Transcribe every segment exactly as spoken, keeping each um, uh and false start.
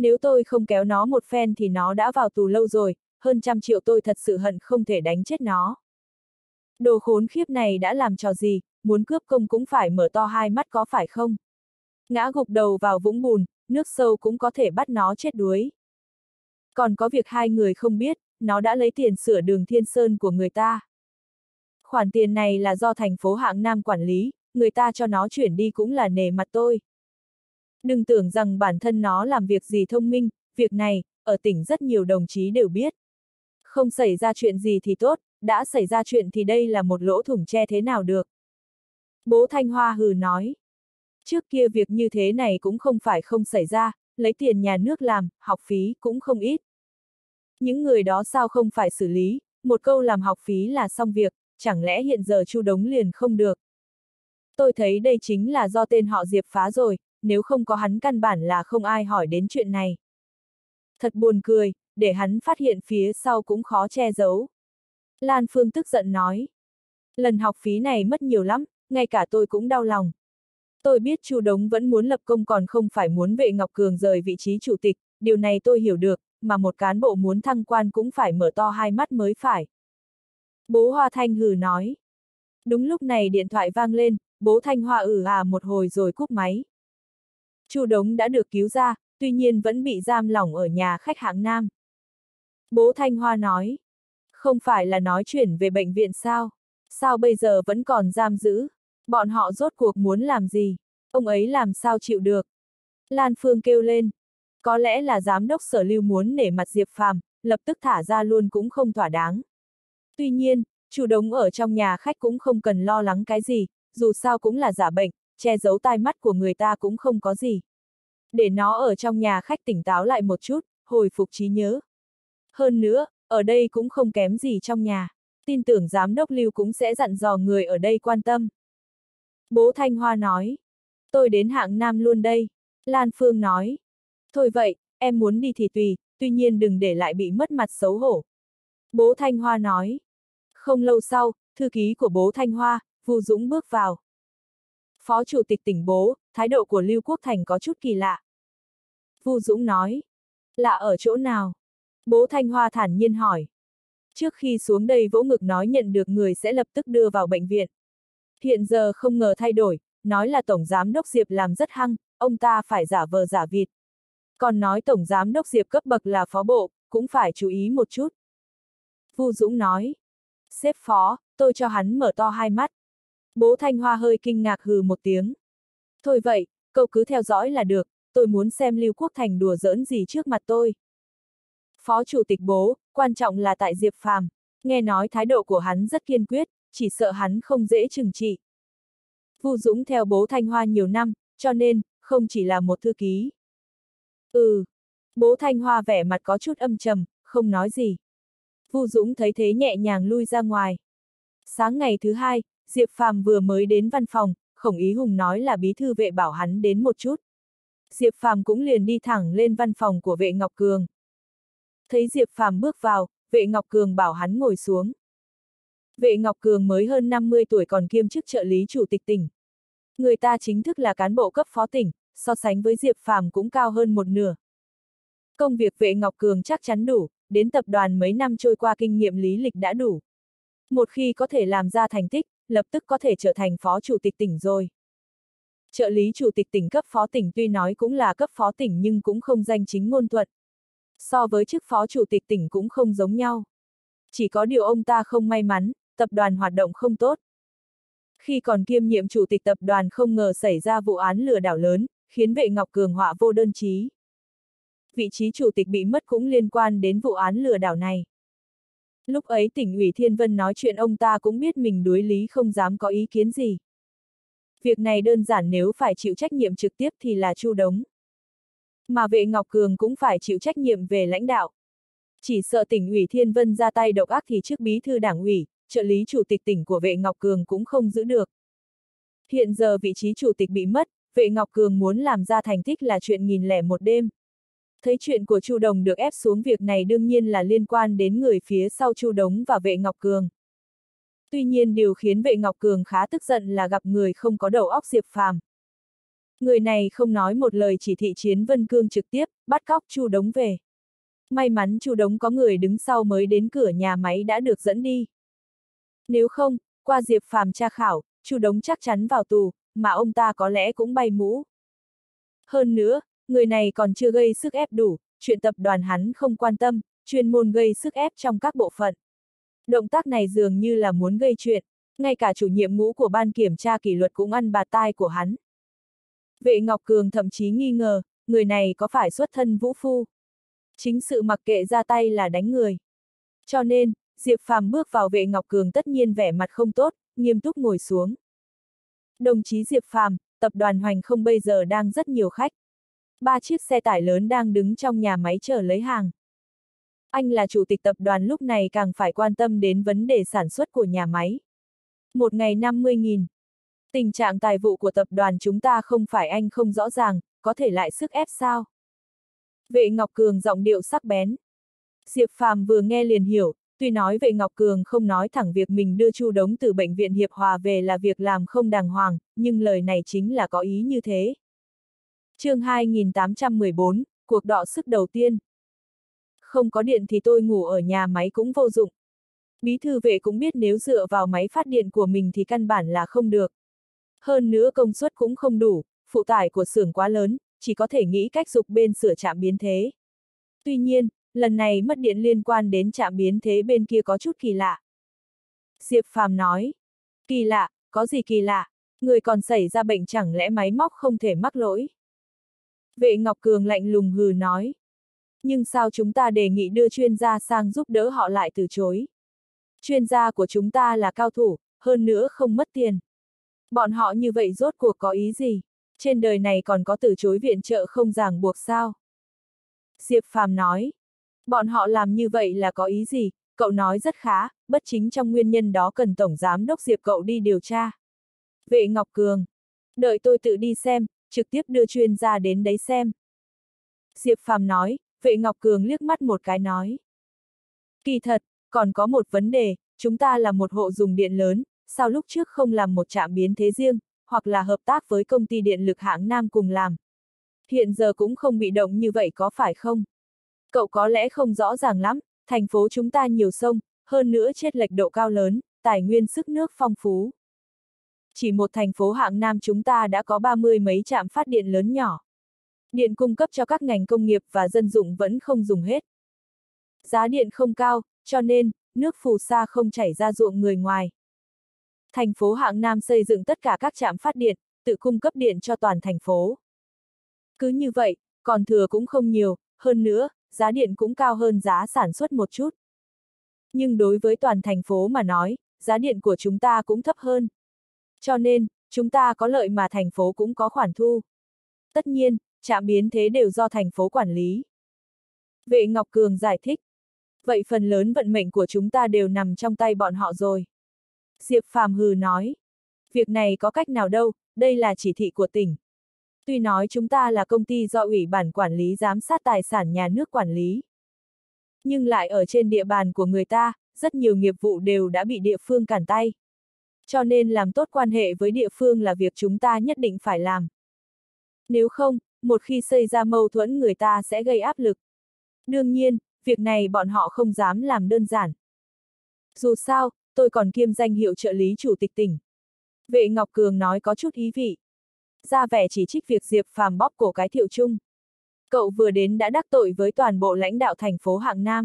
Nếu tôi không kéo nó một phen thì nó đã vào tù lâu rồi, hơn trăm triệu tôi thật sự hận không thể đánh chết nó. Đồ khốn khiếp này đã làm trò gì, muốn cướp công cũng phải mở to hai mắt có phải không? Ngã gục đầu vào vũng bùn, nước sâu cũng có thể bắt nó chết đuối. Còn có việc hai người không biết, nó đã lấy tiền sửa đường Thiên Sơn của người ta. Khoản tiền này là do thành phố Hạng Nam quản lý, người ta cho nó chuyển đi cũng là nể mặt tôi. Đừng tưởng rằng bản thân nó làm việc gì thông minh, việc này, ở tỉnh rất nhiều đồng chí đều biết. Không xảy ra chuyện gì thì tốt, đã xảy ra chuyện thì đây là một lỗ thủng che thế nào được. Bố Thanh Hoa hừ nói. Trước kia việc như thế này cũng không phải không xảy ra, lấy tiền nhà nước làm, học phí cũng không ít. Những người đó sao không phải xử lý, một câu làm học phí là xong việc, chẳng lẽ hiện giờ Chu Đống liền không được. Tôi thấy đây chính là do tên họ Diệp phá rồi, nếu không có hắn căn bản là không ai hỏi đến chuyện này. Thật buồn cười, để hắn phát hiện phía sau cũng khó che giấu. Lan Phương tức giận nói. Lần học phí này mất nhiều lắm, ngay cả tôi cũng đau lòng. Tôi biết Chu Đống vẫn muốn lập công còn không phải muốn Vệ Ngọc Cường rời vị trí chủ tịch, điều này tôi hiểu được, mà một cán bộ muốn thăng quan cũng phải mở to hai mắt mới phải. Bố Hoa Thanh hừ nói. Đúng lúc này điện thoại vang lên, bố Thanh Hoa ử à một hồi rồi cúp máy. Chu Đống đã được cứu ra, tuy nhiên vẫn bị giam lỏng ở nhà khách Hạng Nam. Bố Thanh Hoa nói. Không phải là nói chuyển về bệnh viện sao? Sao bây giờ vẫn còn giam giữ? Bọn họ rốt cuộc muốn làm gì? Ông ấy làm sao chịu được? Lan Phương kêu lên. Có lẽ là giám đốc Sở Lưu muốn nể mặt Diệp Phàm, lập tức thả ra luôn cũng không thỏa đáng. Tuy nhiên, Chu Đống ở trong nhà khách cũng không cần lo lắng cái gì, dù sao cũng là giả bệnh, che giấu tai mắt của người ta cũng không có gì. Để nó ở trong nhà khách tỉnh táo lại một chút, hồi phục trí nhớ. Hơn nữa, ở đây cũng không kém gì trong nhà, tin tưởng giám đốc Lưu cũng sẽ dặn dò người ở đây quan tâm. Bố Thanh Hoa nói. Tôi đến Hạng Nam luôn đây. Lan Phương nói. Thôi vậy, em muốn đi thì tùy, tuy nhiên đừng để lại bị mất mặt xấu hổ. Bố Thanh Hoa nói. Không lâu sau, thư ký của bố Thanh Hoa, Vu Dũng bước vào. Phó chủ tịch tỉnh bố, thái độ của Lưu Quốc Thành có chút kỳ lạ. Vu Dũng nói. Lạ ở chỗ nào? Bố Thanh Hoa thản nhiên hỏi. Trước khi xuống đây vỗ ngực nói nhận được người sẽ lập tức đưa vào bệnh viện. Hiện giờ không ngờ thay đổi, nói là Tổng Giám đốc Diệp làm rất hăng, ông ta phải giả vờ giả vịt. Còn nói Tổng Giám đốc Diệp cấp bậc là phó bộ, cũng phải chú ý một chút. Vu Dũng nói. Sếp phó, tôi cho hắn mở to hai mắt. Bố Thanh Hoa hơi kinh ngạc hừ một tiếng. Thôi vậy, cậu cứ theo dõi là được, tôi muốn xem Lưu Quốc Thành đùa giỡn gì trước mặt tôi. Phó chủ tịch bố, quan trọng là tại Diệp Phàm, nghe nói thái độ của hắn rất kiên quyết, chỉ sợ hắn không dễ trừng trị. Vu Dũng theo bố Thanh Hoa nhiều năm, cho nên, không chỉ là một thư ký. Ừ. Bố Thanh Hoa vẻ mặt có chút âm trầm, không nói gì. Vu Dũng thấy thế nhẹ nhàng lui ra ngoài. Sáng ngày thứ hai, Diệp Phàm vừa mới đến văn phòng, Khổng Ý Hùng nói là bí thư Vệ bảo hắn đến một chút. Diệp Phàm cũng liền đi thẳng lên văn phòng của Vệ Ngọc Cường. Thấy Diệp Phàm bước vào, Vệ Ngọc Cường bảo hắn ngồi xuống. Vệ Ngọc Cường mới hơn năm mươi tuổi còn kiêm chức trợ lý chủ tịch tỉnh. Người ta chính thức là cán bộ cấp phó tỉnh, so sánh với Diệp Phàm cũng cao hơn một nửa. Công việc Vệ Ngọc Cường chắc chắn đủ, đến tập đoàn mấy năm trôi qua kinh nghiệm lý lịch đã đủ. Một khi có thể làm ra thành tích, lập tức có thể trở thành phó chủ tịch tỉnh rồi. Trợ lý chủ tịch tỉnh cấp phó tỉnh tuy nói cũng là cấp phó tỉnh nhưng cũng không danh chính ngôn thuận. So với chức phó chủ tịch tỉnh cũng không giống nhau. Chỉ có điều ông ta không may mắn, tập đoàn hoạt động không tốt. Khi còn kiêm nhiệm chủ tịch tập đoàn không ngờ xảy ra vụ án lừa đảo lớn, khiến Vệ Ngọc Cường họa vô đơn chí. Vị trí chủ tịch bị mất cũng liên quan đến vụ án lừa đảo này. Lúc ấy tỉnh ủy Thiên Vân nói chuyện ông ta cũng biết mình đuối lý không dám có ý kiến gì. Việc này đơn giản nếu phải chịu trách nhiệm trực tiếp thì là Chu Đống. Mà Vệ Ngọc Cường cũng phải chịu trách nhiệm về lãnh đạo. Chỉ sợ tỉnh ủy Thiên Vân ra tay độc ác thì chức bí thư đảng ủy, trợ lý chủ tịch tỉnh của Vệ Ngọc Cường cũng không giữ được. Hiện giờ vị trí chủ tịch bị mất, Vệ Ngọc Cường muốn làm ra thành tích là chuyện nghìn lẻ một đêm. Thấy chuyện của Chu Đồng được ép xuống việc này đương nhiên là liên quan đến người phía sau Chu Đống và Vệ Ngọc Cường. Tuy nhiên điều khiến Vệ Ngọc Cường khá tức giận là gặp người không có đầu óc Diệp Phàm. Người này không nói một lời chỉ thị Chiến Vân Cương trực tiếp, bắt cóc Chu Đống về. May mắn Chu Đống có người đứng sau mới đến cửa nhà máy đã được dẫn đi. Nếu không, qua Diệp Phàm tra khảo, Chu Đống chắc chắn vào tù, mà ông ta có lẽ cũng bay mũ. Hơn nữa, người này còn chưa gây sức ép đủ, chuyện tập đoàn hắn không quan tâm, chuyên môn gây sức ép trong các bộ phận. Động tác này dường như là muốn gây chuyện, ngay cả chủ nhiệm ngũ của ban kiểm tra kỷ luật cũng ăn bạt tai của hắn. Vệ Ngọc Cường thậm chí nghi ngờ, người này có phải xuất thân vũ phu. Chính sự mặc kệ ra tay là đánh người. Cho nên, Diệp Phàm bước vào Vệ Ngọc Cường tất nhiên vẻ mặt không tốt, nghiêm túc ngồi xuống. Đồng chí Diệp Phàm, tập đoàn Hoành Không bây giờ đang rất nhiều khách. Ba chiếc xe tải lớn đang đứng trong nhà máy chờ lấy hàng. Anh là chủ tịch tập đoàn lúc này càng phải quan tâm đến vấn đề sản xuất của nhà máy. Một ngày năm mươi nghìn. Tình trạng tài vụ của tập đoàn chúng ta không phải anh không rõ ràng, có thể lại sức ép sao? Vệ Ngọc Cường giọng điệu sắc bén. Diệp Phàm vừa nghe liền hiểu, tuy nói Vệ Ngọc Cường không nói thẳng việc mình đưa Chu Đống từ bệnh viện Hiệp Hòa về là việc làm không đàng hoàng, nhưng lời này chính là có ý như thế. Chương hai nghìn tám trăm mười bốn, cuộc đọ sức đầu tiên. Không có điện thì tôi ngủ ở nhà máy cũng vô dụng. Bí thư Vệ cũng biết nếu dựa vào máy phát điện của mình thì căn bản là không được. Hơn nữa công suất cũng không đủ, phụ tải của xưởng quá lớn, chỉ có thể nghĩ cách giục bên sửa trạm biến thế. Tuy nhiên, lần này mất điện liên quan đến trạm biến thế bên kia có chút kỳ lạ. Diệp Phàm nói, kỳ lạ, có gì kỳ lạ, người còn xảy ra bệnh chẳng lẽ máy móc không thể mắc lỗi. Vệ Ngọc Cường lạnh lùng hừ nói, nhưng sao chúng ta đề nghị đưa chuyên gia sang giúp đỡ họ lại từ chối. Chuyên gia của chúng ta là cao thủ, hơn nữa không mất tiền. Bọn họ như vậy rốt cuộc có ý gì? Trên đời này còn có từ chối viện trợ không ràng buộc sao? Diệp Phàm nói, bọn họ làm như vậy là có ý gì? Cậu nói rất khá, bất chính trong nguyên nhân đó cần Tổng Giám đốc Diệp cậu đi điều tra. Vệ Ngọc Cường, đợi tôi tự đi xem, trực tiếp đưa chuyên gia đến đấy xem. Diệp Phàm nói, Vệ Ngọc Cường liếc mắt một cái nói. Kỳ thật, còn có một vấn đề, chúng ta là một hộ dùng điện lớn, sao lúc trước không làm một trạm biến thế riêng, hoặc là hợp tác với công ty điện lực hãng Nam cùng làm. Hiện giờ cũng không bị động như vậy có phải không? Cậu có lẽ không rõ ràng lắm, thành phố chúng ta nhiều sông, hơn nữa chênh lệch độ cao lớn, tài nguyên sức nước phong phú. Chỉ một thành phố hạng Nam chúng ta đã có ba mươi mấy trạm phát điện lớn nhỏ. Điện cung cấp cho các ngành công nghiệp và dân dụng vẫn không dùng hết. Giá điện không cao, cho nên, nước phù sa không chảy ra ruộng người ngoài. Thành phố hạng Nam xây dựng tất cả các trạm phát điện, tự cung cấp điện cho toàn thành phố. Cứ như vậy, còn thừa cũng không nhiều, hơn nữa, giá điện cũng cao hơn giá sản xuất một chút. Nhưng đối với toàn thành phố mà nói, giá điện của chúng ta cũng thấp hơn. Cho nên, chúng ta có lợi mà thành phố cũng có khoản thu. Tất nhiên, trạm biến thế đều do thành phố quản lý. Vệ Ngọc Cường giải thích. Vậy phần lớn vận mệnh của chúng ta đều nằm trong tay bọn họ rồi. Diệp Phàm hừ nói. Việc này có cách nào đâu, đây là chỉ thị của tỉnh. Tuy nói chúng ta là công ty do Ủy ban Quản lý Giám sát Tài sản Nhà nước quản lý. Nhưng lại ở trên địa bàn của người ta, rất nhiều nghiệp vụ đều đã bị địa phương cản tay. Cho nên làm tốt quan hệ với địa phương là việc chúng ta nhất định phải làm. Nếu không, một khi xảy ra mâu thuẫn người ta sẽ gây áp lực. Đương nhiên, việc này bọn họ không dám làm đơn giản. Dù sao, tôi còn kiêm danh hiệu trợ lý chủ tịch tỉnh. Vệ Ngọc Cường nói có chút ý vị. Ra vẻ chỉ trích việc Diệp Phàm bóp cổ cái Thiệu Trung. Cậu vừa đến đã đắc tội với toàn bộ lãnh đạo thành phố hạng Nam.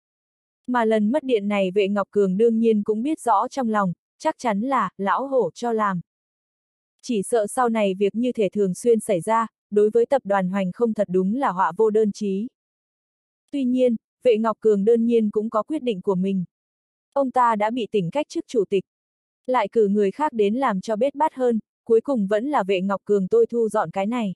Mà lần mất điện này Vệ Ngọc Cường đương nhiên cũng biết rõ trong lòng, chắc chắn là, lão hổ cho làm. Chỉ sợ sau này việc như thể thường xuyên xảy ra, đối với tập đoàn Hoành Không thật đúng là họa vô đơn chí. Tuy nhiên, Vệ Ngọc Cường đương nhiên cũng có quyết định của mình. Ông ta đã bị tỉnh cách chức chủ tịch. Lại cử người khác đến làm cho bết bát hơn, cuối cùng vẫn là Vệ Ngọc Cường tôi thu dọn cái này.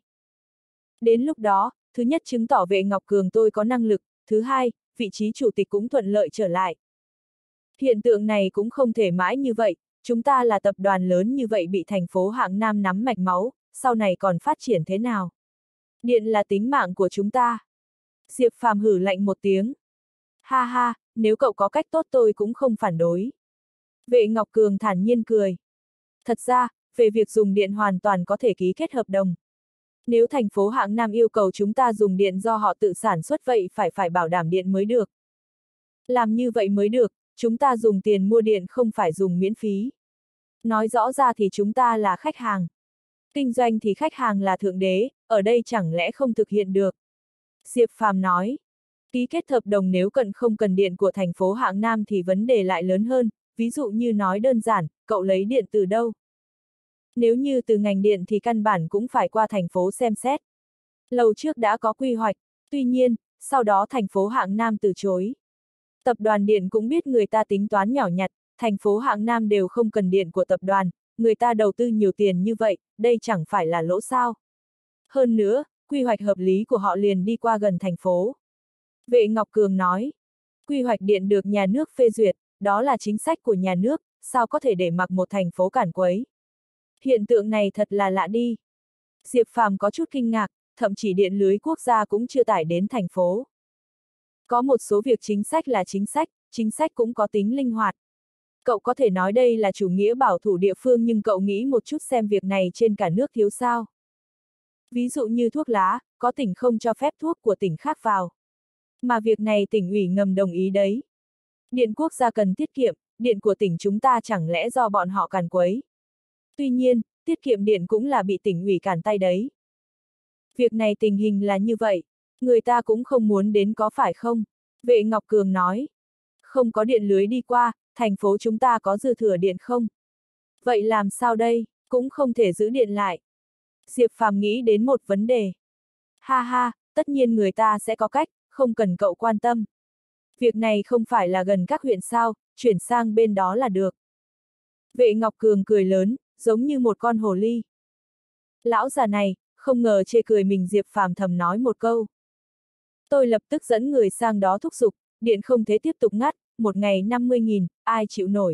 Đến lúc đó, thứ nhất chứng tỏ Vệ Ngọc Cường tôi có năng lực, thứ hai, vị trí chủ tịch cũng thuận lợi trở lại. Hiện tượng này cũng không thể mãi như vậy, chúng ta là tập đoàn lớn như vậy bị thành phố hạng Nam nắm mạch máu, sau này còn phát triển thế nào? Điện là tính mạng của chúng ta. Diệp Phàm hử lạnh một tiếng. Ha ha, nếu cậu có cách tốt tôi cũng không phản đối. Vệ Ngọc Cường thản nhiên cười. Thật ra, về việc dùng điện hoàn toàn có thể ký kết hợp đồng. Nếu thành phố hạng Nam yêu cầu chúng ta dùng điện do họ tự sản xuất vậy phải phải bảo đảm điện mới được. Làm như vậy mới được, chúng ta dùng tiền mua điện không phải dùng miễn phí. Nói rõ ra thì chúng ta là khách hàng. Kinh doanh thì khách hàng là thượng đế, ở đây chẳng lẽ không thực hiện được. Diệp Phàm nói, ký kết hợp đồng nếu cần không cần điện của thành phố hạng Nam thì vấn đề lại lớn hơn, ví dụ như nói đơn giản, cậu lấy điện từ đâu? Nếu như từ ngành điện thì căn bản cũng phải qua thành phố xem xét. Lâu trước đã có quy hoạch, tuy nhiên, sau đó thành phố hạng Nam từ chối. Tập đoàn điện cũng biết người ta tính toán nhỏ nhặt, thành phố hạng Nam đều không cần điện của tập đoàn, người ta đầu tư nhiều tiền như vậy, đây chẳng phải là lỗ sao. Hơn nữa, quy hoạch hợp lý của họ liền đi qua gần thành phố. Vệ Ngọc Cường nói, quy hoạch điện được nhà nước phê duyệt, đó là chính sách của nhà nước, sao có thể để mặc một thành phố cản quấy. Hiện tượng này thật là lạ đi. Diệp Phàm có chút kinh ngạc, thậm chí điện lưới quốc gia cũng chưa tải đến thành phố. Có một số việc chính sách là chính sách, chính sách cũng có tính linh hoạt. Cậu có thể nói đây là chủ nghĩa bảo thủ địa phương nhưng cậu nghĩ một chút xem việc này trên cả nước thiếu sao. Ví dụ như thuốc lá, có tỉnh không cho phép thuốc của tỉnh khác vào. Mà việc này tỉnh ủy ngầm đồng ý đấy. Điện quốc gia cần tiết kiệm, điện của tỉnh chúng ta chẳng lẽ do bọn họ càn quấy. Tuy nhiên, tiết kiệm điện cũng là bị tỉnh ủy cản tay đấy. Việc này tình hình là như vậy, người ta cũng không muốn đến có phải không? Vệ Ngọc Cường nói. Không có điện lưới đi qua, thành phố chúng ta có dư thừa điện không? Vậy làm sao đây, cũng không thể giữ điện lại. Diệp Phàm nghĩ đến một vấn đề. Ha ha, tất nhiên người ta sẽ có cách, không cần cậu quan tâm. Việc này không phải là gần các huyện sao, chuyển sang bên đó là được. Vệ Ngọc Cường cười lớn, giống như một con hồ ly. Lão già này, không ngờ chê cười mình. Diệp Phàm thầm nói một câu. Tôi lập tức dẫn người sang đó thúc giục, điện không thể tiếp tục ngắt, một ngày năm mươi nghìn, ai chịu nổi.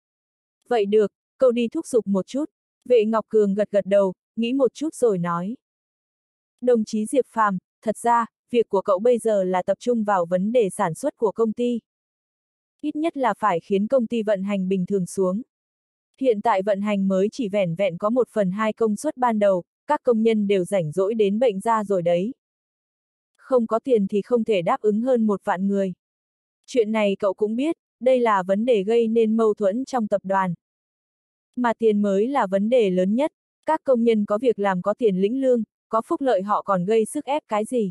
Vậy được, cậu đi thúc giục một chút. Vệ Ngọc Cường gật gật đầu, nghĩ một chút rồi nói. Đồng chí Diệp Phàm, thật ra, việc của cậu bây giờ là tập trung vào vấn đề sản xuất của công ty. Ít nhất là phải khiến công ty vận hành bình thường xuống. Hiện tại vận hành mới chỉ vẻn vẹn có một phần hai công suất ban đầu, các công nhân đều rảnh rỗi đến bệnh ra rồi đấy. Không có tiền thì không thể đáp ứng hơn một vạn người. Chuyện này cậu cũng biết, đây là vấn đề gây nên mâu thuẫn trong tập đoàn. Mà tiền mới là vấn đề lớn nhất, các công nhân có việc làm có tiền lĩnh lương, có phúc lợi họ còn gây sức ép cái gì.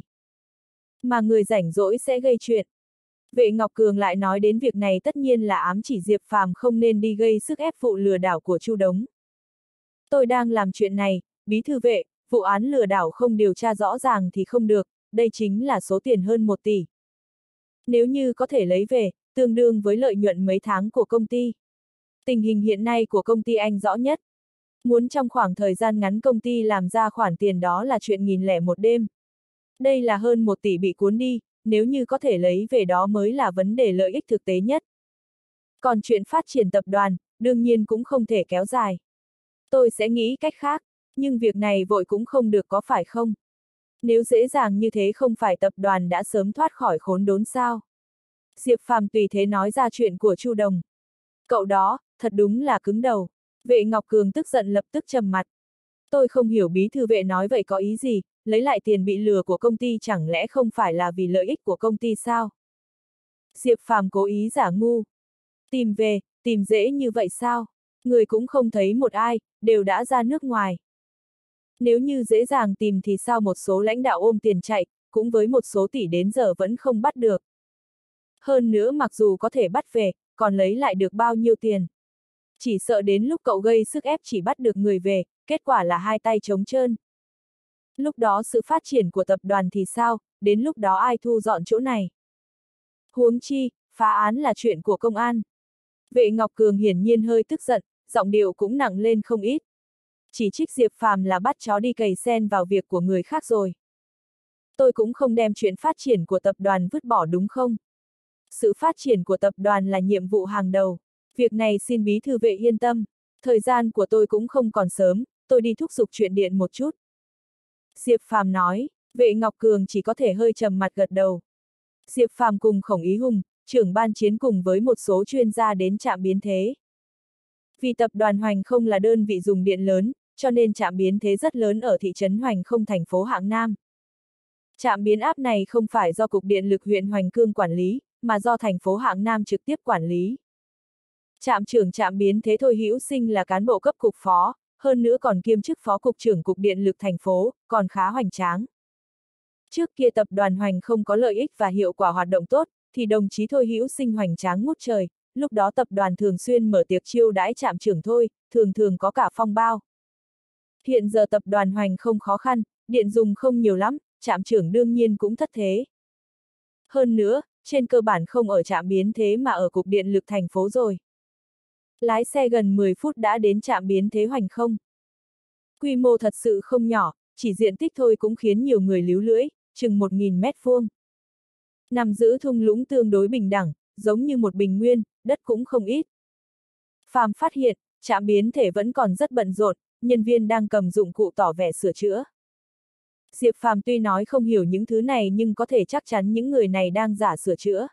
Mà người rảnh rỗi sẽ gây chuyện. Vệ Ngọc Cường lại nói đến việc này tất nhiên là ám chỉ Diệp Phàm không nên đi gây sức ép vụ lừa đảo của Chu Đống. Tôi đang làm chuyện này, bí thư vệ, vụ án lừa đảo không điều tra rõ ràng thì không được, đây chính là số tiền hơn một tỷ. Nếu như có thể lấy về, tương đương với lợi nhuận mấy tháng của công ty. Tình hình hiện nay của công ty anh rõ nhất. Muốn trong khoảng thời gian ngắn công ty làm ra khoản tiền đó là chuyện nghìn lẻ một đêm. Đây là hơn một tỷ bị cuốn đi, nếu như có thể lấy về đó mới là vấn đề lợi ích thực tế nhất. Còn chuyện phát triển tập đoàn, đương nhiên cũng không thể kéo dài. Tôi sẽ nghĩ cách khác, nhưng việc này vội cũng không được có phải không? Nếu dễ dàng như thế không phải tập đoàn đã sớm thoát khỏi khốn đốn sao? Diệp Phàm tùy thế nói ra chuyện của Chu Đồng. Cậu đó, thật đúng là cứng đầu. Vệ Ngọc Cường tức giận lập tức trầm mặt. Tôi không hiểu bí thư vệ nói vậy có ý gì, lấy lại tiền bị lừa của công ty chẳng lẽ không phải là vì lợi ích của công ty sao? Diệp Phàm cố ý giả ngu. Tìm về, tìm dễ như vậy sao? Người cũng không thấy một ai, đều đã ra nước ngoài. Nếu như dễ dàng tìm thì sao một số lãnh đạo ôm tiền chạy, cũng với một số tỷ đến giờ vẫn không bắt được. Hơn nữa mặc dù có thể bắt về, còn lấy lại được bao nhiêu tiền. Chỉ sợ đến lúc cậu gây sức ép chỉ bắt được người về, kết quả là hai tay trống trơn. Lúc đó sự phát triển của tập đoàn thì sao, đến lúc đó ai thu dọn chỗ này? Huống chi, phá án là chuyện của công an. Vệ Ngọc Cường hiển nhiên hơi tức giận, giọng điệu cũng nặng lên không ít. Chỉ trích Diệp Phàm là bắt chó đi cày sen vào việc của người khác rồi. Tôi cũng không đem chuyện phát triển của tập đoàn vứt bỏ đúng không? Sự phát triển của tập đoàn là nhiệm vụ hàng đầu. Việc này xin bí thư vệ yên tâm. Thời gian của tôi cũng không còn sớm, tôi đi thúc giục chuyện điện một chút. Diệp Phàm nói, Vệ Ngọc Cường chỉ có thể hơi trầm mặt gật đầu. Diệp Phàm cùng Khổng Ý Hùng, trưởng ban chiến cùng với một số chuyên gia đến trạm biến thế. Vì tập đoàn Hoành không là đơn vị dùng điện lớn, cho nên trạm biến thế rất lớn ở thị trấn Hoành Không thành phố Hạng Nam. Trạm biến áp này không phải do Cục Điện lực huyện Hoành Cương quản lý, mà do thành phố Hạng Nam trực tiếp quản lý. Trạm trưởng trạm biến thế Thôi Hữu Sinh là cán bộ cấp cục phó, hơn nữa còn kiêm chức phó cục trưởng Cục Điện lực thành phố, còn khá hoành tráng. Trước kia tập đoàn Hoành Không có lợi ích và hiệu quả hoạt động tốt, thì đồng chí Thôi Hữu Sinh hoành tráng ngút trời, lúc đó tập đoàn thường xuyên mở tiệc chiêu đãi trạm trưởng Thôi, thường thường có cả phong bao. Hiện giờ tập đoàn Hoành Không khó khăn, điện dùng không nhiều lắm, trạm trưởng đương nhiên cũng thất thế. Hơn nữa, trên cơ bản không ở trạm biến thế mà ở Cục Điện lực thành phố rồi. Lái xe gần mười phút đã đến trạm biến thế Hoành Không. Quy mô thật sự không nhỏ, chỉ diện tích thôi cũng khiến nhiều người líu lưỡi, chừng một nghìn mét vuông. Nằm giữa thung lũng tương đối bình đẳng, giống như một bình nguyên, đất cũng không ít. Phàm phát hiện, trạm biến thể vẫn còn rất bận rộn, nhân viên đang cầm dụng cụ tỏ vẻ sửa chữa. Diệp Phàm tuy nói không hiểu những thứ này nhưng có thể chắc chắn những người này đang giả sửa chữa.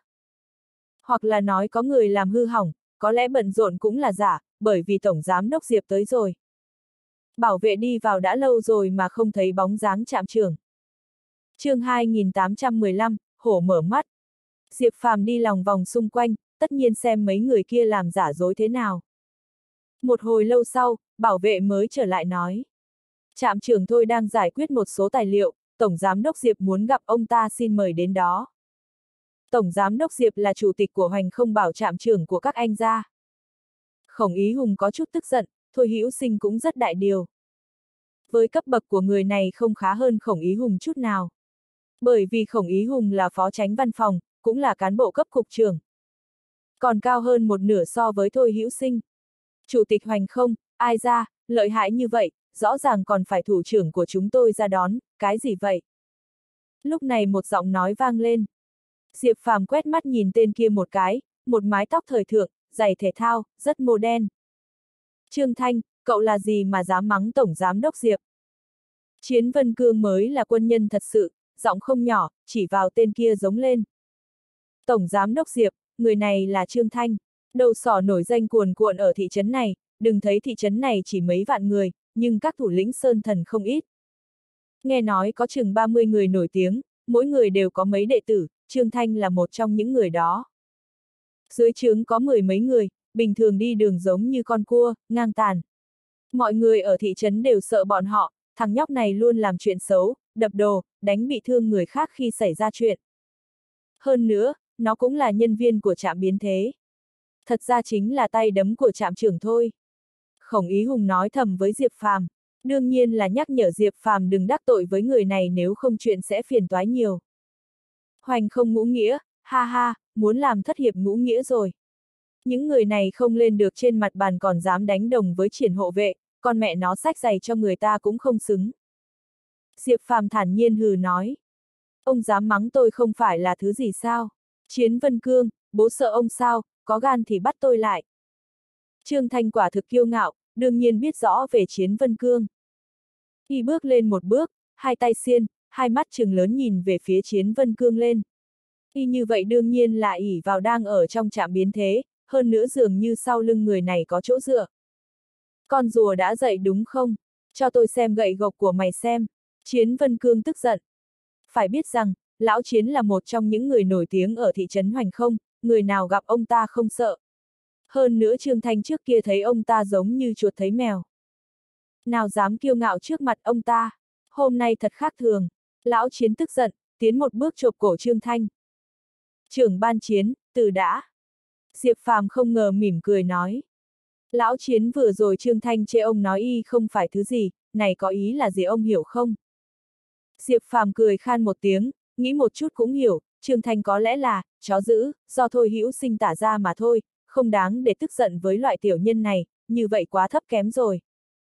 Hoặc là nói có người làm hư hỏng, có lẽ bận rộn cũng là giả, bởi vì Tổng Giám đốc Diệp tới rồi. Bảo vệ đi vào đã lâu rồi mà không thấy bóng dáng trạm trưởng. Chương hai nghìn tám trăm mười lăm, hổ mở mắt. Diệp Phàm đi lòng vòng xung quanh, tất nhiên xem mấy người kia làm giả dối thế nào. Một hồi lâu sau, bảo vệ mới trở lại nói. Trạm trưởng Thôi đang giải quyết một số tài liệu, Tổng Giám đốc Diệp muốn gặp ông ta, xin mời đến đó. Tổng Giám đốc Diệp là chủ tịch của Hoành Không bảo trạm trưởng của các anh ra. Khổng Ý Hùng có chút tức giận, Thôi Hữu Sinh cũng rất đại điều. Với cấp bậc của người này không khá hơn Khổng Ý Hùng chút nào. Bởi vì Khổng Ý Hùng là phó chánh văn phòng, cũng là cán bộ cấp cục trưởng. Còn cao hơn một nửa so với Thôi Hữu Sinh. Chủ tịch Hoành Không, ai ra, lợi hại như vậy, rõ ràng còn phải thủ trưởng của chúng tôi ra đón, cái gì vậy? Lúc này một giọng nói vang lên. Diệp Phàm quét mắt nhìn tên kia một cái, một mái tóc thời thượng, giày thể thao, rất modern. Trương Thanh, cậu là gì mà dám mắng Tổng Giám đốc Diệp? Chiến Vân Cương mới là quân nhân thật sự, giọng không nhỏ, chỉ vào tên kia giống lên. Tổng Giám đốc Diệp, người này là Trương Thanh, đầu sỏ nổi danh cuồn cuộn ở thị trấn này, đừng thấy thị trấn này chỉ mấy vạn người, nhưng các thủ lĩnh sơn thần không ít. Nghe nói có chừng ba mươi người nổi tiếng, mỗi người đều có mấy đệ tử, Trương Thanh là một trong những người đó. Dưới trướng có mười mấy người, bình thường đi đường giống như con cua, ngang tàn. Mọi người ở thị trấn đều sợ bọn họ, thằng nhóc này luôn làm chuyện xấu, đập đồ, đánh bị thương người khác khi xảy ra chuyện. Hơn nữa, nó cũng là nhân viên của trạm biến thế. Thật ra chính là tay đấm của trạm trưởng thôi. Khổng Ý Hùng nói thầm với Diệp Phàm, đương nhiên là nhắc nhở Diệp Phàm đừng đắc tội với người này, nếu không chuyện sẽ phiền toái nhiều. Hoành Không ngũ nghĩa, ha ha, muốn làm thất hiệp ngũ nghĩa rồi. Những người này không lên được trên mặt bàn còn dám đánh đồng với Triển hộ vệ, con mẹ nó xách giày cho người ta cũng không xứng. Diệp Phàm thản nhiên hừ nói. Ông dám mắng tôi không phải là thứ gì sao? Chiến Vân Cương, bố sợ ông sao, có gan thì bắt tôi lại. Trương Thanh quả thực kiêu ngạo, đương nhiên biết rõ về Chiến Vân Cương. Y bước lên một bước, hai tay xiên, hai mắt trừng lớn nhìn về phía Chiến Vân Cương lên. Y như vậy đương nhiên là ỷ vào đang ở trong trạm biến thế, hơn nữa dường như sau lưng người này có chỗ dựa. Con rùa đã dậy đúng không? Cho tôi xem gậy gộc của mày xem. Chiến Vân Cương tức giận. Phải biết rằng, Lão Chiến là một trong những người nổi tiếng ở thị trấn Hoành Không, người nào gặp ông ta không sợ. Hơn nữa Trương Thanh trước kia thấy ông ta giống như chuột thấy mèo. Nào dám kiêu ngạo trước mặt ông ta. Hôm nay thật khác thường. Lão Chiến tức giận, tiến một bước chộp cổ Trương Thanh. Trưởng ban Chiến, từ đã. Diệp Phàm không ngờ mỉm cười nói. Lão Chiến vừa rồi Trương Thanh chê ông nói y không phải thứ gì, này có ý là gì ông hiểu không? Diệp Phàm cười khan một tiếng, nghĩ một chút cũng hiểu, Trương Thanh có lẽ là, chó dữ, do Thôi Hữu Sinh tả ra mà thôi, không đáng để tức giận với loại tiểu nhân này, như vậy quá thấp kém rồi.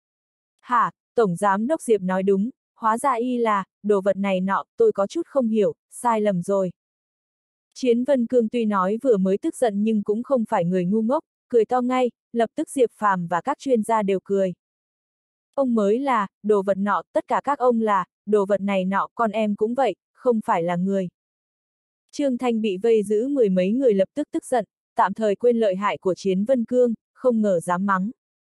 Hả, Tổng Giám đốc Diệp nói đúng, hóa ra y là, đồ vật này nọ, tôi có chút không hiểu, sai lầm rồi. Chiến Vân Cương tuy nói vừa mới tức giận nhưng cũng không phải người ngu ngốc, cười to ngay, lập tức Diệp Phàm và các chuyên gia đều cười. Ông mới là, đồ vật nọ, tất cả các ông là, đồ vật này nọ, con em cũng vậy, không phải là người. Trương Thanh bị vây giữ mười mấy người lập tức tức giận, tạm thời quên lợi hại của Chiến Vân Cương, không ngờ dám mắng.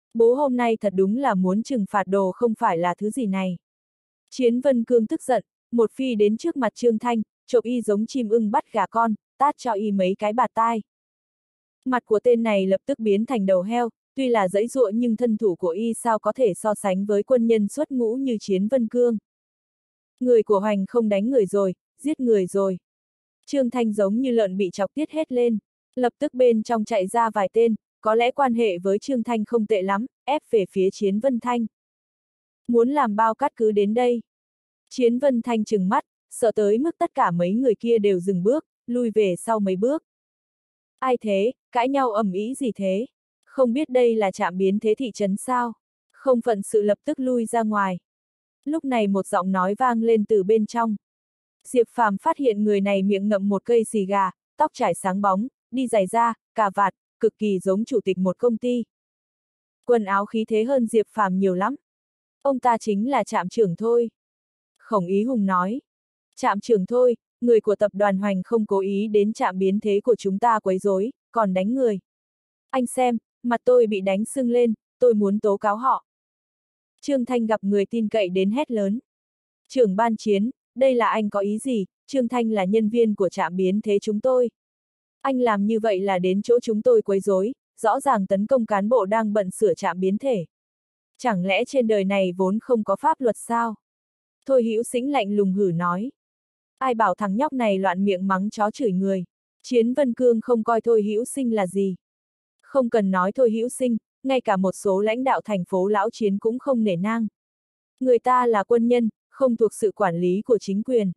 Bố hôm nay thật đúng là muốn trừng phạt đồ không phải là thứ gì này. Chiến Vân Cương tức giận, một phi đến trước mặt Trương Thanh, chộp y giống chim ưng bắt gà con, tát cho y mấy cái bạt tai. Mặt của tên này lập tức biến thành đầu heo, tuy là giãy giụa nhưng thân thủ của y sao có thể so sánh với quân nhân xuất ngũ như Chiến Vân Cương. Người của Hoành không đánh người rồi, giết người rồi. Trương Thanh giống như lợn bị chọc tiết hết lên, lập tức bên trong chạy ra vài tên, có lẽ quan hệ với Trương Thanh không tệ lắm, ép về phía Chiến Vân Thanh. Muốn làm bao cát cứ đến đây. Chiến Vân Thanh trừng mắt, sợ tới mức tất cả mấy người kia đều dừng bước, lui về sau mấy bước. Ai thế, cãi nhau ầm ĩ gì thế? Không biết đây là trạm biến thế thị trấn sao? Không phận sự lập tức lui ra ngoài. Lúc này một giọng nói vang lên từ bên trong. Diệp Phàm phát hiện người này miệng ngậm một cây xì gà, tóc trải sáng bóng, đi giày da, cà vạt, cực kỳ giống chủ tịch một công ty. Quần áo khí thế hơn Diệp Phàm nhiều lắm. Ông ta chính là trạm trưởng thôi. Khổng Ý Hùng nói. Trạm trưởng thôi, người của tập đoàn Hoành không cố ý đến trạm biến thế của chúng ta quấy rối, còn đánh người. Anh xem, mặt tôi bị đánh sưng lên, tôi muốn tố cáo họ. Trương Thanh gặp người tin cậy đến hét lớn. Trưởng ban Chiến, đây là anh có ý gì? Trương Thanh là nhân viên của trạm biến thế chúng tôi. Anh làm như vậy là đến chỗ chúng tôi quấy rối, rõ ràng tấn công cán bộ đang bận sửa trạm biến thể. Chẳng lẽ trên đời này vốn không có pháp luật sao? Thôi Hữu Sĩnh lạnh lùng hử nói. Ai bảo thằng nhóc này loạn miệng mắng chó chửi người. Chiến Vân Cương không coi Thôi Hữu Sinh là gì. Không cần nói Thôi Hữu Sinh, ngay cả một số lãnh đạo thành phố Lão Chiến cũng không nể nang. Người ta là quân nhân, không thuộc sự quản lý của chính quyền.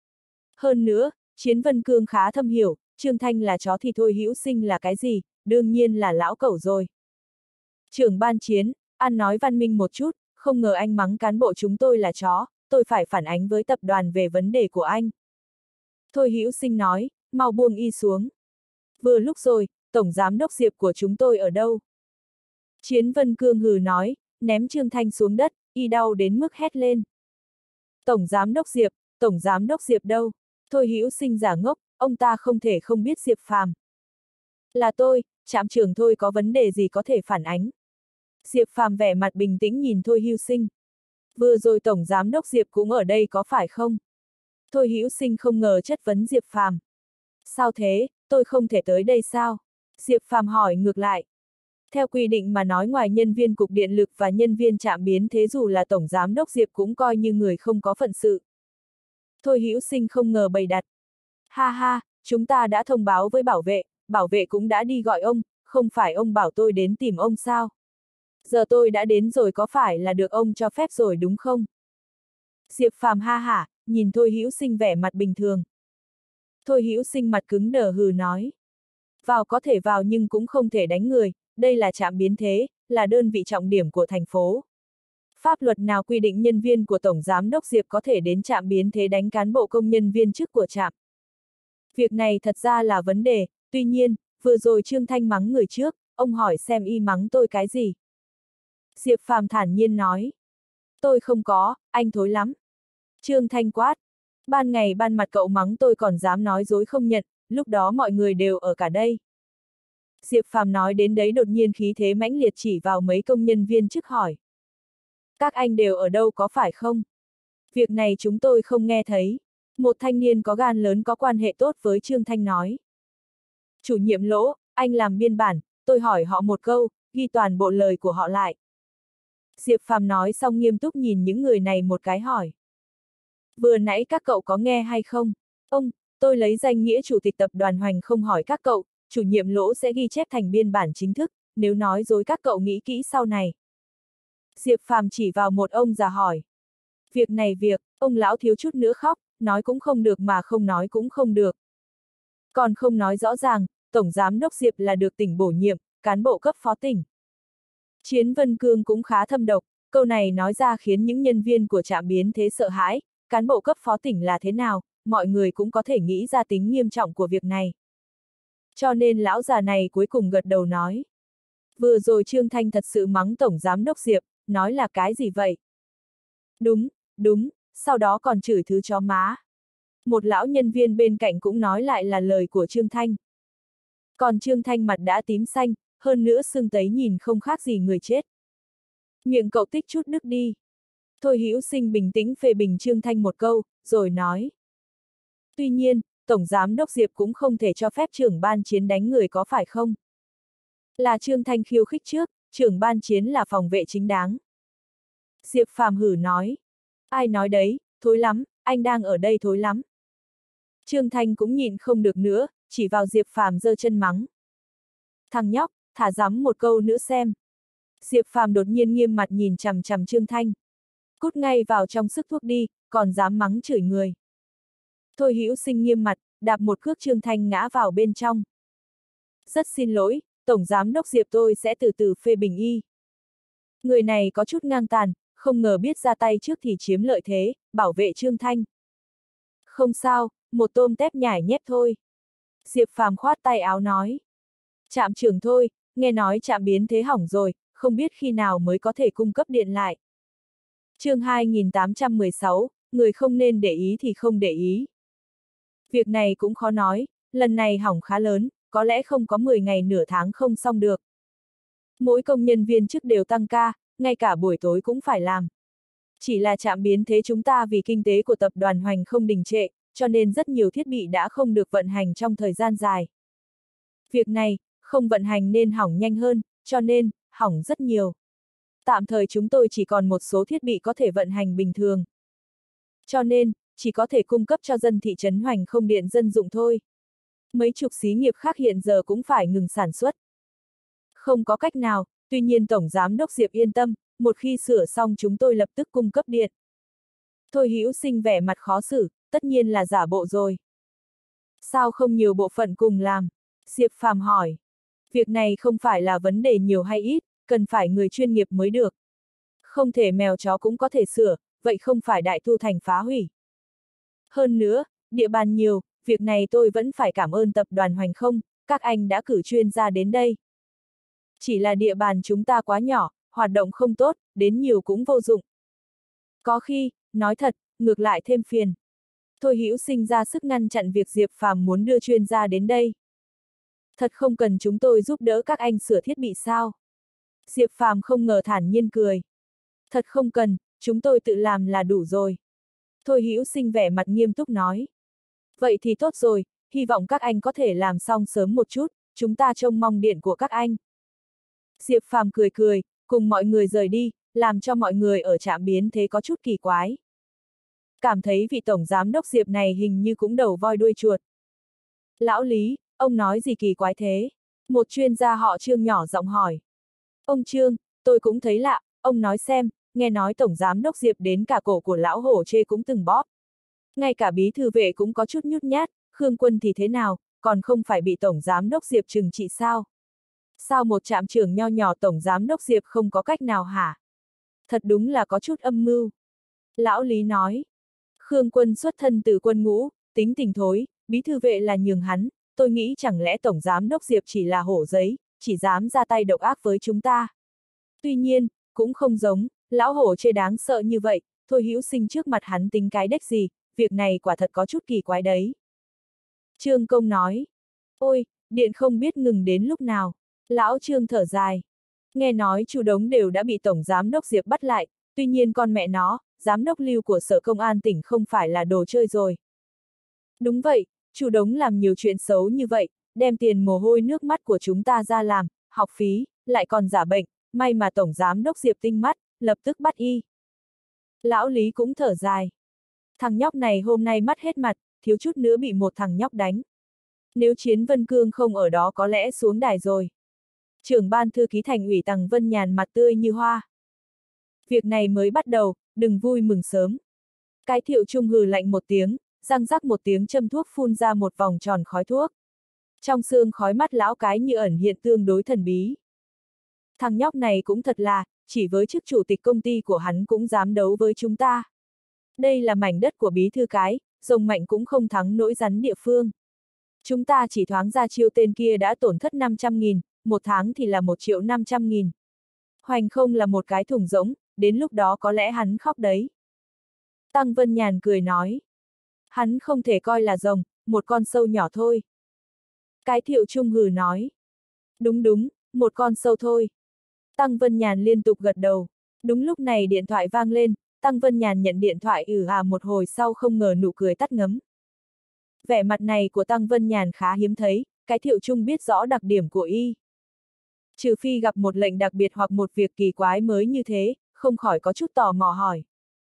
Hơn nữa, Chiến Vân Cương khá thâm hiểu, Trương Thanh là chó thì Thôi Hữu Sinh là cái gì, đương nhiên là lão cẩu rồi. Trưởng ban Chiến, ăn nói văn minh một chút, không ngờ anh mắng cán bộ chúng tôi là chó, tôi phải phản ánh với tập đoàn về vấn đề của anh. Thôi Hữu Sinh nói, mau buông y xuống. Vừa lúc rồi, Tổng Giám đốc Diệp của chúng tôi ở đâu? Chiến Vân Cương hừ nói, ném Trương Thanh xuống đất, y đau đến mức hét lên. Tổng Giám đốc Diệp, Tổng Giám đốc Diệp đâu? Thôi Hữu Sinh giả ngốc, ông ta không thể không biết Diệp Phàm. Là tôi, trạm trưởng Thôi có vấn đề gì có thể phản ánh. Diệp Phàm vẻ mặt bình tĩnh nhìn Thôi Hữu Sinh. Vừa rồi Tổng Giám đốc Diệp cũng ở đây có phải không? Thôi Hữu Sinh không ngờ chất vấn Diệp Phàm. Sao thế, tôi không thể tới đây sao? Diệp Phàm hỏi ngược lại. Theo quy định mà nói ngoài nhân viên cục điện lực và nhân viên trạm biến thế dù là Tổng Giám đốc Diệp cũng coi như người không có phận sự. Thôi Hữu Sinh không ngờ bày đặt. Ha ha, chúng ta đã thông báo với bảo vệ, bảo vệ cũng đã đi gọi ông, không phải ông bảo tôi đến tìm ông sao? Giờ tôi đã đến rồi có phải là được ông cho phép rồi đúng không? Diệp Phàm ha hả, nhìn Thôi Hữu Sinh vẻ mặt bình thường. Thôi Hữu Sinh mặt cứng đờ hừ nói. Vào có thể vào nhưng cũng không thể đánh người, đây là trạm biến thế, là đơn vị trọng điểm của thành phố. Pháp luật nào quy định nhân viên của Tổng Giám đốc Diệp có thể đến trạm biến thế đánh cán bộ công nhân viên chức của trạm. Việc này thật ra là vấn đề, tuy nhiên, vừa rồi Trương Thanh mắng người trước, ông hỏi xem y mắng tôi cái gì. Diệp Phàm thản nhiên nói. Tôi không có, anh thối lắm. Trương Thanh quát. Ban ngày ban mặt cậu mắng tôi còn dám nói dối không nhận, lúc đó mọi người đều ở cả đây. Diệp Phàm nói đến đấy đột nhiên khí thế mãnh liệt chỉ vào mấy công nhân viên chức hỏi. Các anh đều ở đâu có phải không? Việc này chúng tôi không nghe thấy. Một thanh niên có gan lớn có quan hệ tốt với Trương Thanh nói. Chủ nhiệm Lỗ, anh làm biên bản, tôi hỏi họ một câu, ghi toàn bộ lời của họ lại. Diệp Phàm nói xong nghiêm túc nhìn những người này một cái hỏi. Vừa nãy các cậu có nghe hay không? Ông, tôi lấy danh nghĩa chủ tịch tập đoàn Hoành không hỏi các cậu, chủ nhiệm Lỗ sẽ ghi chép thành biên bản chính thức, nếu nói dối các cậu nghĩ kỹ sau này. Diệp Phàm chỉ vào một ông già hỏi. Việc này việc, ông lão thiếu chút nữa khóc, nói cũng không được mà không nói cũng không được. Còn không nói rõ ràng, Tổng Giám đốc Diệp là được tỉnh bổ nhiệm, cán bộ cấp phó tỉnh. Chiến Vân Cương cũng khá thâm độc, câu này nói ra khiến những nhân viên của trạm biến thế sợ hãi, cán bộ cấp phó tỉnh là thế nào, mọi người cũng có thể nghĩ ra tính nghiêm trọng của việc này. Cho nên lão già này cuối cùng gật đầu nói. Vừa rồi Trương Thanh thật sự mắng Tổng Giám đốc Diệp, nói là cái gì vậy? Đúng, đúng, sau đó còn chửi thứ chó má. Một lão nhân viên bên cạnh cũng nói lại là lời của Trương Thanh. Còn Trương Thanh mặt đã tím xanh, hơn nữa sưng tấy nhìn không khác gì người chết, Miệng cậu tích chút nước đi. Thôi Hữu Sinh bình tĩnh phê bình Trương Thanh một câu, rồi nói. Tuy nhiên, Tổng Giám đốc Diệp cũng không thể cho phép trưởng ban chiến đánh người có phải không? Là Trương Thanh khiêu khích trước, trưởng ban chiến là phòng vệ chính đáng. Diệp Phàm hử nói. Ai nói đấy, thối lắm, anh đang ở đây thối lắm. Trương Thanh cũng nhịn không được nữa, chỉ vào Diệp Phàm giơ chân mắng. Thằng nhóc, thả dám một câu nữa xem. Diệp Phàm đột nhiên nghiêm mặt nhìn chằm chằm Trương Thanh. Cút ngay vào trong sức thuốc đi, còn dám mắng chửi người. Thôi Hữu Sinh nghiêm mặt, đạp một cước Trương Thanh ngã vào bên trong. Rất xin lỗi, Tổng Giám đốc Diệp tôi sẽ từ từ phê bình y. Người này có chút ngang tàn, không ngờ biết ra tay trước thì chiếm lợi thế, bảo vệ Trương Thanh. Không sao, một tôm tép nhải nhép thôi. Diệp Phàm khoát tay áo nói. Trạm trưởng thôi, nghe nói trạm biến thế hỏng rồi, không biết khi nào mới có thể cung cấp điện lại. Chương hai nghìn tám trăm mười sáu, người không nên để ý thì không để ý. Việc này cũng khó nói, lần này hỏng khá lớn, có lẽ không có mười ngày nửa tháng không xong được. Mỗi công nhân viên chức đều tăng ca, ngay cả buổi tối cũng phải làm. Chỉ là trạm biến thế chúng ta vì kinh tế của tập đoàn Hoành không đình trệ, cho nên rất nhiều thiết bị đã không được vận hành trong thời gian dài. Việc này, không vận hành nên hỏng nhanh hơn, cho nên, hỏng rất nhiều. Tạm thời chúng tôi chỉ còn một số thiết bị có thể vận hành bình thường. Cho nên, chỉ có thể cung cấp cho dân thị trấn Hoành không điện dân dụng thôi. Mấy chục xí nghiệp khác hiện giờ cũng phải ngừng sản xuất. Không có cách nào, tuy nhiên Tổng Giám đốc Diệp yên tâm, một khi sửa xong chúng tôi lập tức cung cấp điện. Thôi Hữu Sinh vẻ mặt khó xử, tất nhiên là giả bộ rồi. Sao không nhiều bộ phận cùng làm? Diệp Phàm hỏi. Việc này không phải là vấn đề nhiều hay ít, cần phải người chuyên nghiệp mới được. Không thể mèo chó cũng có thể sửa, vậy không phải đại thu thành phá hủy. Hơn nữa, địa bàn nhiều, việc này tôi vẫn phải cảm ơn tập đoàn Hoành không, các anh đã cử chuyên gia đến đây. Chỉ là địa bàn chúng ta quá nhỏ, hoạt động không tốt, đến nhiều cũng vô dụng. Có khi, nói thật, ngược lại thêm phiền. Thôi Hữu Sinh ra sức ngăn chặn việc Diệp Phàm muốn đưa chuyên gia đến đây. Thật không cần chúng tôi giúp đỡ các anh sửa thiết bị sao? Diệp Phàm không ngờ thản nhiên cười. Thật không cần, chúng tôi tự làm là đủ rồi. Thôi Hữu Sinh vẻ mặt nghiêm túc nói. Vậy thì tốt rồi, hy vọng các anh có thể làm xong sớm một chút, chúng ta trông mong điện của các anh. Diệp Phàm cười cười, cùng mọi người rời đi, làm cho mọi người ở trạm biến thế có chút kỳ quái. Cảm thấy vị Tổng Giám đốc Diệp này hình như cũng đầu voi đuôi chuột. Lão Lý, ông nói gì kỳ quái thế? Một chuyên gia họ Trương nhỏ giọng hỏi. Ông Trương, tôi cũng thấy lạ, ông nói xem, nghe nói Tổng Giám đốc Diệp đến cả cổ của lão hổ chê cũng từng bóp. Ngay cả bí thư vệ cũng có chút nhút nhát, Khương Quân thì thế nào, còn không phải bị Tổng Giám đốc Diệp trừng trị sao? Sao một trạm trưởng nho nhỏ Tổng Giám đốc Diệp không có cách nào hả? Thật đúng là có chút âm mưu. Lão Lý nói. Khương Quân xuất thân từ quân ngũ, tính tình thối, bí thư vệ là nhường hắn, tôi nghĩ chẳng lẽ Tổng Giám đốc Diệp chỉ là hổ giấy, chỉ dám ra tay độc ác với chúng ta. Tuy nhiên, cũng không giống, lão hổ chê đáng sợ như vậy, Thôi Hữu Sinh trước mặt hắn tính cái đếch gì, việc này quả thật có chút kỳ quái đấy. Trương Công nói. Ôi, điện không biết ngừng đến lúc nào. Lão Trương thở dài. Nghe nói Chu Đống đều đã bị Tổng Giám đốc Diệp bắt lại, tuy nhiên con mẹ nó, Giám đốc Lưu của Sở Công an tỉnh không phải là đồ chơi rồi. Đúng vậy, Chu Đống làm nhiều chuyện xấu như vậy, đem tiền mồ hôi nước mắt của chúng ta ra làm, học phí, lại còn giả bệnh, may mà Tổng Giám đốc Diệp tinh mắt, lập tức bắt y. Lão Lý cũng thở dài. Thằng nhóc này hôm nay mắt hết mặt, thiếu chút nữa bị một thằng nhóc đánh. Nếu Chiến Vân Cương không ở đó có lẽ xuống đài rồi. Trưởng ban thư ký thành ủy Tằng Vân Nhàn mặt tươi như hoa. Việc này mới bắt đầu, đừng vui mừng sớm. Cái Thiệu Trung hừ lạnh một tiếng, răng rắc một tiếng châm thuốc phun ra một vòng tròn khói thuốc. Trong xương khói mắt lão cái như ẩn hiện tương đối thần bí. Thằng nhóc này cũng thật là, chỉ với chức chủ tịch công ty của hắn cũng dám đấu với chúng ta. Đây là mảnh đất của bí thư cái, rồng mạnh cũng không thắng nỗi rắn địa phương. Chúng ta chỉ thoáng ra chiêu tên kia đã tổn thất năm trăm nghìn, một tháng thì là một triệu năm trăm nghìn. Hoành không là một cái thùng rỗng, đến lúc đó có lẽ hắn khóc đấy. Tăng Vân Nhàn cười nói. Hắn không thể coi là rồng, một con sâu nhỏ thôi. Cái Thiệu Trung hừ nói. Đúng đúng, một con sâu thôi. Tăng Vân Nhàn liên tục gật đầu. Đúng lúc này điện thoại vang lên, Tăng Vân Nhàn nhận điện thoại ừ à một hồi sau không ngờ nụ cười tắt ngấm. Vẻ mặt này của Tăng Vân Nhàn khá hiếm thấy, cái Thiệu Trung biết rõ đặc điểm của y. Trừ phi gặp một lệnh đặc biệt hoặc một việc kỳ quái mới như thế, không khỏi có chút tò mò hỏi.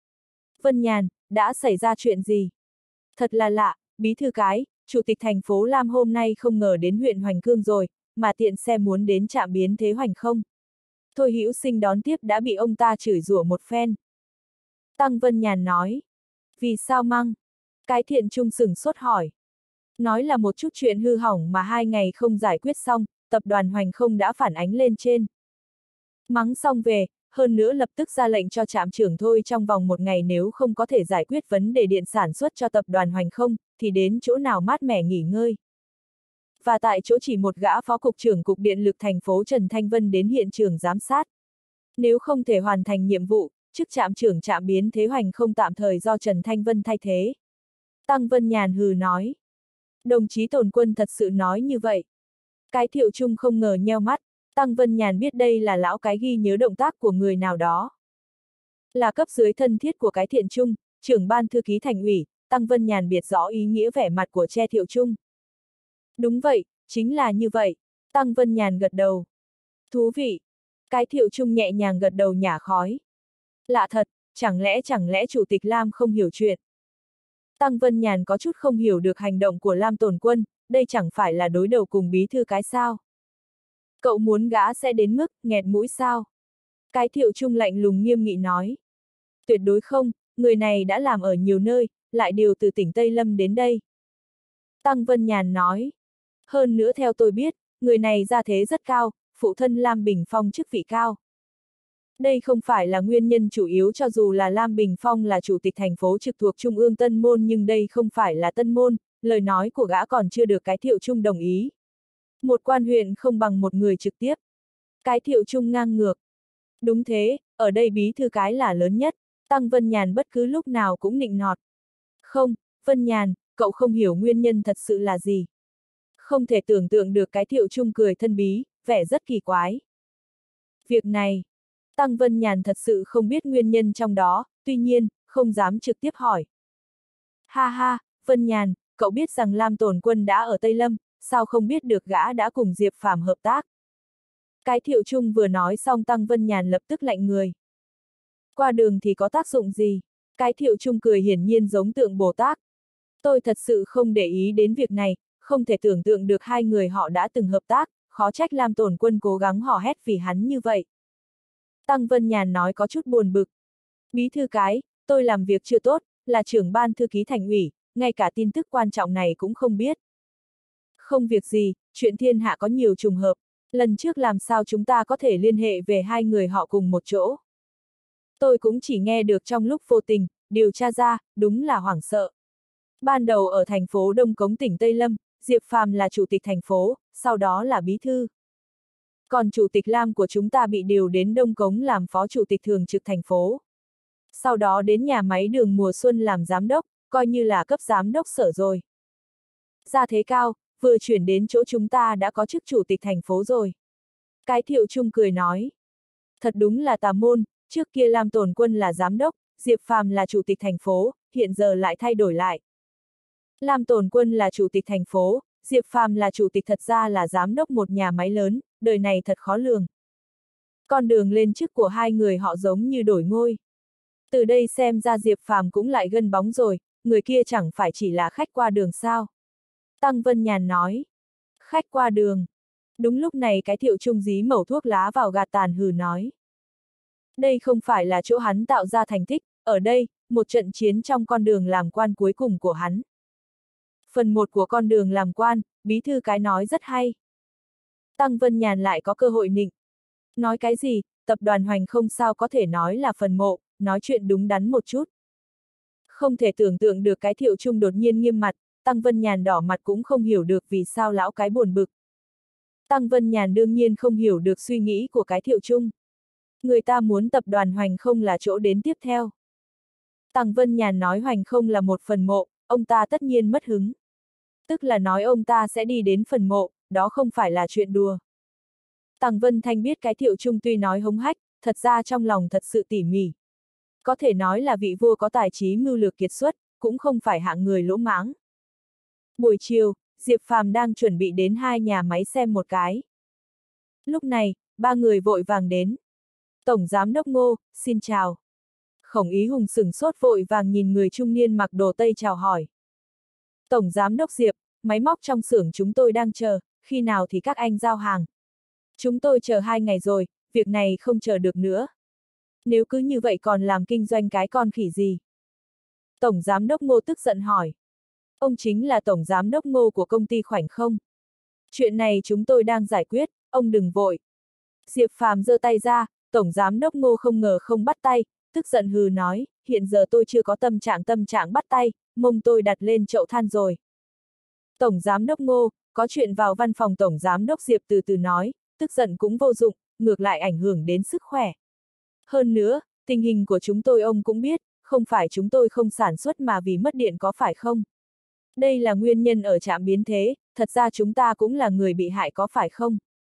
Vân Nhàn, đã xảy ra chuyện gì? Thật là lạ, bí thư cái, chủ tịch thành phố Lam hôm nay không ngờ đến huyện Hoành Cương rồi, mà tiện xe muốn đến trạm biến thế Hoành không? Thôi Hữu Sinh đón tiếp đã bị ông ta chửi rủa một phen. Tăng Vân Nhàn nói. Vì sao măng? Cái Thiện Trung sửng sốt hỏi. Nói là một chút chuyện hư hỏng mà hai ngày không giải quyết xong, tập đoàn Hoành không đã phản ánh lên trên. Mắng xong về, hơn nữa lập tức ra lệnh cho trạm trưởng Thôi trong vòng một ngày nếu không có thể giải quyết vấn đề điện sản xuất cho tập đoàn Hoành không, thì đến chỗ nào mát mẻ nghỉ ngơi. Và tại chỗ chỉ một gã phó cục trưởng cục điện lực thành phố Trần Thanh Vân đến hiện trường giám sát. Nếu không thể hoàn thành nhiệm vụ, chức trạm trưởng trạm biến thế Hoành không tạm thời do Trần Thanh Vân thay thế. Tăng Vân Nhàn hừ nói. Đồng chí Tồn Quân thật sự nói như vậy. Cái Thiệu Trung không ngờ nheo mắt, Tăng Vân Nhàn biết đây là lão cái ghi nhớ động tác của người nào đó. Là cấp dưới thân thiết của cái Thiện Trung, trưởng ban thư ký thành ủy, Tăng Vân Nhàn biết rõ ý nghĩa vẻ mặt của Che Thiệu Trung. Đúng vậy, chính là như vậy. Tăng Vân Nhàn gật đầu. Thú vị. Cái Thiệu Trung nhẹ nhàng gật đầu nhả khói. Lạ thật, chẳng lẽ chẳng lẽ Chủ tịch Lam không hiểu chuyện. Tăng Vân Nhàn có chút không hiểu được hành động của Lam Tồn Quân, đây chẳng phải là đối đầu cùng bí thư cái sao. Cậu muốn gã sẽ đến mức nghẹt mũi sao? Cái Thiệu Trung lạnh lùng nghiêm nghị nói. Tuyệt đối không, người này đã làm ở nhiều nơi, lại điều từ tỉnh Tây Lâm đến đây. Tăng Vân Nhàn nói. Hơn nữa theo tôi biết, người này gia thế rất cao, phụ thân Lam Bình Phong chức vị cao. Đây không phải là nguyên nhân chủ yếu cho dù là Lam Bình Phong là chủ tịch thành phố trực thuộc Trung ương Tân Môn nhưng đây không phải là Tân Môn, lời nói của gã còn chưa được cái Thiệu Trung đồng ý. Một quan huyện không bằng một người trực tiếp. Cái Thiệu Trung ngang ngược. Đúng thế, ở đây bí thư cái là lớn nhất, Tăng Vân Nhàn bất cứ lúc nào cũng nịnh nọt. Không, Vân Nhàn, cậu không hiểu nguyên nhân thật sự là gì. Không thể tưởng tượng được cái Thiệu Trung cười thân bí, vẻ rất kỳ quái. Việc này, Tăng Vân Nhàn thật sự không biết nguyên nhân trong đó, tuy nhiên, không dám trực tiếp hỏi. Ha ha, Vân Nhàn, cậu biết rằng Lam Tồn Quân đã ở Tây Lâm, sao không biết được gã đã cùng Diệp Phàm hợp tác. Cái Thiệu Trung vừa nói xong Tăng Vân Nhàn lập tức lạnh người. Qua đường thì có tác dụng gì? Cái Thiệu Trung cười hiển nhiên giống tượng Bồ Tát. Tôi thật sự không để ý đến việc này, không thể tưởng tượng được hai người họ đã từng hợp tác, khó trách Lam Tồn Quân cố gắng hò hét vì hắn như vậy. Tăng Vân Nhàn nói có chút buồn bực. Bí thư cái, tôi làm việc chưa tốt, là trưởng ban thư ký thành ủy, ngay cả tin tức quan trọng này cũng không biết. Không việc gì, chuyện thiên hạ có nhiều trùng hợp, lần trước làm sao chúng ta có thể liên hệ về hai người họ cùng một chỗ. Tôi cũng chỉ nghe được trong lúc vô tình, điều tra ra, đúng là hoảng sợ. Ban đầu ở thành phố Đông Cống tỉnh Tây Lâm, Diệp Phàm là chủ tịch thành phố, sau đó là bí thư. Còn chủ tịch Lam của chúng ta bị điều đến Đông Cống làm phó chủ tịch thường trực thành phố. Sau đó đến nhà máy đường mùa xuân làm giám đốc, coi như là cấp giám đốc sở rồi. Gia thế cao, vừa chuyển đến chỗ chúng ta đã có chức chủ tịch thành phố rồi. Cái Thiệu Trung cười nói. Thật đúng là tà môn, trước kia Lam Tồn Quân là giám đốc, Diệp Phàm là chủ tịch thành phố, hiện giờ lại thay đổi lại. Lam Tồn Quân là chủ tịch thành phố, Diệp Phàm là chủ tịch thật ra là giám đốc một nhà máy lớn, đời này thật khó lường. Con đường lên chức của hai người họ giống như đổi ngôi. Từ đây xem ra Diệp Phàm cũng lại gân bóng rồi, người kia chẳng phải chỉ là khách qua đường sao. Tăng Vân Nhàn nói. Khách qua đường. Đúng lúc này cái Thiệu Trung dí mẩu thuốc lá vào gạt tàn hừ nói. Đây không phải là chỗ hắn tạo ra thành tích, ở đây, một trận chiến trong con đường làm quan cuối cùng của hắn. Phần một của con đường làm quan, bí thư cái nói rất hay. Tăng Vân Nhàn lại có cơ hội nịnh. Nói cái gì, tập đoàn Hoành không sao có thể nói là phần mộ, nói chuyện đúng đắn một chút. Không thể tưởng tượng được cái Thiệu Trung đột nhiên nghiêm mặt, Tăng Vân Nhàn đỏ mặt cũng không hiểu được vì sao lão cái buồn bực. Tăng Vân Nhàn đương nhiên không hiểu được suy nghĩ của cái Thiệu Trung. Người ta muốn tập đoàn Hoành không là chỗ đến tiếp theo. Tăng Vân Nhàn nói Hoành không là một phần mộ, ông ta tất nhiên mất hứng. Tức là nói ông ta sẽ đi đến phần mộ, đó không phải là chuyện đùa. Tăng Vân Thanh biết cái Thiệu Trung tuy nói hống hách, thật ra trong lòng thật sự tỉ mỉ. Có thể nói là vị vua có tài trí mưu lược kiệt xuất, cũng không phải hạng người lỗ mãng. Buổi chiều, Diệp Phàm đang chuẩn bị đến hai nhà máy xem một cái. Lúc này, ba người vội vàng đến. Tổng Giám đốc Ngô, xin chào. Khổng Ý Hùng sửng sốt vội vàng nhìn người trung niên mặc đồ Tây chào hỏi. Tổng Giám đốc Diệp, máy móc trong xưởng chúng tôi đang chờ, khi nào thì các anh giao hàng. Chúng tôi chờ hai ngày rồi, việc này không chờ được nữa. Nếu cứ như vậy còn làm kinh doanh cái con khỉ gì? Tổng Giám đốc Ngô tức giận hỏi. Ông chính là Tổng Giám đốc Ngô của công ty Khoảnh không? Chuyện này chúng tôi đang giải quyết, ông đừng vội. Diệp Phàm giơ tay ra, Tổng Giám đốc Ngô không ngờ không bắt tay, tức giận hừ nói, hiện giờ tôi chưa có tâm trạng tâm trạng bắt tay, mông tôi đặt lên chậu than rồi. Tổng Giám đốc Ngô, có chuyện vào văn phòng Tổng Giám đốc Diệp từ từ nói, tức giận cũng vô dụng, ngược lại ảnh hưởng đến sức khỏe. Hơn nữa, tình hình của chúng tôi ông cũng biết, không phải chúng tôi không sản xuất mà vì mất điện có phải không? Đây là nguyên nhân ở trạm biến thế, thật ra chúng ta cũng là người bị hại có phải không?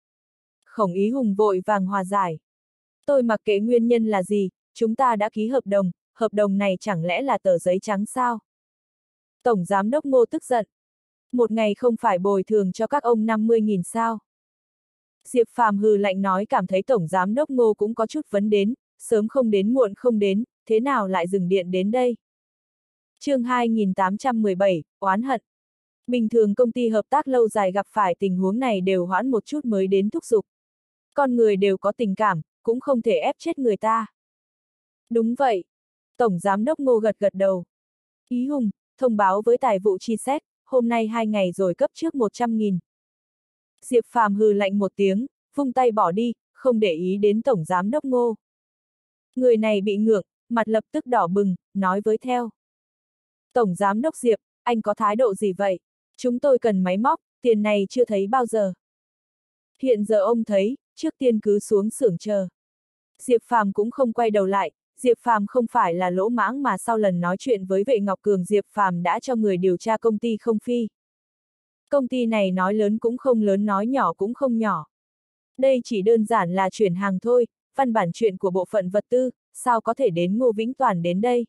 Khổng Ý Hùng vội vàng hòa giải. Tôi mặc kệ nguyên nhân là gì, chúng ta đã ký hợp đồng, hợp đồng này chẳng lẽ là tờ giấy trắng sao? Tổng Giám đốc Ngô tức giận. Một ngày không phải bồi thường cho các ông năm mươi nghìn sao? Diệp Phàm hừ lạnh nói cảm thấy Tổng Giám đốc Ngô cũng có chút vấn đến, sớm không đến muộn không đến, thế nào lại dừng điện đến đây? Chương hai nghìn tám trăm mười bảy, oán hận. Bình thường công ty hợp tác lâu dài gặp phải tình huống này đều hoãn một chút mới đến thúc giục. Con người đều có tình cảm, cũng không thể ép chết người ta. Đúng vậy. Tổng Giám đốc Ngô gật gật đầu. Ý Hùng, thông báo với tài vụ chi xét, hôm nay hai ngày rồi cấp trước một trăm nghìn. Diệp Phàm hừ lạnh một tiếng, vung tay bỏ đi, không để ý đến Tổng Giám đốc Ngô. Người này bị ngượng, mặt lập tức đỏ bừng, nói với theo. Tổng Giám đốc Diệp, anh có thái độ gì vậy? Chúng tôi cần máy móc, tiền này chưa thấy bao giờ. Hiện giờ ông thấy, trước tiên cứ xuống xưởng chờ. Diệp Phàm cũng không quay đầu lại, Diệp Phàm không phải là lỗ mãng mà sau lần nói chuyện với Vệ Ngọc Cường Diệp Phàm đã cho người điều tra công ty Không Phi. Công ty này nói lớn cũng không lớn nói nhỏ cũng không nhỏ. Đây chỉ đơn giản là chuyển hàng thôi, văn bản chuyện của bộ phận vật tư, sao có thể đến Ngô Vĩnh Toàn đến đây?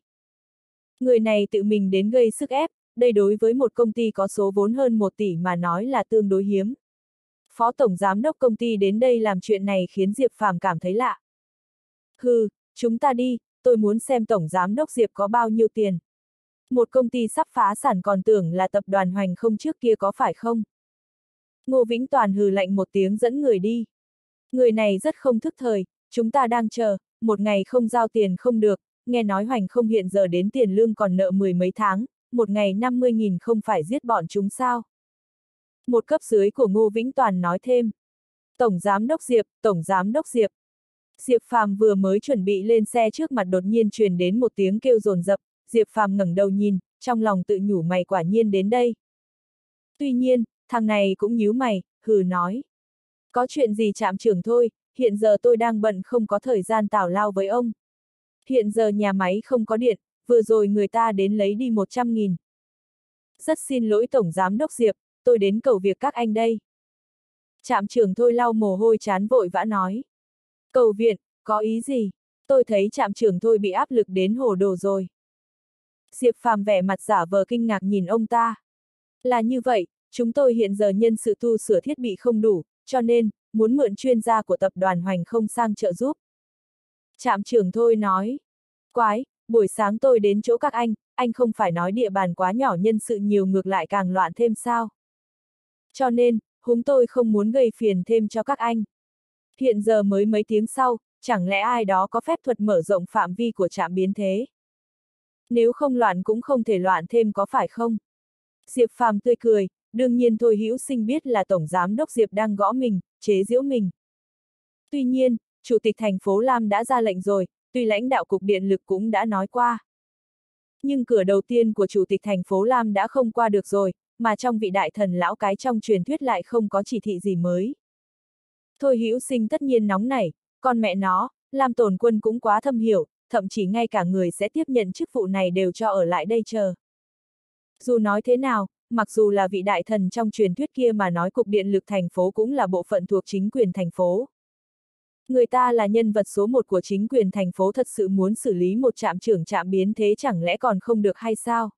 Người này tự mình đến gây sức ép, đây đối với một công ty có số vốn hơn một tỷ mà nói là tương đối hiếm. Phó Tổng Giám đốc công ty đến đây làm chuyện này khiến Diệp Phàm cảm thấy lạ. Hừ, chúng ta đi, tôi muốn xem Tổng Giám đốc Diệp có bao nhiêu tiền. Một công ty sắp phá sản còn tưởng là tập đoàn Hoành không trước kia có phải không? Ngô Vĩnh Toàn hừ lạnh một tiếng dẫn người đi. Người này rất không thức thời, chúng ta đang chờ, một ngày không giao tiền không được, nghe nói Hoành không hiện giờ đến tiền lương còn nợ mười mấy tháng, một ngày năm mươi nghìn không phải giết bọn chúng sao? Một cấp dưới của Ngô Vĩnh Toàn nói thêm. Tổng Giám đốc Diệp, Tổng Giám đốc Diệp. Diệp Phàm vừa mới chuẩn bị lên xe trước mặt đột nhiên truyền đến một tiếng kêu dồn dập, Diệp Phàm ngẩng đầu nhìn, trong lòng tự nhủ mày quả nhiên đến đây. Tuy nhiên, thằng này cũng nhíu mày, hừ nói. Có chuyện gì trạm trưởng thôi, hiện giờ tôi đang bận không có thời gian tào lao với ông. Hiện giờ nhà máy không có điện, vừa rồi người ta đến lấy đi một trăm nghìn. Rất xin lỗi Tổng Giám đốc Diệp, tôi đến cầu việc các anh đây. Trạm trưởng Thôi lau mồ hôi chán vội vã nói. Cầu viện, có ý gì? Tôi thấy trạm trưởng Thôi bị áp lực đến hồ đồ rồi. Diệp Phàm vẻ mặt giả vờ kinh ngạc nhìn ông ta. Là như vậy, chúng tôi hiện giờ nhân sự tu sửa thiết bị không đủ, cho nên, muốn mượn chuyên gia của tập đoàn Hoành không sang trợ giúp. Trạm trưởng Thôi nói. Quái, buổi sáng tôi đến chỗ các anh, anh không phải nói địa bàn quá nhỏ nhân sự nhiều ngược lại càng loạn thêm sao? Cho nên, chúng tôi không muốn gây phiền thêm cho các anh. Hiện giờ mới mấy tiếng sau, chẳng lẽ ai đó có phép thuật mở rộng phạm vi của trạm biến thế? Nếu không loạn cũng không thể loạn thêm có phải không? Diệp Phàm tươi cười, đương nhiên Thôi Hữu Sinh biết là Tổng Giám đốc Diệp đang gõ mình, chế giễu mình. Tuy nhiên, Chủ tịch thành phố Lam đã ra lệnh rồi, tuy lãnh đạo cục điện lực cũng đã nói qua. Nhưng cửa đầu tiên của Chủ tịch thành phố Lam đã không qua được rồi, mà trong vị đại thần lão cái trong truyền thuyết lại không có chỉ thị gì mới. Thôi Hữu Sinh tất nhiên nóng nảy, con mẹ nó, Lam Tồn Quân cũng quá thâm hiểu, thậm chí ngay cả người sẽ tiếp nhận chức vụ này đều cho ở lại đây chờ. Dù nói thế nào, mặc dù là vị đại thần trong truyền thuyết kia mà nói cục điện lực thành phố cũng là bộ phận thuộc chính quyền thành phố. Người ta là nhân vật số một của chính quyền thành phố, thật sự muốn xử lý một trạm trưởng trạm biến thế chẳng lẽ còn không được hay sao?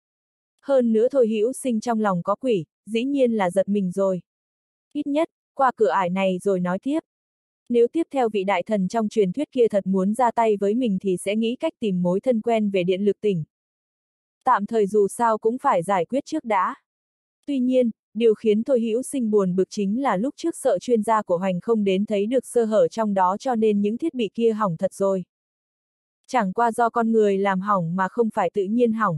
Hơn nữa Thôi Hữu Sinh trong lòng có quỷ, dĩ nhiên là giật mình rồi. Ít nhất, qua cửa ải này rồi nói tiếp. Nếu tiếp theo vị đại thần trong truyền thuyết kia thật muốn ra tay với mình thì sẽ nghĩ cách tìm mối thân quen về điện lực tỉnh. Tạm thời dù sao cũng phải giải quyết trước đã. Tuy nhiên, điều khiến Thôi Hữu Sinh buồn bực chính là lúc trước sợ chuyên gia của Hoành không đến thấy được sơ hở trong đó cho nên những thiết bị kia hỏng thật rồi. Chẳng qua do con người làm hỏng mà không phải tự nhiên hỏng.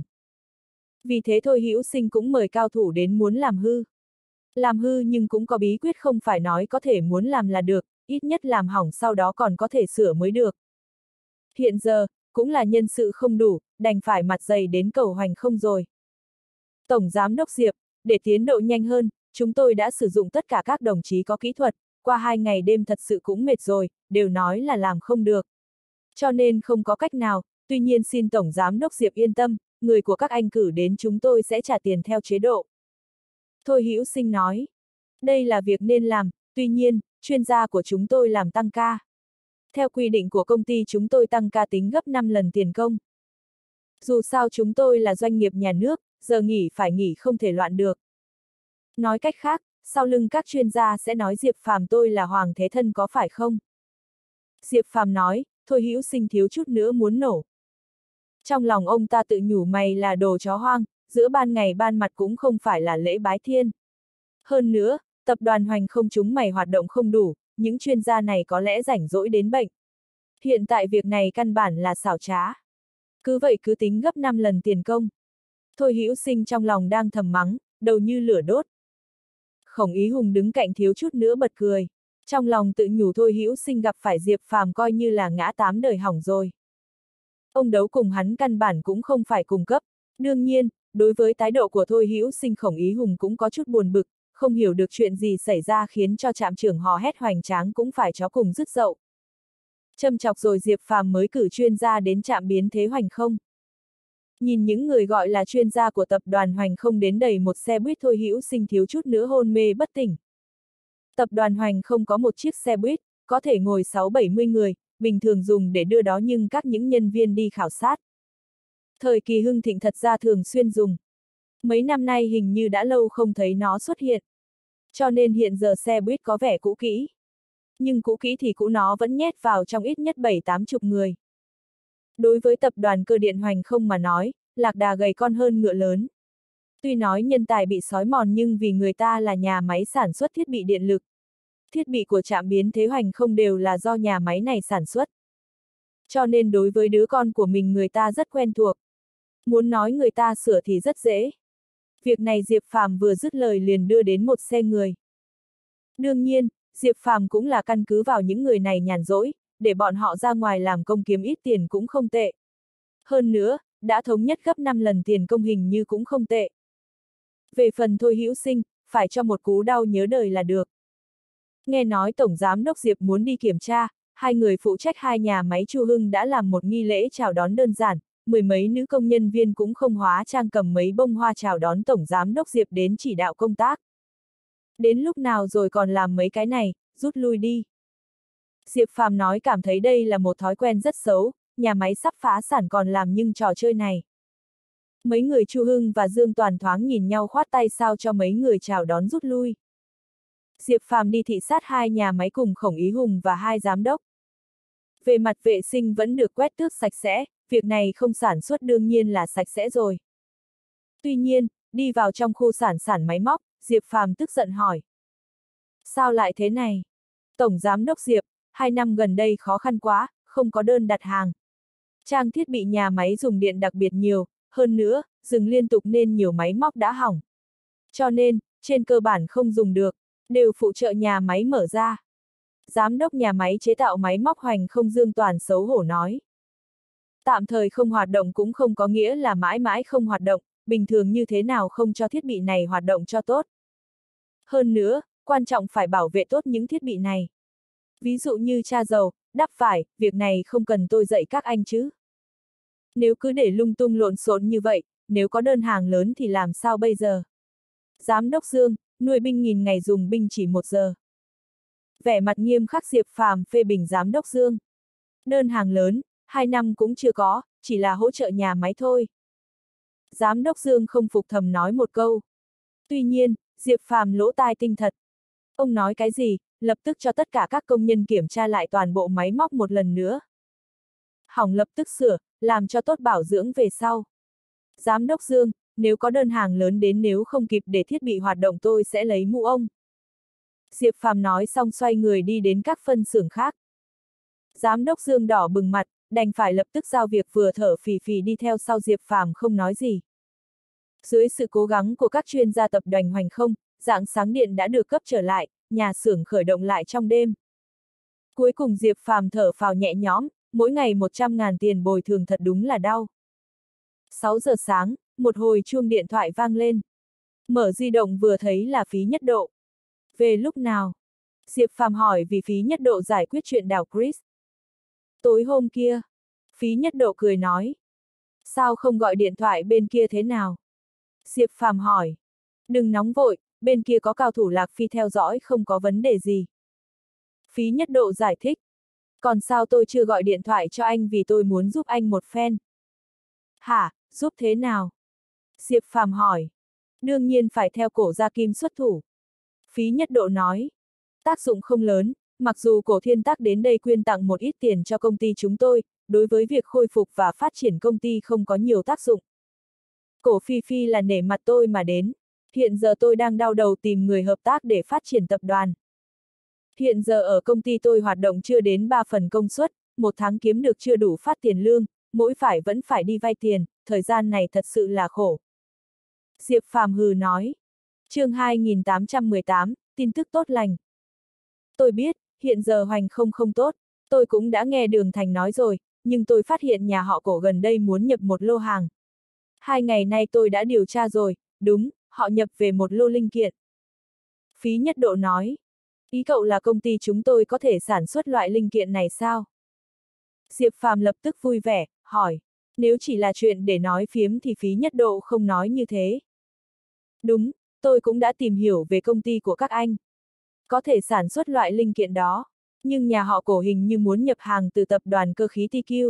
Vì thế Thôi Hữu Sinh cũng mời cao thủ đến muốn làm hư. Làm hư nhưng cũng có bí quyết, không phải nói có thể muốn làm là được, ít nhất làm hỏng sau đó còn có thể sửa mới được. Hiện giờ, cũng là nhân sự không đủ, đành phải mặt dày đến cầu Hoành không rồi. Tổng Giám đốc Diệp, để tiến độ nhanh hơn, chúng tôi đã sử dụng tất cả các đồng chí có kỹ thuật, qua hai ngày đêm thật sự cũng mệt rồi, đều nói là làm không được. Cho nên không có cách nào, tuy nhiên xin Tổng Giám đốc Diệp yên tâm, người của các anh cử đến chúng tôi sẽ trả tiền theo chế độ. Thôi Hữu Sinh nói, đây là việc nên làm, tuy nhiên, chuyên gia của chúng tôi làm tăng ca. Theo quy định của công ty chúng tôi tăng ca tính gấp năm lần tiền công. Dù sao chúng tôi là doanh nghiệp nhà nước, giờ nghỉ phải nghỉ không thể loạn được. Nói cách khác, sau lưng các chuyên gia sẽ nói Diệp Phàm tôi là Hoàng Thế Thân có phải không? Diệp Phàm nói, Thôi Hữu Sinh thiếu chút nữa muốn nổ. Trong lòng ông ta tự nhủ mày là đồ chó hoang, giữa ban ngày ban mặt cũng không phải là lễ bái thiên. Hơn nữa, tập đoàn Hoành không chúng mày hoạt động không đủ, những chuyên gia này có lẽ rảnh rỗi đến bệnh. Hiện tại việc này căn bản là xảo trá. Cứ vậy cứ tính gấp năm lần tiền công. Thôi Hữu Sinh trong lòng đang thầm mắng, đầu như lửa đốt. Khổng Ý Hùng đứng cạnh thiếu chút nữa bật cười. Trong lòng tự nhủ Thôi Hữu Sinh gặp phải Diệp Phàm coi như là ngã tám đời hỏng rồi. Ông đấu cùng hắn căn bản cũng không phải cùng cấp. Đương nhiên, đối với thái độ của Thôi Hữu Sinh Khổng Ý Hùng cũng có chút buồn bực, không hiểu được chuyện gì xảy ra khiến cho trạm trưởng hò hét hoành tráng cũng phải chó cùng dứt dậu. Châm chọc rồi Diệp Phàm mới cử chuyên gia đến trạm biến thế Hoành không. Nhìn những người gọi là chuyên gia của tập đoàn Hoành không đến đầy một xe buýt, Thôi Hữu Sinh thiếu chút nữa hôn mê bất tỉnh. Tập đoàn Hoành không có một chiếc xe buýt, có thể ngồi sáu bảy mươi người, bình thường dùng để đưa đó nhưng các những nhân viên đi khảo sát. Thời kỳ hưng thịnh thật ra thường xuyên dùng. Mấy năm nay hình như đã lâu không thấy nó xuất hiện. Cho nên hiện giờ xe buýt có vẻ cũ kỹ. Nhưng cũ kỹ thì cũ, nó vẫn nhét vào trong ít nhất bảy tám chục người. Đối với tập đoàn Cơ điện Hoành không mà nói, lạc đà gầy con hơn ngựa lớn. Tuy nói nhân tài bị xói mòn nhưng vì người ta là nhà máy sản xuất thiết bị điện lực. Thiết bị của trạm biến thế Hoành không đều là do nhà máy này sản xuất. Cho nên đối với đứa con của mình người ta rất quen thuộc. Muốn nói người ta sửa thì rất dễ. Việc này Diệp Phàm vừa dứt lời liền đưa đến một xe người. Đương nhiên, Diệp Phàm cũng là căn cứ vào những người này nhàn rỗi, để bọn họ ra ngoài làm công kiếm ít tiền cũng không tệ. Hơn nữa, đã thống nhất gấp năm lần tiền công hình như cũng không tệ. Về phần Thôi Hữu Sinh, phải cho một cú đau nhớ đời là được. Nghe nói Tổng Giám đốc Diệp muốn đi kiểm tra, hai người phụ trách hai nhà máy Chu Hưng đã làm một nghi lễ chào đón đơn giản, mười mấy nữ công nhân viên cũng không hóa trang cầm mấy bông hoa chào đón Tổng Giám đốc Diệp đến chỉ đạo công tác. Đến lúc nào rồi còn làm mấy cái này, rút lui đi. Diệp Phàm nói cảm thấy đây là một thói quen rất xấu, nhà máy sắp phá sản còn làm nhưng trò chơi này. Mấy người Chu Hưng và Dương Toàn thoáng nhìn nhau khoát tay sao cho mấy người chào đón rút lui. Diệp Phàm đi thị sát hai nhà máy cùng Khổng Ý Hùng và hai giám đốc. Về mặt vệ sinh vẫn được quét tước sạch sẽ, việc này không sản xuất đương nhiên là sạch sẽ rồi. Tuy nhiên, đi vào trong khu sản sản máy móc, Diệp Phàm tức giận hỏi. Sao lại thế này? Tổng Giám đốc Diệp, hai năm gần đây khó khăn quá, không có đơn đặt hàng. Trang thiết bị nhà máy dùng điện đặc biệt nhiều, hơn nữa, dừng liên tục nên nhiều máy móc đã hỏng. Cho nên, trên cơ bản không dùng được, đều phụ trợ nhà máy mở ra. Giám đốc nhà máy chế tạo máy móc Hoành không Dương Toàn xấu hổ nói. Tạm thời không hoạt động cũng không có nghĩa là mãi mãi không hoạt động, bình thường như thế nào không cho thiết bị này hoạt động cho tốt. Hơn nữa, quan trọng phải bảo vệ tốt những thiết bị này. Ví dụ như tra dầu, đắp vải, việc này không cần tôi dạy các anh chứ. Nếu cứ để lung tung lộn xộn như vậy, nếu có đơn hàng lớn thì làm sao bây giờ? Giám đốc Dương, nuôi binh nghìn ngày dùng binh chỉ một giờ. Vẻ mặt nghiêm khắc Diệp Phàm phê bình giám đốc Dương. Đơn hàng lớn, hai năm cũng chưa có, chỉ là hỗ trợ nhà máy thôi. Giám đốc Dương không phục thầm nói một câu. Tuy nhiên, Diệp Phàm lỗ tai tinh thật. Ông nói cái gì, lập tức cho tất cả các công nhân kiểm tra lại toàn bộ máy móc một lần nữa. Hỏng lập tức sửa, làm cho tốt bảo dưỡng về sau. Giám đốc Dương, nếu có đơn hàng lớn đến nếu không kịp để thiết bị hoạt động tôi sẽ lấy mũ ông. Diệp Phàm nói xong xoay người đi đến các phân xưởng khác. Giám đốc Dương đỏ bừng mặt, đành phải lập tức giao việc vừa thở phì phì đi theo sau Diệp Phàm không nói gì. Dưới sự cố gắng của các chuyên gia tập đoàn Hoành Không, rạng sáng điện đã được cấp trở lại, nhà xưởng khởi động lại trong đêm. Cuối cùng Diệp Phàm thở phào nhẹ nhõm, mỗi ngày một trăm ngàn tiền bồi thường thật đúng là đau. sáu giờ sáng, một hồi chuông điện thoại vang lên. Mở di động vừa thấy là Phí Nhất Độ. Về lúc nào? Diệp Phàm hỏi vì Phí Nhất Độ giải quyết chuyện đào Chris. Tối hôm kia. Phí Nhất Độ cười nói. Sao không gọi điện thoại bên kia thế nào? Diệp Phàm hỏi. Đừng nóng vội, bên kia có cao thủ Lạc Phi theo dõi không có vấn đề gì. Phí Nhất Độ giải thích. Còn sao tôi chưa gọi điện thoại cho anh vì tôi muốn giúp anh một phen. Hả, giúp thế nào? Diệp Phàm hỏi. Đương nhiên phải theo Cổ Gia Kim xuất thủ. Phí Nhất Độ nói. Tác dụng không lớn, mặc dù Cổ Thiên Tắc đến đây quyên tặng một ít tiền cho công ty chúng tôi, đối với việc khôi phục và phát triển công ty không có nhiều tác dụng. Cổ Phi Phi là nể mặt tôi mà đến. Hiện giờ tôi đang đau đầu tìm người hợp tác để phát triển tập đoàn. Hiện giờ ở công ty tôi hoạt động chưa đến ba phần công suất, một tháng kiếm được chưa đủ phát tiền lương, mỗi phải vẫn phải đi vay tiền, thời gian này thật sự là khổ. Diệp Phàm hừ nói. Chương hai nghìn tám trăm mười tám, tin tức tốt lành. Tôi biết, hiện giờ Hoành Không không tốt, tôi cũng đã nghe Đường Thành nói rồi, nhưng tôi phát hiện nhà họ Cổ gần đây muốn nhập một lô hàng. Hai ngày nay tôi đã điều tra rồi, đúng, họ nhập về một lô linh kiện. Phí Nhất Độ nói. Ý cậu là công ty chúng tôi có thể sản xuất loại linh kiện này sao? Diệp Phàm lập tức vui vẻ, hỏi. Nếu chỉ là chuyện để nói phiếm thì Phí Nhất Độ không nói như thế. Đúng, tôi cũng đã tìm hiểu về công ty của các anh. Có thể sản xuất loại linh kiện đó, nhưng nhà họ Cổ hình như muốn nhập hàng từ tập đoàn cơ khí tê quy.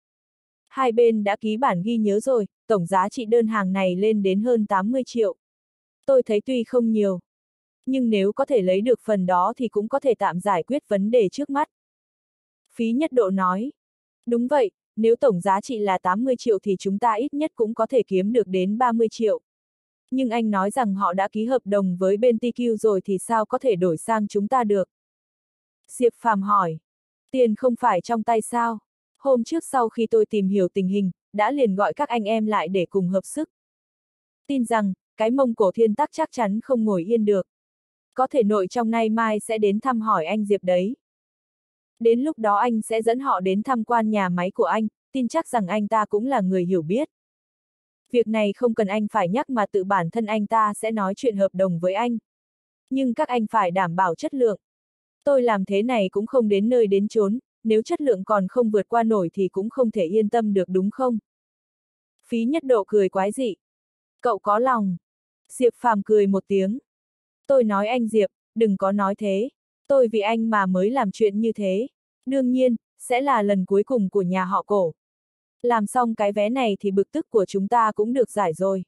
Hai bên đã ký bản ghi nhớ rồi, tổng giá trị đơn hàng này lên đến hơn tám mươi triệu. Tôi thấy tuy không nhiều, nhưng nếu có thể lấy được phần đó thì cũng có thể tạm giải quyết vấn đề trước mắt. Phí Nhất Độ nói. Đúng vậy, nếu tổng giá trị là tám mươi triệu thì chúng ta ít nhất cũng có thể kiếm được đến ba mươi triệu. Nhưng anh nói rằng họ đã ký hợp đồng với bên tê quy rồi thì sao có thể đổi sang chúng ta được? Diệp Phàm hỏi. Tiền không phải trong tay sao? Hôm trước sau khi tôi tìm hiểu tình hình, đã liền gọi các anh em lại để cùng hợp sức. Tin rằng, cái mông Cổ Thiên Tắc chắc chắn không ngồi yên được. Có thể nội trong nay mai sẽ đến thăm hỏi anh Diệp đấy. Đến lúc đó anh sẽ dẫn họ đến tham quan nhà máy của anh, tin chắc rằng anh ta cũng là người hiểu biết. Việc này không cần anh phải nhắc mà tự bản thân anh ta sẽ nói chuyện hợp đồng với anh. Nhưng các anh phải đảm bảo chất lượng. Tôi làm thế này cũng không đến nơi đến chốn, nếu chất lượng còn không vượt qua nổi thì cũng không thể yên tâm được đúng không? Phí Nhất Độ cười quái dị. Cậu có lòng. Diệp Phàm cười một tiếng. Tôi nói anh Diệp, đừng có nói thế. Tôi vì anh mà mới làm chuyện như thế. Đương nhiên, sẽ là lần cuối cùng của nhà họ Cổ. Làm xong cái vé này thì bực tức của chúng ta cũng được giải rồi.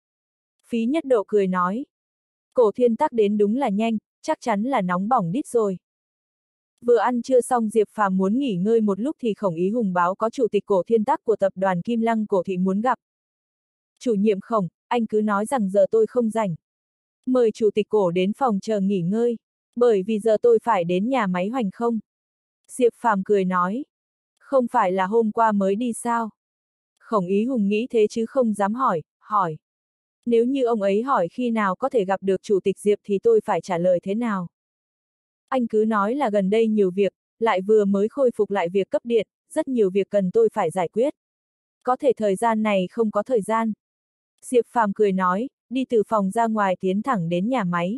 Phí Nhất Độ cười nói. Cổ Thiên Tắc đến đúng là nhanh, chắc chắn là nóng bỏng đít rồi. Vừa ăn trưa xong Diệp Phàm muốn nghỉ ngơi một lúc thì Khổng Ý Hùng báo có chủ tịch Cổ Thiên Tắc của tập đoàn Kim Lăng Cổ Thị muốn gặp. Chủ nhiệm Khổng, anh cứ nói rằng giờ tôi không rảnh. Mời chủ tịch Cổ đến phòng chờ nghỉ ngơi, bởi vì giờ tôi phải đến nhà máy Hoành Không. Diệp Phàm cười nói. Không phải là hôm qua mới đi sao? Khổng Ý Hùng nghĩ thế chứ không dám hỏi, hỏi. Nếu như ông ấy hỏi khi nào có thể gặp được chủ tịch Diệp thì tôi phải trả lời thế nào? Anh cứ nói là gần đây nhiều việc, lại vừa mới khôi phục lại việc cấp điện, rất nhiều việc cần tôi phải giải quyết. Có thể thời gian này không có thời gian. Diệp Phàm cười nói, đi từ phòng ra ngoài tiến thẳng đến nhà máy.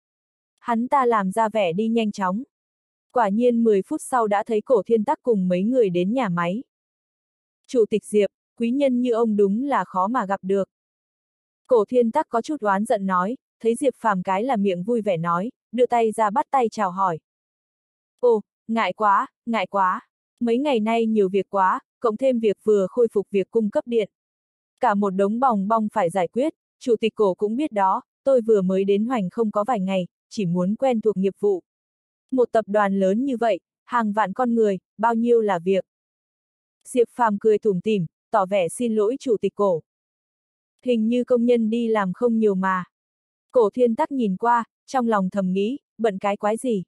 Hắn ta làm ra vẻ đi nhanh chóng. Quả nhiên mười phút sau đã thấy Cổ Thiên Tắc cùng mấy người đến nhà máy. Chủ tịch Diệp, quý nhân như ông đúng là khó mà gặp được. Cổ Thiên Tắc có chút oán giận nói, thấy Diệp Phàm cái là miệng vui vẻ nói, đưa tay ra bắt tay chào hỏi. Ồ, ngại quá, ngại quá. Mấy ngày nay nhiều việc quá, cộng thêm việc vừa khôi phục việc cung cấp điện. Cả một đống bòng bong phải giải quyết, chủ tịch Cổ cũng biết đó, tôi vừa mới đến Hoành không có vài ngày, chỉ muốn quen thuộc nghiệp vụ. Một tập đoàn lớn như vậy, hàng vạn con người, bao nhiêu là việc. Diệp Phàm cười tủm tỉm, tỏ vẻ xin lỗi chủ tịch Cổ. Hình như công nhân đi làm không nhiều mà. Cổ Thiên Tắc nhìn qua, trong lòng thầm nghĩ, bận cái quái gì.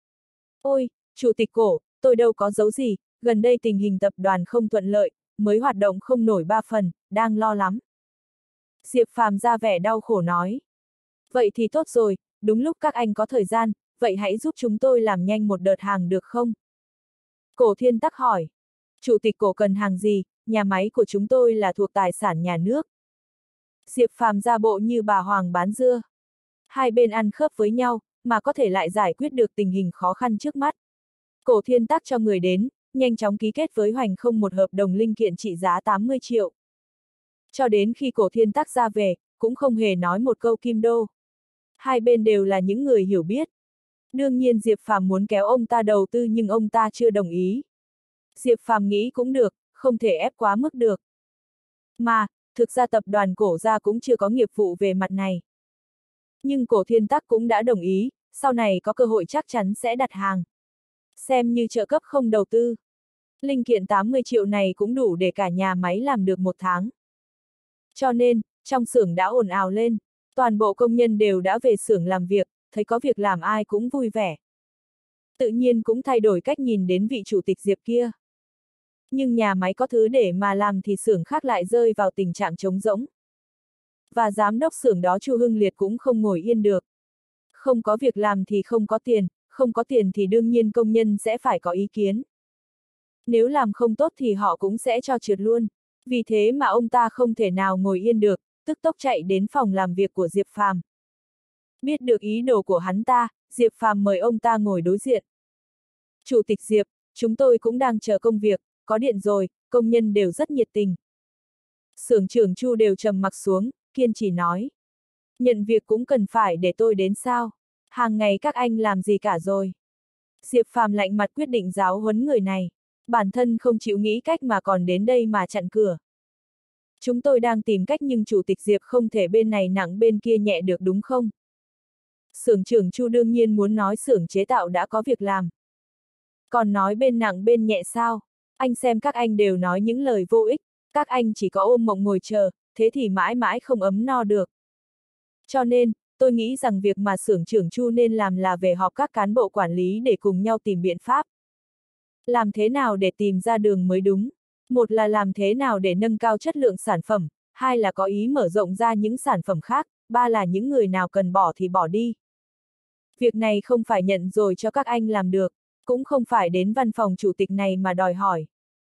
Ôi, chủ tịch Cổ, tôi đâu có giấu gì, gần đây tình hình tập đoàn không thuận lợi, mới hoạt động không nổi ba phần, đang lo lắm. Diệp Phàm ra vẻ đau khổ nói. Vậy thì tốt rồi, đúng lúc các anh có thời gian, vậy hãy giúp chúng tôi làm nhanh một đợt hàng được không? Cổ Thiên Tắc hỏi. Chủ tịch Cổ cần hàng gì, nhà máy của chúng tôi là thuộc tài sản nhà nước. Diệp Phàm ra bộ như bà Hoàng bán dưa. Hai bên ăn khớp với nhau, mà có thể lại giải quyết được tình hình khó khăn trước mắt. Cổ Thiên Tắc cho người đến, nhanh chóng ký kết với Hoành không một hợp đồng linh kiện trị giá tám mươi triệu. Cho đến khi Cổ Thiên Tắc ra về, cũng không hề nói một câu kim đô. Hai bên đều là những người hiểu biết. Đương nhiên Diệp Phàm muốn kéo ông ta đầu tư nhưng ông ta chưa đồng ý. Diệp Phàm nghĩ cũng được, không thể ép quá mức được. Mà, thực ra tập đoàn Cổ gia cũng chưa có nghiệp vụ về mặt này. Nhưng Cổ Thiên Tắc cũng đã đồng ý, sau này có cơ hội chắc chắn sẽ đặt hàng. Xem như trợ cấp không đầu tư. Linh kiện tám mươi triệu này cũng đủ để cả nhà máy làm được một tháng. Cho nên, trong xưởng đã ồn ào lên, toàn bộ công nhân đều đã về xưởng làm việc, thấy có việc làm ai cũng vui vẻ. Tự nhiên cũng thay đổi cách nhìn đến vị chủ tịch Diệp kia. Nhưng nhà máy có thứ để mà làm thì xưởng khác lại rơi vào tình trạng trống rỗng. Và giám đốc xưởng đó Chu Hưng Liệt cũng không ngồi yên được. Không có việc làm thì không có tiền, không có tiền thì đương nhiên công nhân sẽ phải có ý kiến. Nếu làm không tốt thì họ cũng sẽ cho trượt luôn. Vì thế mà ông ta không thể nào ngồi yên được, tức tốc chạy đến phòng làm việc của Diệp Phàm. Biết được ý đồ của hắn ta, Diệp Phàm mời ông ta ngồi đối diện. Chủ tịch Diệp, chúng tôi cũng đang chờ công việc, có điện rồi, công nhân đều rất nhiệt tình. Xưởng trưởng Chu đều trầm mặc xuống, kiên trì nói. Nhận việc cũng cần phải để tôi đến sao? Hàng ngày các anh làm gì cả rồi? Diệp Phàm lạnh mặt quyết định giáo huấn người này. Bản thân không chịu nghĩ cách mà còn đến đây mà chặn cửa. Chúng tôi đang tìm cách nhưng chủ tịch Diệp không thể bên này nặng bên kia nhẹ được đúng không? Xưởng trưởng Chu đương nhiên muốn nói xưởng chế tạo đã có việc làm. Còn nói bên nặng bên nhẹ sao? Anh xem các anh đều nói những lời vô ích, các anh chỉ có ôm mộng ngồi chờ, thế thì mãi mãi không ấm no được. Cho nên, tôi nghĩ rằng việc mà xưởng trưởng Chu nên làm là về họp các cán bộ quản lý để cùng nhau tìm biện pháp. Làm thế nào để tìm ra đường mới đúng? Một là làm thế nào để nâng cao chất lượng sản phẩm, hai là có ý mở rộng ra những sản phẩm khác, ba là những người nào cần bỏ thì bỏ đi. Việc này không phải nhận rồi cho các anh làm được, cũng không phải đến văn phòng chủ tịch này mà đòi hỏi.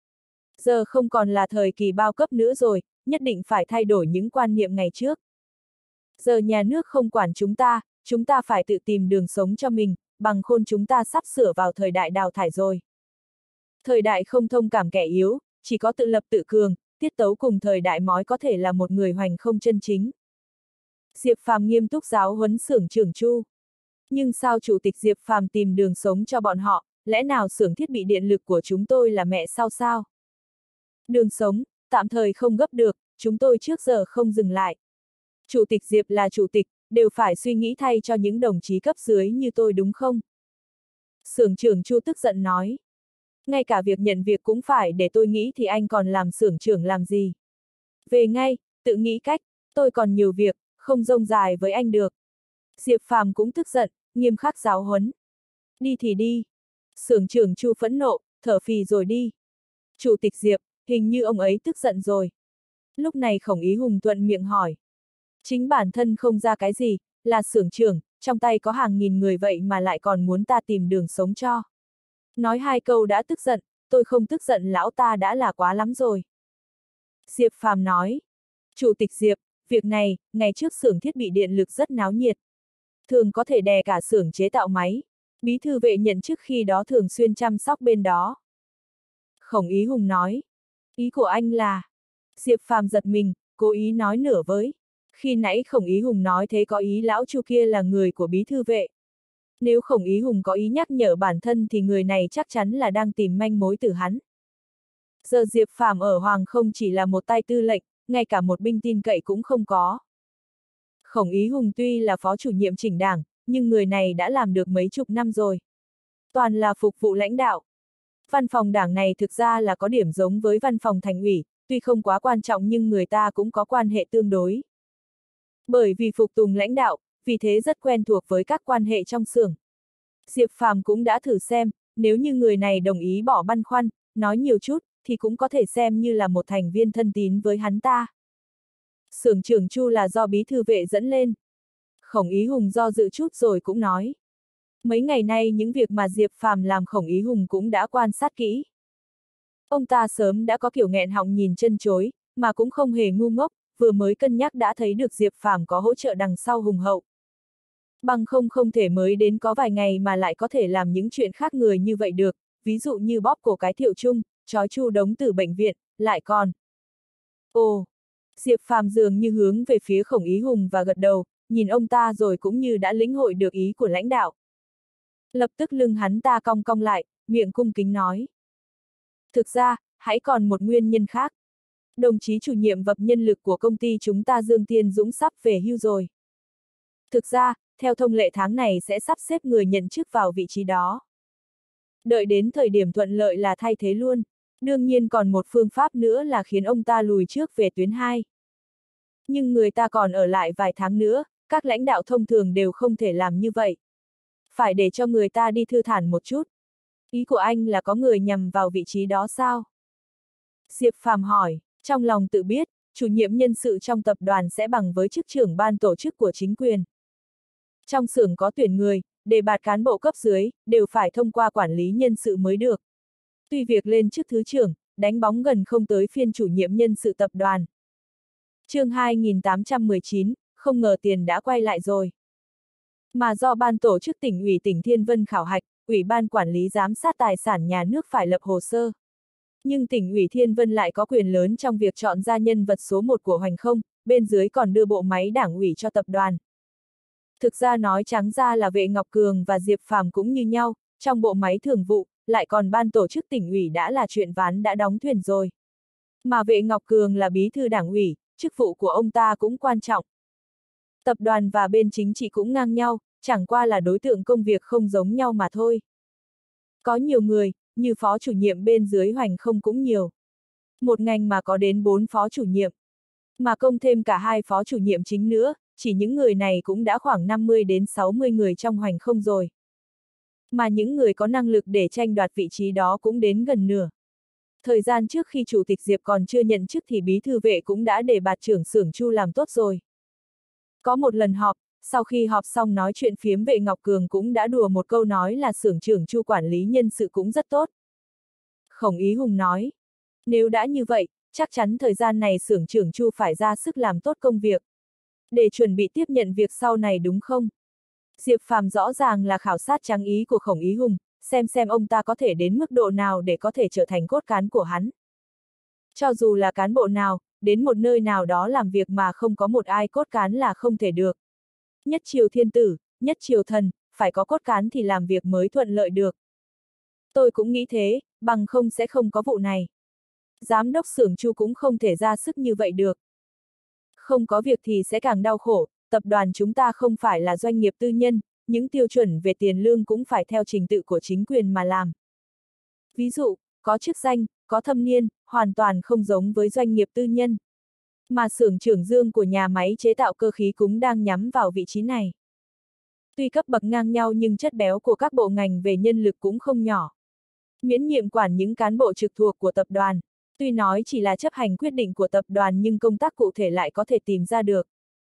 Giờ không còn là thời kỳ bao cấp nữa rồi, nhất định phải thay đổi những quan niệm ngày trước. Giờ nhà nước không quản chúng ta, chúng ta phải tự tìm đường sống cho mình, bằng khôn chúng ta sắp sửa vào thời đại đào thải rồi. Thời đại không thông cảm kẻ yếu, chỉ có tự lập tự cường, tiết tấu cùng thời đại mới có thể là một người Hoành không chân chính. Diệp Phàm nghiêm túc giáo huấn xưởng trưởng Chu. Nhưng sao chủ tịch Diệp Phàm tìm đường sống cho bọn họ, lẽ nào xưởng thiết bị điện lực của chúng tôi là mẹ sao sao? Đường sống, tạm thời không gấp được, chúng tôi trước giờ không dừng lại. Chủ tịch Diệp là chủ tịch, đều phải suy nghĩ thay cho những đồng chí cấp dưới như tôi đúng không? Xưởng trưởng Chu tức giận nói. Ngay cả việc nhận việc cũng phải để tôi nghĩ thì anh còn làm xưởng trưởng làm gì? Về ngay, tự nghĩ cách, tôi còn nhiều việc, không rông dài với anh được. Diệp Phàm cũng tức giận, nghiêm khắc giáo huấn. Đi thì đi. Xưởng trưởng Chu phẫn nộ, thở phì rồi đi. Chủ tịch Diệp, hình như ông ấy tức giận rồi. Lúc này Khổng Ý Hùng thuận miệng hỏi. Chính bản thân không ra cái gì, là xưởng trưởng, trong tay có hàng nghìn người vậy mà lại còn muốn ta tìm đường sống cho. Nói hai câu đã tức giận, tôi không tức giận lão ta đã là quá lắm rồi. Diệp Phàm nói. Chủ tịch Diệp, việc này, ngày trước xưởng thiết bị điện lực rất náo nhiệt. Thường có thể đè cả xưởng chế tạo máy. Bí thư vệ nhận chức khi đó thường xuyên chăm sóc bên đó. Khổng Ý Hùng nói. Ý của anh là... Diệp Phàm giật mình, cố ý nói nửa với. Khi nãy Khổng Ý Hùng nói thế có ý lão Chu kia là người của bí thư vệ. Nếu Khổng Ý Hùng có ý nhắc nhở bản thân thì người này chắc chắn là đang tìm manh mối từ hắn. Giờ Diệp Phàm ở Hoàng không chỉ là một tay tư lệnh, ngay cả một binh tin cậy cũng không có. Khổng Ý Hùng tuy là phó chủ nhiệm chỉnh đảng, nhưng người này đã làm được mấy chục năm rồi. Toàn là phục vụ lãnh đạo. Văn phòng đảng này thực ra là có điểm giống với văn phòng thành ủy, tuy không quá quan trọng nhưng người ta cũng có quan hệ tương đối. Bởi vì phục tùng lãnh đạo, vì thế rất quen thuộc với các quan hệ trong xưởng. Diệp Phàm cũng đã thử xem, nếu như người này đồng ý bỏ băn khoăn, nói nhiều chút, thì cũng có thể xem như là một thành viên thân tín với hắn ta. Xưởng trưởng Chu là do bí thư vệ dẫn lên. Khổng Ý Hùng do dự chút rồi cũng nói. Mấy ngày nay những việc mà Diệp Phàm làm Khổng Ý Hùng cũng đã quan sát kỹ. Ông ta sớm đã có kiểu nghẹn họng nhìn chân chối, mà cũng không hề ngu ngốc, vừa mới cân nhắc đã thấy được Diệp Phàm có hỗ trợ đằng sau hùng hậu. Bằng không không thể mới đến có vài ngày mà lại có thể làm những chuyện khác người như vậy được, ví dụ như bóp cổ cái Thiệu Trung, trói Chu Đống từ bệnh viện, lại còn. Ồ, Diệp Phàm dường như hướng về phía Khổng Ý Hùng và gật đầu, nhìn ông ta rồi cũng như đã lĩnh hội được ý của lãnh đạo. Lập tức lưng hắn ta cong cong lại, miệng cung kính nói. Thực ra, hãy còn một nguyên nhân khác. Đồng chí chủ nhiệm vập nhân lực của công ty chúng ta Dương Tiên Dũng sắp về hưu rồi. Thực ra, theo thông lệ tháng này sẽ sắp xếp người nhận chức vào vị trí đó. Đợi đến thời điểm thuận lợi là thay thế luôn. Đương nhiên còn một phương pháp nữa là khiến ông ta lùi trước về tuyến hai. Nhưng người ta còn ở lại vài tháng nữa, các lãnh đạo thông thường đều không thể làm như vậy. Phải để cho người ta đi thư thản một chút. Ý của anh là có người nhằm vào vị trí đó sao? Diệp Phàm hỏi, trong lòng tự biết, chủ nhiệm nhân sự trong tập đoàn sẽ bằng với chức trưởng ban tổ chức của chính quyền. Trong xưởng có tuyển người, đề bạt cán bộ cấp dưới, đều phải thông qua quản lý nhân sự mới được. Tuy việc lên chức thứ trưởng, đánh bóng gần không tới phiên chủ nhiệm nhân sự tập đoàn. Chương hai nghìn tám trăm mười chín, không ngờ tiền đã quay lại rồi. Mà do ban tổ chức tỉnh ủy tỉnh Thiên Vân khảo hạch, Ủy ban quản lý giám sát tài sản nhà nước phải lập hồ sơ. Nhưng tỉnh ủy Thiên Vân lại có quyền lớn trong việc chọn ra nhân vật số một của Hoành Không, bên dưới còn đưa bộ máy đảng ủy cho tập đoàn. Thực ra nói trắng ra là Vệ Ngọc Cường và Diệp Phàm cũng như nhau, trong bộ máy thường vụ, lại còn ban tổ chức tỉnh ủy đã là chuyện ván đã đóng thuyền rồi. Mà Vệ Ngọc Cường là bí thư đảng ủy, chức vụ của ông ta cũng quan trọng. Tập đoàn và bên chính trị cũng ngang nhau, chẳng qua là đối tượng công việc không giống nhau mà thôi. Có nhiều người, như phó chủ nhiệm bên dưới Hoành Không cũng nhiều. Một ngành mà có đến bốn phó chủ nhiệm. Mà công thêm cả hai phó chủ nhiệm chính nữa, chỉ những người này cũng đã khoảng năm mươi đến sáu mươi người trong Hoành Không rồi. Mà những người có năng lực để tranh đoạt vị trí đó cũng đến gần nửa. Thời gian trước khi chủ tịch Diệp còn chưa nhận chức thì bí thư Vệ cũng đã để bạt trưởng xưởng Chu làm tốt rồi. Có một lần họp, sau khi họp xong nói chuyện phiếm Vệ Ngọc Cường cũng đã đùa một câu nói là xưởng trưởng Chu quản lý nhân sự cũng rất tốt. Khổng Ý Hùng nói, nếu đã như vậy, chắc chắn thời gian này xưởng trưởng Chu phải ra sức làm tốt công việc. Để chuẩn bị tiếp nhận việc sau này đúng không? Diệp Phàm rõ ràng là khảo sát trắng ý của Khổng Ý Hùng, xem xem ông ta có thể đến mức độ nào để có thể trở thành cốt cán của hắn. Cho dù là cán bộ nào, đến một nơi nào đó làm việc mà không có một ai cốt cán là không thể được. Nhất triều thiên tử, nhất triều thần, phải có cốt cán thì làm việc mới thuận lợi được. Tôi cũng nghĩ thế, bằng không sẽ không có vụ này. Giám đốc xưởng Chu cũng không thể ra sức như vậy được. Không có việc thì sẽ càng đau khổ, tập đoàn chúng ta không phải là doanh nghiệp tư nhân, những tiêu chuẩn về tiền lương cũng phải theo trình tự của chính quyền mà làm. Ví dụ, có chức danh, có thâm niên, hoàn toàn không giống với doanh nghiệp tư nhân. Mà xưởng trưởng Dương của nhà máy chế tạo cơ khí cũng đang nhắm vào vị trí này. Tuy cấp bậc ngang nhau nhưng chất béo của các bộ ngành về nhân lực cũng không nhỏ. Miễn nhiệm quản những cán bộ trực thuộc của tập đoàn, tuy nói chỉ là chấp hành quyết định của tập đoàn nhưng công tác cụ thể lại có thể tìm ra được.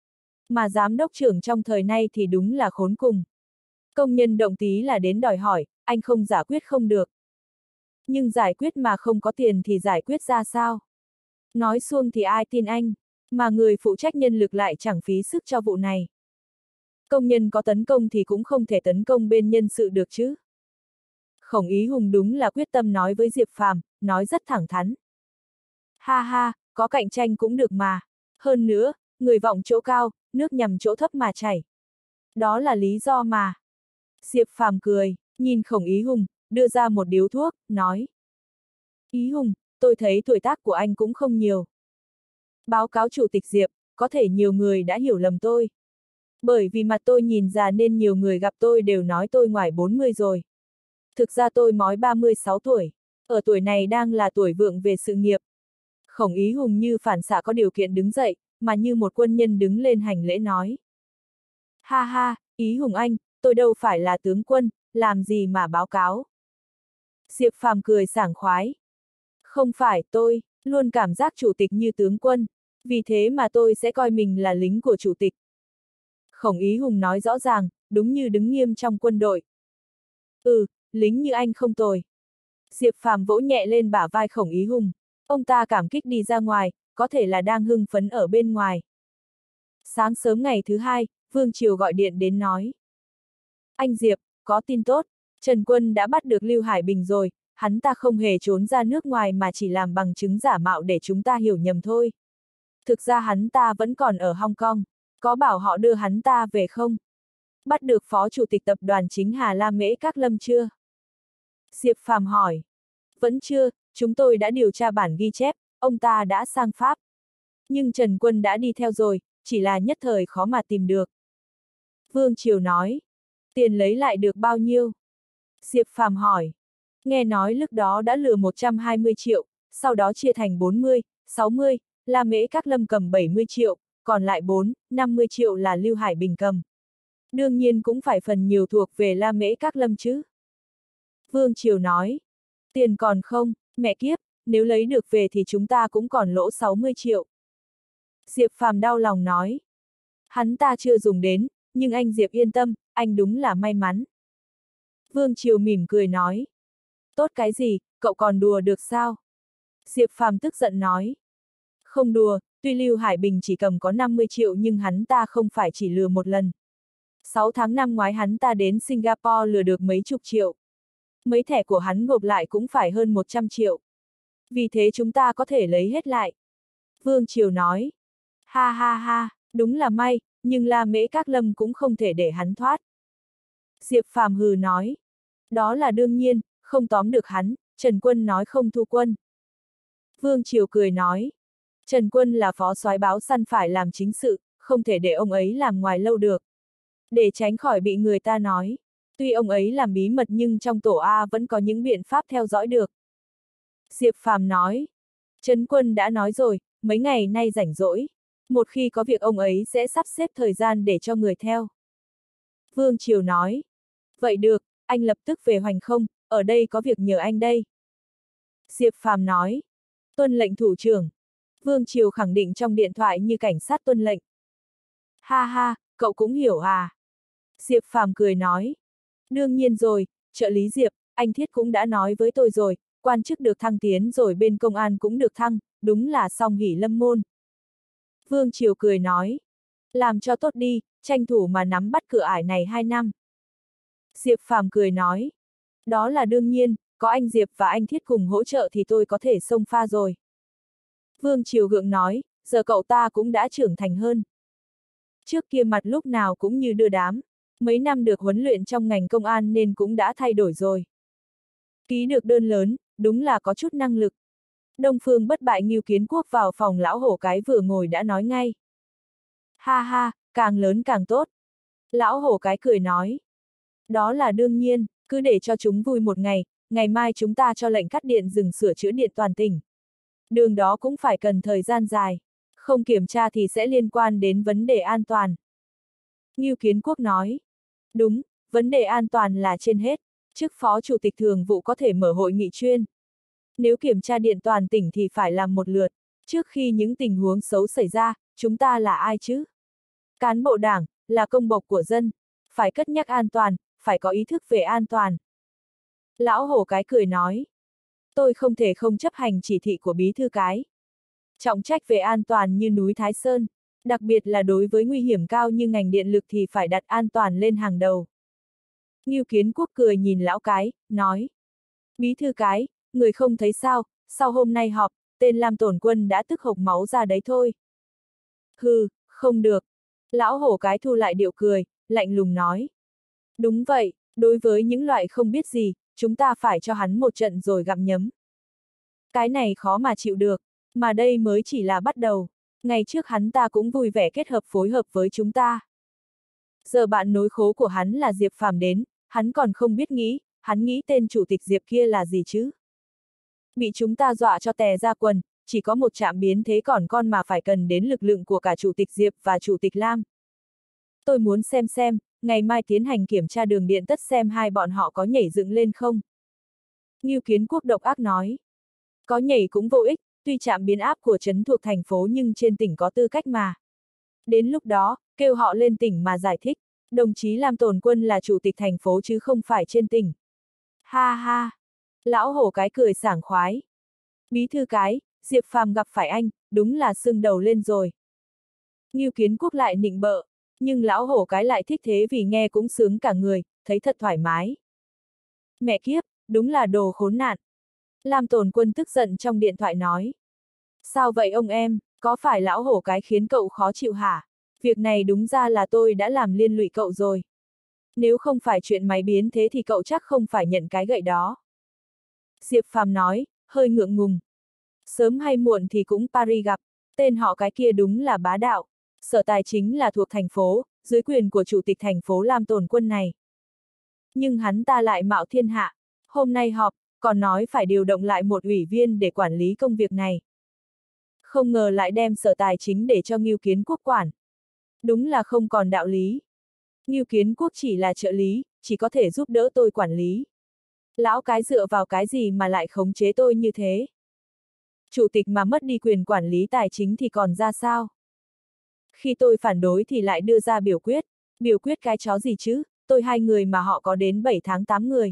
Mà giám đốc trưởng trong thời nay thì đúng là khốn cùng. Công nhân động tí là đến đòi hỏi, anh không giải quyết không được. Nhưng giải quyết mà không có tiền thì giải quyết ra sao? Nói suông thì ai tin anh, mà người phụ trách nhân lực lại chẳng phí sức cho vụ này. Công nhân có tấn công thì cũng không thể tấn công bên nhân sự được chứ. Khổng Ý Hùng đúng là quyết tâm nói với Diệp Phàm, nói rất thẳng thắn. Ha ha, có cạnh tranh cũng được mà. Hơn nữa, người vọng chỗ cao, nước nhằm chỗ thấp mà chảy. Đó là lý do mà. Diệp Phàm cười, nhìn Khổng Ý Hùng, đưa ra một điếu thuốc, nói. Ý Hùng, tôi thấy tuổi tác của anh cũng không nhiều. Báo cáo chủ tịch Diệp, có thể nhiều người đã hiểu lầm tôi. Bởi vì mặt tôi nhìn già nên nhiều người gặp tôi đều nói tôi ngoài bốn mươi rồi. Thực ra tôi mới ba mươi sáu tuổi, ở tuổi này đang là tuổi vượng về sự nghiệp. Khổng Ý Hùng như phản xạ có điều kiện đứng dậy, mà như một quân nhân đứng lên hành lễ nói. Ha ha, Ý Hùng anh, tôi đâu phải là tướng quân, làm gì mà báo cáo. Diệp Phàm cười sảng khoái. Không phải, tôi luôn cảm giác chủ tịch như tướng quân, vì thế mà tôi sẽ coi mình là lính của chủ tịch. Khổng Ý Hùng nói rõ ràng, đúng như đứng nghiêm trong quân đội. Ừ, lính như anh không tồi. Diệp Phàm vỗ nhẹ lên bả vai Khổng Ý Hùng. Ông ta cảm kích đi ra ngoài, có thể là đang hưng phấn ở bên ngoài. Sáng sớm ngày thứ hai, Vương Triều gọi điện đến nói. Anh Diệp, có tin tốt, Trần Quân đã bắt được Lưu Hải Bình rồi, hắn ta không hề trốn ra nước ngoài mà chỉ làm bằng chứng giả mạo để chúng ta hiểu nhầm thôi. Thực ra hắn ta vẫn còn ở Hong Kong, có bảo họ đưa hắn ta về không? Bắt được Phó Chủ tịch Tập đoàn Chính Hà La Mễ Các Lâm chưa? Diệp Phàm hỏi. Vẫn chưa, chúng tôi đã điều tra bản ghi chép, ông ta đã sang Pháp. Nhưng Trần Quân đã đi theo rồi, chỉ là nhất thời khó mà tìm được. Vương Triều nói. Tiền lấy lại được bao nhiêu? Diệp Phàm hỏi. Nghe nói lúc đó đã lừa một trăm hai mươi triệu, sau đó chia thành bốn mươi, sáu mươi, La Mễ Các Lâm cầm bảy mươi triệu, còn lại bốn, năm mươi triệu là Lưu Hải Bình cầm. Đương nhiên cũng phải phần nhiều thuộc về La Mễ Các Lâm chứ. Vương Triều nói. Tiền còn không, mẹ kiếp, nếu lấy được về thì chúng ta cũng còn lỗ sáu mươi triệu. Diệp Phàm đau lòng nói. Hắn ta chưa dùng đến, nhưng anh Diệp yên tâm, anh đúng là may mắn. Vương Triều mỉm cười nói. Tốt cái gì, cậu còn đùa được sao? Diệp Phàm tức giận nói. Không đùa, tuy Lưu Hải Bình chỉ cầm có năm mươi triệu nhưng hắn ta không phải chỉ lừa một lần. sáu tháng năm ngoái hắn ta đến Singapore lừa được mấy chục triệu. Mấy thẻ của hắn gộp lại cũng phải hơn một trăm triệu. Vì thế chúng ta có thể lấy hết lại. Vương Triều nói. Ha ha ha, đúng là may, nhưng La Mễ Các Lâm cũng không thể để hắn thoát. Diệp Phàm hừ nói. Đó là đương nhiên, không tóm được hắn, Trần Quân nói không thu quân. Vương Triều cười nói. Trần Quân là phó soái báo săn phải làm chính sự, không thể để ông ấy làm ngoài lâu được. Để tránh khỏi bị người ta nói. Tuy ông ấy làm bí mật nhưng trong tổ A vẫn có những biện pháp theo dõi được. Diệp Phàm nói. Trần Quân đã nói rồi, mấy ngày nay rảnh rỗi. Một khi có việc ông ấy sẽ sắp xếp thời gian để cho người theo. Vương Triều nói. Vậy được, anh lập tức về Hoành Không, ở đây có việc nhờ anh đây. Diệp Phàm nói. Tuân lệnh thủ trưởng. Vương Triều khẳng định trong điện thoại như cảnh sát tuân lệnh. Ha ha, cậu cũng hiểu à? Diệp Phàm cười nói. Đương nhiên rồi, trợ lý Diệp, anh Thiết cũng đã nói với tôi rồi, quan chức được thăng tiến rồi bên công an cũng được thăng, đúng là song hỷ lâm môn. Vương Triều cười nói. Làm cho tốt đi, tranh thủ mà nắm bắt cửa ải này hai năm. Diệp Phàm cười nói. Đó là đương nhiên, có anh Diệp và anh Thiết cùng hỗ trợ thì tôi có thể xông pha rồi. Vương Triều gượng nói, giờ cậu ta cũng đã trưởng thành hơn. Trước kia mặt lúc nào cũng như đưa đám, mấy năm được huấn luyện trong ngành công an nên cũng đã thay đổi rồi. Ký được đơn lớn, đúng là có chút năng lực. Đông Phương Bất Bại Ngưu Kiến Quốc vào phòng lão hổ cái vừa ngồi đã nói ngay. Ha ha, càng lớn càng tốt. Lão hổ cái cười nói. Đó là đương nhiên, cứ để cho chúng vui một ngày, ngày mai chúng ta cho lệnh cắt điện dừng sửa chữa điện toàn tỉnh. Đường đó cũng phải cần thời gian dài, không kiểm tra thì sẽ liên quan đến vấn đề an toàn. Ngưu Kiến Quốc nói. Đúng, vấn đề an toàn là trên hết, chức phó chủ tịch thường vụ có thể mở hội nghị chuyên. Nếu kiểm tra điện toàn tỉnh thì phải làm một lượt, trước khi những tình huống xấu xảy ra, chúng ta là ai chứ? Cán bộ đảng, là công bộc của dân, phải cất nhắc an toàn, phải có ý thức về an toàn. Lão hổ cái cười nói. Tôi không thể không chấp hành chỉ thị của bí thư cái. Trọng trách về an toàn như núi Thái Sơn, đặc biệt là đối với nguy hiểm cao như ngành điện lực thì phải đặt an toàn lên hàng đầu. Ngưu Kiến Quốc cười nhìn lão cái, nói. Bí thư cái, người không thấy sao, sau hôm nay họp, tên Lam Tổn Quân đã tức hộc máu ra đấy thôi. Hừ, không được. Lão hổ cái thu lại điệu cười, lạnh lùng nói. Đúng vậy, Đối với những loại không biết gì, chúng ta phải cho hắn một trận rồi gặm nhấm. Cái này khó mà chịu được, mà đây mới chỉ là bắt đầu. Ngày trước hắn ta cũng vui vẻ kết hợp phối hợp với chúng ta. Giờ bạn nối khố của hắn là Diệp Phàm đến, hắn còn không biết nghĩ, hắn nghĩ tên chủ tịch Diệp kia là gì chứ? Bị chúng ta dọa cho tè ra quần, chỉ có một trạm biến thế còn con mà phải cần đến lực lượng của cả chủ tịch Diệp và chủ tịch Lam. Tôi muốn xem xem, ngày mai tiến hành kiểm tra đường điện tất xem hai bọn họ có nhảy dựng lên không. Ngưu Kiến Quốc độc ác nói. Có nhảy cũng vô ích, tuy trạm biến áp của trấn thuộc thành phố nhưng trên tỉnh có tư cách mà. Đến lúc đó, kêu họ lên tỉnh mà giải thích, đồng chí Lam Tồn Quân là chủ tịch thành phố chứ không phải trên tỉnh. Ha ha! Lão hổ cái cười sảng khoái. Bí thư cái, Diệp Phàm gặp phải anh, đúng là sưng đầu lên rồi. Ngưu Kiến Quốc lại nịnh bợ, nhưng lão hổ cái lại thích thế vì nghe cũng sướng cả người, thấy thật thoải mái. Mẹ kiếp, đúng là đồ khốn nạn. Lam Tồn Quân tức giận trong điện thoại nói. Sao vậy ông em, có phải lão hổ cái khiến cậu khó chịu hả? Việc này đúng ra là tôi đã làm liên lụy cậu rồi. Nếu không phải chuyện máy biến thế thì cậu chắc không phải nhận cái gậy đó. Diệp Phàm nói, hơi ngượng ngùng. Sớm hay muộn thì cũng Paris gặp, tên họ cái kia đúng là bá đạo. Sở Tài Chính là thuộc thành phố, dưới quyền của chủ tịch thành phố Lam Tồn Quân này. Nhưng hắn ta lại mạo thiên hạ, hôm nay họp, còn nói phải điều động lại một ủy viên để quản lý công việc này. Không ngờ lại đem Sở Tài Chính để cho Ngưu Kiến Quốc quản. Đúng là không còn đạo lý. Ngưu Kiến Quốc chỉ là trợ lý, chỉ có thể giúp đỡ tôi quản lý. Lão cái dựa vào cái gì mà lại khống chế tôi như thế? Chủ tịch mà mất đi quyền quản lý tài chính thì còn ra sao? Khi tôi phản đối thì lại đưa ra biểu quyết. Biểu quyết cái chó gì chứ, tôi hai người mà họ có đến bảy tháng tám người.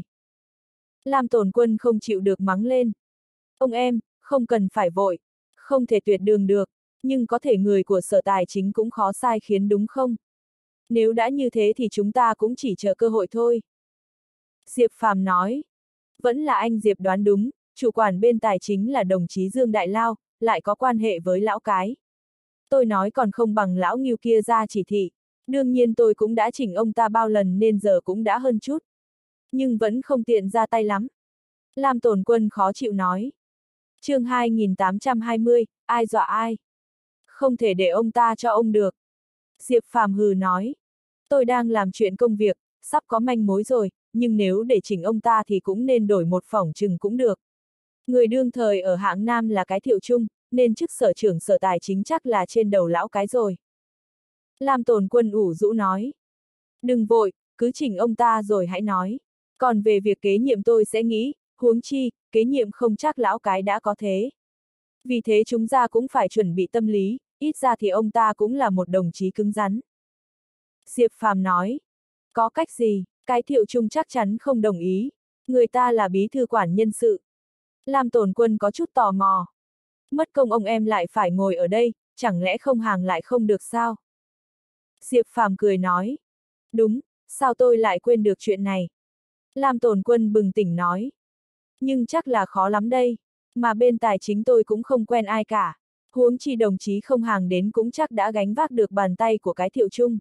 Lam Tồn Quân không chịu được mắng lên. Ông em, không cần phải vội. Không thể tuyệt đường được, nhưng có thể người của Sở Tài Chính cũng khó sai khiến đúng không? Nếu đã như thế thì chúng ta cũng chỉ chờ cơ hội thôi. Diệp Phàm nói. Vẫn là anh Diệp đoán đúng, chủ quản bên tài chính là đồng chí Dương Đại Lao, lại có quan hệ với lão cái. Tôi nói còn không bằng lão Ngưu kia ra chỉ thị, đương nhiên tôi cũng đã chỉnh ông ta bao lần nên giờ cũng đã hơn chút. Nhưng vẫn không tiện ra tay lắm. Lam Tồn Quân khó chịu nói. Chương hai nghìn tám trăm hai mươi, ai dọa ai? Không thể để ông ta cho ông được. Diệp Phàm hừ nói. Tôi đang làm chuyện công việc, sắp có manh mối rồi, nhưng nếu để chỉnh ông ta thì cũng nên đổi một phỏng chừng cũng được. Người đương thời ở hạng Nam là cái Thiệu Trung, nên chức sở trưởng Sở Tài Chính chắc là trên đầu lão cái rồi. Lam Tồn Quân ủ rũ nói. Đừng vội, cứ chỉnh ông ta rồi hãy nói. Còn về việc kế nhiệm tôi sẽ nghĩ, huống chi, kế nhiệm không chắc lão cái đã có thế. Vì thế chúng ta cũng phải chuẩn bị tâm lý, ít ra thì ông ta cũng là một đồng chí cứng rắn. Diệp Phàm nói. Có cách gì, cái Thiệu Trung chắc chắn không đồng ý. Người ta là bí thư quản nhân sự. Lam Tồn Quân có chút tò mò. Mất công ông em lại phải ngồi ở đây, chẳng lẽ không hàng lại không được sao? Diệp Phàm cười nói. Đúng, sao tôi lại quên được chuyện này? Lam Tồn Quân bừng tỉnh nói. Nhưng chắc là khó lắm đây, mà bên tài chính tôi cũng không quen ai cả. Huống chi đồng chí không hàng đến cũng chắc đã gánh vác được bàn tay của cái Thiệu Trung.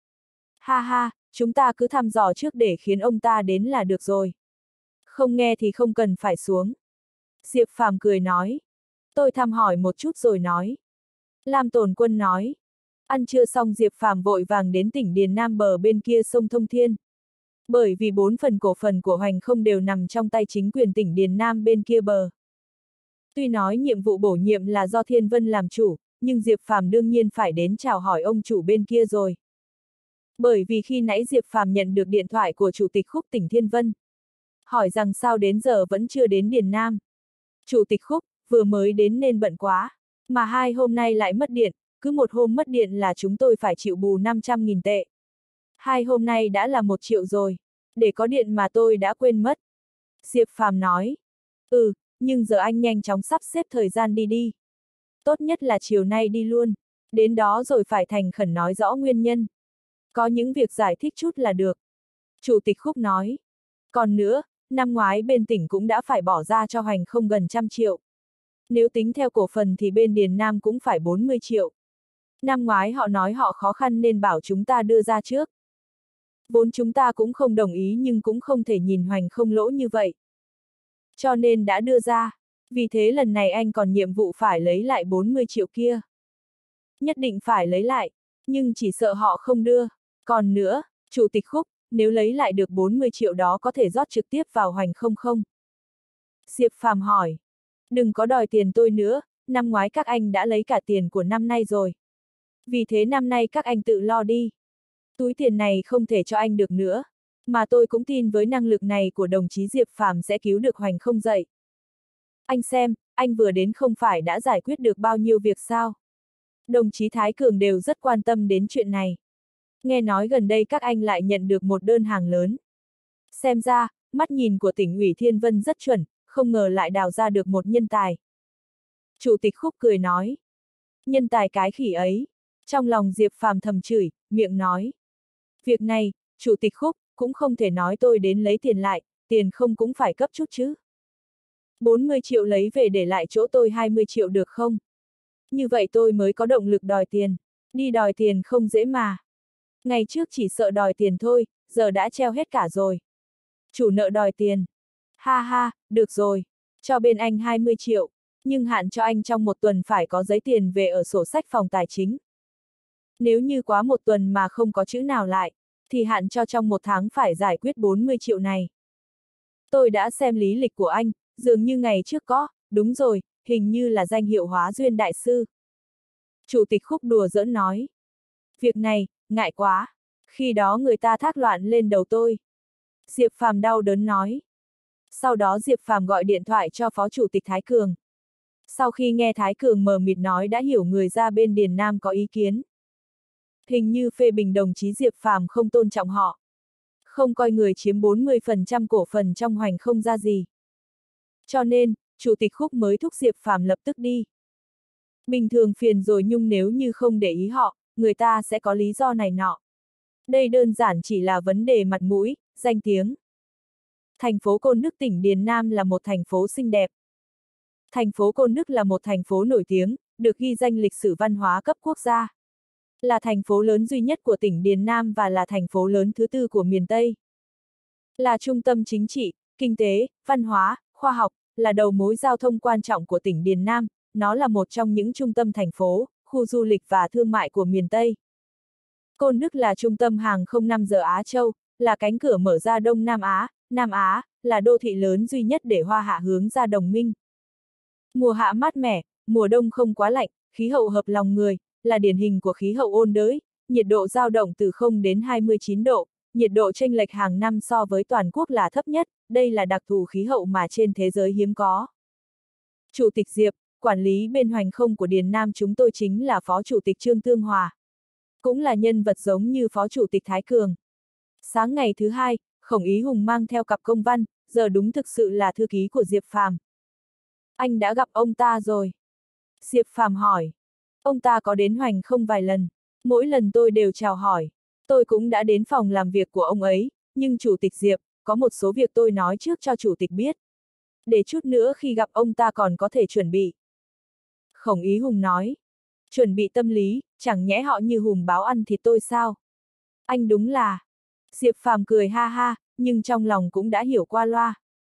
Ha ha, chúng ta cứ thăm dò trước để khiến ông ta đến là được rồi. Không nghe thì không cần phải xuống. Diệp Phàm cười nói. Tôi thăm hỏi một chút rồi nói. Lam Tồn Quân nói. Ăn trưa xong Diệp Phàm vội vàng đến tỉnh Điền Nam bờ bên kia sông Thông Thiên. Bởi vì bốn phần cổ phần của Hoành không đều nằm trong tay chính quyền tỉnh Điền Nam bên kia bờ. Tuy nói nhiệm vụ bổ nhiệm là do Thiên Vân làm chủ, nhưng Diệp Phàm đương nhiên phải đến chào hỏi ông chủ bên kia rồi. Bởi vì khi nãy Diệp Phàm nhận được điện thoại của Chủ tịch Khúc tỉnh Thiên Vân. Hỏi rằng sao đến giờ vẫn chưa đến Điền Nam. Chủ tịch Khúc, vừa mới đến nên bận quá, mà hai hôm nay lại mất điện, cứ một hôm mất điện là chúng tôi phải chịu bù năm trăm nghìn tệ. Hai hôm nay đã là một triệu rồi, để có điện mà tôi đã quên mất. Diệp Phàm nói. Ừ, nhưng giờ anh nhanh chóng sắp xếp thời gian đi đi. Tốt nhất là chiều nay đi luôn, đến đó rồi phải thành khẩn nói rõ nguyên nhân. Có những việc giải thích chút là được. Chủ tịch Khúc nói. Còn nữa, năm ngoái bên tỉnh cũng đã phải bỏ ra cho Hoành không gần trăm triệu. Nếu tính theo cổ phần thì bên Điền Nam cũng phải bốn mươi triệu. Năm ngoái họ nói họ khó khăn nên bảo chúng ta đưa ra trước. Vốn chúng ta cũng không đồng ý nhưng cũng không thể nhìn Hoành không lỗ như vậy. Cho nên đã đưa ra. Vì thế lần này anh còn nhiệm vụ phải lấy lại bốn mươi triệu kia. Nhất định phải lấy lại, nhưng chỉ sợ họ không đưa. Còn nữa, Chủ tịch Khúc, nếu lấy lại được bốn mươi triệu đó có thể rót trực tiếp vào Hoành không không? Diệp Phàm hỏi. Đừng có đòi tiền tôi nữa, năm ngoái các anh đã lấy cả tiền của năm nay rồi. Vì thế năm nay các anh tự lo đi. Túi tiền này không thể cho anh được nữa. Mà tôi cũng tin với năng lực này của đồng chí Diệp Phàm sẽ cứu được Hoành không dậy. Anh xem, anh vừa đến không phải đã giải quyết được bao nhiêu việc sao? Đồng chí Thái Cường đều rất quan tâm đến chuyện này. Nghe nói gần đây các anh lại nhận được một đơn hàng lớn. Xem ra, mắt nhìn của tỉnh ủy Thiên Vân rất chuẩn, không ngờ lại đào ra được một nhân tài. Chủ tịch Khúc cười nói. Nhân tài cái khỉ ấy. Trong lòng Diệp Phàm thầm chửi, miệng nói. Việc này, Chủ tịch Khúc, cũng không thể nói tôi đến lấy tiền lại, tiền không cũng phải cấp chút chứ. bốn mươi triệu lấy về để lại chỗ tôi hai mươi triệu được không? Như vậy tôi mới có động lực đòi tiền. Đi đòi tiền không dễ mà. Ngày trước chỉ sợ đòi tiền thôi, giờ đã treo hết cả rồi. Chủ nợ đòi tiền. Ha ha, được rồi. Cho bên anh hai mươi triệu, nhưng hạn cho anh trong một tuần phải có giấy tiền về ở sổ sách phòng tài chính. Nếu như quá một tuần mà không có chữ nào lại, thì hạn cho trong một tháng phải giải quyết bốn mươi triệu này. Tôi đã xem lý lịch của anh, dường như ngày trước có, đúng rồi, hình như là danh hiệu Hóa Duyên Đại Sư. Chủ tịch Khúc đùa giỡn nói. Việc này, ngại quá. Khi đó người ta thác loạn lên đầu tôi. Diệp Phàm đau đớn nói. Sau đó Diệp Phàm gọi điện thoại cho Phó Chủ tịch Thái Cường. Sau khi nghe Thái Cường mờ mịt nói đã hiểu người ra bên Điền Nam có ý kiến. Hình như phê bình đồng chí Diệp Phàm không tôn trọng họ. Không coi người chiếm bốn mươi phần trăm cổ phần trong Hoành không ra gì. Cho nên, Chủ tịch Khúc mới thúc Diệp Phàm lập tức đi. Bình thường phiền rồi nhưng nếu như không để ý họ, người ta sẽ có lý do này nọ. Đây đơn giản chỉ là vấn đề mặt mũi, danh tiếng. Thành phố Côn Đức tỉnh Điền Nam là một thành phố xinh đẹp. Thành phố Côn Đức là một thành phố nổi tiếng, được ghi danh lịch sử văn hóa cấp quốc gia. Là thành phố lớn duy nhất của tỉnh Điền Nam và là thành phố lớn thứ tư của miền Tây. Là trung tâm chính trị, kinh tế, văn hóa, khoa học, là đầu mối giao thông quan trọng của tỉnh Điền Nam, nó là một trong những trung tâm thành phố, khu du lịch và thương mại của miền Tây. Côn Đức là trung tâm hàng không năm giờ Á Châu, là cánh cửa mở ra Đông Nam Á, Nam Á, là đô thị lớn duy nhất để Hoa Hạ hướng ra Đồng Minh. Mùa hạ mát mẻ, mùa đông không quá lạnh, khí hậu hợp lòng người, là điển hình của khí hậu ôn đới, nhiệt độ dao động từ không đến hai mươi chín độ, nhiệt độ chênh lệch hàng năm so với toàn quốc là thấp nhất, đây là đặc thù khí hậu mà trên thế giới hiếm có. Chủ tịch Diệp, quản lý bên Hoành không của Điền Nam chúng tôi chính là Phó Chủ tịch Trương Tương Hòa. Cũng là nhân vật giống như Phó Chủ tịch Thái Cường. Sáng ngày thứ hai, Khổng Ý Hùng mang theo cặp công văn, giờ đúng thực sự là thư ký của Diệp Phàm. Anh đã gặp ông ta rồi. Diệp Phàm hỏi. Ông ta có đến Hoành không vài lần. Mỗi lần tôi đều chào hỏi. Tôi cũng đã đến phòng làm việc của ông ấy, nhưng Chủ tịch Diệp, có một số việc tôi nói trước cho Chủ tịch biết. Để chút nữa khi gặp ông ta còn có thể chuẩn bị. Khổng Ý Hùng nói. Chuẩn bị tâm lý, chẳng nhẽ họ như hùm báo ăn thịt tôi sao? Anh đúng là... Diệp Phàm cười ha ha, nhưng trong lòng cũng đã hiểu qua loa.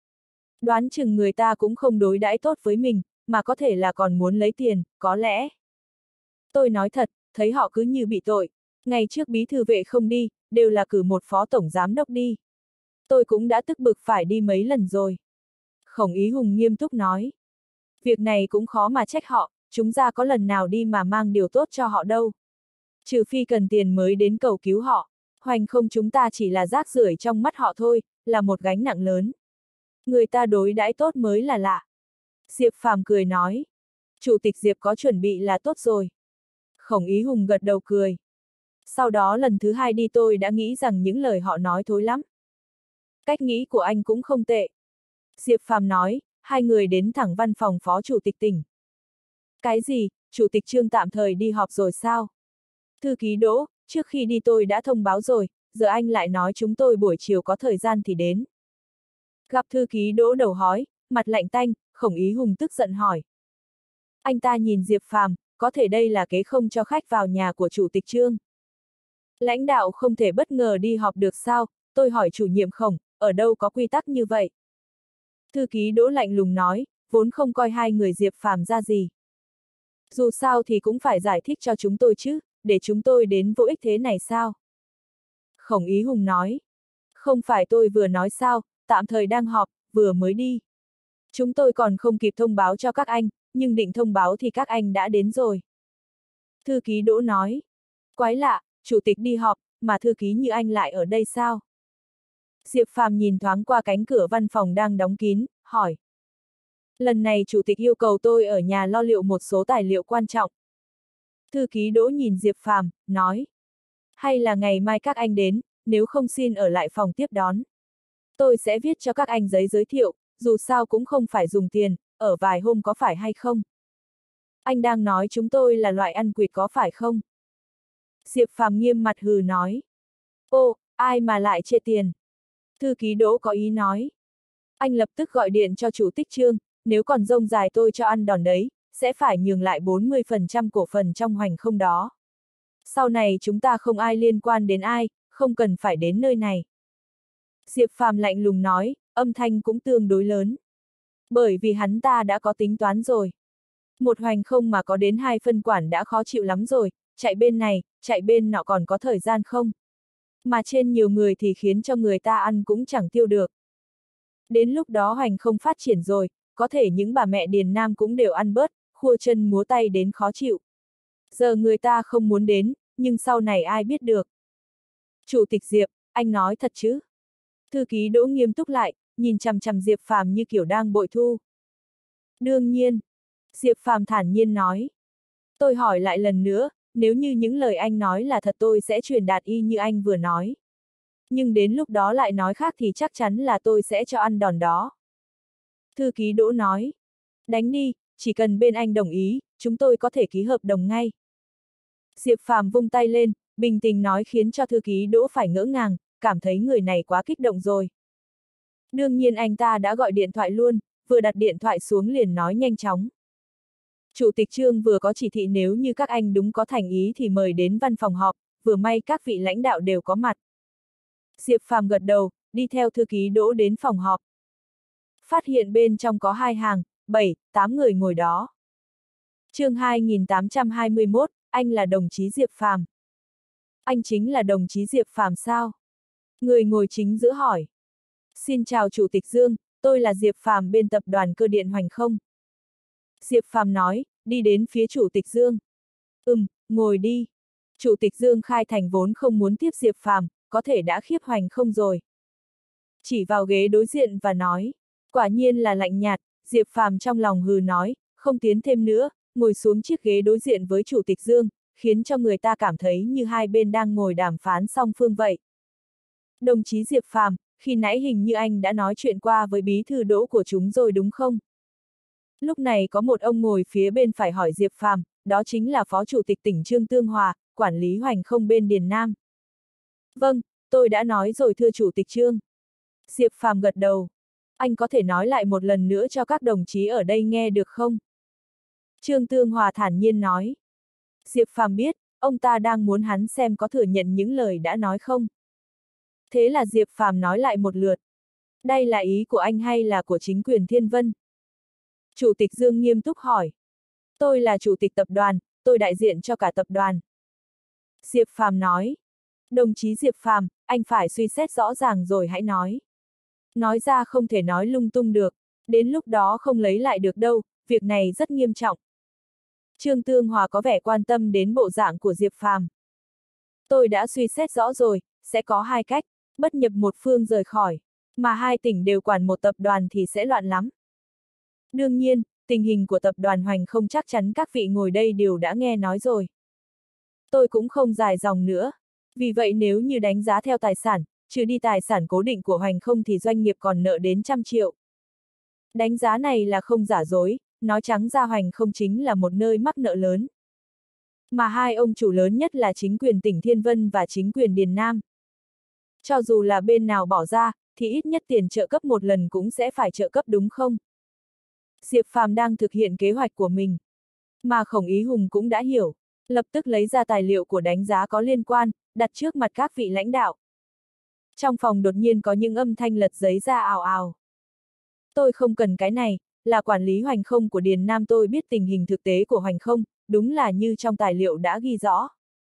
Đoán chừng người ta cũng không đối đãi tốt với mình, mà có thể là còn muốn lấy tiền, có lẽ. Tôi nói thật, thấy họ cứ như bị tội. Ngày trước bí thư vệ không đi, đều là cử một phó tổng giám đốc đi. Tôi cũng đã tức bực phải đi mấy lần rồi. Khổng Ý Hùng nghiêm túc nói. Việc này cũng khó mà trách họ, chúng ta có lần nào đi mà mang điều tốt cho họ đâu. Trừ phi cần tiền mới đến cầu cứu họ. Hoành không chúng ta chỉ là rác rưởi trong mắt họ thôi, là một gánh nặng lớn. Người ta đối đãi tốt mới là lạ. Diệp Phàm cười nói. Chủ tịch Diệp có chuẩn bị là tốt rồi. Khổng Ý Hùng gật đầu cười. Sau đó lần thứ hai đi tôi đã nghĩ rằng những lời họ nói thối lắm. Cách nghĩ của anh cũng không tệ. Diệp Phàm nói, hai người đến thẳng văn phòng phó chủ tịch tỉnh. Cái gì, chủ tịch Trương tạm thời đi họp rồi sao? Thư ký Đỗ, trước khi đi tôi đã thông báo rồi, giờ anh lại nói chúng tôi buổi chiều có thời gian thì đến. Gặp thư ký Đỗ đầu hói, mặt lạnh tanh, Khổng Ý Hùng tức giận hỏi. Anh ta nhìn Diệp Phàm, có thể đây là kế không cho khách vào nhà của chủ tịch Trương. Lãnh đạo không thể bất ngờ đi họp được sao, tôi hỏi chủ nhiệm Khổng, ở đâu có quy tắc như vậy? Thư ký Đỗ lạnh lùng nói, vốn không coi hai người Diệp Phàm ra gì. Dù sao thì cũng phải giải thích cho chúng tôi chứ, để chúng tôi đến vô ích thế này sao? Khổng Ý Hùng nói, không phải tôi vừa nói sao, tạm thời đang họp, vừa mới đi. Chúng tôi còn không kịp thông báo cho các anh, nhưng định thông báo thì các anh đã đến rồi. Thư ký Đỗ nói, quái lạ, chủ tịch đi họp, mà thư ký như anh lại ở đây sao? Diệp Phàm nhìn thoáng qua cánh cửa văn phòng đang đóng kín, hỏi. Lần này chủ tịch yêu cầu tôi ở nhà lo liệu một số tài liệu quan trọng. Thư ký Đỗ nhìn Diệp Phàm, nói. Hay là ngày mai các anh đến, nếu không xin ở lại phòng tiếp đón. Tôi sẽ viết cho các anh giấy giới thiệu, dù sao cũng không phải dùng tiền, ở vài hôm có phải hay không? Anh đang nói chúng tôi là loại ăn quỵt có phải không? Diệp Phàm nghiêm mặt hừ nói. Ô, ai mà lại chê tiền? Thư ký Đỗ có ý nói. Anh lập tức gọi điện cho chủ tịch Trương, nếu còn rông dài tôi cho ăn đòn đấy, sẽ phải nhường lại bốn mươi phần trăm cổ phần trong Hoành Không đó. Sau này chúng ta không ai liên quan đến ai, không cần phải đến nơi này. Diệp Phàm lạnh lùng nói, âm thanh cũng tương đối lớn. Bởi vì hắn ta đã có tính toán rồi. Một Hoành Không mà có đến hai phân quản đã khó chịu lắm rồi, chạy bên này, chạy bên nọ còn có thời gian không? Mà trên nhiều người thì khiến cho người ta ăn cũng chẳng tiêu được. Đến lúc đó Hoành Không phát triển rồi, có thể những bà mẹ Điền Nam cũng đều ăn bớt, khua chân múa tay đến khó chịu. Giờ người ta không muốn đến, nhưng sau này ai biết được. Chủ tịch Diệp, anh nói thật chứ? Thư ký Đỗ nghiêm túc lại, nhìn chằm chằm Diệp Phàm như kiểu đang bội thu. Đương nhiên. Diệp Phàm thản nhiên nói. Tôi hỏi lại lần nữa, nếu như những lời anh nói là thật tôi sẽ truyền đạt y như anh vừa nói. Nhưng đến lúc đó lại nói khác thì chắc chắn là tôi sẽ cho ăn đòn đó. Thư ký Đỗ nói. Đánh đi, chỉ cần bên anh đồng ý, chúng tôi có thể ký hợp đồng ngay. Diệp Phàm vung tay lên, bình tĩnh nói khiến cho thư ký Đỗ phải ngỡ ngàng, cảm thấy người này quá kích động rồi. Đương nhiên anh ta đã gọi điện thoại luôn, vừa đặt điện thoại xuống liền nói nhanh chóng. Chủ tịch Trương vừa có chỉ thị nếu như các anh đúng có thành ý thì mời đến văn phòng họp, vừa may các vị lãnh đạo đều có mặt. Diệp Phàm gật đầu, đi theo thư ký Đỗ đến phòng họp. Phát hiện bên trong có hai hàng, bảy, tám người ngồi đó. Chương hai nghìn tám trăm hai mươi mốt, anh là đồng chí Diệp Phàm. Anh chính là đồng chí Diệp Phàm sao? Người ngồi chính giữa hỏi. Xin chào Chủ tịch Dương, tôi là Diệp Phàm bên tập đoàn Cơ điện Hoành Không. Diệp Phàm nói, đi đến phía Chủ tịch Dương. Ừm, ngồi đi. Chủ tịch Dương khai thành vốn không muốn tiếp Diệp Phàm, có thể đã khiếp Hoành Không rồi. Chỉ vào ghế đối diện và nói, quả nhiên là lạnh nhạt, Diệp Phàm trong lòng hừ nói, không tiến thêm nữa, ngồi xuống chiếc ghế đối diện với Chủ tịch Dương, khiến cho người ta cảm thấy như hai bên đang ngồi đàm phán song phương vậy. Đồng chí Diệp Phàm, khi nãy hình như anh đã nói chuyện qua với bí thư Đỗ của chúng rồi đúng không? Lúc này có một ông ngồi phía bên phải hỏi Diệp Phàm, đó chính là Phó Chủ tịch tỉnh Trương Tương Hòa, quản lý Hoành Không bên Điền Nam. Vâng, tôi đã nói rồi thưa Chủ tịch Trương. Diệp Phàm gật đầu. Anh có thể nói lại một lần nữa cho các đồng chí ở đây nghe được không? Trương Tương Hòa thản nhiên nói. Diệp Phàm biết, ông ta đang muốn hắn xem có thừa nhận những lời đã nói không. Thế là Diệp Phàm nói lại một lượt. Đây là ý của anh hay là của chính quyền Thiên Vân? Chủ tịch Dương nghiêm túc hỏi. Tôi là chủ tịch tập đoàn, tôi đại diện cho cả tập đoàn. Diệp Phàm nói. Đồng chí Diệp Phàm, anh phải suy xét rõ ràng rồi hãy nói. Nói ra không thể nói lung tung được, đến lúc đó không lấy lại được đâu, việc này rất nghiêm trọng. Trương Tương Hòa có vẻ quan tâm đến bộ dạng của Diệp Phàm. Tôi đã suy xét rõ rồi, sẽ có hai cách, bất nhập một phương rời khỏi, mà hai tỉnh đều quản một tập đoàn thì sẽ loạn lắm. Đương nhiên, tình hình của tập đoàn Hoành Không chắc chắn các vị ngồi đây đều đã nghe nói rồi. Tôi cũng không dài dòng nữa, vì vậy nếu như đánh giá theo tài sản, trừ đi tài sản cố định của Hoành Không thì doanh nghiệp còn nợ đến trăm triệu. Đánh giá này là không giả dối, nói trắng ra Hoành Không chính là một nơi mắc nợ lớn. Mà hai ông chủ lớn nhất là chính quyền tỉnh Thiên Vân và chính quyền Điền Nam. Cho dù là bên nào bỏ ra, thì ít nhất tiền trợ cấp một lần cũng sẽ phải trợ cấp đúng không? Diệp Phàm đang thực hiện kế hoạch của mình. Mà Khổng Ý Hùng cũng đã hiểu. Lập tức lấy ra tài liệu của đánh giá có liên quan, đặt trước mặt các vị lãnh đạo. Trong phòng đột nhiên có những âm thanh lật giấy ra ào ào. Tôi không cần cái này, là quản lý Hoành Không của Điền Nam, tôi biết tình hình thực tế của Hoành Không, đúng là như trong tài liệu đã ghi rõ.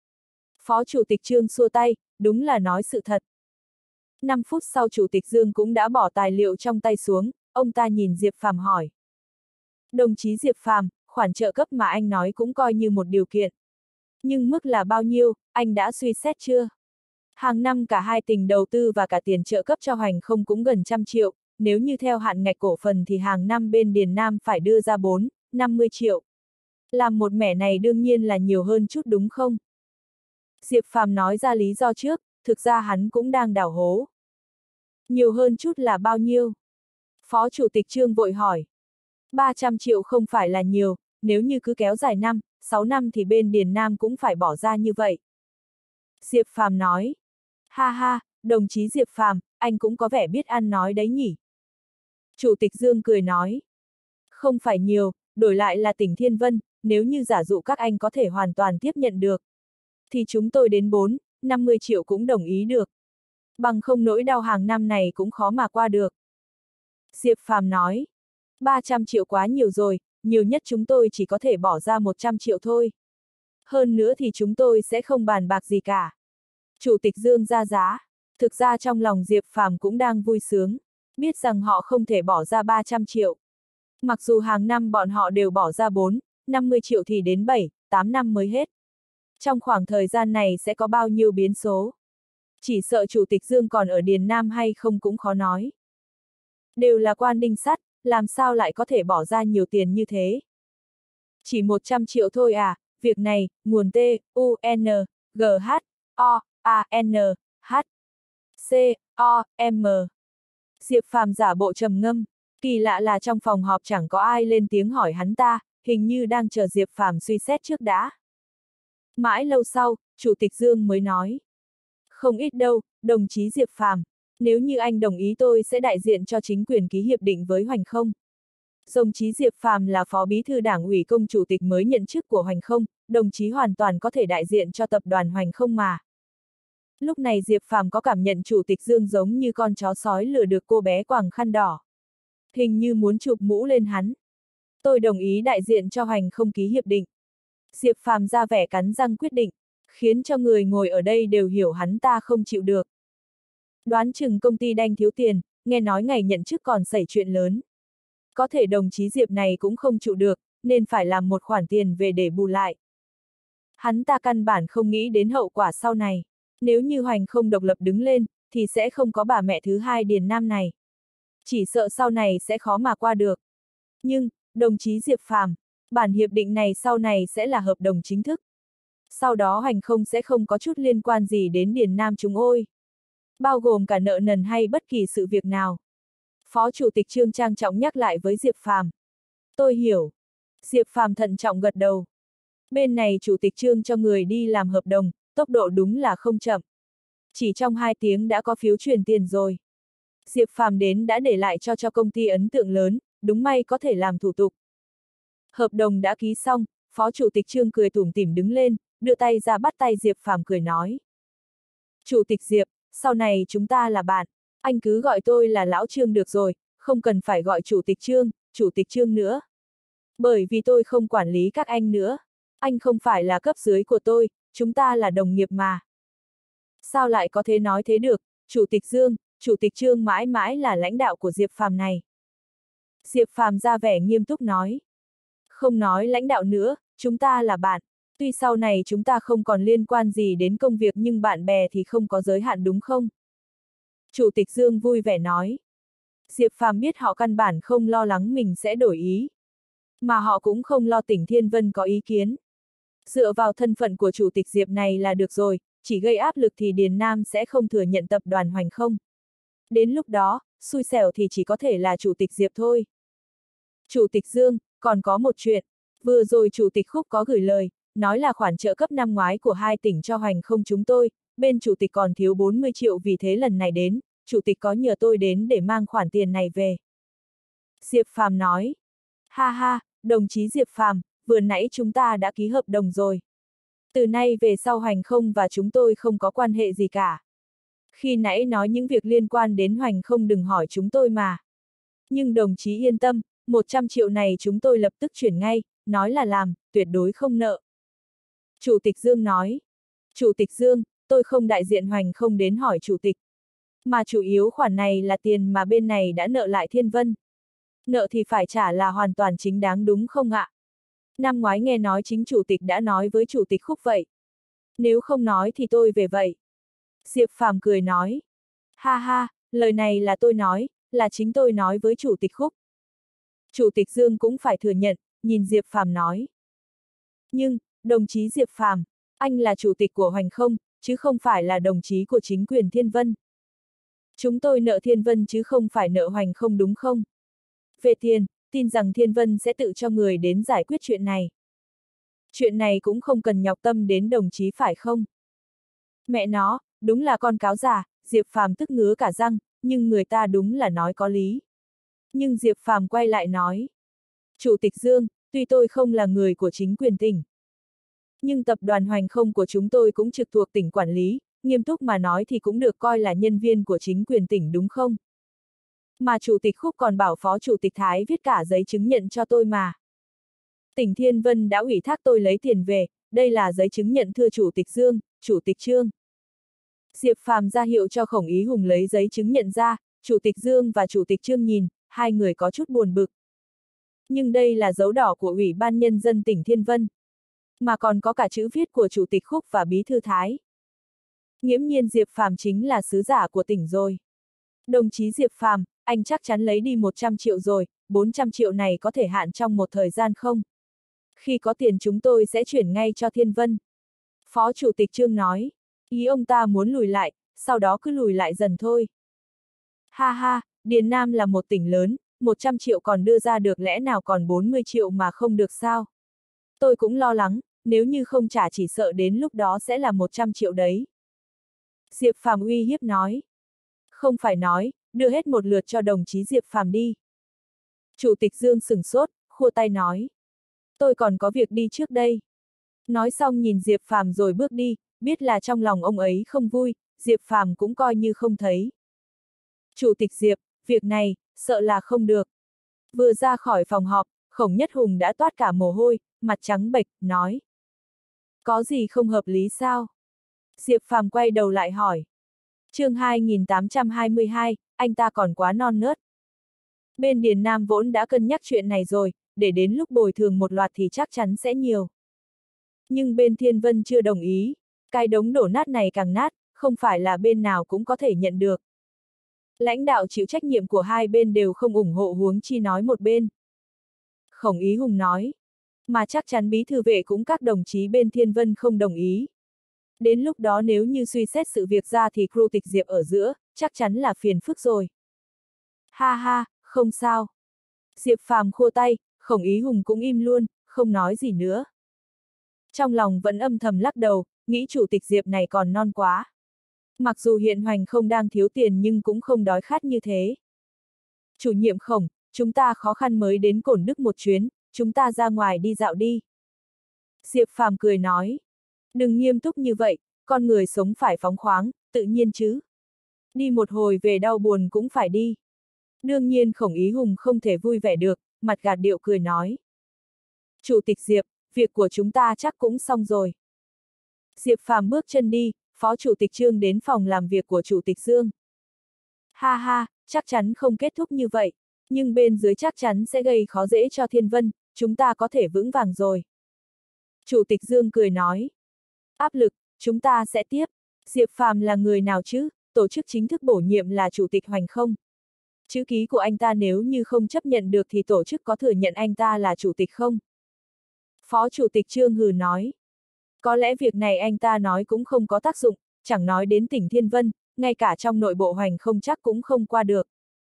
Phó Chủ tịch Trương xua tay, đúng là nói sự thật. năm phút sau Chủ tịch Dương cũng đã bỏ tài liệu trong tay xuống, ông ta nhìn Diệp Phàm hỏi. Đồng chí Diệp Phàm, khoản trợ cấp mà anh nói cũng coi như một điều kiện. Nhưng mức là bao nhiêu, anh đã suy xét chưa? Hàng năm cả hai tỉnh đầu tư và cả tiền trợ cấp cho Hoành Không cũng gần trăm triệu, nếu như theo hạn ngạch cổ phần thì hàng năm bên Điền Nam phải đưa ra bốn, năm mươi triệu. Làm một mẻ này đương nhiên là nhiều hơn chút đúng không? Diệp Phàm nói ra lý do trước, thực ra hắn cũng đang đào hố. Nhiều hơn chút là bao nhiêu? Phó Chủ tịch Trương vội hỏi. ba trăm triệu không phải là nhiều, nếu như cứ kéo dài năm, sáu năm thì bên Điền Nam cũng phải bỏ ra như vậy. Diệp Phàm nói. Ha ha, đồng chí Diệp Phàm, anh cũng có vẻ biết ăn nói đấy nhỉ. Chủ tịch Dương cười nói. Không phải nhiều, đổi lại là tỉnh Thiên Vân, nếu như giả dụ các anh có thể hoàn toàn tiếp nhận được. Thì chúng tôi đến bốn, năm mươi triệu cũng đồng ý được. Bằng không nỗi đau hàng năm này cũng khó mà qua được. Diệp Phàm nói. ba trăm triệu quá nhiều rồi, nhiều nhất chúng tôi chỉ có thể bỏ ra một trăm triệu thôi. Hơn nữa thì chúng tôi sẽ không bàn bạc gì cả. Chủ tịch Dương ra giá. Thực ra trong lòng Diệp Phàm cũng đang vui sướng, biết rằng họ không thể bỏ ra ba trăm triệu. Mặc dù hàng năm bọn họ đều bỏ ra bốn, năm mươi triệu thì đến bảy, tám năm mới hết. Trong khoảng thời gian này sẽ có bao nhiêu biến số. Chỉ sợ Chủ tịch Dương còn ở Điền Nam hay không cũng khó nói. Đều là quan đinh sắt, làm sao lại có thể bỏ ra nhiều tiền như thế? Chỉ một trăm triệu thôi à, việc này, nguồn T, U, N, G, H, O, A, N, H, C, O, M. Diệp Phàm giả bộ trầm ngâm, kỳ lạ là trong phòng họp chẳng có ai lên tiếng hỏi hắn ta, hình như đang chờ Diệp Phàm suy xét trước đã. Mãi lâu sau, Chủ tịch Dương mới nói. Không ít đâu, đồng chí Diệp Phàm, nếu như anh đồng ý tôi sẽ đại diện cho chính quyền ký hiệp định với Hoành Không. Đồng chí Diệp Phàm là phó bí thư đảng ủy công chủ tịch mới nhận chức của Hoành Không, đồng chí hoàn toàn có thể đại diện cho tập đoàn Hoành Không mà. Lúc này Diệp Phàm có cảm nhận Chủ tịch Dương giống như con chó sói lừa được cô bé quàng khăn đỏ. Hình như muốn chụp mũ lên hắn. Tôi đồng ý đại diện cho Hoành Không ký hiệp định. Diệp Phàm ra vẻ cắn răng quyết định, khiến cho người ngồi ở đây đều hiểu hắn ta không chịu được. Đoán chừng công ty đang thiếu tiền, nghe nói ngày nhận chức còn xảy chuyện lớn. Có thể đồng chí Diệp này cũng không trụ được, nên phải làm một khoản tiền về để bù lại. Hắn ta căn bản không nghĩ đến hậu quả sau này. Nếu như Hoành Không độc lập đứng lên, thì sẽ không có bà mẹ thứ hai Điền Nam này. Chỉ sợ sau này sẽ khó mà qua được. Nhưng, đồng chí Diệp Phàm, bản hiệp định này sau này sẽ là hợp đồng chính thức. Sau đó Hoành Không sẽ không có chút liên quan gì đến Điền Nam chúng ôi. Bao gồm cả nợ nần hay bất kỳ sự việc nào. Phó Chủ tịch Trương trang trọng nhắc lại với Diệp Phàm. Tôi hiểu. Diệp Phàm thận trọng gật đầu. Bên này Chủ tịch Trương cho người đi làm hợp đồng, tốc độ đúng là không chậm. Chỉ trong hai tiếng đã có phiếu chuyển tiền rồi. Diệp Phàm đến đã để lại cho cho công ty ấn tượng lớn, đúng may có thể làm thủ tục. Hợp đồng đã ký xong, Phó Chủ tịch Trương cười tủm tỉm đứng lên, đưa tay ra bắt tay Diệp Phàm cười nói. Chủ tịch Diệp, sau này chúng ta là bạn, anh cứ gọi tôi là Lão Trương được rồi, không cần phải gọi Chủ tịch Trương, Chủ tịch Trương nữa. Bởi vì tôi không quản lý các anh nữa. Anh không phải là cấp dưới của tôi, chúng ta là đồng nghiệp mà. Sao lại có thể nói thế được, Chủ tịch Dương, Chủ tịch Trương mãi mãi là lãnh đạo của Diệp Phàm này. Diệp Phàm ra vẻ nghiêm túc nói. Không nói lãnh đạo nữa, chúng ta là bạn. Tuy sau này chúng ta không còn liên quan gì đến công việc nhưng bạn bè thì không có giới hạn đúng không? Chủ tịch Dương vui vẻ nói. Diệp Phàm biết họ căn bản không lo lắng mình sẽ đổi ý. Mà họ cũng không lo tỉnh Thiên Vân có ý kiến. Dựa vào thân phận của Chủ tịch Diệp này là được rồi, chỉ gây áp lực thì Điền Nam sẽ không thừa nhận tập đoàn Hoành Không. Đến lúc đó, xui xẻo thì chỉ có thể là Chủ tịch Diệp thôi. Chủ tịch Dương, còn có một chuyện. Vừa rồi Chủ tịch Khúc có gửi lời, nói là khoản trợ cấp năm ngoái của hai tỉnh cho Hoành Không chúng tôi, bên Chủ tịch còn thiếu bốn mươi triệu vì thế lần này đến, Chủ tịch có nhờ tôi đến để mang khoản tiền này về. Diệp Phàm nói. Ha ha, đồng chí Diệp Phàm, vừa nãy chúng ta đã ký hợp đồng rồi. Từ nay về sau Hoành Không và chúng tôi không có quan hệ gì cả. Khi nãy nói những việc liên quan đến Hoành Không đừng hỏi chúng tôi mà. Nhưng đồng chí yên tâm, một trăm triệu này chúng tôi lập tức chuyển ngay, nói là làm, tuyệt đối không nợ. Chủ tịch Dương nói. Chủ tịch Dương, tôi không đại diện Hoành Không đến hỏi chủ tịch. Mà chủ yếu khoản này là tiền mà bên này đã nợ lại Thiên Vân. Nợ thì phải trả là hoàn toàn chính đáng đúng không ạ? Năm ngoái nghe nói chính chủ tịch đã nói với chủ tịch Khúc vậy. Nếu không nói thì tôi về vậy. Diệp Phàm cười nói. Ha ha, lời này là tôi nói, là chính tôi nói với chủ tịch Khúc. Chủ tịch Dương cũng phải thừa nhận, nhìn Diệp Phàm nói. Nhưng, đồng chí Diệp Phàm, anh là chủ tịch của Hoành Không, chứ không phải là đồng chí của chính quyền Thiên Vân. Chúng tôi nợ Thiên Vân chứ không phải nợ Hoành Không đúng không? Về tiền, tin rằng Thiên Vân sẽ tự cho người đến giải quyết chuyện này. Chuyện này cũng không cần nhọc tâm đến đồng chí phải không? Mẹ nó, đúng là con cáo già, Diệp Phàm tức ngứa cả răng, nhưng người ta đúng là nói có lý. Nhưng Diệp Phàm quay lại nói. Chủ tịch Dương, tuy tôi không là người của chính quyền tỉnh. Nhưng tập đoàn Hoành Không của chúng tôi cũng trực thuộc tỉnh quản lý, nghiêm túc mà nói thì cũng được coi là nhân viên của chính quyền tỉnh đúng không? Mà chủ tịch Khúc còn bảo phó chủ tịch Thái viết cả giấy chứng nhận cho tôi mà. Tỉnh Thiên Vân đã ủy thác tôi lấy tiền về, đây là giấy chứng nhận thưa chủ tịch Dương, chủ tịch Trương. Diệp Phàm ra hiệu cho Khổng Ý Hùng lấy giấy chứng nhận ra, chủ tịch Dương và chủ tịch Trương nhìn, hai người có chút buồn bực. Nhưng đây là dấu đỏ của Ủy ban Nhân dân tỉnh Thiên Vân. Mà còn có cả chữ viết của chủ tịch Khúc và bí thư Thái. Nghiễm nhiên Diệp Phàm chính là sứ giả của tỉnh rồi. Đồng chí Diệp Phàm, anh chắc chắn lấy đi một trăm triệu rồi, bốn trăm triệu này có thể hạn trong một thời gian không? Khi có tiền chúng tôi sẽ chuyển ngay cho Thiên Vân. Phó Chủ tịch Trương nói, ý ông ta muốn lùi lại, sau đó cứ lùi lại dần thôi. Ha ha, Điền Nam là một tỉnh lớn, một trăm triệu còn đưa ra được lẽ nào còn bốn mươi triệu mà không được sao? Tôi cũng lo lắng, nếu như không trả chỉ sợ đến lúc đó sẽ là một trăm triệu đấy. Diệp Phàm uy hiếp nói. Không phải nói, đưa hết một lượt cho đồng chí Diệp Phàm đi. Chủ tịch Dương sửng sốt, khua tay nói. Tôi còn có việc đi trước đây. Nói xong nhìn Diệp Phàm rồi bước đi, biết là trong lòng ông ấy không vui, Diệp Phàm cũng coi như không thấy. Chủ tịch Diệp, việc này, sợ là không được. Vừa ra khỏi phòng họp, Khổng Nhất Hùng đã toát cả mồ hôi, mặt trắng bệch, nói. Có gì không hợp lý sao? Diệp Phàm quay đầu lại hỏi. Chương hai nghìn tám trăm hai mươi hai, anh ta còn quá non nớt. Bên Điền Nam vốn đã cân nhắc chuyện này rồi, để đến lúc bồi thường một loạt thì chắc chắn sẽ nhiều. Nhưng bên Thiên Vân chưa đồng ý, cái đống đổ nát này càng nát, không phải là bên nào cũng có thể nhận được. Lãnh đạo chịu trách nhiệm của hai bên đều không ủng hộ huống chi nói một bên. Khổng Ý Hùng nói, mà chắc chắn bí thư vệ cũng các đồng chí bên Thiên Vân không đồng ý. Đến lúc đó nếu như suy xét sự việc ra thì Cru Tịch Diệp ở giữa, chắc chắn là phiền phức rồi. Ha ha, không sao. Diệp Phàm khua tay, Khổng Ý Hùng cũng im luôn, không nói gì nữa. Trong lòng vẫn âm thầm lắc đầu, nghĩ chủ tịch Diệp này còn non quá. Mặc dù hiện Hoành không đang thiếu tiền nhưng cũng không đói khát như thế. Chủ nhiệm Khổng, chúng ta khó khăn mới đến Cổn Đức một chuyến, chúng ta ra ngoài đi dạo đi. Diệp Phàm cười nói. Đừng nghiêm túc như vậy, con người sống phải phóng khoáng, tự nhiên chứ. Đi một hồi về đau buồn cũng phải đi. Đương nhiên Khổng Ý Hùng không thể vui vẻ được, mặt gạt điệu cười nói. Chủ tịch Diệp, việc của chúng ta chắc cũng xong rồi. Diệp Phàm bước chân đi, Phó Chủ tịch Trương đến phòng làm việc của Chủ tịch Dương. Ha ha, chắc chắn không kết thúc như vậy, nhưng bên dưới chắc chắn sẽ gây khó dễ cho Thiên Vân, chúng ta có thể vững vàng rồi. Chủ tịch Dương cười nói. Áp lực, chúng ta sẽ tiếp. Diệp Phàm là người nào chứ, tổ chức chính thức bổ nhiệm là Chủ tịch Hoành Không. Chữ ký của anh ta nếu như không chấp nhận được thì tổ chức có thừa nhận anh ta là chủ tịch không? Phó Chủ tịch Trương hừ nói. Có lẽ việc này anh ta nói cũng không có tác dụng, chẳng nói đến tỉnh Thiên Vân, ngay cả trong nội bộ Hoành Không chắc cũng không qua được.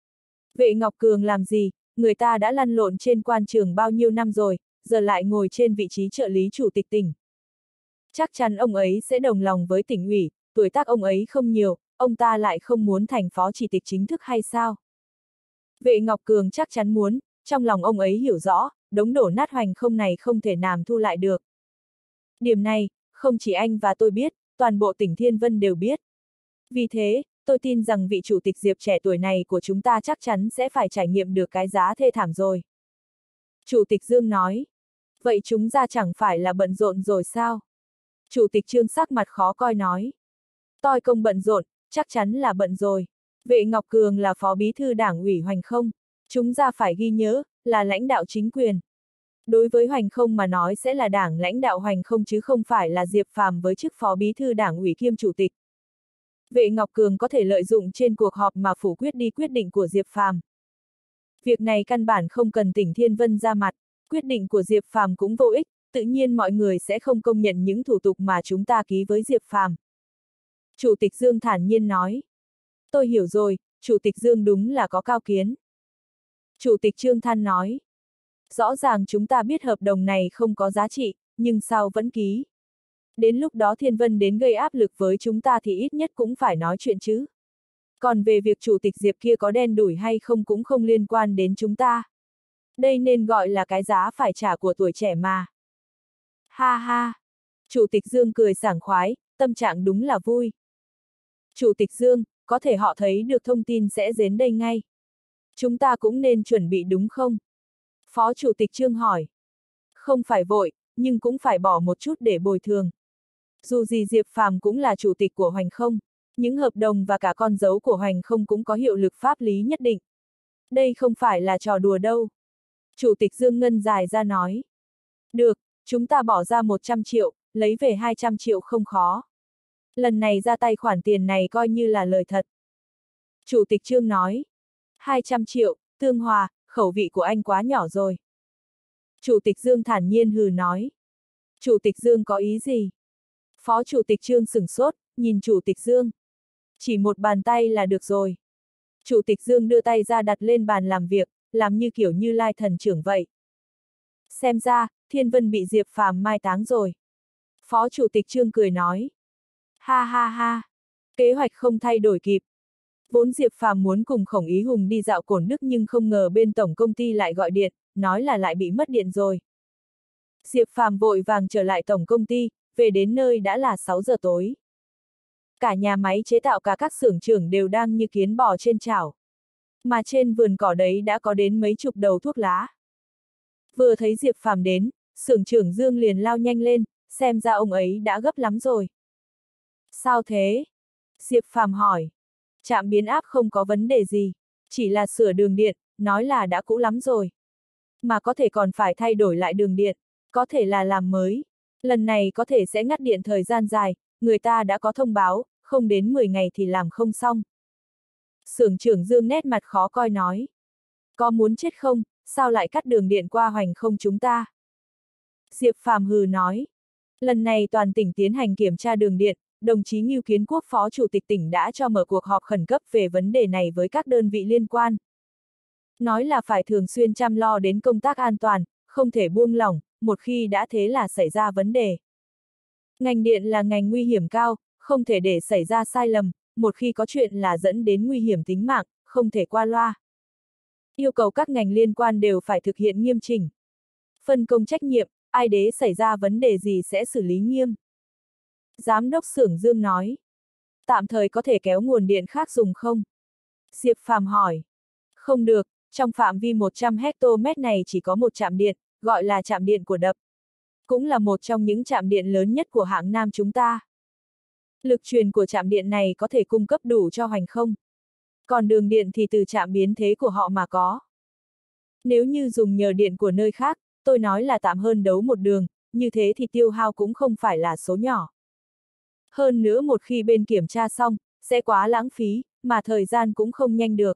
Vệ Ngọc Cường làm gì, người ta đã lăn lộn trên quan trường bao nhiêu năm rồi, giờ lại ngồi trên vị trí trợ lý chủ tịch tỉnh. Chắc chắn ông ấy sẽ đồng lòng với tỉnh ủy, tuổi tác ông ấy không nhiều, ông ta lại không muốn thành phó chỉ tịch chính thức hay sao? Vệ Ngọc Cường chắc chắn muốn, trong lòng ông ấy hiểu rõ, đống đổ nát Hoành Không này không thể nào thu lại được. Điểm này, không chỉ anh và tôi biết, toàn bộ tỉnh Thiên Vân đều biết. Vì thế, tôi tin rằng vị chủ tịch Diệp trẻ tuổi này của chúng ta chắc chắn sẽ phải trải nghiệm được cái giá thê thảm rồi. Chủ tịch Dương nói. Vậy chúng ta chẳng phải là bận rộn rồi sao? Chủ tịch Trương sắc mặt khó coi nói. Tôi công bận rộn, chắc chắn là bận rồi. Vệ Ngọc Cường là phó bí thư đảng ủy Hoành Không. Chúng ta phải ghi nhớ, là lãnh đạo chính quyền. Đối với Hoành Không mà nói sẽ là đảng lãnh đạo Hoành Không chứ không phải là Diệp Phàm với chức phó bí thư đảng ủy kiêm chủ tịch. Vệ Ngọc Cường có thể lợi dụng trên cuộc họp mà phủ quyết đi quyết định của Diệp Phàm. Việc này căn bản không cần tỉnh Thiên Vân ra mặt, quyết định của Diệp Phàm cũng vô ích, tự nhiên mọi người sẽ không công nhận những thủ tục mà chúng ta ký với Diệp Phàm. Chủ tịch Dương thản nhiên nói. Tôi hiểu rồi, Chủ tịch Dương đúng là có cao kiến. Chủ tịch Trương than nói. Rõ ràng chúng ta biết hợp đồng này không có giá trị, nhưng sao vẫn ký. Đến lúc đó Thiên Vân đến gây áp lực với chúng ta thì ít nhất cũng phải nói chuyện chứ. Còn về việc chủ tịch Diệp kia có đen đủi hay không cũng không liên quan đến chúng ta. Đây nên gọi là cái giá phải trả của tuổi trẻ mà. Ha ha! Chủ tịch Dương cười sảng khoái, tâm trạng đúng là vui. Chủ tịch Dương, có thể họ thấy được thông tin sẽ đến đây ngay. Chúng ta cũng nên chuẩn bị đúng không? Phó Chủ tịch Trương hỏi. Không phải vội, nhưng cũng phải bỏ một chút để bồi thường. Dù gì Diệp Phàm cũng là chủ tịch của Hoành Không, những hợp đồng và cả con dấu của Hoành Không cũng có hiệu lực pháp lý nhất định. Đây không phải là trò đùa đâu. Chủ tịch Dương ngân dài ra nói. Được, chúng ta bỏ ra một trăm triệu, lấy về hai trăm triệu không khó. Lần này ra tay khoản tiền này coi như là lời thật. Chủ tịch Trương nói. hai trăm triệu, Tương Hòa, khẩu vị của anh quá nhỏ rồi. Chủ tịch Dương thản nhiên hừ nói. Chủ tịch Dương có ý gì? Phó Chủ tịch Trương sửng sốt, nhìn Chủ tịch Dương. Chỉ một bàn tay là được rồi. Chủ tịch Dương đưa tay ra đặt lên bàn làm việc, làm như kiểu Như Lai thần trưởng vậy. Xem ra, Thiên Vân bị Diệp Phàm mai táng rồi. Phó Chủ tịch Trương cười nói. Ha ha ha, kế hoạch không thay đổi kịp. Vốn Diệp Phàm muốn cùng Khổng Ý Hùng đi dạo Cổn Đức nhưng không ngờ bên tổng công ty lại gọi điện, nói là lại bị mất điện rồi. Diệp Phàm vội vàng trở lại tổng công ty, về đến nơi đã là sáu giờ tối. Cả nhà máy chế tạo cả các xưởng trưởng đều đang như kiến bò trên chảo. Mà trên vườn cỏ đấy đã có đến mấy chục đầu thuốc lá. Vừa thấy Diệp Phàm đến, xưởng trưởng Dương liền lao nhanh lên, xem ra ông ấy đã gấp lắm rồi. Sao thế? Diệp Phàm hỏi. Trạm biến áp không có vấn đề gì, chỉ là sửa đường điện, nói là đã cũ lắm rồi. Mà có thể còn phải thay đổi lại đường điện, có thể là làm mới. Lần này có thể sẽ ngắt điện thời gian dài, người ta đã có thông báo, không đến mười ngày thì làm không xong. Xưởng trưởng Dương nét mặt khó coi nói. Có muốn chết không, sao lại cắt đường điện qua Hoành Không chúng ta? Diệp Phàm hừ nói. Lần này toàn tỉnh tiến hành kiểm tra đường điện, đồng chí Ngưu Kiến Quốc Phó Chủ tịch tỉnh đã cho mở cuộc họp khẩn cấp về vấn đề này với các đơn vị liên quan. Nói là phải thường xuyên chăm lo đến công tác an toàn, không thể buông lỏng, một khi đã thế là xảy ra vấn đề. Ngành điện là ngành nguy hiểm cao, không thể để xảy ra sai lầm, một khi có chuyện là dẫn đến nguy hiểm tính mạng, không thể qua loa. Yêu cầu các ngành liên quan đều phải thực hiện nghiêm chỉnh. Phân công trách nhiệm, ai đế xảy ra vấn đề gì sẽ xử lý nghiêm. Giám đốc xưởng Dương nói. Tạm thời có thể kéo nguồn điện khác dùng không? Diệp Phàm hỏi. Không được, trong phạm vi một trăm hectare này chỉ có một trạm điện, gọi là trạm điện của đập. Cũng là một trong những trạm điện lớn nhất của hạng Nam chúng ta. Lực truyền của trạm điện này có thể cung cấp đủ cho Hoành Không. Còn đường điện thì từ trạm biến thế của họ mà có. Nếu như dùng nhờ điện của nơi khác, tôi nói là tạm hơn đấu một đường, như thế thì tiêu hao cũng không phải là số nhỏ. Hơn nữa một khi bên kiểm tra xong, sẽ quá lãng phí, mà thời gian cũng không nhanh được.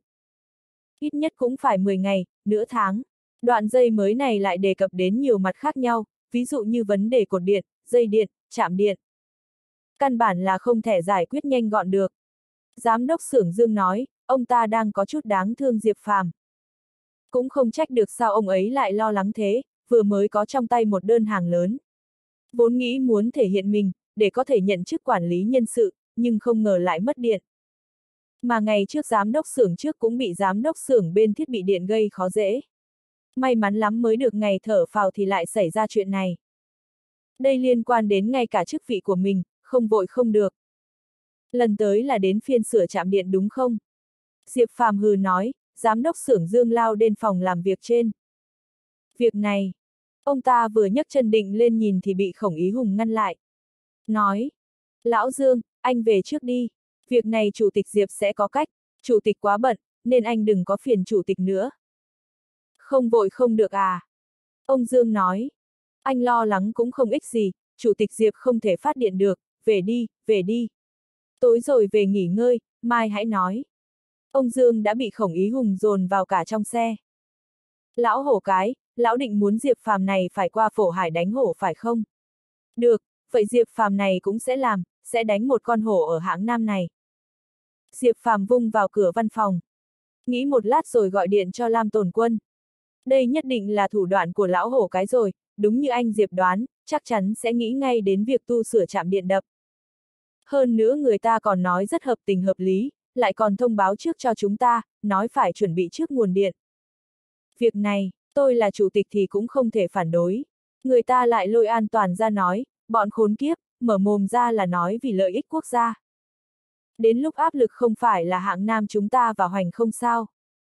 Ít nhất cũng phải mười ngày, nửa tháng. Đoạn dây mới này lại đề cập đến nhiều mặt khác nhau, ví dụ như vấn đề cột điện, dây điện, trạm điện. Căn bản là không thể giải quyết nhanh gọn được. Giám đốc xưởng Dương nói, ông ta đang có chút đáng thương Diệp Phàm. Cũng không trách được sao ông ấy lại lo lắng thế, vừa mới có trong tay một đơn hàng lớn. Vốn nghĩ muốn thể hiện mình, để có thể nhận chức quản lý nhân sự, nhưng không ngờ lại mất điện. Mà ngày trước giám đốc xưởng trước cũng bị giám đốc xưởng bên thiết bị điện gây khó dễ. May mắn lắm mới được ngày thở phào thì lại xảy ra chuyện này. Đây liên quan đến ngay cả chức vị của mình, không vội không được. Lần tới là đến phiên sửa trạm điện đúng không? Diệp Phàm hừ nói, giám đốc xưởng Dương lao đến phòng làm việc trên. Việc này, ông ta vừa nhấc chân định lên nhìn thì bị Khổng Ý Hùng ngăn lại. Nói, Lão Dương, anh về trước đi. Việc này chủ tịch Diệp sẽ có cách, chủ tịch quá bận, nên anh đừng có phiền chủ tịch nữa. Không vội không được à? Ông Dương nói, anh lo lắng cũng không ích gì, chủ tịch Diệp không thể phát điện được, về đi, về đi. Tối rồi về nghỉ ngơi, mai hãy nói. Ông Dương đã bị Khổng Ý Hùng dồn vào cả trong xe. Lão hổ cái, lão định muốn Diệp Phàm này phải qua Phổ Hải đánh hổ phải không? Được, vậy Diệp Phàm này cũng sẽ làm, sẽ đánh một con hổ ở hãng Nam này. Diệp Phàm vung vào cửa văn phòng. Nghĩ một lát rồi gọi điện cho Lam Tồn Quân. Đây nhất định là thủ đoạn của lão hổ cái rồi, đúng như anh Diệp đoán, chắc chắn sẽ nghĩ ngay đến việc tu sửa trạm điện đập. Hơn nữa người ta còn nói rất hợp tình hợp lý, lại còn thông báo trước cho chúng ta, nói phải chuẩn bị trước nguồn điện. Việc này, tôi là chủ tịch thì cũng không thể phản đối. Người ta lại lôi An Toàn ra nói, bọn khốn kiếp, mở mồm ra là nói vì lợi ích quốc gia. Đến lúc áp lực không phải là hạng Nam chúng ta vào hoành không sao.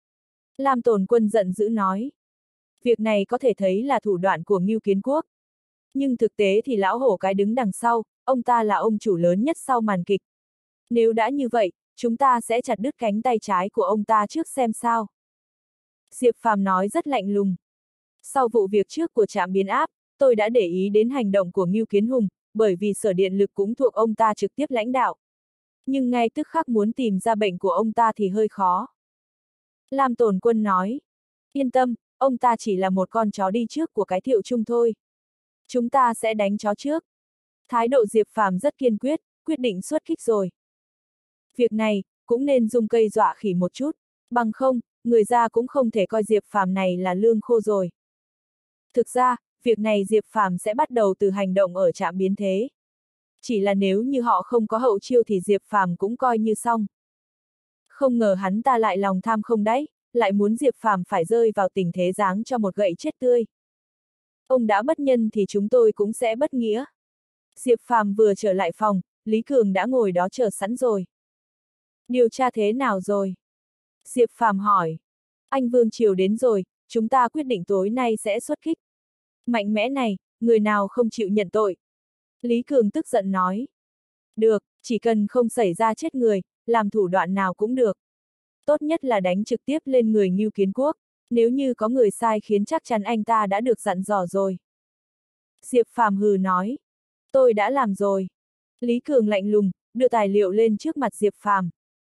Lam Tồn Quân giận dữ nói. Việc này có thể thấy là thủ đoạn của Ngưu Kiến Quốc. Nhưng thực tế thì lão hổ cái đứng đằng sau, ông ta là ông chủ lớn nhất sau màn kịch. Nếu đã như vậy, chúng ta sẽ chặt đứt cánh tay trái của ông ta trước xem sao. Diệp Phàm nói rất lạnh lùng. Sau vụ việc trước của trạm biến áp, tôi đã để ý đến hành động của Ngưu Kiến Hùng, bởi vì sở điện lực cũng thuộc ông ta trực tiếp lãnh đạo. Nhưng ngay tức khắc muốn tìm ra bệnh của ông ta thì hơi khó. Lam Tồn Quân nói, yên tâm, ông ta chỉ là một con chó đi trước của cái Thiệu Trung thôi. Chúng ta sẽ đánh chó trước. Thái độ Diệp Phàm rất kiên quyết, quyết định xuất kích rồi. Việc này, cũng nên dùng cây dọa khỉ một chút, bằng không, người ra cũng không thể coi Diệp Phàm này là lương khô rồi. Thực ra, việc này Diệp Phàm sẽ bắt đầu từ hành động ở trạm biến thế. Chỉ là nếu như họ không có hậu chiêu thì Diệp Phàm cũng coi như xong. Không ngờ hắn ta lại lòng tham không đáy, lại muốn Diệp Phàm phải rơi vào tình thế giáng cho một gậy chết tươi. Ông đã bất nhân thì chúng tôi cũng sẽ bất nghĩa. Diệp Phàm vừa trở lại phòng, Lý Cường đã ngồi đó chờ sẵn rồi. Điều tra thế nào rồi? Diệp Phàm hỏi. Anh Vương Triều đến rồi, chúng ta quyết định tối nay sẽ xuất kích. Mạnh mẽ này, người nào không chịu nhận tội? Lý Cường tức giận nói. Được, chỉ cần không xảy ra chết người, làm thủ đoạn nào cũng được. Tốt nhất là đánh trực tiếp lên người Ngưu Kiến Quốc, nếu như có người sai khiến chắc chắn anh ta đã được dặn dò rồi. Diệp Phàm hừ nói. Tôi đã làm rồi. Lý Cường lạnh lùng, đưa tài liệu lên trước mặt Diệp Phàm.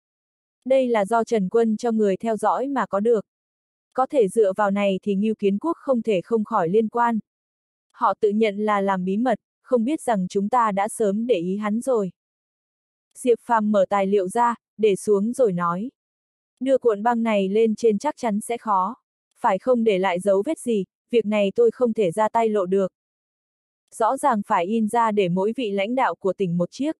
Đây là do Trần Quân cho người theo dõi mà có được. Có thể dựa vào này thì Ngưu Kiến Quốc không thể không khỏi liên quan. Họ tự nhận là làm bí mật, không biết rằng chúng ta đã sớm để ý hắn rồi. Diệp Phàm mở tài liệu ra, để xuống rồi nói. Đưa cuộn băng này lên trên chắc chắn sẽ khó. Phải không để lại dấu vết gì, việc này tôi không thể ra tay lộ được. Rõ ràng phải in ra để mỗi vị lãnh đạo của tỉnh một chiếc.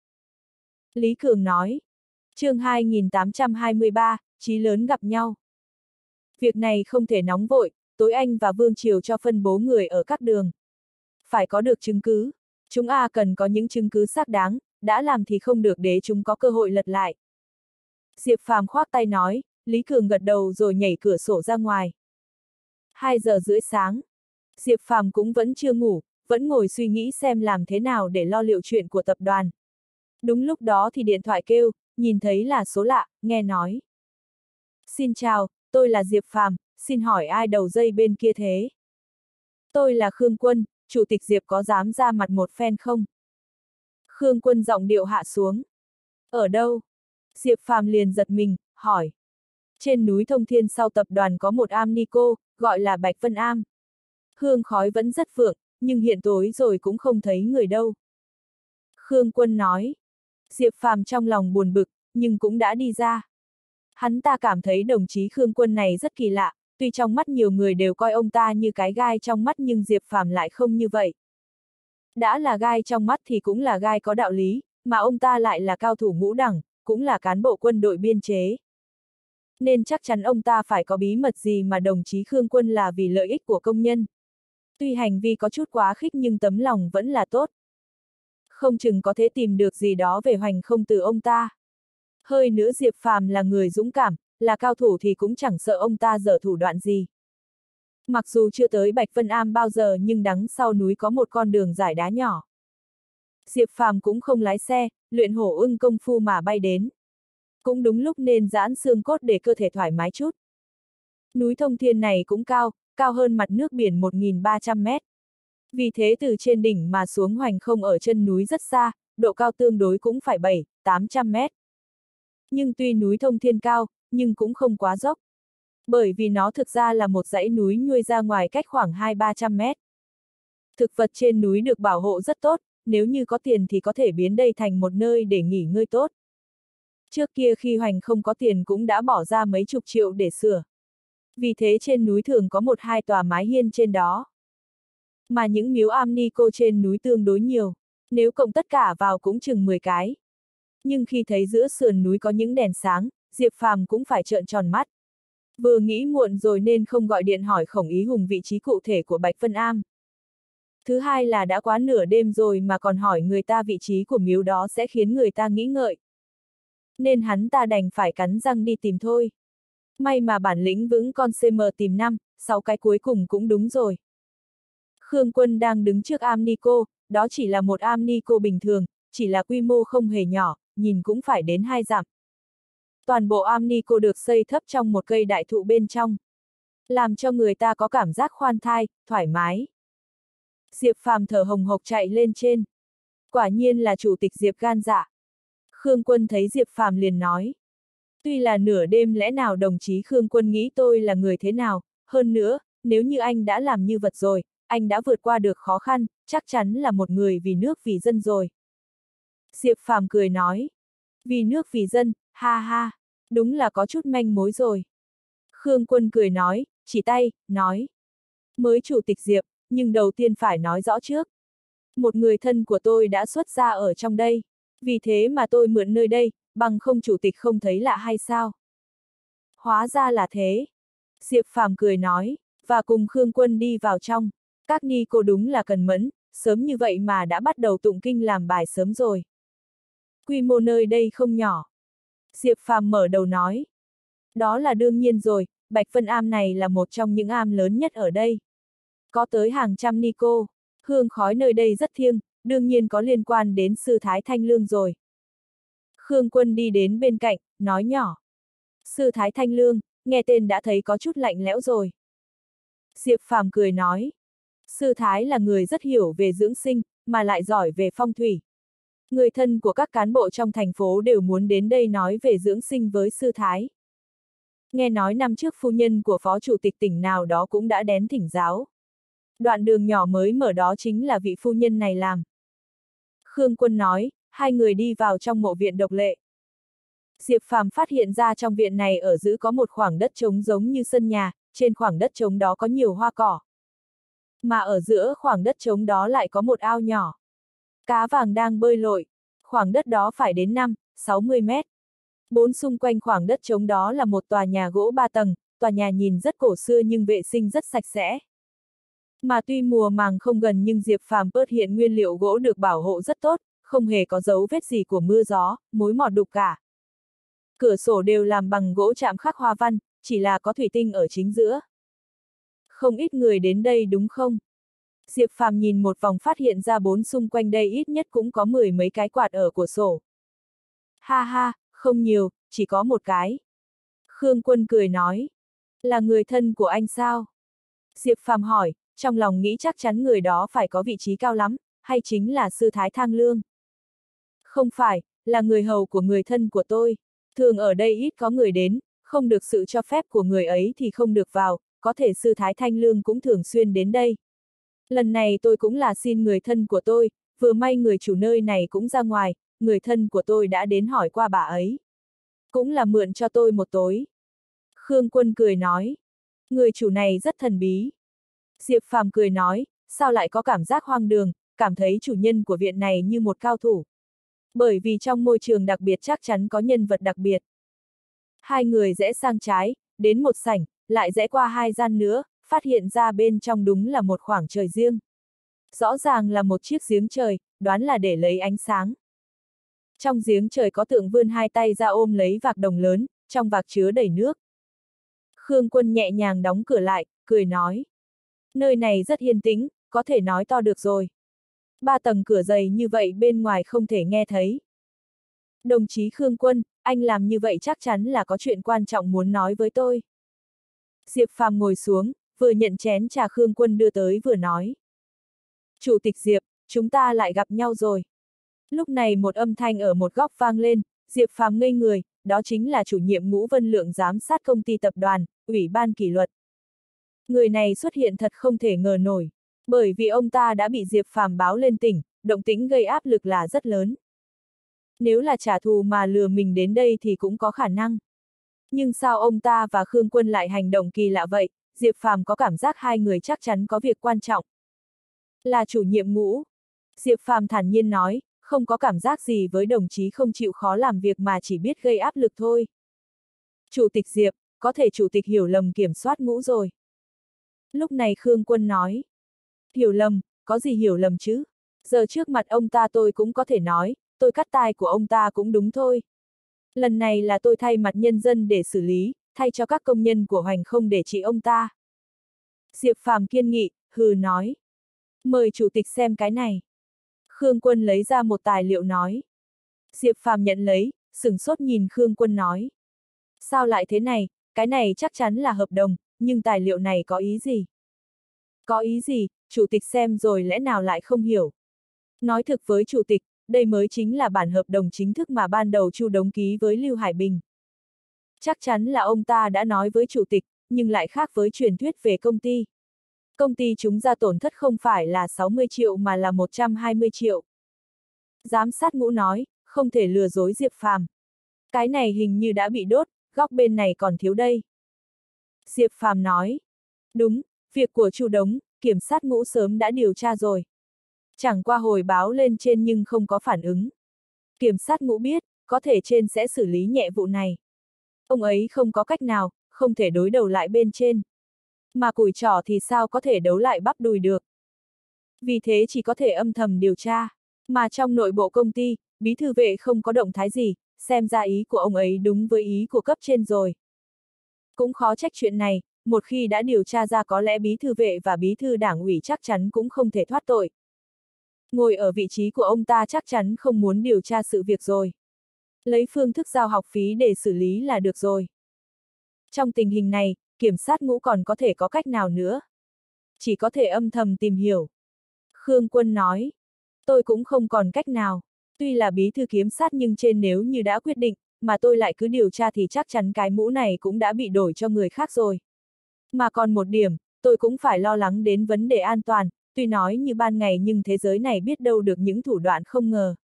Lý Cường nói. Chương hai nghìn tám trăm hai mươi ba, chí lớn gặp nhau. Việc này không thể nóng vội, tối anh và Vương Triều cho phân bố người ở các đường. Phải có được chứng cứ. Chúng A cần có những chứng cứ xác đáng, đã làm thì không được để chúng có cơ hội lật lại. Diệp Phàm khoác tay nói, Lý Cường gật đầu rồi nhảy cửa sổ ra ngoài. Hai giờ rưỡi sáng. Diệp Phàm cũng vẫn chưa ngủ, vẫn ngồi suy nghĩ xem làm thế nào để lo liệu chuyện của tập đoàn. Đúng lúc đó thì điện thoại kêu, nhìn thấy là số lạ, nghe nói. Xin chào, tôi là Diệp Phàm, xin hỏi ai đầu dây bên kia thế? Tôi là Khương Quân, chủ tịch Diệp có dám ra mặt một phen không? Khương Quân giọng điệu hạ xuống. Ở đâu? Diệp Phàm liền giật mình, hỏi. Trên núi Thông Thiên sau tập đoàn có một am ni cô, gọi là Bạch Vân Am. Hương khói vẫn rất vượng, nhưng hiện tối rồi cũng không thấy người đâu. Khương Quân nói. Diệp Phàm trong lòng buồn bực, nhưng cũng đã đi ra. Hắn ta cảm thấy đồng chí Khương Quân này rất kỳ lạ, tuy trong mắt nhiều người đều coi ông ta như cái gai trong mắt nhưng Diệp Phàm lại không như vậy. Đã là gai trong mắt thì cũng là gai có đạo lý, mà ông ta lại là cao thủ ngũ đẳng, cũng là cán bộ quân đội biên chế. Nên chắc chắn ông ta phải có bí mật gì mà đồng chí Khương Quân là vì lợi ích của công nhân. Tuy hành vi có chút quá khích nhưng tấm lòng vẫn là tốt. Không chừng có thể tìm được gì đó về Hoành Không từ ông ta. Hơi nữa Diệp Phàm là người dũng cảm, là cao thủ thì cũng chẳng sợ ông ta dở thủ đoạn gì. Mặc dù chưa tới Bạch Vân Am bao giờ nhưng đằng sau núi có một con đường giải đá nhỏ. Diệp Phàm cũng không lái xe, luyện hổ ưng công phu mà bay đến. Cũng đúng lúc nên giãn xương cốt để cơ thể thoải mái chút. Núi Thông Thiên này cũng cao, cao hơn mặt nước biển một nghìn ba trăm mét. Vì thế từ trên đỉnh mà xuống Hoành Không ở chân núi rất xa, độ cao tương đối cũng phải bảy, tám trăm mét. Nhưng tuy núi Thông Thiên cao, nhưng cũng không quá dốc. Bởi vì nó thực ra là một dãy núi nhuôi ra ngoài cách khoảng hai ba trăm mét. Thực vật trên núi được bảo hộ rất tốt, nếu như có tiền thì có thể biến đây thành một nơi để nghỉ ngơi tốt. Trước kia khi Hoành Không có tiền cũng đã bỏ ra mấy chục triệu để sửa. Vì thế trên núi thường có một hai tòa mái hiên trên đó. Mà những miếu am ni cô trên núi tương đối nhiều, nếu cộng tất cả vào cũng chừng mười cái. Nhưng khi thấy giữa sườn núi có những đèn sáng, Diệp Phàm cũng phải trợn tròn mắt. Vừa nghĩ muộn rồi nên không gọi điện hỏi Khổng Ý Hùng vị trí cụ thể của Bạch Vân Am. Thứ hai là đã quá nửa đêm rồi mà còn hỏi người ta vị trí của miếu đó sẽ khiến người ta nghĩ ngợi. Nên hắn ta đành phải cắn răng đi tìm thôi. May mà bản lĩnh vững con xê em tìm năm, sáu cái cuối cùng cũng đúng rồi. Khương Quân đang đứng trước am ni cô, đó chỉ là một am ni cô bình thường, chỉ là quy mô không hề nhỏ, nhìn cũng phải đến hai dặm. Toàn bộ am ni cô được xây thấp trong một cây đại thụ bên trong, làm cho người ta có cảm giác khoan thai, thoải mái. Diệp Phàm thở hồng hộc chạy lên trên. Quả nhiên là chủ tịch Diệp gan dạ. Khương Quân thấy Diệp Phàm liền nói. Tuy là nửa đêm lẽ nào đồng chí Khương Quân nghĩ tôi là người thế nào, hơn nữa, nếu như anh đã làm như vật rồi, anh đã vượt qua được khó khăn, chắc chắn là một người vì nước vì dân rồi. Diệp Phàm cười nói. Vì nước vì dân, ha ha, đúng là có chút manh mối rồi. Khương Quân cười nói, chỉ tay, nói. Mới chủ tịch Diệp, nhưng đầu tiên phải nói rõ trước. Một người thân của tôi đã xuất gia ở trong đây, vì thế mà tôi mượn nơi đây, bằng không chủ tịch không thấy lạ hay sao? Hóa ra là thế. Diệp Phàm cười nói, và cùng Khương Quân đi vào trong. Các ni cô đúng là cần mẫn, sớm như vậy mà đã bắt đầu tụng kinh làm bài sớm rồi. Quy mô nơi đây không nhỏ. Diệp Phàm mở đầu nói. Đó là đương nhiên rồi, Bạch Vân Am này là một trong những am lớn nhất ở đây. Có tới hàng trăm ni cô, hương khói nơi đây rất thiêng, đương nhiên có liên quan đến sư Thái Thanh Lương rồi. Khương Quân đi đến bên cạnh, nói nhỏ. Sư Thái Thanh Lương, nghe tên đã thấy có chút lạnh lẽo rồi. Diệp Phàm cười nói. Sư Thái là người rất hiểu về dưỡng sinh, mà lại giỏi về phong thủy. Người thân của các cán bộ trong thành phố đều muốn đến đây nói về dưỡng sinh với sư Thái. Nghe nói năm trước phu nhân của phó chủ tịch tỉnh nào đó cũng đã đến thỉnh giáo. Đoạn đường nhỏ mới mở đó chính là vị phu nhân này làm. Khương Quân nói, hai người đi vào trong mộ viện độc lệ. Diệp Phàm phát hiện ra trong viện này ở giữa có một khoảng đất trống giống như sân nhà, trên khoảng đất trống đó có nhiều hoa cỏ. Mà ở giữa khoảng đất trống đó lại có một ao nhỏ. Cá vàng đang bơi lội, khoảng đất đó phải đến năm, sáu mươi mét. Bốn xung quanh khoảng đất trống đó là một tòa nhà gỗ ba tầng, tòa nhà nhìn rất cổ xưa nhưng vệ sinh rất sạch sẽ. Mà tuy mùa màng không gần nhưng Diệp Phàm phát hiện nguyên liệu gỗ được bảo hộ rất tốt, không hề có dấu vết gì của mưa gió, mối mọt đục cả. Cửa sổ đều làm bằng gỗ chạm khắc hoa văn, chỉ là có thủy tinh ở chính giữa. Không ít người đến đây đúng không? Diệp Phàm nhìn một vòng phát hiện ra bốn xung quanh đây ít nhất cũng có mười mấy cái quạt ở cửa sổ. Ha ha, không nhiều, chỉ có một cái. Khương Quân cười nói. Là người thân của anh sao? Diệp Phàm hỏi, trong lòng nghĩ chắc chắn người đó phải có vị trí cao lắm, hay chính là sư Thái Thang Lương? Không phải, là người hầu của người thân của tôi. Thường ở đây ít có người đến, không được sự cho phép của người ấy thì không được vào, có thể sư Thái Thanh Lương cũng thường xuyên đến đây. Lần này tôi cũng là xin người thân của tôi, vừa may người chủ nơi này cũng ra ngoài, người thân của tôi đã đến hỏi qua bà ấy. Cũng là mượn cho tôi một tối. Khương Quân cười nói. Người chủ này rất thần bí. Diệp Phàm cười nói, sao lại có cảm giác hoang đường, cảm thấy chủ nhân của viện này như một cao thủ. Bởi vì trong môi trường đặc biệt chắc chắn có nhân vật đặc biệt. Hai người rẽ sang trái, đến một sảnh, lại rẽ qua hai gian nữa, phát hiện ra bên trong đúng là một khoảng trời riêng. Rõ ràng là một chiếc giếng trời, đoán là để lấy ánh sáng. Trong giếng trời có tượng vươn hai tay ra ôm lấy vạc đồng lớn, trong vạc chứa đầy nước. Khương Quân nhẹ nhàng đóng cửa lại, cười nói. Nơi này rất yên tĩnh, có thể nói to được rồi. Ba tầng cửa dày như vậy bên ngoài không thể nghe thấy. Đồng chí Khương Quân, anh làm như vậy chắc chắn là có chuyện quan trọng muốn nói với tôi. Diệp Phàm ngồi xuống, vừa nhận chén trà Khương Quân đưa tới vừa nói. Chủ tịch Diệp, chúng ta lại gặp nhau rồi. Lúc này một âm thanh ở một góc vang lên, Diệp Phàm ngây người, đó chính là chủ nhiệm Ngũ Vân Lượng giám sát công ty tập đoàn, ủy ban kỷ luật. Người này xuất hiện thật không thể ngờ nổi, bởi vì ông ta đã bị Diệp Phàm báo lên tỉnh, động tĩnh gây áp lực là rất lớn. Nếu là trả thù mà lừa mình đến đây thì cũng có khả năng. Nhưng sao ông ta và Khương Quân lại hành động kỳ lạ vậy, Diệp Phàm có cảm giác hai người chắc chắn có việc quan trọng. Là chủ nhiệm Ngũ. Diệp Phàm thản nhiên nói, không có cảm giác gì với đồng chí không chịu khó làm việc mà chỉ biết gây áp lực thôi. Chủ tịch Diệp, có thể chủ tịch hiểu lầm kiểm soát Ngũ rồi. Lúc này Khương Quân nói. Hiểu lầm, có gì hiểu lầm chứ? Giờ trước mặt ông ta tôi cũng có thể nói, tôi cắt tai của ông ta cũng đúng thôi. Lần này là tôi thay mặt nhân dân để xử lý, thay cho các công nhân của Hoành không để trị ông ta. Diệp Phàm kiên nghị, hừ nói. Mời chủ tịch xem cái này. Khương Quân lấy ra một tài liệu nói. Diệp Phàm nhận lấy, sửng sốt nhìn Khương Quân nói. Sao lại thế này, cái này chắc chắn là hợp đồng, nhưng tài liệu này có ý gì? Có ý gì, chủ tịch xem rồi lẽ nào lại không hiểu? Nói thực với chủ tịch, đây mới chính là bản hợp đồng chính thức mà ban đầu Chu Đống ký với Lưu Hải Bình. Chắc chắn là ông ta đã nói với chủ tịch, nhưng lại khác với truyền thuyết về công ty. Công ty chúng ra tổn thất không phải là sáu mươi triệu mà là một trăm hai mươi triệu. Giám sát Ngũ nói, không thể lừa dối Diệp Phàm. Cái này hình như đã bị đốt, góc bên này còn thiếu đây. Diệp Phàm nói, đúng, việc của Chu Đống, kiểm sát Ngũ sớm đã điều tra rồi. Chẳng qua hồi báo lên trên nhưng không có phản ứng. Kiểm sát Ngũ biết, có thể trên sẽ xử lý nhẹ vụ này. Ông ấy không có cách nào, không thể đối đầu lại bên trên. Mà củi trỏ thì sao có thể đấu lại bắp đùi được. Vì thế chỉ có thể âm thầm điều tra. Mà trong nội bộ công ty, bí thư vệ không có động thái gì, xem ra ý của ông ấy đúng với ý của cấp trên rồi. Cũng khó trách chuyện này, một khi đã điều tra ra có lẽ bí thư vệ và bí thư đảng ủy chắc chắn cũng không thể thoát tội. Ngồi ở vị trí của ông ta chắc chắn không muốn điều tra sự việc rồi. Lấy phương thức giao học phí để xử lý là được rồi. Trong tình hình này, kiểm sát Ngũ còn có thể có cách nào nữa? Chỉ có thể âm thầm tìm hiểu. Khương Quân nói, tôi cũng không còn cách nào. Tuy là bí thư kiểm sát nhưng trên nếu như đã quyết định, mà tôi lại cứ điều tra thì chắc chắn cái mũ này cũng đã bị đổi cho người khác rồi. Mà còn một điểm, tôi cũng phải lo lắng đến vấn đề an toàn, tuy nói như ban ngày nhưng thế giới này biết đâu được những thủ đoạn không ngờ.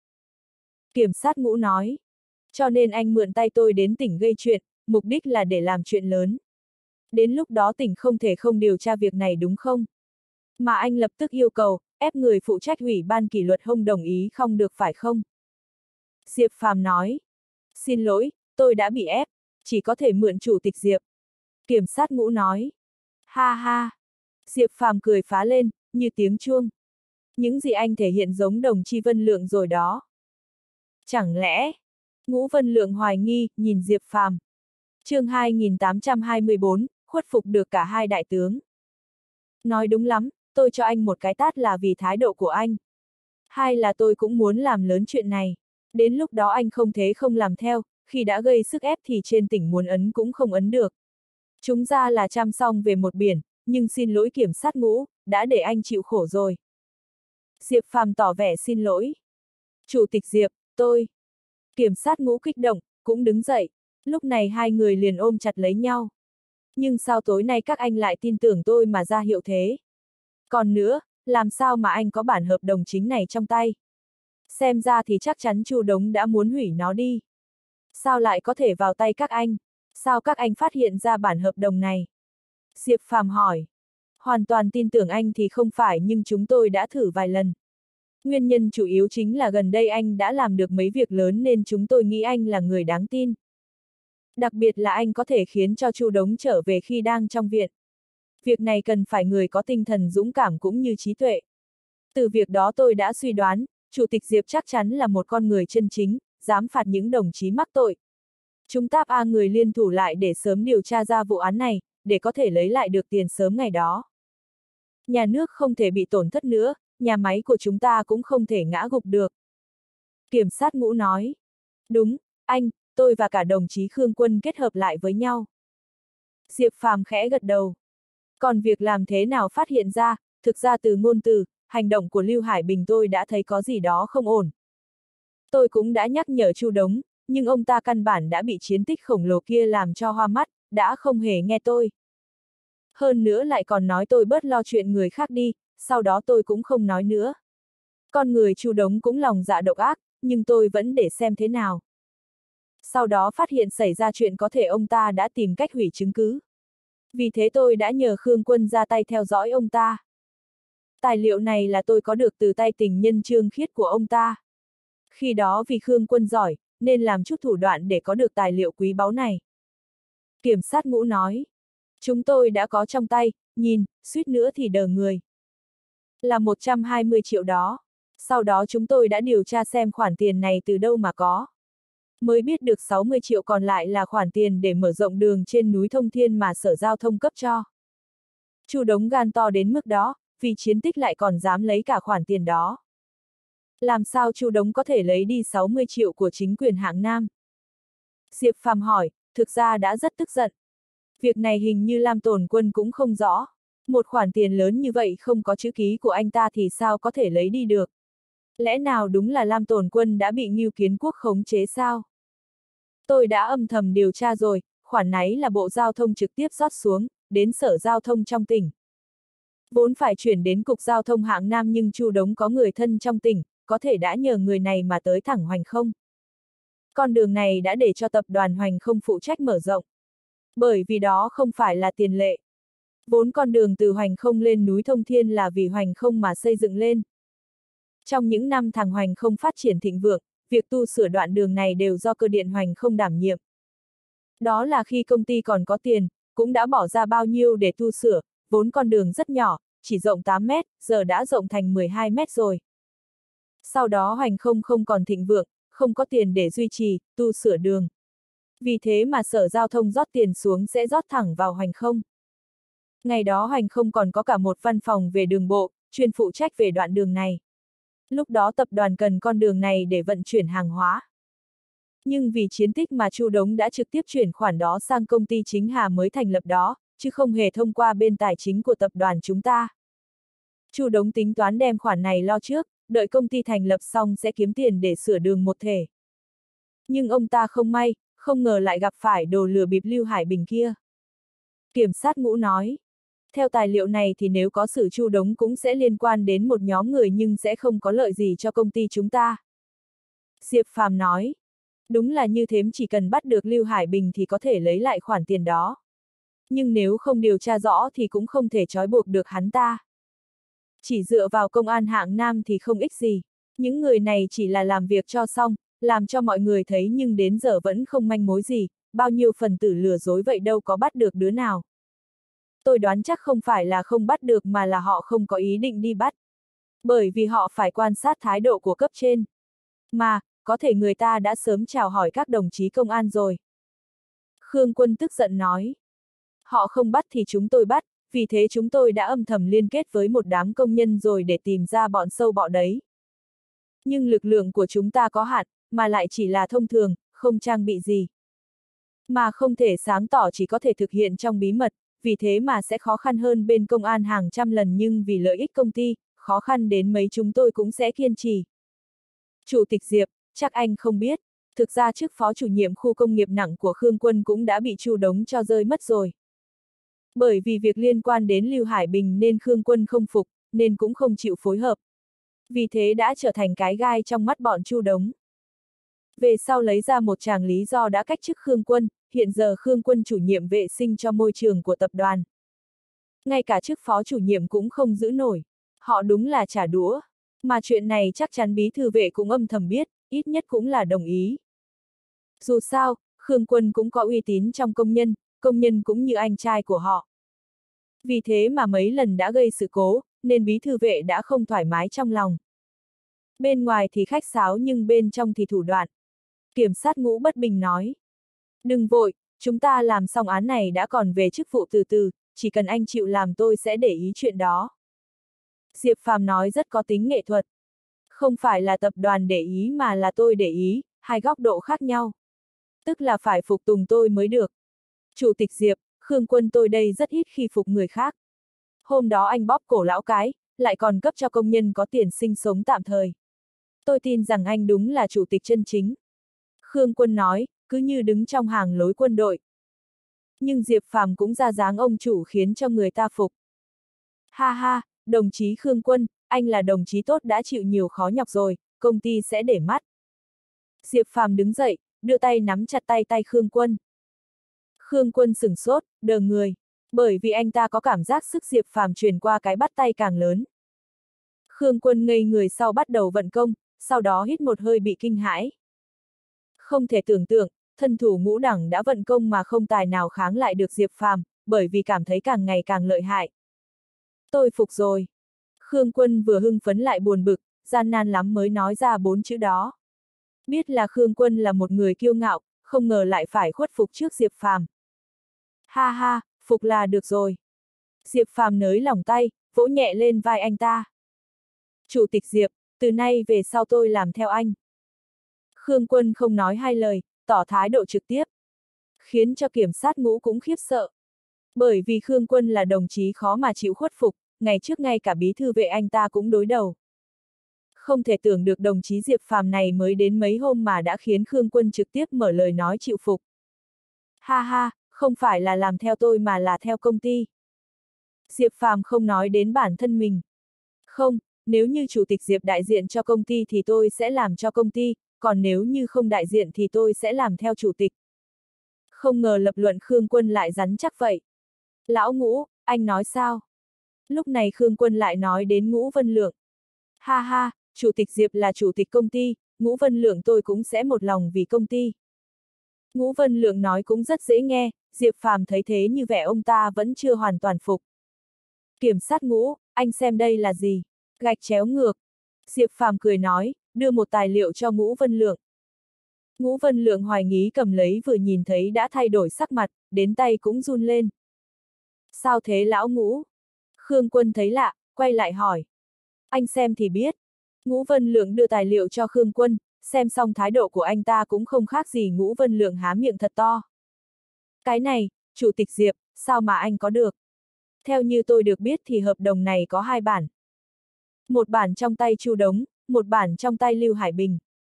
Kiểm sát Ngũ nói, cho nên anh mượn tay tôi đến tỉnh gây chuyện, mục đích là để làm chuyện lớn. Đến lúc đó tỉnh không thể không điều tra việc này đúng không? Mà anh lập tức yêu cầu, ép người phụ trách ủy ban kỷ luật không đồng ý không được phải không? Diệp Phàm nói, xin lỗi, tôi đã bị ép, chỉ có thể mượn chủ tịch Diệp. Kiểm sát Ngũ nói, ha ha. Diệp Phàm cười phá lên, như tiếng chuông. Những gì anh thể hiện giống đồng chi Vân Lượng rồi đó. Chẳng lẽ? Ngũ Vân Lượng hoài nghi, nhìn Diệp Phàm. Chương hai nghìn tám trăm hai mươi bốn, khuất phục được cả hai đại tướng. Nói đúng lắm, tôi cho anh một cái tát là vì thái độ của anh. Hai là tôi cũng muốn làm lớn chuyện này. Đến lúc đó anh không thế không làm theo, khi đã gây sức ép thì trên tỉnh muốn ấn cũng không ấn được. Chúng ra là chăm xong về một biển, nhưng xin lỗi kiểm sát Ngũ, đã để anh chịu khổ rồi. Diệp Phàm tỏ vẻ xin lỗi. Chủ tịch Diệp, tôi. Kiểm sát Ngũ kích động, cũng đứng dậy. Lúc này hai người liền ôm chặt lấy nhau. Nhưng sao tối nay các anh lại tin tưởng tôi mà ra hiệu thế? Còn nữa, làm sao mà anh có bản hợp đồng chính này trong tay? Xem ra thì chắc chắn Chu Đống đã muốn hủy nó đi. Sao lại có thể vào tay các anh? Sao các anh phát hiện ra bản hợp đồng này? Diệp Phàm hỏi. Hoàn toàn tin tưởng anh thì không phải nhưng chúng tôi đã thử vài lần. Nguyên nhân chủ yếu chính là gần đây anh đã làm được mấy việc lớn nên chúng tôi nghĩ anh là người đáng tin. Đặc biệt là anh có thể khiến cho Chu Đống trở về khi đang trong viện. Việc này cần phải người có tinh thần dũng cảm cũng như trí tuệ. Từ việc đó tôi đã suy đoán, Chủ tịch Diệp chắc chắn là một con người chân chính, dám phạt những đồng chí mắc tội. Chúng ta a người liên thủ lại để sớm điều tra ra vụ án này, để có thể lấy lại được tiền sớm ngày đó. Nhà nước không thể bị tổn thất nữa, nhà máy của chúng ta cũng không thể ngã gục được. Kiểm sát Ngũ nói. Đúng, anh, tôi và cả đồng chí Khương Quân kết hợp lại với nhau. Diệp Phàm khẽ gật đầu. Còn việc làm thế nào phát hiện ra, thực ra từ ngôn từ, hành động của Lưu Hải Bình tôi đã thấy có gì đó không ổn. Tôi cũng đã nhắc nhở Chu Đống, nhưng ông ta căn bản đã bị chiến tích khổng lồ kia làm cho hoa mắt, đã không hề nghe tôi. Hơn nữa lại còn nói tôi bớt lo chuyện người khác đi, sau đó tôi cũng không nói nữa. Con người Chu Đống cũng lòng dạ độc ác, nhưng tôi vẫn để xem thế nào. Sau đó phát hiện xảy ra chuyện có thể ông ta đã tìm cách hủy chứng cứ. Vì thế tôi đã nhờ Khương Quân ra tay theo dõi ông ta. Tài liệu này là tôi có được từ tay tình nhân Trương Khiết của ông ta. Khi đó vì Khương Quân giỏi, nên làm chút thủ đoạn để có được tài liệu quý báu này. Kiểm sát Ngũ nói. Chúng tôi đã có trong tay, nhìn, suýt nữa thì đờ người. Là một trăm hai mươi triệu đó. Sau đó chúng tôi đã điều tra xem khoản tiền này từ đâu mà có. Mới biết được sáu mươi triệu còn lại là khoản tiền để mở rộng đường trên núi Thông Thiên mà Sở Giao thông cấp cho. Chu Đống gan to đến mức đó, vì chiến tích lại còn dám lấy cả khoản tiền đó. Làm sao Chu Đống có thể lấy đi sáu mươi triệu của chính quyền hạng Nam? Diệp Phàm hỏi, thực ra đã rất tức giận. Việc này hình như Lam Tồn Quân cũng không rõ. Một khoản tiền lớn như vậy không có chữ ký của anh ta thì sao có thể lấy đi được? Lẽ nào đúng là Lam Tồn Quân đã bị Ngưu Kiến Quốc khống chế sao? Tôi đã âm thầm điều tra rồi, khoản này là Bộ Giao thông trực tiếp rót xuống, đến Sở Giao thông trong tỉnh. Vốn phải chuyển đến Cục Giao thông hạng Nam nhưng Chu Đống có người thân trong tỉnh, có thể đã nhờ người này mà tới thẳng Hoành Không. Con đường này đã để cho tập đoàn Hoành Không phụ trách mở rộng. Bởi vì đó không phải là tiền lệ. Vốn con đường từ Hoành Không lên núi Thông Thiên là vì Hoành Không mà xây dựng lên. Trong những năm thằng Hoành Không phát triển thịnh vượng, việc tu sửa đoạn đường này đều do cơ điện Hoành Không đảm nhiệm. Đó là khi công ty còn có tiền, cũng đã bỏ ra bao nhiêu để tu sửa, vốn con đường rất nhỏ, chỉ rộng tám mét, giờ đã rộng thành mười hai mét rồi. Sau đó Hoành Không không còn thịnh vượng, không có tiền để duy trì, tu sửa đường. Vì thế mà Sở Giao thông rót tiền xuống sẽ rót thẳng vào Hoành Không. Ngày đó Hoành Không còn có cả một văn phòng về đường bộ, chuyên phụ trách về đoạn đường này. Lúc đó tập đoàn cần con đường này để vận chuyển hàng hóa. Nhưng vì chiến tích mà Chu Đống đã trực tiếp chuyển khoản đó sang công ty chính Hà mới thành lập đó, chứ không hề thông qua bên tài chính của tập đoàn chúng ta. Chu Đống tính toán đem khoản này lo trước, đợi công ty thành lập xong sẽ kiếm tiền để sửa đường một thể. Nhưng ông ta không may, không ngờ lại gặp phải đồ lừa bịp Lưu Hải Bình kia. Kiểm sát Ngũ nói. Theo tài liệu này thì nếu có xử Chu Đống cũng sẽ liên quan đến một nhóm người nhưng sẽ không có lợi gì cho công ty chúng ta. Diệp Phàm nói. Đúng là như thế, chỉ cần bắt được Lưu Hải Bình thì có thể lấy lại khoản tiền đó. Nhưng nếu không điều tra rõ thì cũng không thể trói buộc được hắn ta. Chỉ dựa vào công an hạng Nam thì không ích gì. Những người này chỉ là làm việc cho xong, làm cho mọi người thấy nhưng đến giờ vẫn không manh mối gì, bao nhiêu phần tử lừa dối vậy đâu có bắt được đứa nào. Tôi đoán chắc không phải là không bắt được mà là họ không có ý định đi bắt. Bởi vì họ phải quan sát thái độ của cấp trên. Mà, có thể người ta đã sớm chào hỏi các đồng chí công an rồi. Khương Quân tức giận nói. Họ không bắt thì chúng tôi bắt, vì thế chúng tôi đã âm thầm liên kết với một đám công nhân rồi để tìm ra bọn sâu bọ đấy. Nhưng lực lượng của chúng ta có hạn, mà lại chỉ là thông thường, không trang bị gì. Mà không thể sáng tỏ, chỉ có thể thực hiện trong bí mật, vì thế mà sẽ khó khăn hơn bên công an hàng trăm lần, nhưng vì lợi ích công ty, khó khăn đến mấy chúng tôi cũng sẽ kiên trì. Chủ tịch Diệp, chắc anh không biết, thực ra chức phó chủ nhiệm khu công nghiệp nặng của Khương Quân cũng đã bị Chu Đống cho rơi mất rồi. Bởi vì việc liên quan đến Lưu Hải Bình nên Khương Quân không phục, nên cũng không chịu phối hợp. Vì thế đã trở thành cái gai trong mắt bọn Chu Đống. Về sau lấy ra một tràng lý do đã cách chức Khương Quân, hiện giờ Khương Quân chủ nhiệm vệ sinh cho môi trường của tập đoàn. Ngay cả chức phó chủ nhiệm cũng không giữ nổi. Họ đúng là trả đũa. Mà chuyện này chắc chắn bí thư vệ cũng âm thầm biết, ít nhất cũng là đồng ý. Dù sao, Khương Quân cũng có uy tín trong công nhân, công nhân cũng như anh trai của họ. Vì thế mà mấy lần đã gây sự cố, nên bí thư vệ đã không thoải mái trong lòng. Bên ngoài thì khách sáo nhưng bên trong thì thủ đoạn. Kiểm sát Ngũ bất bình nói. Đừng vội, chúng ta làm xong án này đã còn về chức vụ từ từ, chỉ cần anh chịu làm tôi sẽ để ý chuyện đó. Diệp Phàm nói rất có tính nghệ thuật. Không phải là tập đoàn để ý mà là tôi để ý, hai góc độ khác nhau. Tức là phải phục tùng tôi mới được. Chủ tịch Diệp, Khương Quân tôi đây rất ít khi phục người khác. Hôm đó anh bóp cổ lão cái, lại còn cấp cho công nhân có tiền sinh sống tạm thời. Tôi tin rằng anh đúng là chủ tịch chân chính. Khương Quân nói, cứ như đứng trong hàng lối quân đội. Nhưng Diệp Phàm cũng ra dáng ông chủ khiến cho người ta phục. Ha ha, đồng chí Khương Quân, anh là đồng chí tốt đã chịu nhiều khó nhọc rồi, công ty sẽ để mắt. Diệp Phàm đứng dậy, đưa tay nắm chặt tay tay Khương Quân. Khương Quân sửng sốt, đờ người, bởi vì anh ta có cảm giác sức Diệp Phàm truyền qua cái bắt tay càng lớn. Khương Quân ngây người sau bắt đầu vận công, sau đó hít một hơi bị kinh hãi. Không thể tưởng tượng, thân thủ ngũ đẳng đã vận công mà không tài nào kháng lại được Diệp Phàm, bởi vì cảm thấy càng ngày càng lợi hại. Tôi phục rồi. Khương Quân vừa hưng phấn lại buồn bực, gian nan lắm mới nói ra bốn chữ đó. Biết là Khương Quân là một người kiêu ngạo, không ngờ lại phải khuất phục trước Diệp Phàm. Ha ha, phục là được rồi. Diệp Phàm nới lỏng tay, vỗ nhẹ lên vai anh ta. Chủ tịch Diệp, từ nay về sau tôi làm theo anh. Khương Quân không nói hai lời, tỏ thái độ trực tiếp. Khiến cho kiểm sát Ngũ cũng khiếp sợ. Bởi vì Khương Quân là đồng chí khó mà chịu khuất phục, ngày trước ngay cả bí thư vệ anh ta cũng đối đầu. Không thể tưởng được đồng chí Diệp Phàm này mới đến mấy hôm mà đã khiến Khương Quân trực tiếp mở lời nói chịu phục. Ha ha, không phải là làm theo tôi mà là theo công ty. Diệp Phàm không nói đến bản thân mình. Không, nếu như chủ tịch Diệp đại diện cho công ty thì tôi sẽ làm cho công ty, còn nếu như không đại diện thì tôi sẽ làm theo chủ tịch. Không ngờ lập luận Khương Quân lại rắn chắc vậy. Lão Ngũ, anh nói sao? Lúc này Khương Quân lại nói đến Ngũ Vân Lượng. Ha ha, chủ tịch Diệp là chủ tịch công ty, Ngũ Vân Lượng tôi cũng sẽ một lòng vì công ty. Ngũ Vân Lượng nói cũng rất dễ nghe, Diệp Phàm thấy thế như vẻ ông ta vẫn chưa hoàn toàn phục. Kiểm sát Ngũ, anh xem đây là gì? Gạch chéo ngược. Diệp Phàm cười nói, đưa một tài liệu cho Ngũ Vân Lượng. Ngũ Vân Lượng hoài nghi cầm lấy vừa nhìn thấy đã thay đổi sắc mặt, đến tay cũng run lên. Sao thế lão Ngũ? Khương Quân thấy lạ, quay lại hỏi. Anh xem thì biết. Ngũ Vân Lượng đưa tài liệu cho Khương Quân, xem xong thái độ của anh ta cũng không khác gì Ngũ Vân Lượng há miệng thật to. Cái này, chủ tịch Diệp, sao mà anh có được? Theo như tôi được biết thì hợp đồng này có hai bản. Một bản trong tay Chu Đống, một bản trong tay Lưu Hải Bình.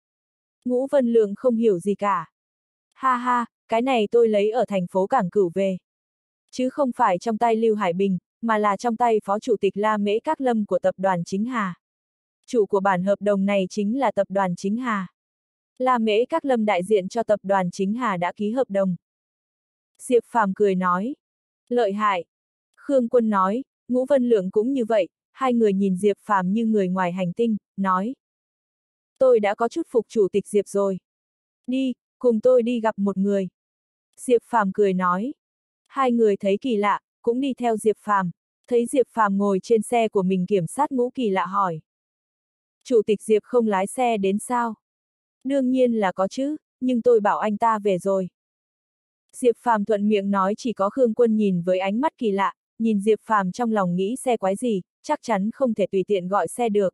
Ngũ Vân Lượng không hiểu gì cả. Ha ha, cái này tôi lấy ở thành phố Cảng Cửu về. Chứ không phải trong tay Lưu Hải Bình, mà là trong tay Phó Chủ tịch La Mễ Các Lâm của tập đoàn Chính Hà. Chủ của bản hợp đồng này chính là tập đoàn Chính Hà. La Mễ Các Lâm đại diện cho tập đoàn Chính Hà đã ký hợp đồng. Diệp Phàm cười nói. Lợi hại. Khương Quân nói, Ngũ Vân Lượng cũng như vậy, hai người nhìn Diệp Phàm như người ngoài hành tinh, nói. Tôi đã có chút phục chủ tịch Diệp rồi. Đi, cùng tôi đi gặp một người. Diệp Phàm cười nói. Hai người thấy kỳ lạ, cũng đi theo Diệp Phàm, thấy Diệp Phàm ngồi trên xe của mình. Kiểm sát Ngũ kỳ lạ hỏi. Chủ tịch Diệp không lái xe đến sao? Đương nhiên là có chứ, nhưng tôi bảo anh ta về rồi. Diệp Phàm thuận miệng nói, chỉ có Khương Quân nhìn với ánh mắt kỳ lạ, nhìn Diệp Phàm trong lòng nghĩ xe quái gì, chắc chắn không thể tùy tiện gọi xe được.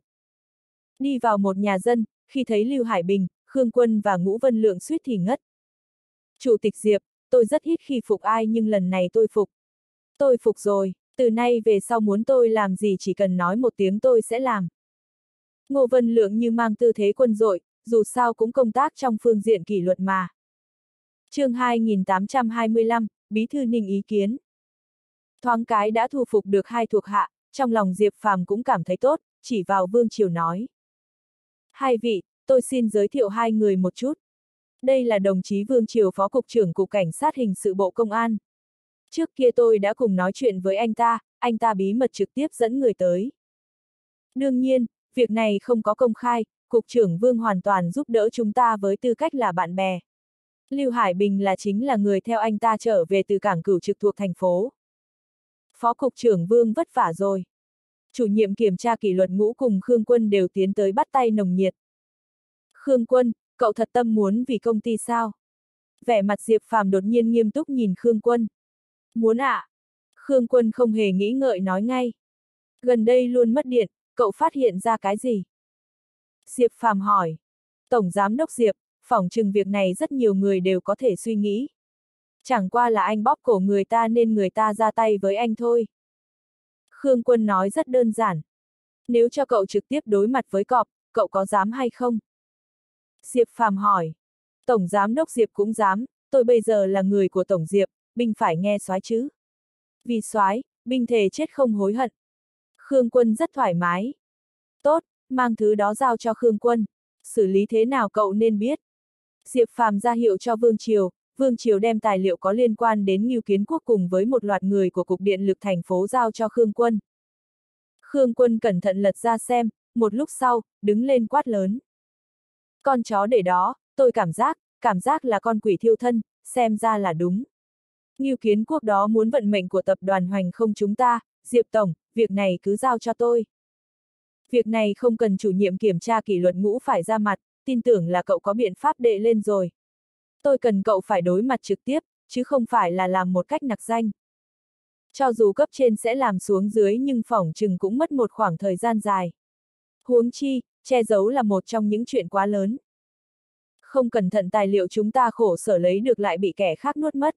Đi vào một nhà dân, khi thấy Lưu Hải Bình, Khương Quân và Ngũ Vân Lượng suýt thì ngất. Chủ tịch Diệp, tôi rất ít khi phục ai nhưng lần này tôi phục. Tôi phục rồi, từ nay về sau muốn tôi làm gì chỉ cần nói một tiếng tôi sẽ làm. Ngô Vân Lượng như mang tư thế quân đội, dù sao cũng công tác trong phương diện kỷ luật mà. Chương hai nghìn tám trăm hai mươi lăm, Bí thư Ninh ý kiến. Thoáng cái đã thu phục được hai thuộc hạ, trong lòng Diệp Phàm cũng cảm thấy tốt, chỉ vào Vương Triều nói. Hai vị, tôi xin giới thiệu hai người một chút. Đây là đồng chí Vương Triều, Phó Cục trưởng Cục Cảnh sát Hình sự Bộ Công an. Trước kia tôi đã cùng nói chuyện với anh ta, anh ta bí mật trực tiếp dẫn người tới. Đương nhiên, việc này không có công khai, Cục trưởng Vương hoàn toàn giúp đỡ chúng ta với tư cách là bạn bè. Lưu Hải Bình là chính là người theo anh ta trở về từ Cảng Cửu trực thuộc thành phố. Phó cục trưởng Vương vất vả rồi. Chủ nhiệm kiểm tra kỷ luật Ngũ cùng Khương Quân đều tiến tới bắt tay nồng nhiệt. Khương Quân, cậu thật tâm muốn vì công ty sao? Vẻ mặt Diệp Phàm đột nhiên nghiêm túc nhìn Khương Quân. Muốn ạ. À? Khương Quân không hề nghĩ ngợi nói ngay. Gần đây luôn mất điện, cậu phát hiện ra cái gì? Diệp Phàm hỏi. Tổng giám đốc Diệp, phỏng chừng việc này rất nhiều người đều có thể suy nghĩ. Chẳng qua là anh bóp cổ người ta nên người ta ra tay với anh thôi. Khương Quân nói rất đơn giản. Nếu cho cậu trực tiếp đối mặt với cọp, cậu có dám hay không? Diệp Phàm hỏi. Tổng giám đốc Diệp cũng dám, tôi bây giờ là người của Tổng Diệp, binh phải nghe soái chứ. Vì soái, binh thề chết không hối hận. Khương Quân rất thoải mái. Tốt, mang thứ đó giao cho Khương Quân. Xử lý thế nào cậu nên biết. Diệp Phàm ra hiệu cho Vương Triều, Vương Triều đem tài liệu có liên quan đến Ngưu Kiến Quốc cùng với một loạt người của Cục Điện lực thành phố giao cho Khương Quân. Khương Quân cẩn thận lật ra xem, một lúc sau, đứng lên quát lớn. Con chó để đó, tôi cảm giác, cảm giác là con quỷ thiêu thân, xem ra là đúng. Ngưu Kiến Quốc đó muốn vận mệnh của tập đoàn Hoành không chúng ta, Diệp Tổng, việc này cứ giao cho tôi. Việc này không cần chủ nhiệm kiểm tra kỷ luật Ngũ phải ra mặt, tin tưởng là cậu có biện pháp đệ lên rồi. Tôi cần cậu phải đối mặt trực tiếp, chứ không phải là làm một cách nặc danh. Cho dù cấp trên sẽ làm xuống dưới nhưng phỏng chừng cũng mất một khoảng thời gian dài. Huống chi, che giấu là một trong những chuyện quá lớn. Không cẩn thận tài liệu chúng ta khổ sở lấy được lại bị kẻ khác nuốt mất.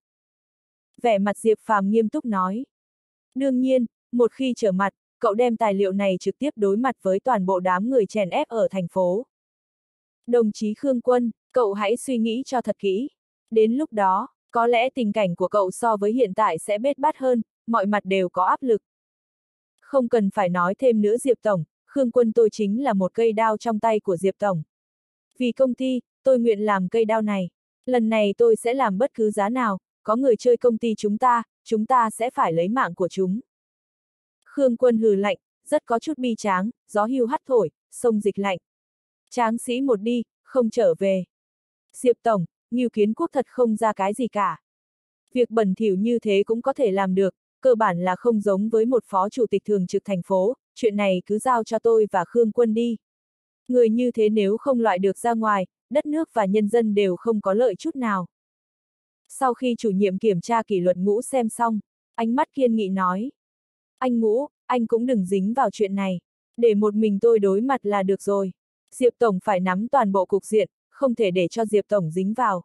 Vẻ mặt Diệp Phàm nghiêm túc nói. Đương nhiên, một khi trở mặt, cậu đem tài liệu này trực tiếp đối mặt với toàn bộ đám người chèn ép ở thành phố. Đồng chí Khương Quân, cậu hãy suy nghĩ cho thật kỹ. Đến lúc đó, có lẽ tình cảnh của cậu so với hiện tại sẽ bết bát hơn, mọi mặt đều có áp lực. Không cần phải nói thêm nữa Diệp Tổng, Khương Quân tôi chính là một cây đao trong tay của Diệp Tổng. Vì công ty, tôi nguyện làm cây đao này. Lần này tôi sẽ làm bất cứ giá nào, có người chơi công ty chúng ta, chúng ta sẽ phải lấy mạng của chúng. Khương Quân hừ lạnh, rất có chút bi tráng, gió hưu hắt thổi, sông dịch lạnh. Tráng sĩ một đi, không trở về. Diệp Tổng, Ngưu Kiến Quốc thật không ra cái gì cả. Việc bẩn thỉu như thế cũng có thể làm được, cơ bản là không giống với một phó chủ tịch thường trực thành phố, chuyện này cứ giao cho tôi và Khương Quân đi. Người như thế nếu không loại được ra ngoài, đất nước và nhân dân đều không có lợi chút nào. Sau khi chủ nhiệm kiểm tra kỷ luật Ngũ xem xong, ánh mắt kiên nghị nói. Anh Ngũ, anh cũng đừng dính vào chuyện này, để một mình tôi đối mặt là được rồi. Diệp Tổng phải nắm toàn bộ cục diện, không thể để cho Diệp Tổng dính vào.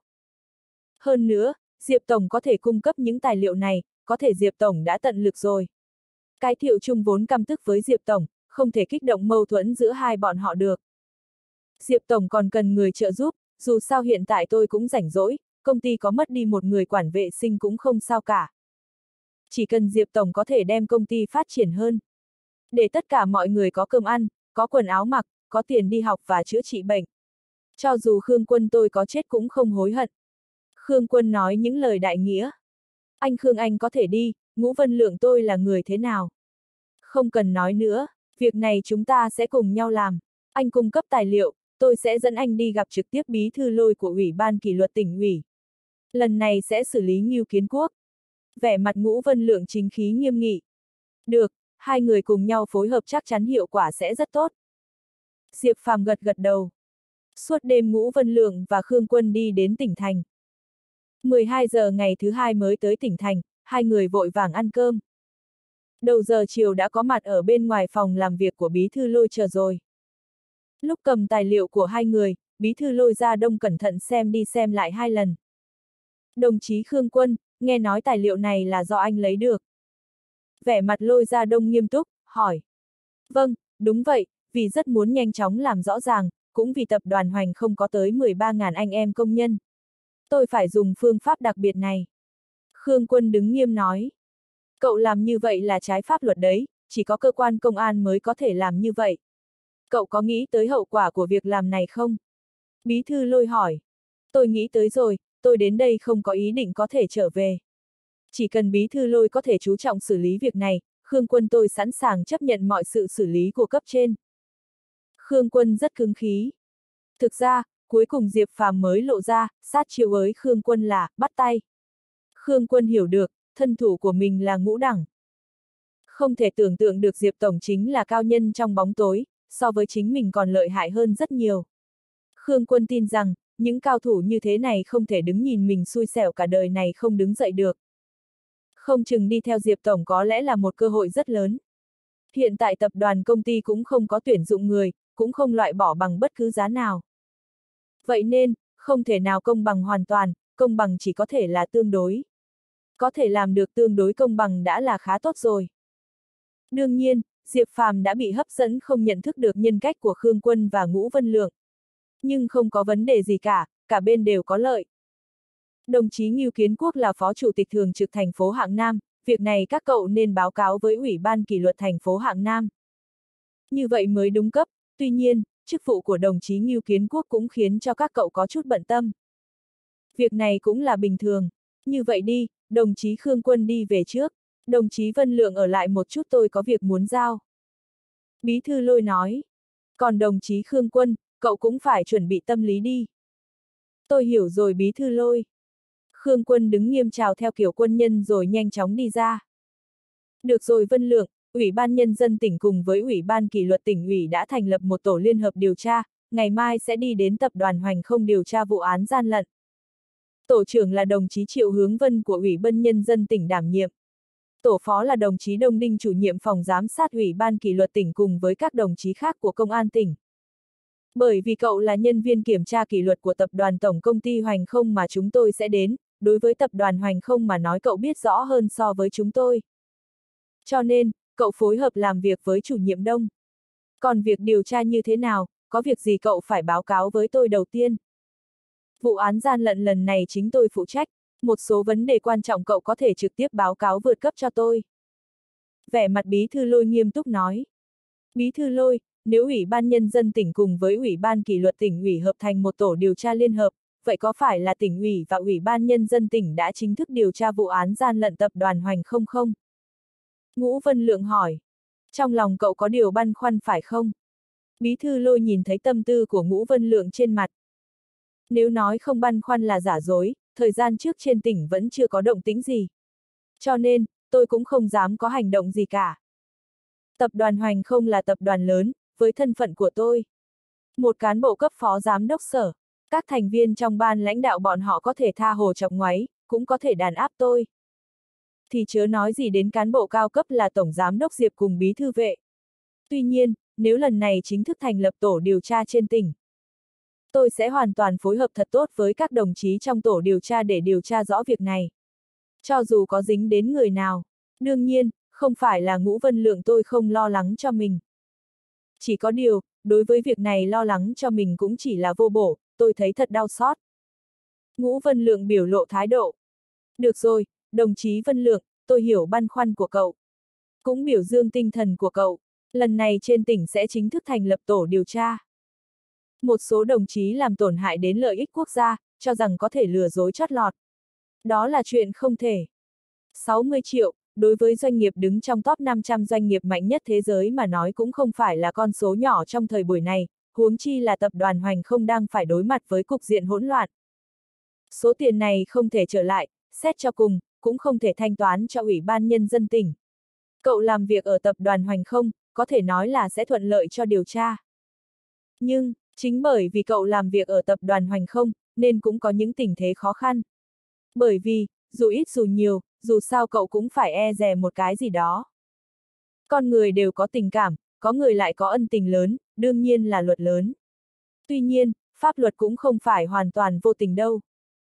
Hơn nữa, Diệp Tổng có thể cung cấp những tài liệu này, có thể Diệp Tổng đã tận lực rồi. Cái Thiệu Trung vốn căm tức với Diệp Tổng, không thể kích động mâu thuẫn giữa hai bọn họ được. Diệp Tổng còn cần người trợ giúp, dù sao hiện tại tôi cũng rảnh rỗi, công ty có mất đi một người quản vệ sinh cũng không sao cả. Chỉ cần Diệp Tổng có thể đem công ty phát triển hơn. Để tất cả mọi người có cơm ăn, có quần áo mặc, có tiền đi học và chữa trị bệnh. Cho dù Khương Quân tôi có chết cũng không hối hận. Khương Quân nói những lời đại nghĩa. Anh Khương anh có thể đi, Ngũ Vân Lượng tôi là người thế nào? Không cần nói nữa, việc này chúng ta sẽ cùng nhau làm. Anh cung cấp tài liệu, tôi sẽ dẫn anh đi gặp trực tiếp bí thư Lôi của Ủy ban kỷ luật tỉnh ủy. Lần này sẽ xử lý Ngưu Kiến Quốc. Vẻ mặt Ngũ Vân Lượng chính khí nghiêm nghị. Được, hai người cùng nhau phối hợp chắc chắn hiệu quả sẽ rất tốt. Diệp Phàm gật gật đầu. Suốt đêm Ngũ Vân Lượng và Khương Quân đi đến tỉnh thành. mười hai giờ ngày thứ hai mới tới tỉnh thành, hai người vội vàng ăn cơm. Đầu giờ chiều đã có mặt ở bên ngoài phòng làm việc của bí thư Lôi chờ rồi. Lúc cầm tài liệu của hai người, bí thư Lôi ra đông cẩn thận xem đi xem lại hai lần. Đồng chí Khương Quân, nghe nói tài liệu này là do anh lấy được. Vẻ mặt Lôi ra đông nghiêm túc, hỏi. Vâng, đúng vậy, vì rất muốn nhanh chóng làm rõ ràng, cũng vì tập đoàn Hoành không có tới mười ba nghìn anh em công nhân. Tôi phải dùng phương pháp đặc biệt này. Khương Quân đứng nghiêm nói. Cậu làm như vậy là trái pháp luật đấy, chỉ có cơ quan công an mới có thể làm như vậy. Cậu có nghĩ tới hậu quả của việc làm này không? Bí thư Lôi hỏi. Tôi nghĩ tới rồi, tôi đến đây không có ý định có thể trở về. Chỉ cần bí thư Lôi có thể chú trọng xử lý việc này, Khương Quân tôi sẵn sàng chấp nhận mọi sự xử lý của cấp trên. Khương Quân rất cứng khí. Thực ra, cuối cùng Diệp Phàm mới lộ ra, sát chiêu với Khương Quân là, bắt tay. Khương Quân hiểu được, thân thủ của mình là Ngũ đẳng. Không thể tưởng tượng được Diệp Tổng chính là cao nhân trong bóng tối, so với chính mình còn lợi hại hơn rất nhiều. Khương Quân tin rằng, những cao thủ như thế này không thể đứng nhìn mình xui xẻo cả đời này không đứng dậy được. Không chừng đi theo Diệp Tổng có lẽ là một cơ hội rất lớn. Hiện tại tập đoàn công ty cũng không có tuyển dụng người, cũng không loại bỏ bằng bất cứ giá nào. Vậy nên, không thể nào công bằng hoàn toàn, công bằng chỉ có thể là tương đối. Có thể làm được tương đối công bằng đã là khá tốt rồi. Đương nhiên, Diệp Phàm đã bị hấp dẫn không nhận thức được nhân cách của Khương Quân và Ngũ Vân Lượng. Nhưng không có vấn đề gì cả, cả bên đều có lợi. Đồng chí Ngưu Kiến Quốc là phó chủ tịch thường trực thành phố Hạng Nam, việc này các cậu nên báo cáo với Ủy ban kỷ luật thành phố Hạng Nam. Như vậy mới đúng cấp, tuy nhiên, chức vụ của đồng chí Ngưu Kiến Quốc cũng khiến cho các cậu có chút bận tâm. Việc này cũng là bình thường. Như vậy đi, đồng chí Khương Quân đi về trước, đồng chí Vân Lượng ở lại một chút, tôi có việc muốn giao. Bí thư Lôi nói. Còn đồng chí Khương Quân, cậu cũng phải chuẩn bị tâm lý đi. Tôi hiểu rồi bí thư Lôi. Khương Quân đứng nghiêm chào theo kiểu quân nhân rồi nhanh chóng đi ra. Được rồi Vân Lượng, Ủy ban Nhân dân tỉnh cùng với Ủy ban kỷ luật tỉnh ủy đã thành lập một tổ liên hợp điều tra, ngày mai sẽ đi đến tập đoàn Hoành Không điều tra vụ án gian lận. Tổ trưởng là đồng chí Triệu Hướng Vân của Ủy ban Nhân dân tỉnh đảm nhiệm. Tổ phó là đồng chí Đông Đinh chủ nhiệm phòng giám sát Ủy ban kỷ luật tỉnh cùng với các đồng chí khác của công an tỉnh. Bởi vì cậu là nhân viên kiểm tra kỷ luật của tập đoàn tổng công ty Hoành Không mà chúng tôi sẽ đến, đối với tập đoàn Hoành Không mà nói cậu biết rõ hơn so với chúng tôi. Cho nên, cậu phối hợp làm việc với chủ nhiệm Đông. Còn việc điều tra như thế nào, có việc gì cậu phải báo cáo với tôi đầu tiên. Vụ án gian lận lần này chính tôi phụ trách, một số vấn đề quan trọng cậu có thể trực tiếp báo cáo vượt cấp cho tôi. Vẻ mặt bí thư Lôi nghiêm túc nói. Bí thư Lôi, nếu Ủy ban Nhân dân tỉnh cùng với Ủy ban kỷ luật tỉnh ủy hợp thành một tổ điều tra liên hợp, vậy có phải là tỉnh ủy và Ủy ban Nhân dân tỉnh đã chính thức điều tra vụ án gian lận tập đoàn Hoành Không không? Ngũ Vân Lượng hỏi. Trong lòng cậu có điều băn khoăn phải không? Bí thư Lôi nhìn thấy tâm tư của Ngũ Vân Lượng trên mặt. Nếu nói không băn khoăn là giả dối, thời gian trước trên tỉnh vẫn chưa có động tĩnh gì. Cho nên, tôi cũng không dám có hành động gì cả. Tập đoàn Hoành Không là tập đoàn lớn, với thân phận của tôi. Một cán bộ cấp phó giám đốc sở, các thành viên trong ban lãnh đạo bọn họ có thể tha hồ chọc ngoáy, cũng có thể đàn áp tôi. Thì chớ nói gì đến cán bộ cao cấp là tổng giám đốc Diệp cùng bí thư vệ. Tuy nhiên, nếu lần này chính thức thành lập tổ điều tra trên tỉnh, tôi sẽ hoàn toàn phối hợp thật tốt với các đồng chí trong tổ điều tra để điều tra rõ việc này. Cho dù có dính đến người nào, đương nhiên, không phải là Ngũ Vân Lượng tôi không lo lắng cho mình. Chỉ có điều, đối với việc này lo lắng cho mình cũng chỉ là vô bổ, tôi thấy thật đau xót. Ngũ Vân Lượng biểu lộ thái độ. Được rồi, đồng chí Vân Lượng, tôi hiểu băn khoăn của cậu. Cũng biểu dương tinh thần của cậu, lần này trên tỉnh sẽ chính thức thành lập tổ điều tra. Một số đồng chí làm tổn hại đến lợi ích quốc gia, cho rằng có thể lừa dối chót lọt. Đó là chuyện không thể. sáu mươi triệu, đối với doanh nghiệp đứng trong top năm trăm doanh nghiệp mạnh nhất thế giới mà nói cũng không phải là con số nhỏ trong thời buổi này, huống chi là tập đoàn Hoành Không đang phải đối mặt với cục diện hỗn loạn. Số tiền này không thể trở lại, xét cho cùng, cũng không thể thanh toán cho Ủy ban Nhân dân tỉnh. Cậu làm việc ở tập đoàn Hoành Không, có thể nói là sẽ thuận lợi cho điều tra. Nhưng, chính bởi vì cậu làm việc ở tập đoàn Hoành Không, nên cũng có những tình thế khó khăn. Bởi vì, dù ít dù nhiều, dù sao cậu cũng phải e dè một cái gì đó. Con người đều có tình cảm, có người lại có ân tình lớn, đương nhiên là luật lớn. Tuy nhiên, pháp luật cũng không phải hoàn toàn vô tình đâu.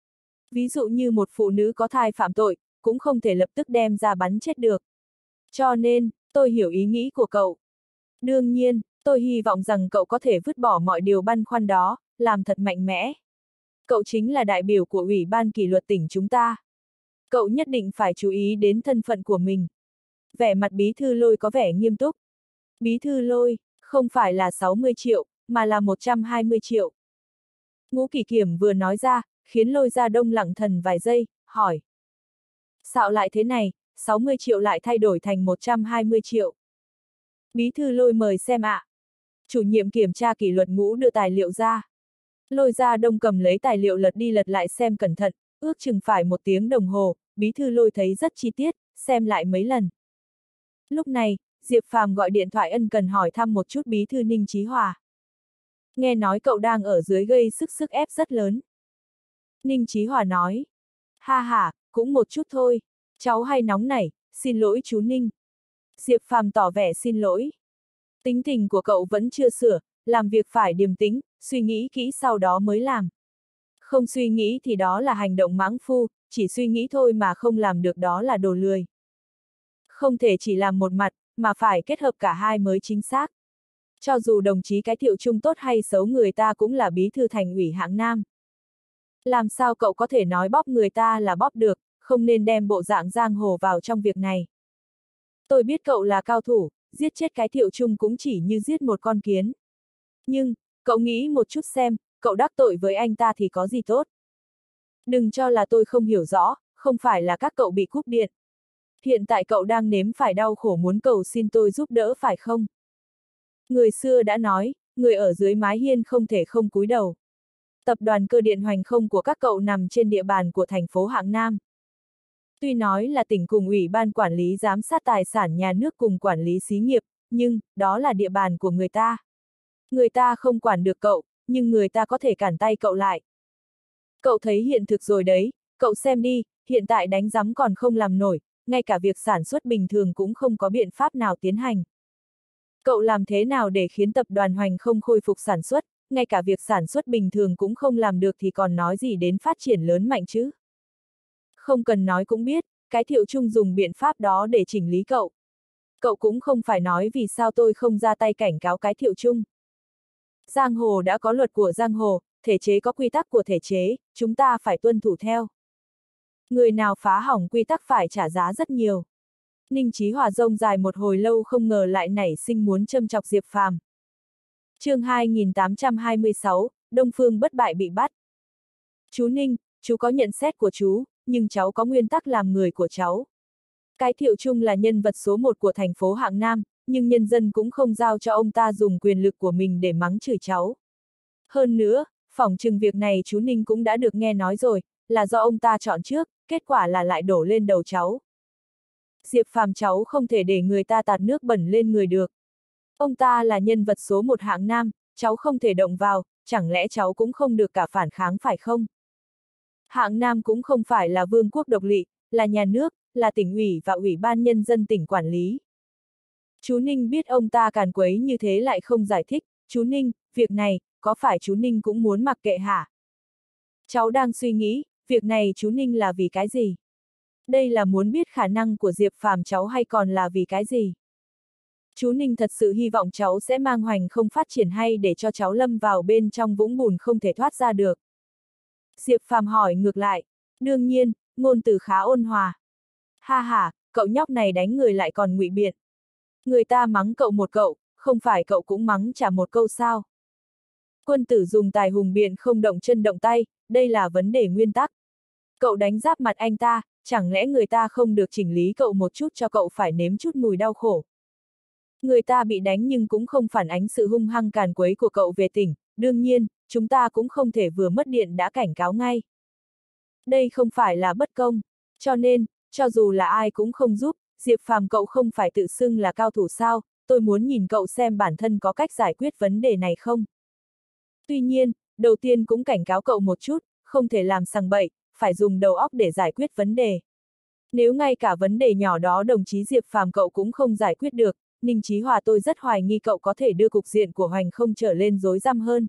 Ví dụ như một phụ nữ có thai phạm tội, cũng không thể lập tức đem ra bắn chết được. Cho nên, tôi hiểu ý nghĩ của cậu. Đương nhiên, tôi hy vọng rằng cậu có thể vứt bỏ mọi điều băn khoăn đó, làm thật mạnh mẽ. Cậu chính là đại biểu của Ủy ban kỷ luật tỉnh chúng ta. Cậu nhất định phải chú ý đến thân phận của mình. Vẻ mặt bí thư Lôi có vẻ nghiêm túc. Bí thư Lôi, không phải là sáu mươi triệu, mà là một trăm hai mươi triệu. Ngũ Kỷ Kiểm vừa nói ra, khiến Lôi Gia Đông lặng thần vài giây, hỏi. Sao lại thế này, sáu mươi triệu lại thay đổi thành một trăm hai mươi triệu? Bí thư Lôi mời xem ạ. À. Chủ nhiệm kiểm tra kỷ luật Ngũ đưa tài liệu ra. Lôi Gia Đông cầm lấy tài liệu lật đi lật lại xem cẩn thận, ước chừng phải một tiếng đồng hồ, bí thư Lôi thấy rất chi tiết, xem lại mấy lần. Lúc này, Diệp Phàm gọi điện thoại ân cần hỏi thăm một chút bí thư Ninh Chí Hòa. Nghe nói cậu đang ở dưới gây sức sức ép rất lớn. Ninh Chí Hòa nói. Ha ha, cũng một chút thôi. Cháu hay nóng nảy, xin lỗi chú Ninh. Diệp Phàm tỏ vẻ xin lỗi. Tính tình của cậu vẫn chưa sửa, làm việc phải điềm tĩnh, suy nghĩ kỹ sau đó mới làm. Không suy nghĩ thì đó là hành động mãng phu, chỉ suy nghĩ thôi mà không làm được đó là đồ lười. Không thể chỉ làm một mặt, mà phải kết hợp cả hai mới chính xác. Cho dù đồng chí cái Thiệu Trung tốt hay xấu người ta cũng là bí thư thành ủy hạng Nam. Làm sao cậu có thể nói bóp người ta là bóp được, không nên đem bộ dạng giang hồ vào trong việc này. Tôi biết cậu là cao thủ, giết chết cái Thiệu Trung cũng chỉ như giết một con kiến. Nhưng, cậu nghĩ một chút xem, cậu đắc tội với anh ta thì có gì tốt. Đừng cho là tôi không hiểu rõ, không phải là các cậu bị cúp điện. Hiện tại cậu đang nếm phải đau khổ muốn cầu xin tôi giúp đỡ phải không? Người xưa đã nói, người ở dưới mái hiên không thể không cúi đầu. Tập đoàn Cơ điện Hoành Không của các cậu nằm trên địa bàn của thành phố Hạng Nam. Tuy nói là tỉnh cùng Ủy ban quản lý giám sát tài sản nhà nước cùng quản lý xí nghiệp, nhưng, đó là địa bàn của người ta. Người ta không quản được cậu, nhưng người ta có thể cản tay cậu lại. Cậu thấy hiện thực rồi đấy, cậu xem đi, hiện tại đánh giám còn không làm nổi, ngay cả việc sản xuất bình thường cũng không có biện pháp nào tiến hành. Cậu làm thế nào để khiến tập đoàn Hoành Không khôi phục sản xuất, ngay cả việc sản xuất bình thường cũng không làm được thì còn nói gì đến phát triển lớn mạnh chứ? Không cần nói cũng biết, cái Thiệu Trung dùng biện pháp đó để chỉnh lý cậu. Cậu cũng không phải nói vì sao tôi không ra tay cảnh cáo cái Thiệu Trung. Giang hồ đã có luật của giang hồ, thể chế có quy tắc của thể chế, chúng ta phải tuân thủ theo. Người nào phá hỏng quy tắc phải trả giá rất nhiều. Ninh Chí Hòa rông dài một hồi lâu không ngờ lại nảy sinh muốn châm chọc Diệp Phàm. Chương hai nghìn tám trăm hai mươi sáu, Đông Phương bất bại bị bắt. Chú Ninh, chú có nhận xét của chú, nhưng cháu có nguyên tắc làm người của cháu. Cái Thiệu Trung là nhân vật số một của thành phố Hạng Nam, nhưng nhân dân cũng không giao cho ông ta dùng quyền lực của mình để mắng chửi cháu. Hơn nữa, phỏng chừng việc này chú Ninh cũng đã được nghe nói rồi, là do ông ta chọn trước, kết quả là lại đổ lên đầu cháu. Diệp Phàm cháu không thể để người ta tạt nước bẩn lên người được. Ông ta là nhân vật số một Hạng Nam, cháu không thể động vào, chẳng lẽ cháu cũng không được cả phản kháng phải không? Hạng Nam cũng không phải là vương quốc độc lỵ, là nhà nước, là tỉnh ủy và ủy ban nhân dân tỉnh quản lý. Chú Ninh biết ông ta càn quấy như thế lại không giải thích, chú Ninh, việc này, có phải chú Ninh cũng muốn mặc kệ hả? Cháu đang suy nghĩ, việc này chú Ninh là vì cái gì? Đây là muốn biết khả năng của Diệp Phàm cháu hay còn là vì cái gì? Chú Ninh thật sự hy vọng cháu sẽ mang Hoành Không phát triển hay để cho cháu lâm vào bên trong vũng bùn không thể thoát ra được. Diệp Phàm hỏi ngược lại, đương nhiên, ngôn từ khá ôn hòa. Ha ha, cậu nhóc này đánh người lại còn ngụy biện. Người ta mắng cậu một cậu, không phải cậu cũng mắng trả một câu sao? Quân tử dùng tài hùng biện không động chân động tay, đây là vấn đề nguyên tắc. Cậu đánh giáp mặt anh ta, chẳng lẽ người ta không được chỉnh lý cậu một chút cho cậu phải nếm chút mùi đau khổ? Người ta bị đánh nhưng cũng không phản ánh sự hung hăng càn quấy của cậu về tỉnh, đương nhiên, chúng ta cũng không thể vừa mất điện đã cảnh cáo ngay. Đây không phải là bất công, cho nên, cho dù là ai cũng không giúp, Diệp Phàm cậu không phải tự xưng là cao thủ sao, tôi muốn nhìn cậu xem bản thân có cách giải quyết vấn đề này không. Tuy nhiên, đầu tiên cũng cảnh cáo cậu một chút, không thể làm sằng bậy, phải dùng đầu óc để giải quyết vấn đề. Nếu ngay cả vấn đề nhỏ đó đồng chí Diệp Phàm cậu cũng không giải quyết được, Ninh Chí Hòa tôi rất hoài nghi cậu có thể đưa cục diện của Hoành Không trở lên rối rắm hơn.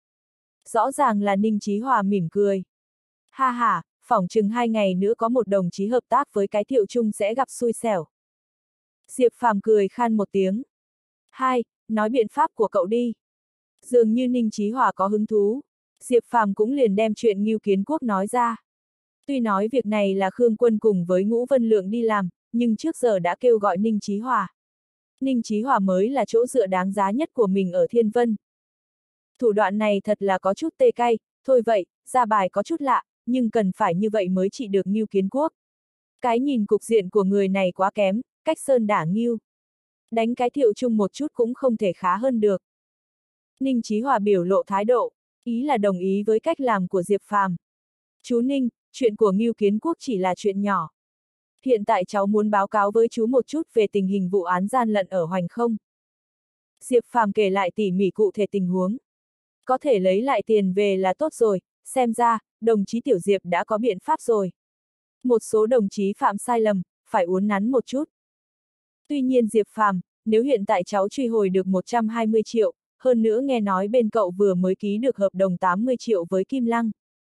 Rõ ràng là Ninh Chí Hòa mỉm cười. Ha ha, phỏng chừng hai ngày nữa có một đồng chí hợp tác với cái Thiệu Trung sẽ gặp xui xẻo. Diệp Phàm cười khan một tiếng. Hai, nói biện pháp của cậu đi. Dường như Ninh Chí Hòa có hứng thú. Diệp Phàm cũng liền đem chuyện Ngưu Kiến Quốc nói ra. Tuy nói việc này là Khương Quân cùng với Ngũ Vân Lượng đi làm, nhưng trước giờ đã kêu gọi Ninh Chí Hòa. Ninh Chí Hòa mới là chỗ dựa đáng giá nhất của mình ở Thiên Vân. Thủ đoạn này thật là có chút tê cay, thôi vậy, ra bài có chút lạ, nhưng cần phải như vậy mới trị được Ngưu Kiến Quốc. Cái nhìn cục diện của người này quá kém, cách sơn đả Ngưu. Đánh cái Thiệu Trung một chút cũng không thể khá hơn được. Ninh Chí Hòa biểu lộ thái độ, ý là đồng ý với cách làm của Diệp Phàm. Chú Ninh, chuyện của Ngưu Kiến Quốc chỉ là chuyện nhỏ. Hiện tại cháu muốn báo cáo với chú một chút về tình hình vụ án gian lận ở Hoành Không. Diệp Phàm kể lại tỉ mỉ cụ thể tình huống. Có thể lấy lại tiền về là tốt rồi, xem ra, đồng chí Tiểu Diệp đã có biện pháp rồi. Một số đồng chí phạm sai lầm, phải uốn nắn một chút. Tuy nhiên Diệp Phàm, nếu hiện tại cháu truy hồi được một trăm hai mươi triệu, hơn nữa nghe nói bên cậu vừa mới ký được hợp đồng tám mươi triệu với Kim Lăng.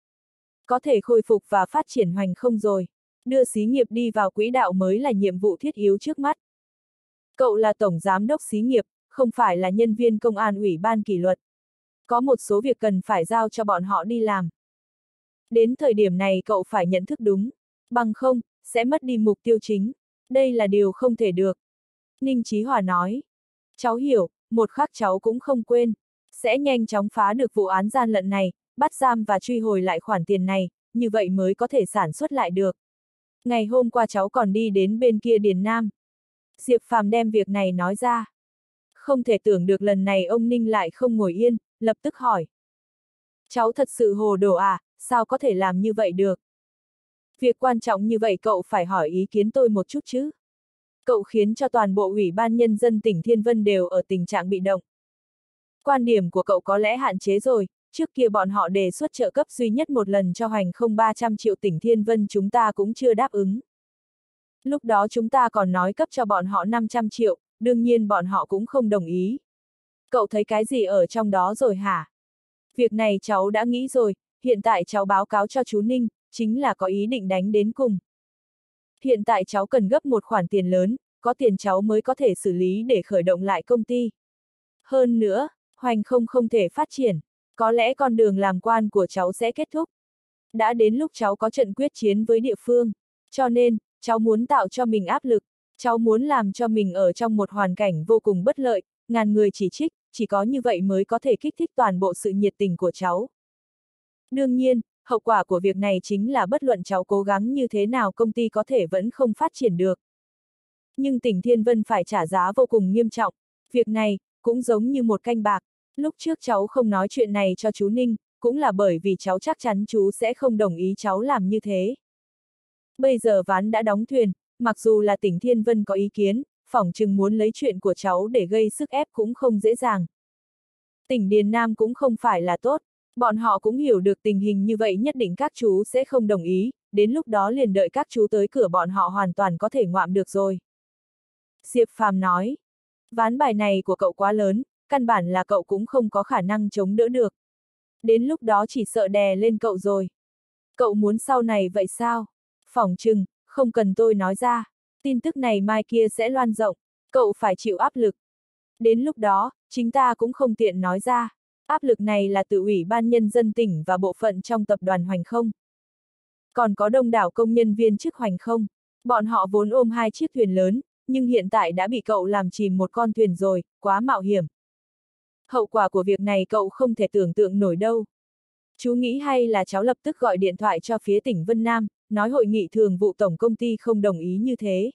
Có thể khôi phục và phát triển Hoành Không rồi. Đưa xí nghiệp đi vào quỹ đạo mới là nhiệm vụ thiết yếu trước mắt. Cậu là tổng giám đốc xí nghiệp, không phải là nhân viên công an ủy ban kỷ luật. Có một số việc cần phải giao cho bọn họ đi làm. Đến thời điểm này cậu phải nhận thức đúng, bằng không, sẽ mất đi mục tiêu chính. Đây là điều không thể được. Ninh Chí Hòa nói. Cháu hiểu, một khắc cháu cũng không quên. Sẽ nhanh chóng phá được vụ án gian lận này, bắt giam và truy hồi lại khoản tiền này, như vậy mới có thể sản xuất lại được. Ngày hôm qua cháu còn đi đến bên kia Điền Nam. Diệp Phàm đem việc này nói ra. Không thể tưởng được lần này ông Ninh lại không ngồi yên, lập tức hỏi. Cháu thật sự hồ đồ à, sao có thể làm như vậy được? Việc quan trọng như vậy cậu phải hỏi ý kiến tôi một chút chứ. Cậu khiến cho toàn bộ Ủy ban Nhân dân tỉnh Thiên Vân đều ở tình trạng bị động. Quan điểm của cậu có lẽ hạn chế rồi, trước kia bọn họ đề xuất trợ cấp duy nhất một lần cho Hoành Không ba trăm triệu tỉnh Thiên Vân chúng ta cũng chưa đáp ứng. Lúc đó chúng ta còn nói cấp cho bọn họ năm trăm triệu, đương nhiên bọn họ cũng không đồng ý. Cậu thấy cái gì ở trong đó rồi hả? Việc này cháu đã nghĩ rồi, hiện tại cháu báo cáo cho chú Ninh, chính là có ý định đánh đến cùng. Hiện tại cháu cần gấp một khoản tiền lớn, có tiền cháu mới có thể xử lý để khởi động lại công ty. Hơn nữa, Hoành Không không thể phát triển, có lẽ con đường làm quan của cháu sẽ kết thúc. Đã đến lúc cháu có trận quyết chiến với địa phương, cho nên, cháu muốn tạo cho mình áp lực, cháu muốn làm cho mình ở trong một hoàn cảnh vô cùng bất lợi, ngàn người chỉ trích, chỉ có như vậy mới có thể kích thích toàn bộ sự nhiệt tình của cháu. Đương nhiên, hậu quả của việc này chính là bất luận cháu cố gắng như thế nào công ty có thể vẫn không phát triển được. Nhưng tỉnh Thiên Vân phải trả giá vô cùng nghiêm trọng, việc này, cũng giống như một canh bạc. Lúc trước cháu không nói chuyện này cho chú Ninh, cũng là bởi vì cháu chắc chắn chú sẽ không đồng ý cháu làm như thế. Bây giờ ván đã đóng thuyền, mặc dù là tỉnh Thiên Vân có ý kiến, phỏng chừng muốn lấy chuyện của cháu để gây sức ép cũng không dễ dàng. Tỉnh Điền Nam cũng không phải là tốt, bọn họ cũng hiểu được tình hình như vậy nhất định các chú sẽ không đồng ý, đến lúc đó liền đợi các chú tới cửa bọn họ hoàn toàn có thể ngoạm được rồi. Diệp Phàm nói, ván bài này của cậu quá lớn, căn bản là cậu cũng không có khả năng chống đỡ được. Đến lúc đó chỉ sợ đè lên cậu rồi. Cậu muốn sau này vậy sao? Phỏng chừng, không cần tôi nói ra, tin tức này mai kia sẽ loan rộng, cậu phải chịu áp lực. Đến lúc đó, chính ta cũng không tiện nói ra, áp lực này là từ Ủy ban Nhân dân tỉnh và bộ phận trong tập đoàn Hoành Không. Còn có đông đảo công nhân viên chức Hoành Không, bọn họ vốn ôm hai chiếc thuyền lớn, nhưng hiện tại đã bị cậu làm chìm một con thuyền rồi, quá mạo hiểm. Hậu quả của việc này cậu không thể tưởng tượng nổi đâu. Chú nghĩ hay là cháu lập tức gọi điện thoại cho phía tỉnh Vân Nam, nói hội nghị thường vụ tổng công ty không đồng ý như thế.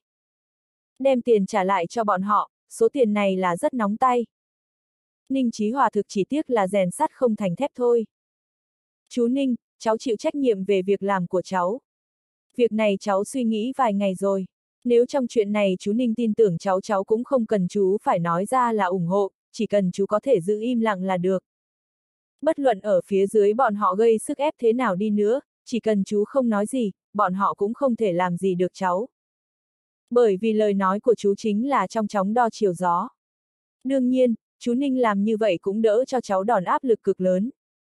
Đem tiền trả lại cho bọn họ, số tiền này là rất nóng tay. Ninh Chí Hòa thực chỉ tiếc là rèn sắt không thành thép thôi. Chú Ninh, cháu chịu trách nhiệm về việc làm của cháu. Việc này cháu suy nghĩ vài ngày rồi. Nếu trong chuyện này chú Ninh tin tưởng cháu cháu cũng không cần chú phải nói ra là ủng hộ, chỉ cần chú có thể giữ im lặng là được. Bất luận ở phía dưới bọn họ gây sức ép thế nào đi nữa, chỉ cần chú không nói gì, bọn họ cũng không thể làm gì được cháu. Bởi vì lời nói của chú chính là trong chóng đo chiều gió. Đương nhiên, chú Ninh làm như vậy cũng đỡ cho cháu đòn áp lực cực lớn.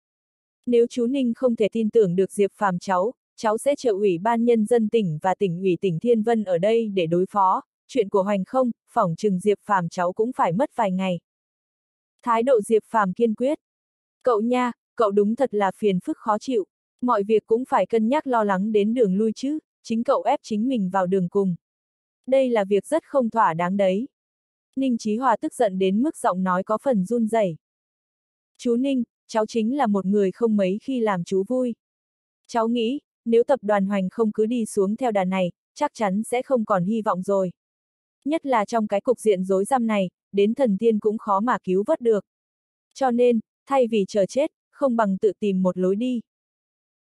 Nếu chú Ninh không thể tin tưởng được Diệp Phàm cháu, cháu sẽ triệu Ủy ban Nhân dân tỉnh và tỉnh ủy tỉnh Thiên Vân ở đây để đối phó, chuyện của Hoành Không, phỏng chừng Diệp Phàm cháu cũng phải mất vài ngày. Thái độ Diệp Phàm kiên quyết. Cậu nha, cậu đúng thật là phiền phức khó chịu, mọi việc cũng phải cân nhắc lo lắng đến đường lui chứ, chính cậu ép chính mình vào đường cùng. Đây là việc rất không thỏa đáng đấy. Ninh Chí Hòa tức giận đến mức giọng nói có phần run rẩy. Chú Ninh, cháu chính là một người không mấy khi làm chú vui. Cháu nghĩ, nếu tập đoàn Hoành Không cứ đi xuống theo đà này, chắc chắn sẽ không còn hy vọng rồi. Nhất là trong cái cục diện rối rắm này, đến thần tiên cũng khó mà cứu vớt được. Cho nên, thay vì chờ chết, không bằng tự tìm một lối đi.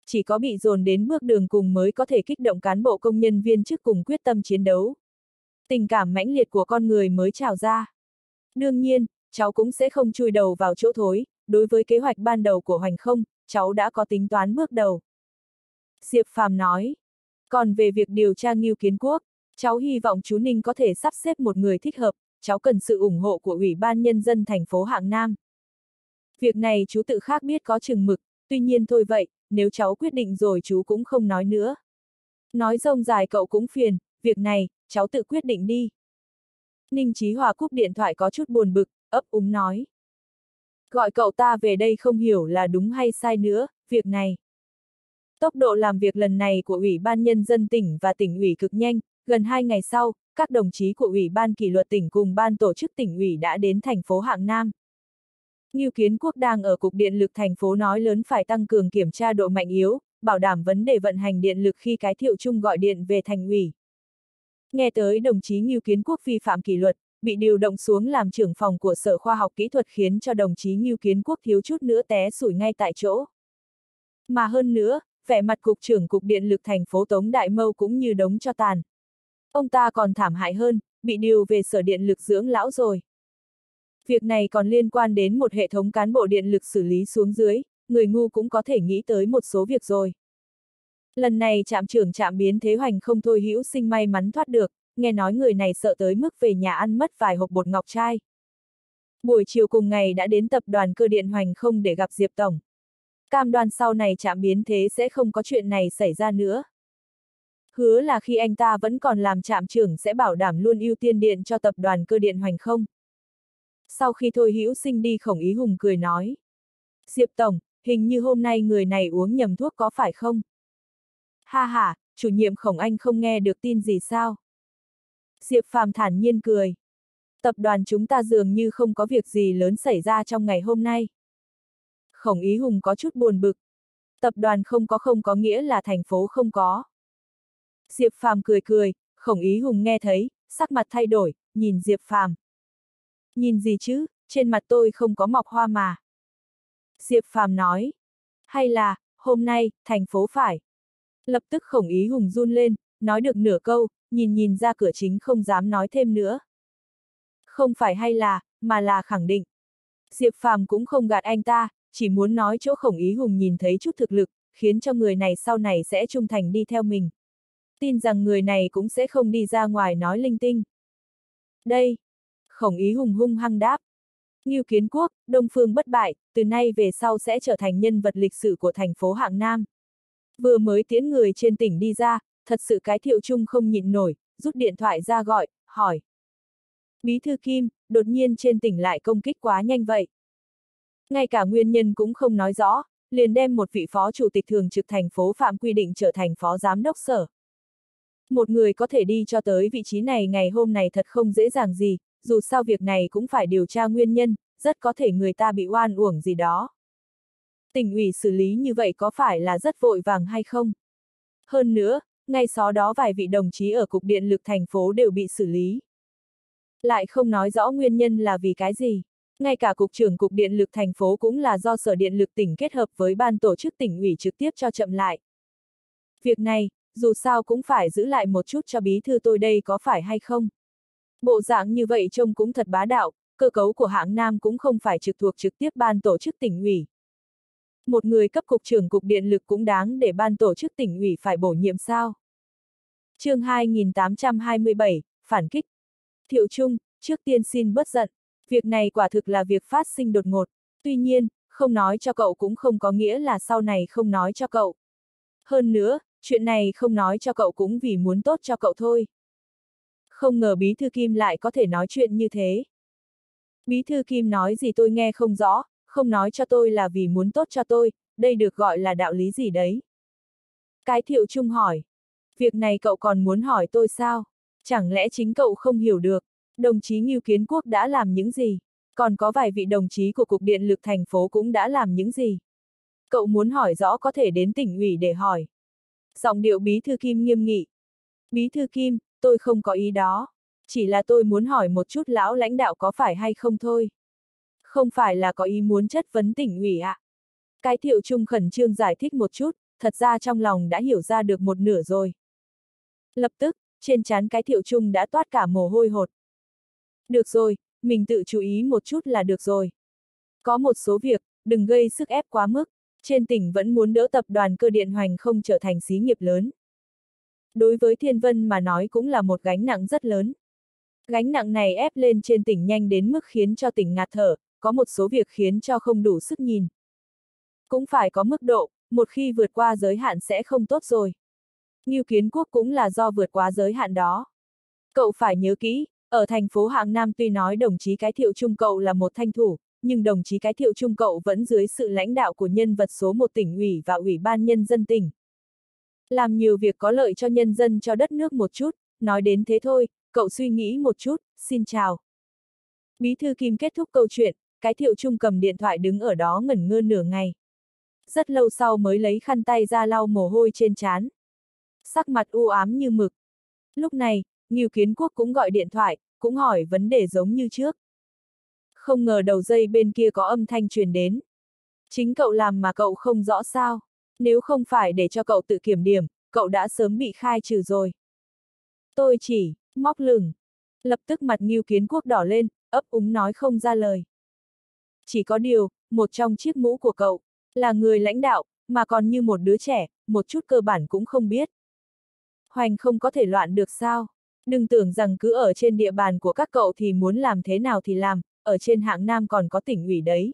chỉ có bị dồn đến bước đường cùng mới có thể kích động cán bộ công nhân viên chức cùng quyết tâm chiến đấu. Tình cảm mãnh liệt của con người mới trào ra. Đương nhiên, cháu cũng sẽ không chui đầu vào chỗ thối, đối với kế hoạch ban đầu của Hoành Không, cháu đã có tính toán bước đầu. Diệp Phàm nói. Còn về việc điều tra Ngưu Kiến Quốc, cháu hy vọng chú Ninh có thể sắp xếp một người thích hợp, cháu cần sự ủng hộ của Ủy ban Nhân dân thành phố Hạng Nam. Việc này chú tự khác biết có chừng mực, tuy nhiên thôi vậy, nếu cháu quyết định rồi chú cũng không nói nữa. Nói rông dài cậu cũng phiền, việc này, cháu tự quyết định đi. Ninh Chí Hòa cúp điện thoại có chút buồn bực, ấp úng nói. Gọi cậu ta về đây không hiểu là đúng hay sai nữa, việc này. Tốc độ làm việc lần này của Ủy ban Nhân dân tỉnh và tỉnh ủy cực nhanh, gần hai ngày sau, các đồng chí của Ủy ban kỷ luật tỉnh cùng ban tổ chức tỉnh ủy đã đến thành phố Hạng Nam. Ngưu Kiến Quốc đang ở Cục Điện lực thành phố nói lớn phải tăng cường kiểm tra độ mạnh yếu, bảo đảm vấn đề vận hành điện lực khi cái Thiệu Trung gọi điện về thành ủy. Nghe tới đồng chí Ngưu Kiến Quốc vi phạm kỷ luật, bị điều động xuống làm trưởng phòng của Sở Khoa học Kỹ thuật khiến cho đồng chí Ngưu Kiến Quốc thiếu chút nữa té xủi ngay tại chỗ. Mà hơn nữa, vẻ mặt Cục trưởng Cục Điện lực thành phố Tống Đại Mâu cũng như đống tro tàn. Ông ta còn thảm hại hơn, bị điều về Sở Điện lực dưỡng lão rồi. Việc này còn liên quan đến một hệ thống cán bộ điện lực xử lý xuống dưới, người ngu cũng có thể nghĩ tới một số việc rồi. Lần này trạm trưởng trạm biến thế Hoành Không Thôi Hữu Sinh may mắn thoát được, nghe nói người này sợ tới mức về nhà ăn mất vài hộp bột ngọc trai. Buổi chiều cùng ngày đã đến tập đoàn Cơ điện Hoành Không để gặp Diệp Tổng. Cam đoan sau này trạm biến thế sẽ không có chuyện này xảy ra nữa. Hứa là khi anh ta vẫn còn làm trạm trưởng sẽ bảo đảm luôn ưu tiên điện cho tập đoàn Cơ điện Hoành Không. Sau khi Thôi Hữu Sinh đi, Khổng Ý Hùng cười nói. Diệp Tổng, hình như hôm nay người này uống nhầm thuốc có phải không? Ha ha, chủ nhiệm Khổng anh không nghe được tin gì sao? Diệp Phàm thản nhiên cười. Tập đoàn chúng ta dường như không có việc gì lớn xảy ra trong ngày hôm nay. Khổng Ý Hùng có chút buồn bực. Tập đoàn không có không có nghĩa là thành phố không có. Diệp Phàm cười cười, Khổng Ý Hùng nghe thấy, sắc mặt thay đổi, nhìn Diệp Phàm. Nhìn gì chứ, trên mặt tôi không có mọc hoa mà. Diệp Phàm nói. Hay là, hôm nay, thành phố phải. Lập tức Khổng Ý Hùng run lên, nói được nửa câu, nhìn nhìn ra cửa chính không dám nói thêm nữa. Không phải hay là, mà là khẳng định. Diệp Phàm cũng không gạt anh ta, chỉ muốn nói chỗ Khổng Ý Hùng nhìn thấy chút thực lực, khiến cho người này sau này sẽ trung thành đi theo mình. Tin rằng người này cũng sẽ không đi ra ngoài nói linh tinh. Đây. Khổng Ý Hùng hung hăng đáp. Ngưu Kiến Quốc, Đông Phương bất bại, từ nay về sau sẽ trở thành nhân vật lịch sử của thành phố Hạng Nam. Vừa mới tiễn người trên tỉnh đi ra, thật sự cái Thiệu Trung không nhịn nổi, rút điện thoại ra gọi, hỏi. Bí thư Kim, đột nhiên trên tỉnh lại công kích quá nhanh vậy. Ngay cả nguyên nhân cũng không nói rõ, liền đem một vị phó chủ tịch thường trực thành phố Phạm Quy Định trở thành phó giám đốc sở. Một người có thể đi cho tới vị trí này ngày hôm này thật không dễ dàng gì, dù sao việc này cũng phải điều tra nguyên nhân, rất có thể người ta bị oan uổng gì đó. Tỉnh ủy xử lý như vậy có phải là rất vội vàng hay không? Hơn nữa, ngay sau đó vài vị đồng chí ở Cục Điện lực thành phố đều bị xử lý. Lại không nói rõ nguyên nhân là vì cái gì. Ngay cả Cục trưởng Cục Điện lực thành phố cũng là do Sở Điện lực tỉnh kết hợp với ban tổ chức tỉnh ủy trực tiếp cho chậm lại. Việc này, dù sao cũng phải giữ lại một chút cho bí thư tôi đây có phải hay không? Bộ dạng như vậy trông cũng thật bá đạo, cơ cấu của Hạng Nam cũng không phải trực thuộc trực tiếp ban tổ chức tỉnh ủy. Một người cấp cục trưởng Cục Điện lực cũng đáng để ban tổ chức tỉnh ủy phải bổ nhiệm sao? Chương hai nghìn tám trăm hai mươi bảy, phản kích. Thiệu Trung, trước tiên xin bớt giận. Việc này quả thực là việc phát sinh đột ngột. Tuy nhiên, không nói cho cậu cũng không có nghĩa là sau này không nói cho cậu. Hơn nữa, chuyện này không nói cho cậu cũng vì muốn tốt cho cậu thôi. Không ngờ Bí thư Kim lại có thể nói chuyện như thế. Bí thư Kim nói gì tôi nghe không rõ, không nói cho tôi là vì muốn tốt cho tôi, đây được gọi là đạo lý gì đấy? Cái Thiệu Trung hỏi. Việc này cậu còn muốn hỏi tôi sao? Chẳng lẽ chính cậu không hiểu được, đồng chí Ngưu Kiến Quốc đã làm những gì? Còn có vài vị đồng chí của Cục Điện lực thành phố cũng đã làm những gì? Cậu muốn hỏi rõ có thể đến tỉnh ủy để hỏi. Giọng điệu Bí thư Kim nghiêm nghị. Bí thư Kim, tôi không có ý đó. Chỉ là tôi muốn hỏi một chút lão lãnh đạo có phải hay không thôi. Không phải là có ý muốn chất vấn tỉnh ủy ạ. À? Cái Thiệu Trung khẩn trương giải thích một chút, thật ra trong lòng đã hiểu ra được một nửa rồi. Lập tức, trên trán cái Thiệu Trung đã toát cả mồ hôi hột. Được rồi, mình tự chú ý một chút là được rồi. Có một số việc, đừng gây sức ép quá mức, trên tỉnh vẫn muốn đỡ tập đoàn Cơ Điện Hoành không trở thành xí nghiệp lớn. Đối với Thiên Vân mà nói cũng là một gánh nặng rất lớn. Gánh nặng này ép lên trên tỉnh nhanh đến mức khiến cho tỉnh ngạt thở, có một số việc khiến cho không đủ sức nhìn. Cũng phải có mức độ, một khi vượt qua giới hạn sẽ không tốt rồi. Ngưu Kiến Quốc cũng là do vượt quá giới hạn đó. Cậu phải nhớ kỹ, ở thành phố Hạng Nam tuy nói đồng chí cái Thiệu Trung cậu là một thanh thủ, nhưng đồng chí cái Thiệu Trung cậu vẫn dưới sự lãnh đạo của nhân vật số một tỉnh ủy và ủy ban nhân dân tỉnh. Làm nhiều việc có lợi cho nhân dân cho đất nước một chút, nói đến thế thôi, cậu suy nghĩ một chút, xin chào. Bí thư Kim kết thúc câu chuyện, cái Thiệu Trung cầm điện thoại đứng ở đó ngẩn ngơ nửa ngày. Rất lâu sau mới lấy khăn tay ra lau mồ hôi trên trán. Sắc mặt u ám như mực. Lúc này, Ngưu Kiến Quốc cũng gọi điện thoại, cũng hỏi vấn đề giống như trước. Không ngờ đầu dây bên kia có âm thanh truyền đến. Chính cậu làm mà cậu không rõ sao? Nếu không phải để cho cậu tự kiểm điểm, cậu đã sớm bị khai trừ rồi. Tôi chỉ, móc lửng. Lập tức mặt Ngưu Kiến Quốc đỏ lên, ấp úng nói không ra lời. Chỉ có điều, một trong chiếc mũ của cậu, là người lãnh đạo, mà còn như một đứa trẻ, một chút cơ bản cũng không biết. Hoành không có thể loạn được sao? Đừng tưởng rằng cứ ở trên địa bàn của các cậu thì muốn làm thế nào thì làm, ở trên Hạng Nam còn có tỉnh ủy đấy.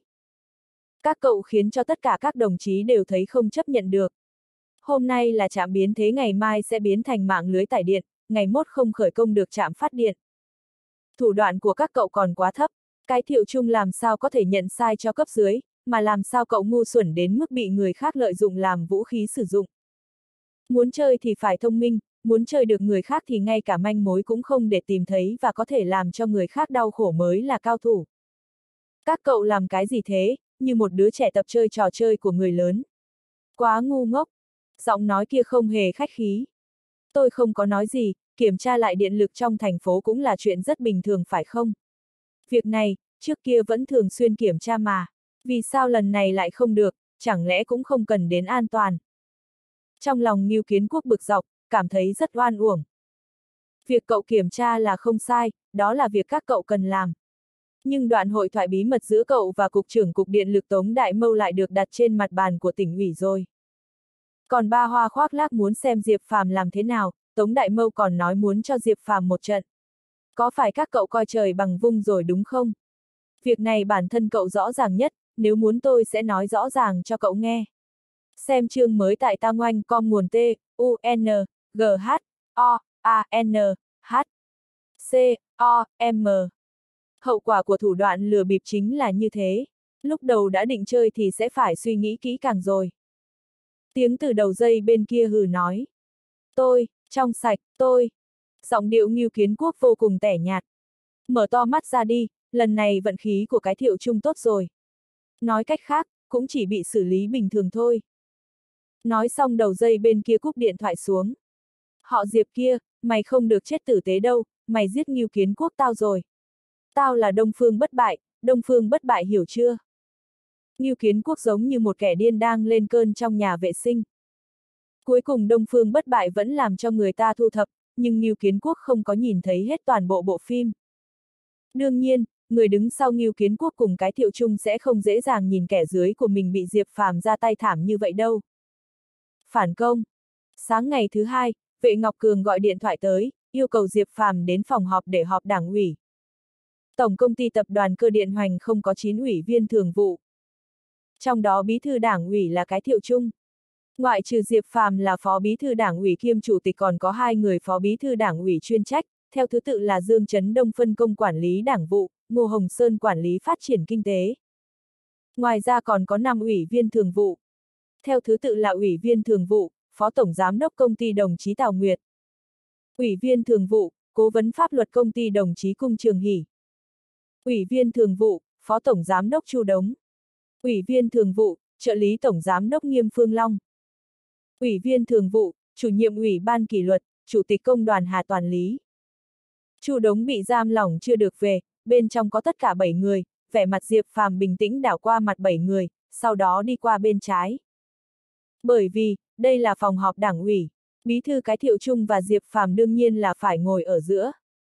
Các cậu khiến cho tất cả các đồng chí đều thấy không chấp nhận được. Hôm nay là trạm biến thế, ngày mai sẽ biến thành mạng lưới tải điện, ngày mốt không khởi công được trạm phát điện. Thủ đoạn của các cậu còn quá thấp, cái Thiệu Trung làm sao có thể nhận sai cho cấp dưới, mà làm sao cậu ngu xuẩn đến mức bị người khác lợi dụng làm vũ khí sử dụng. Muốn chơi thì phải thông minh, muốn chơi được người khác thì ngay cả manh mối cũng không để tìm thấy và có thể làm cho người khác đau khổ mới là cao thủ. Các cậu làm cái gì thế, như một đứa trẻ tập chơi trò chơi của người lớn. Quá ngu ngốc. Giọng nói kia không hề khách khí. Tôi không có nói gì, kiểm tra lại điện lực trong thành phố cũng là chuyện rất bình thường phải không? Việc này, trước kia vẫn thường xuyên kiểm tra mà. Vì sao lần này lại không được, chẳng lẽ cũng không cần đến an toàn? Trong lòng Ngưu Kiến Quốc bực dọc, cảm thấy rất oan uổng. Việc cậu kiểm tra là không sai, đó là việc các cậu cần làm. Nhưng đoạn hội thoại bí mật giữa cậu và Cục trưởng Cục Điện lực Tống Đại Mâu lại được đặt trên mặt bàn của tỉnh ủy rồi. Còn ba hoa khoác lác muốn xem Diệp Phàm làm thế nào, Tống Đại Mâu còn nói muốn cho Diệp Phàm một trận. Có phải các cậu coi trời bằng vung rồi đúng không? Việc này bản thân cậu rõ ràng nhất, nếu muốn tôi sẽ nói rõ ràng cho cậu nghe. Xem chương mới tại tang oanh chấm com nguồn T, U, N, G, H, O, A, N, H, C, O, M. Hậu quả của thủ đoạn lừa bịp chính là như thế. Lúc đầu đã định chơi thì sẽ phải suy nghĩ kỹ càng rồi. Tiếng từ đầu dây bên kia hừ nói. Tôi, trong sạch, tôi. Giọng điệu Ngưu Kiến Quốc vô cùng tẻ nhạt. Mở to mắt ra đi, lần này vận khí của cái Thiệu Trung tốt rồi. Nói cách khác, cũng chỉ bị xử lý bình thường thôi. Nói xong đầu dây bên kia cúp điện thoại xuống. Họ Diệp kia, mày không được chết tử tế đâu, mày giết Ngưu Kiến Quốc tao rồi. Tao là Đông Phương bất bại, Đông Phương bất bại hiểu chưa? Ngưu Kiến Quốc giống như một kẻ điên đang lên cơn trong nhà vệ sinh. Cuối cùng Đông Phương bất bại vẫn làm cho người ta thu thập, nhưng Ngưu Kiến Quốc không có nhìn thấy hết toàn bộ bộ phim. Đương nhiên, người đứng sau Ngưu Kiến Quốc cùng cái Thiệu Trung sẽ không dễ dàng nhìn kẻ dưới của mình bị Diệp Phàm ra tay thảm như vậy đâu. Phản công. Sáng ngày thứ hai, Vệ Ngọc Cường gọi điện thoại tới, yêu cầu Diệp Phàm đến phòng họp để họp đảng ủy. Tổng công ty tập đoàn Cơ Điện Hoành không có chín ủy viên thường vụ. Trong đó bí thư đảng ủy là cái Thiệu Trung. Ngoại trừ Diệp Phàm là phó bí thư đảng ủy kiêm chủ tịch còn có hai người phó bí thư đảng ủy chuyên trách, theo thứ tự là Dương Trấn Đông phân công quản lý đảng vụ, Ngô Hồng Sơn quản lý phát triển kinh tế. Ngoài ra còn có năm ủy viên thường vụ. Theo thứ tự là ủy viên thường vụ, phó tổng giám đốc công ty đồng chí Tào Nguyệt. Ủy viên thường vụ, cố vấn pháp luật công ty đồng chí Cung Trường Hỷ. Ủy viên thường vụ, phó tổng giám đốc Chu Đống. Ủy viên thường vụ, trợ lý tổng giám đốc Nghiêm Phương Long. Ủy viên thường vụ, chủ nhiệm ủy ban kỷ luật, chủ tịch công đoàn Hà Toàn Lý. Chu Đống bị giam lỏng chưa được về, bên trong có tất cả bảy người, vẻ mặt Diệp Phàm bình tĩnh đảo qua mặt bảy người, sau đó đi qua bên trái. Bởi vì, đây là phòng họp đảng ủy. Bí thư cái Thiệu Trung và Diệp Phàm đương nhiên là phải ngồi ở giữa.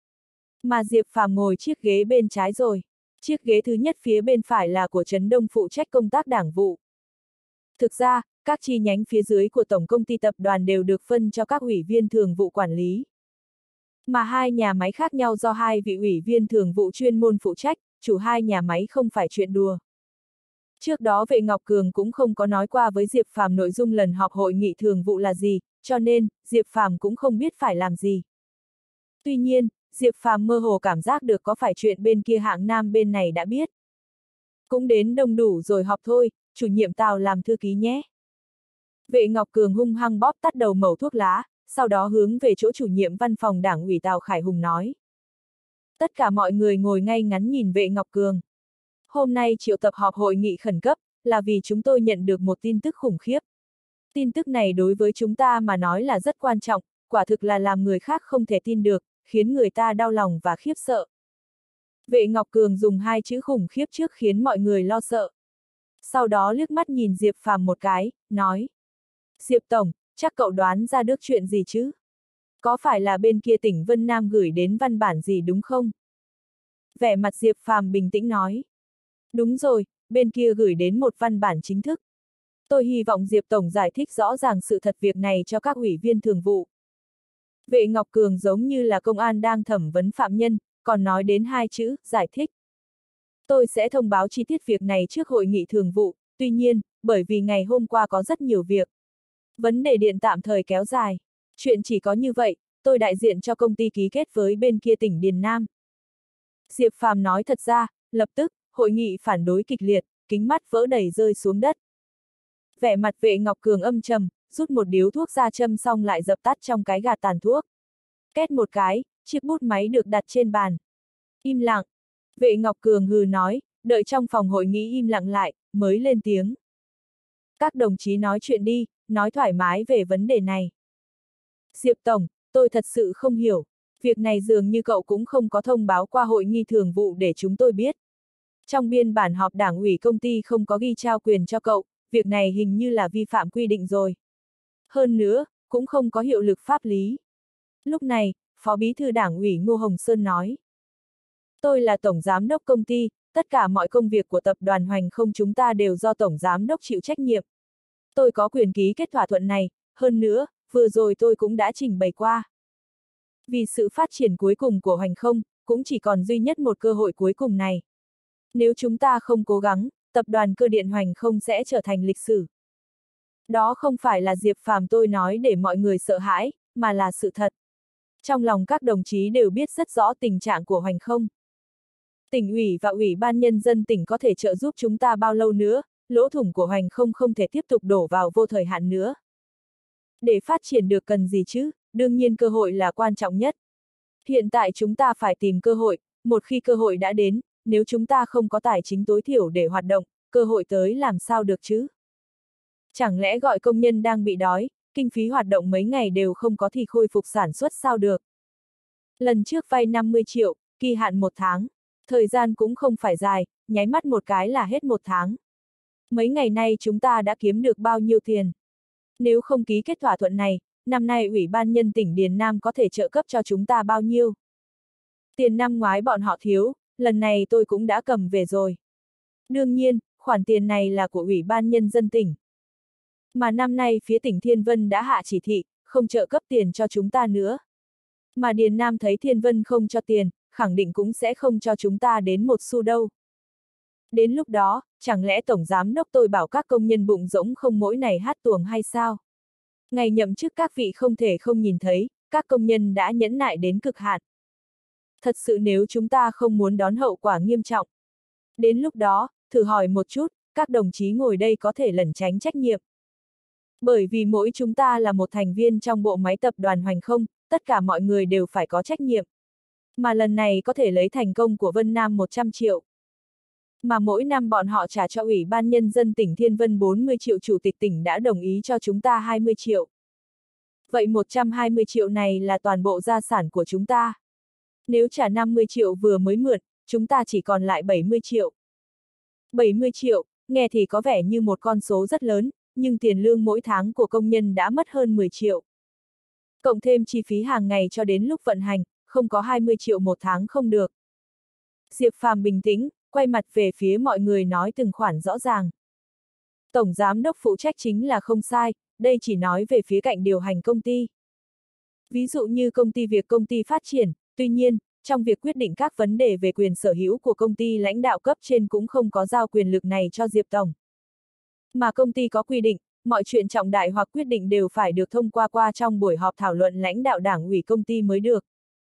Mà Diệp Phàm ngồi chiếc ghế bên trái rồi. Chiếc ghế thứ nhất phía bên phải là của Trấn Đông phụ trách công tác đảng vụ. Thực ra, các chi nhánh phía dưới của tổng công ty tập đoàn đều được phân cho các ủy viên thường vụ quản lý. Mà hai nhà máy khác nhau do hai vị ủy viên thường vụ chuyên môn phụ trách, chủ hai nhà máy không phải chuyện đùa. Trước đó Vệ Ngọc Cường cũng không có nói qua với Diệp Phàm nội dung lần họp hội nghị thường vụ là gì, cho nên, Diệp Phàm cũng không biết phải làm gì. Tuy nhiên, Diệp Phàm mơ hồ cảm giác được có phải chuyện bên kia hạng Nam bên này đã biết. Cũng đến đông đủ rồi họp thôi, chủ nhiệm Tào làm thư ký nhé. Vệ Ngọc Cường hung hăng bóp tắt đầu mẩu thuốc lá, sau đó hướng về chỗ chủ nhiệm văn phòng đảng ủy Tào Khải Hùng nói. Tất cả mọi người ngồi ngay ngắn nhìn Vệ Ngọc Cường. Hôm nay triệu tập họp hội nghị khẩn cấp, là vì chúng tôi nhận được một tin tức khủng khiếp. Tin tức này đối với chúng ta mà nói là rất quan trọng, quả thực là làm người khác không thể tin được, khiến người ta đau lòng và khiếp sợ. Vệ Ngọc Cường dùng hai chữ khủng khiếp trước khiến mọi người lo sợ. Sau đó liếc mắt nhìn Diệp Phàm một cái, nói. Diệp Tổng, chắc cậu đoán ra được chuyện gì chứ? Có phải là bên kia tỉnh Vân Nam gửi đến văn bản gì đúng không? Vẻ mặt Diệp Phàm bình tĩnh nói. Đúng rồi, bên kia gửi đến một văn bản chính thức. Tôi hy vọng Diệp Tổng giải thích rõ ràng sự thật việc này cho các ủy viên thường vụ. Vệ Ngọc Cường giống như là công an đang thẩm vấn phạm nhân, còn nói đến hai chữ, giải thích. Tôi sẽ thông báo chi tiết việc này trước hội nghị thường vụ, tuy nhiên, bởi vì ngày hôm qua có rất nhiều việc. Vấn đề điện tạm thời kéo dài. Chuyện chỉ có như vậy, tôi đại diện cho công ty ký kết với bên kia tỉnh Điền Nam. Diệp Phàm nói thật ra, lập tức, hội nghị phản đối kịch liệt, kính mắt vỡ đầy rơi xuống đất. Vẻ mặt Vệ Ngọc Cường âm trầm, rút một điếu thuốc ra châm xong lại dập tắt trong cái gạt tàn thuốc. Két một cái, chiếc bút máy được đặt trên bàn. Im lặng. Vệ Ngọc Cường hừ nói, đợi trong phòng hội nghị im lặng lại, mới lên tiếng. Các đồng chí nói chuyện đi, nói thoải mái về vấn đề này. Diệp Tổng, tôi thật sự không hiểu. Việc này dường như cậu cũng không có thông báo qua hội nghị thường vụ để chúng tôi biết. Trong biên bản họp đảng ủy công ty không có ghi trao quyền cho cậu, việc này hình như là vi phạm quy định rồi. Hơn nữa, cũng không có hiệu lực pháp lý. Lúc này, Phó Bí thư Đảng ủy Ngô Hồng Sơn nói. Tôi là Tổng Giám đốc công ty, tất cả mọi công việc của tập đoàn Hoành Không chúng ta đều do Tổng Giám đốc chịu trách nhiệm. Tôi có quyền ký kết thỏa thuận này, hơn nữa, vừa rồi tôi cũng đã trình bày qua. Vì sự phát triển cuối cùng của Hoành Không, cũng chỉ còn duy nhất một cơ hội cuối cùng này. Nếu chúng ta không cố gắng, tập đoàn cơ điện Hoành Không sẽ trở thành lịch sử. Đó không phải là Diệp Phàm tôi nói để mọi người sợ hãi, mà là sự thật. Trong lòng các đồng chí đều biết rất rõ tình trạng của Hoành Không. Tỉnh ủy và Ủy ban Nhân dân tỉnh có thể trợ giúp chúng ta bao lâu nữa, lỗ thủng của Hoành Không không thể tiếp tục đổ vào vô thời hạn nữa. Để phát triển được cần gì chứ, đương nhiên cơ hội là quan trọng nhất. Hiện tại chúng ta phải tìm cơ hội, một khi cơ hội đã đến, nếu chúng ta không có tài chính tối thiểu để hoạt động, cơ hội tới làm sao được chứ? Chẳng lẽ gọi công nhân đang bị đói, kinh phí hoạt động mấy ngày đều không có thì khôi phục sản xuất sao được? Lần trước vay năm mươi triệu, kỳ hạn một tháng, thời gian cũng không phải dài, nháy mắt một cái là hết một tháng. Mấy ngày nay chúng ta đã kiếm được bao nhiêu tiền? Nếu không ký kết thỏa thuận này, năm nay Ủy ban Nhân tỉnh Điền Nam có thể trợ cấp cho chúng ta bao nhiêu? Tiền năm ngoái bọn họ thiếu, lần này tôi cũng đã cầm về rồi. Đương nhiên, khoản tiền này là của Ủy ban Nhân dân tỉnh. Mà năm nay phía tỉnh Thiên Vân đã hạ chỉ thị, không trợ cấp tiền cho chúng ta nữa. Mà Điền Nam thấy Thiên Vân không cho tiền, khẳng định cũng sẽ không cho chúng ta đến một xu đâu. Đến lúc đó, chẳng lẽ Tổng Giám đốc tôi bảo các công nhân bụng rỗng không mỗi ngày hát tuồng hay sao? Ngày nhậm chức các vị không thể không nhìn thấy, các công nhân đã nhẫn nại đến cực hạn. Thật sự nếu chúng ta không muốn đón hậu quả nghiêm trọng. Đến lúc đó, thử hỏi một chút, các đồng chí ngồi đây có thể lẩn tránh trách nhiệm. Bởi vì mỗi chúng ta là một thành viên trong bộ máy tập đoàn Hoành Không, tất cả mọi người đều phải có trách nhiệm. Mà lần này có thể lấy thành công của Vân Nam một trăm triệu. Mà mỗi năm bọn họ trả cho Ủy ban Nhân dân tỉnh Thiên Vân bốn mươi triệu, Chủ tịch tỉnh đã đồng ý cho chúng ta hai mươi triệu. Vậy một trăm hai mươi triệu này là toàn bộ gia sản của chúng ta. Nếu trả năm mươi triệu vừa mới mượn, chúng ta chỉ còn lại bảy mươi triệu. bảy mươi triệu, nghe thì có vẻ như một con số rất lớn, nhưng tiền lương mỗi tháng của công nhân đã mất hơn mười triệu. Cộng thêm chi phí hàng ngày cho đến lúc vận hành, không có hai mươi triệu một tháng không được. Diệp Phàm bình tĩnh, quay mặt về phía mọi người nói từng khoản rõ ràng. Tổng giám đốc phụ trách chính là không sai, đây chỉ nói về phía cạnh điều hành công ty. Ví dụ như công ty việc công ty phát triển, tuy nhiên, trong việc quyết định các vấn đề về quyền sở hữu của công ty lãnh đạo cấp trên cũng không có giao quyền lực này cho Diệp Tổng. Mà công ty có quy định, mọi chuyện trọng đại hoặc quyết định đều phải được thông qua qua trong buổi họp thảo luận lãnh đạo đảng ủy công ty mới được.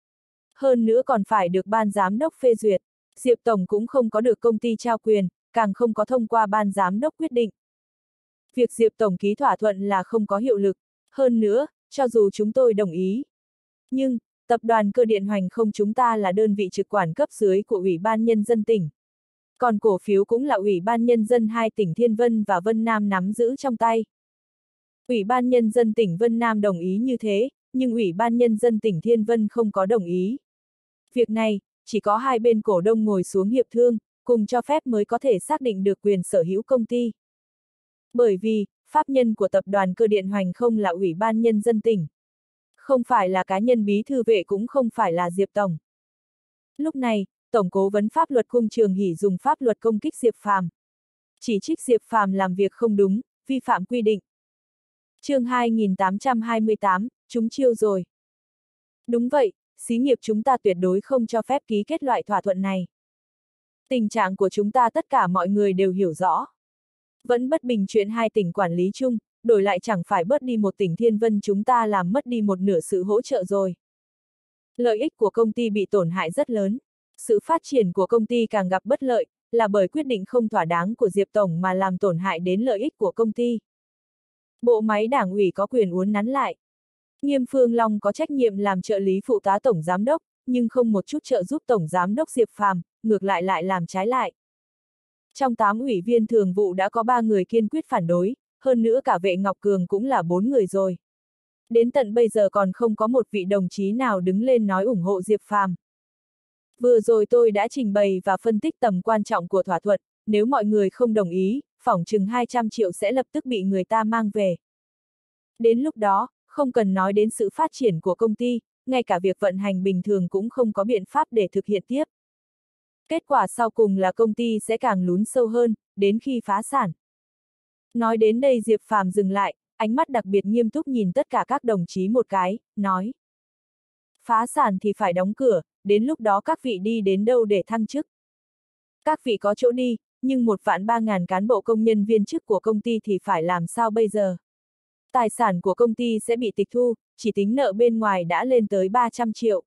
Hơn nữa còn phải được ban giám đốc phê duyệt, Diệp Tổng cũng không có được công ty trao quyền, càng không có thông qua ban giám đốc quyết định. Việc Diệp Tổng ký thỏa thuận là không có hiệu lực, hơn nữa, cho dù chúng tôi đồng ý. Nhưng, tập đoàn Cơ điện Hoành không chúng ta là đơn vị trực quản cấp dưới của Ủy ban Nhân dân tỉnh. Còn cổ phiếu cũng là Ủy ban Nhân dân hai tỉnh Thiên Vân và Vân Nam nắm giữ trong tay. Ủy ban Nhân dân tỉnh Vân Nam đồng ý như thế, nhưng Ủy ban Nhân dân tỉnh Thiên Vân không có đồng ý. Việc này, chỉ có hai bên cổ đông ngồi xuống hiệp thương, cùng cho phép mới có thể xác định được quyền sở hữu công ty. Bởi vì, pháp nhân của tập đoàn Cơ điện Hoành không là Ủy ban Nhân dân tỉnh. Không phải là cá nhân bí thư vệ cũng không phải là Diệp Tổng. Lúc này, Tổng cố vấn pháp luật Cung Trường Hỷ dùng pháp luật công kích Diệp Phàm. Chỉ trích Diệp Phàm làm việc không đúng, vi phạm quy định. Chương hai nghìn tám trăm hai mươi tám, chúng chiêu rồi. Đúng vậy, xí nghiệp chúng ta tuyệt đối không cho phép ký kết loại thỏa thuận này. Tình trạng của chúng ta tất cả mọi người đều hiểu rõ. Vẫn bất bình chuyện hai tỉnh quản lý chung, đổi lại chẳng phải bớt đi một tỉnh Thiên Vân chúng ta làm mất đi một nửa sự hỗ trợ rồi. Lợi ích của công ty bị tổn hại rất lớn. Sự phát triển của công ty càng gặp bất lợi, là bởi quyết định không thỏa đáng của Diệp Tổng mà làm tổn hại đến lợi ích của công ty. Bộ máy đảng ủy có quyền uốn nắn lại. Nghiêm Phương Long có trách nhiệm làm trợ lý phụ tá Tổng Giám đốc, nhưng không một chút trợ giúp Tổng Giám đốc Diệp Phàm, ngược lại lại làm trái lại. Trong tám ủy viên thường vụ đã có ba người kiên quyết phản đối, hơn nữa cả Vệ Ngọc Cường cũng là bốn người rồi. Đến tận bây giờ còn không có một vị đồng chí nào đứng lên nói ủng hộ Diệp Phàm. Vừa rồi tôi đã trình bày và phân tích tầm quan trọng của thỏa thuận, nếu mọi người không đồng ý, phỏng chừng hai trăm triệu sẽ lập tức bị người ta mang về. Đến lúc đó, không cần nói đến sự phát triển của công ty, ngay cả việc vận hành bình thường cũng không có biện pháp để thực hiện tiếp. Kết quả sau cùng là công ty sẽ càng lún sâu hơn, đến khi phá sản. Nói đến đây Diệp Phàm dừng lại, ánh mắt đặc biệt nghiêm túc nhìn tất cả các đồng chí một cái, nói. Phá sản thì phải đóng cửa, đến lúc đó các vị đi đến đâu để thăng chức. Các vị có chỗ đi, nhưng một vạn ba ngàn cán bộ công nhân viên chức của công ty thì phải làm sao bây giờ? Tài sản của công ty sẽ bị tịch thu, chỉ tính nợ bên ngoài đã lên tới ba trăm triệu.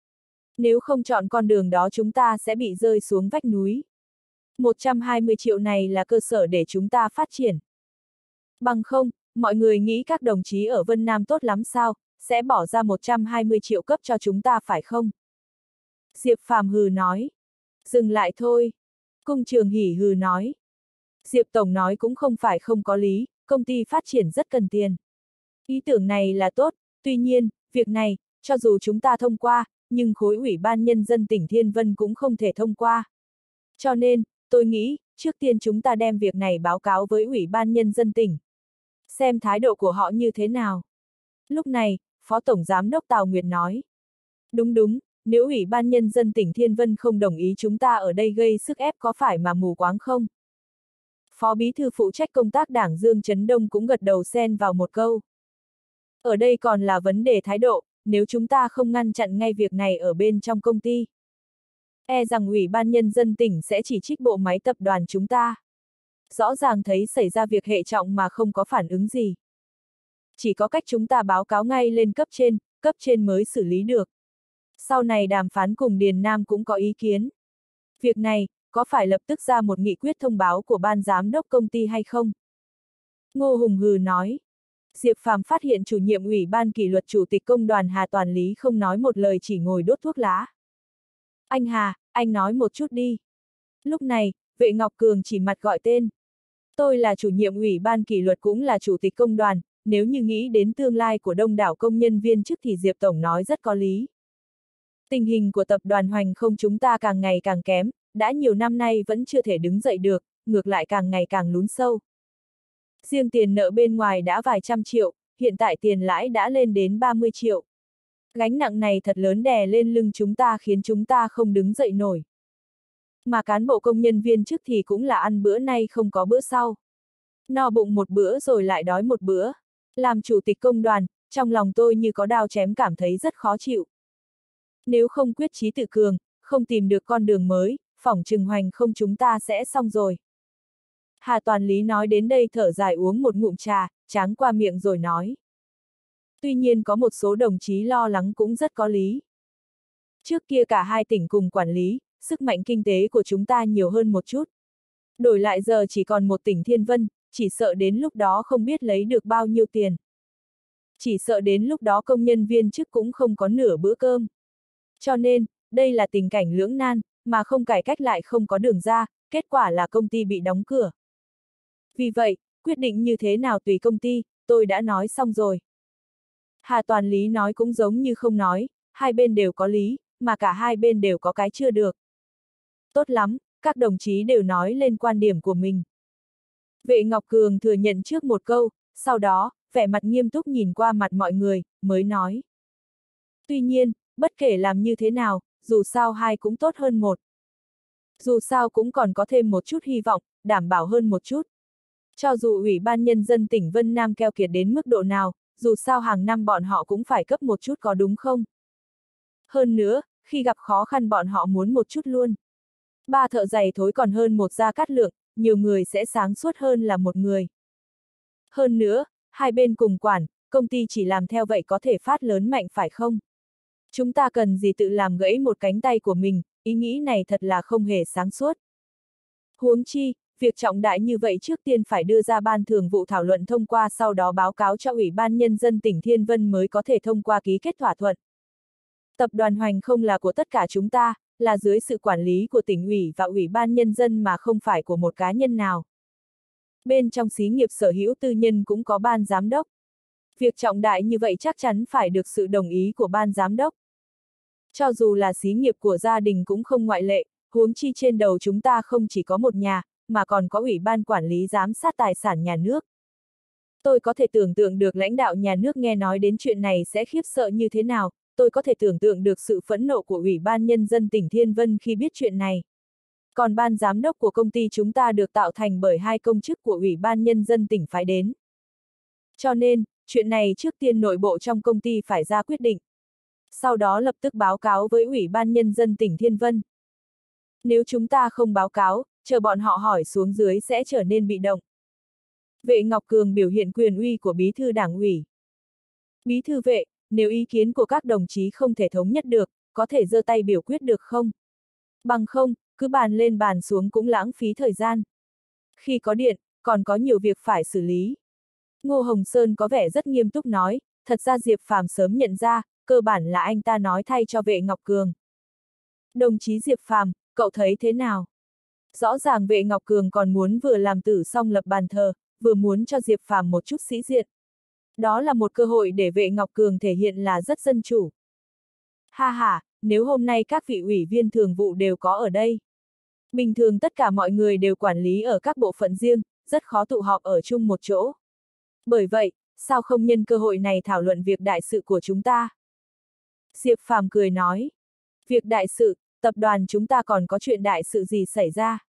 Nếu không chọn con đường đó chúng ta sẽ bị rơi xuống vách núi. một trăm hai mươi triệu này là cơ sở để chúng ta phát triển. Bằng không, mọi người nghĩ các đồng chí ở Vân Nam tốt lắm sao, sẽ bỏ ra một trăm hai mươi triệu cấp cho chúng ta phải không? Diệp Phàm hừ nói. Dừng lại thôi. Cung Trường Hỷ hừ nói. Diệp Tổng nói cũng không phải không có lý, công ty phát triển rất cần tiền. Ý tưởng này là tốt, tuy nhiên, việc này, cho dù chúng ta thông qua, nhưng khối Ủy ban Nhân dân tỉnh Thiên Vân cũng không thể thông qua. Cho nên, tôi nghĩ, trước tiên chúng ta đem việc này báo cáo với Ủy ban Nhân dân tỉnh. Xem thái độ của họ như thế nào. Lúc này, Phó Tổng Giám đốc Tào Nguyệt nói. Đúng đúng, nếu Ủy ban Nhân dân tỉnh Thiên Vân không đồng ý chúng ta ở đây gây sức ép có phải mà mù quáng không? Phó Bí thư phụ trách công tác Đảng Dương Trấn Đông cũng gật đầu xen vào một câu. Ở đây còn là vấn đề thái độ, nếu chúng ta không ngăn chặn ngay việc này ở bên trong công ty. E rằng Ủy ban Nhân dân tỉnh sẽ chỉ trích bộ máy tập đoàn chúng ta. Rõ ràng thấy xảy ra việc hệ trọng mà không có phản ứng gì. Chỉ có cách chúng ta báo cáo ngay lên cấp trên, cấp trên mới xử lý được. Sau này đàm phán cùng Điền Nam cũng có ý kiến. Việc này, có phải lập tức ra một nghị quyết thông báo của ban giám đốc công ty hay không? Ngô Hùng hừ nói. Diệp Phàm phát hiện chủ nhiệm ủy ban kỷ luật chủ tịch công đoàn Hà Toàn Lý không nói một lời chỉ ngồi đốt thuốc lá. Anh Hà, anh nói một chút đi. Lúc này, Vệ Ngọc Cường chỉ mặt gọi tên. Tôi là chủ nhiệm ủy ban kỷ luật cũng là chủ tịch công đoàn, nếu như nghĩ đến tương lai của đông đảo công nhân viên chức thì Diệp Tổng nói rất có lý. Tình hình của tập đoàn Hoành không chúng ta càng ngày càng kém, đã nhiều năm nay vẫn chưa thể đứng dậy được, ngược lại càng ngày càng lún sâu. Riêng tiền nợ bên ngoài đã vài trăm triệu, hiện tại tiền lãi đã lên đến ba mươi triệu. Gánh nặng này thật lớn đè lên lưng chúng ta khiến chúng ta không đứng dậy nổi. Mà cán bộ công nhân viên chức thì cũng là ăn bữa nay không có bữa sau. No bụng một bữa rồi lại đói một bữa. Làm chủ tịch công đoàn, trong lòng tôi như có đao chém cảm thấy rất khó chịu. Nếu không quyết chí tự cường, không tìm được con đường mới, phỏng chừng hoành không chúng ta sẽ xong rồi. Hà Toàn Lý nói đến đây thở dài uống một ngụm trà, tráng qua miệng rồi nói. Tuy nhiên có một số đồng chí lo lắng cũng rất có lý. Trước kia cả hai tỉnh cùng quản lý, sức mạnh kinh tế của chúng ta nhiều hơn một chút. Đổi lại giờ chỉ còn một tỉnh Thiên Vân, chỉ sợ đến lúc đó không biết lấy được bao nhiêu tiền. Chỉ sợ đến lúc đó công nhân viên chức cũng không có nửa bữa cơm. Cho nên, đây là tình cảnh lưỡng nan, mà không cải cách lại không có đường ra, kết quả là công ty bị đóng cửa. Vì vậy, quyết định như thế nào tùy công ty, tôi đã nói xong rồi. Hà Toàn Lý nói cũng giống như không nói, hai bên đều có lý, mà cả hai bên đều có cái chưa được. Tốt lắm, các đồng chí đều nói lên quan điểm của mình. Vệ Ngọc Cường thừa nhận trước một câu, sau đó, vẻ mặt nghiêm túc nhìn qua mặt mọi người, mới nói. Tuy nhiên, bất kể làm như thế nào, dù sao hai cũng tốt hơn một. Dù sao cũng còn có thêm một chút hy vọng, đảm bảo hơn một chút. Cho dù Ủy ban Nhân dân tỉnh Vân Nam keo kiệt đến mức độ nào, dù sao hàng năm bọn họ cũng phải cấp một chút có đúng không? Hơn nữa, khi gặp khó khăn bọn họ muốn một chút luôn. Ba thợ giày thối còn hơn một gia cát lượng, nhiều người sẽ sáng suốt hơn là một người. Hơn nữa, hai bên cùng quản, công ty chỉ làm theo vậy có thể phát lớn mạnh phải không? Chúng ta cần gì tự làm gãy một cánh tay của mình, ý nghĩ này thật là không hề sáng suốt. Huống chi, việc trọng đại như vậy trước tiên phải đưa ra ban thường vụ thảo luận thông qua sau đó báo cáo cho Ủy ban Nhân dân tỉnh Thiên Vân mới có thể thông qua ký kết thỏa thuận. Tập đoàn Hoành không là của tất cả chúng ta, là dưới sự quản lý của tỉnh ủy và Ủy ban Nhân dân mà không phải của một cá nhân nào. Bên trong xí nghiệp sở hữu tư nhân cũng có ban giám đốc. Việc trọng đại như vậy chắc chắn phải được sự đồng ý của ban giám đốc. Cho dù là xí nghiệp của gia đình cũng không ngoại lệ, huống chi trên đầu chúng ta không chỉ có một nhà, mà còn có Ủy ban quản lý giám sát tài sản nhà nước. Tôi có thể tưởng tượng được lãnh đạo nhà nước nghe nói đến chuyện này sẽ khiếp sợ như thế nào, tôi có thể tưởng tượng được sự phẫn nộ của Ủy ban Nhân dân tỉnh Thiên Vân khi biết chuyện này. Còn ban giám đốc của công ty chúng ta được tạo thành bởi hai công chức của Ủy ban Nhân dân tỉnh phái đến. Cho nên, chuyện này trước tiên nội bộ trong công ty phải ra quyết định. Sau đó lập tức báo cáo với Ủy ban Nhân dân tỉnh Thiên Vân. Nếu chúng ta không báo cáo, chờ bọn họ hỏi xuống dưới sẽ trở nên bị động. Vệ Ngọc Cường biểu hiện quyền uy của bí thư đảng ủy. Bí thư Vệ, nếu ý kiến của các đồng chí không thể thống nhất được, có thể giơ tay biểu quyết được không? Bằng không, cứ bàn lên bàn xuống cũng lãng phí thời gian. Khi có điện, còn có nhiều việc phải xử lý. Ngô Hồng Sơn có vẻ rất nghiêm túc nói, thật ra Diệp Phàm sớm nhận ra, cơ bản là anh ta nói thay cho Vệ Ngọc Cường. Đồng chí Diệp Phàm, cậu thấy thế nào? Rõ ràng Vệ Ngọc Cường còn muốn vừa làm tử xong lập bàn thờ, vừa muốn cho Diệp Phàm một chút sĩ diện. Đó là một cơ hội để Vệ Ngọc Cường thể hiện là rất dân chủ. Ha ha, nếu hôm nay các vị ủy viên thường vụ đều có ở đây. Bình thường tất cả mọi người đều quản lý ở các bộ phận riêng, rất khó tụ họp ở chung một chỗ. Bởi vậy, sao không nhân cơ hội này thảo luận việc đại sự của chúng ta? Diệp Phàm cười nói. Việc đại sự, tập đoàn chúng ta còn có chuyện đại sự gì xảy ra?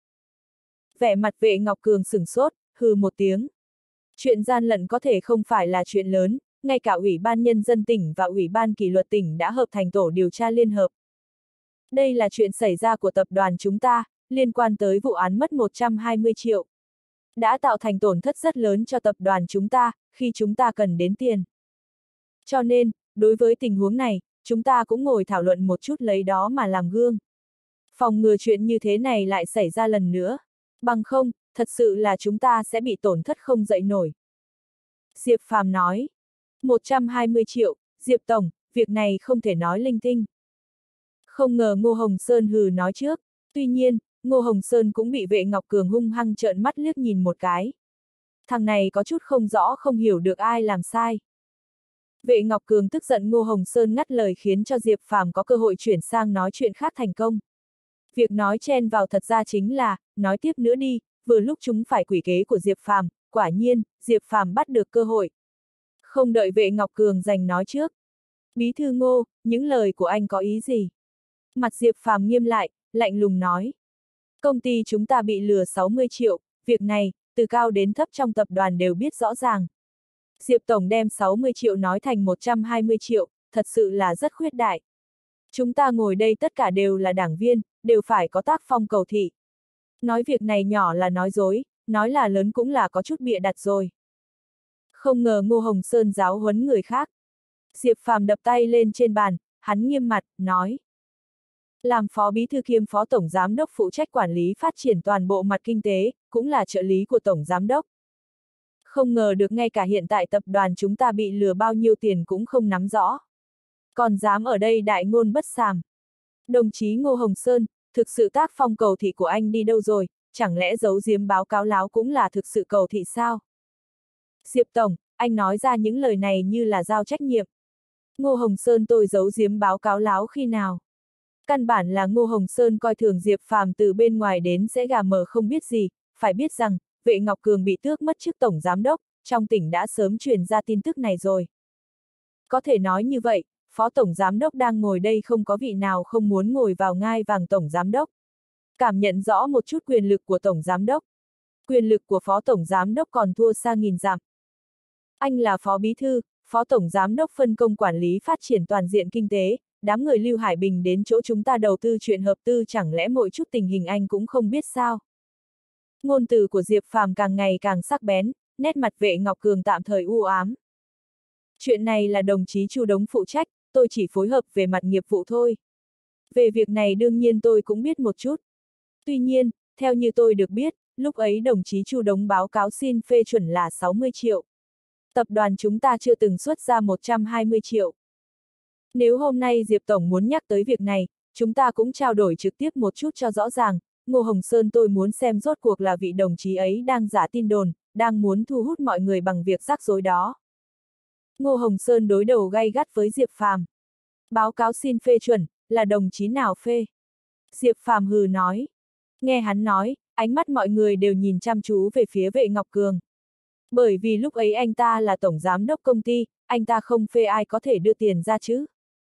Vẻ mặt Vệ Ngọc Cường sửng sốt, hừ một tiếng. Chuyện gian lận có thể không phải là chuyện lớn, ngay cả Ủy ban Nhân dân tỉnh và Ủy ban kỷ luật tỉnh đã hợp thành tổ điều tra liên hợp. Đây là chuyện xảy ra của tập đoàn chúng ta, liên quan tới vụ án mất một trăm hai mươi triệu. Đã tạo thành tổn thất rất lớn cho tập đoàn chúng ta, khi chúng ta cần đến tiền. Cho nên, đối với tình huống này, chúng ta cũng ngồi thảo luận một chút lấy đó mà làm gương. Phòng ngừa chuyện như thế này lại xảy ra lần nữa. Bằng không, thật sự là chúng ta sẽ bị tổn thất không dậy nổi. Diệp Phàm nói. một trăm hai mươi triệu, Diệp Tổng, việc này không thể nói linh tinh. Không ngờ Ngô Hồng Sơn hừ nói trước. Tuy nhiên, Ngô Hồng Sơn cũng bị Vệ Ngọc Cường hung hăng trợn mắt liếc nhìn một cái. Thằng này có chút không rõ không hiểu được ai làm sai. Vệ Ngọc Cường tức giận Ngô Hồng Sơn ngắt lời khiến cho Diệp Phàm có cơ hội chuyển sang nói chuyện khác thành công. Việc nói chen vào thật ra chính là, nói tiếp nữa đi, vừa lúc chúng phải quỷ kế của Diệp Phàm, quả nhiên, Diệp Phàm bắt được cơ hội. Không đợi Vệ Ngọc Cường giành nói trước. Bí thư Ngô, những lời của anh có ý gì? Mặt Diệp Phàm nghiêm lại, lạnh lùng nói. Công ty chúng ta bị lừa sáu mươi triệu, việc này, từ cao đến thấp trong tập đoàn đều biết rõ ràng. Diệp Tổng đem sáu mươi triệu nói thành một trăm hai mươi triệu, thật sự là rất khuyết đại. Chúng ta ngồi đây tất cả đều là đảng viên, đều phải có tác phong cầu thị. Nói việc này nhỏ là nói dối, nói là lớn cũng là có chút bịa đặt rồi. Không ngờ Ngô Hồng Sơn giáo huấn người khác. Diệp Phàm đập tay lên trên bàn, hắn nghiêm mặt, nói. Làm phó bí thư kiêm phó tổng giám đốc phụ trách quản lý phát triển toàn bộ mặt kinh tế, cũng là trợ lý của tổng giám đốc. Không ngờ được ngay cả hiện tại tập đoàn chúng ta bị lừa bao nhiêu tiền cũng không nắm rõ. Còn dám ở đây đại ngôn bất sàm. Đồng chí Ngô Hồng Sơn, thực sự tác phong cầu thị của anh đi đâu rồi, chẳng lẽ giấu giếm báo cáo láo cũng là thực sự cầu thị sao? Diệp Tổng, anh nói ra những lời này như là giao trách nhiệm. Ngô Hồng Sơn tôi giấu giếm báo cáo láo khi nào? Căn bản là Ngô Hồng Sơn coi thường Diệp Phàm từ bên ngoài đến sẽ gà mờ không biết gì, phải biết rằng, Vệ Ngọc Cường bị tước mất chức tổng giám đốc, trong tỉnh đã sớm truyền ra tin tức này rồi. Có thể nói như vậy, phó tổng giám đốc đang ngồi đây không có vị nào không muốn ngồi vào ngai vàng tổng giám đốc. Cảm nhận rõ một chút quyền lực của tổng giám đốc. Quyền lực của phó tổng giám đốc còn thua xa nghìn dặm. Anh là phó bí thư, phó tổng giám đốc phân công quản lý phát triển toàn diện kinh tế, đám người Lưu Hải Bình đến chỗ chúng ta đầu tư chuyện hợp tư chẳng lẽ mỗi chút tình hình anh cũng không biết sao? Ngôn từ của Diệp Phàm càng ngày càng sắc bén, nét mặt Vệ Ngọc Cường tạm thời u ám. Chuyện này là đồng chí Chu Đống phụ trách, tôi chỉ phối hợp về mặt nghiệp vụ thôi. Về việc này đương nhiên tôi cũng biết một chút. Tuy nhiên, theo như tôi được biết, lúc ấy đồng chí Chu Đống báo cáo xin phê chuẩn là sáu mươi triệu. Tập đoàn chúng ta chưa từng xuất ra một trăm hai mươi triệu. Nếu hôm nay Diệp Tổng muốn nhắc tới việc này, chúng ta cũng trao đổi trực tiếp một chút cho rõ ràng. Ngô Hồng Sơn tôi muốn xem rốt cuộc là vị đồng chí ấy đang giả tin đồn, đang muốn thu hút mọi người bằng việc rắc rối đó. Ngô Hồng Sơn đối đầu gay gắt với Diệp Phàm. Báo cáo xin phê chuẩn, là đồng chí nào phê? Diệp Phàm hừ nói. Nghe hắn nói, ánh mắt mọi người đều nhìn chăm chú về phía Vệ Ngọc Cường. Bởi vì lúc ấy anh ta là tổng giám đốc công ty, anh ta không phê ai có thể đưa tiền ra chứ.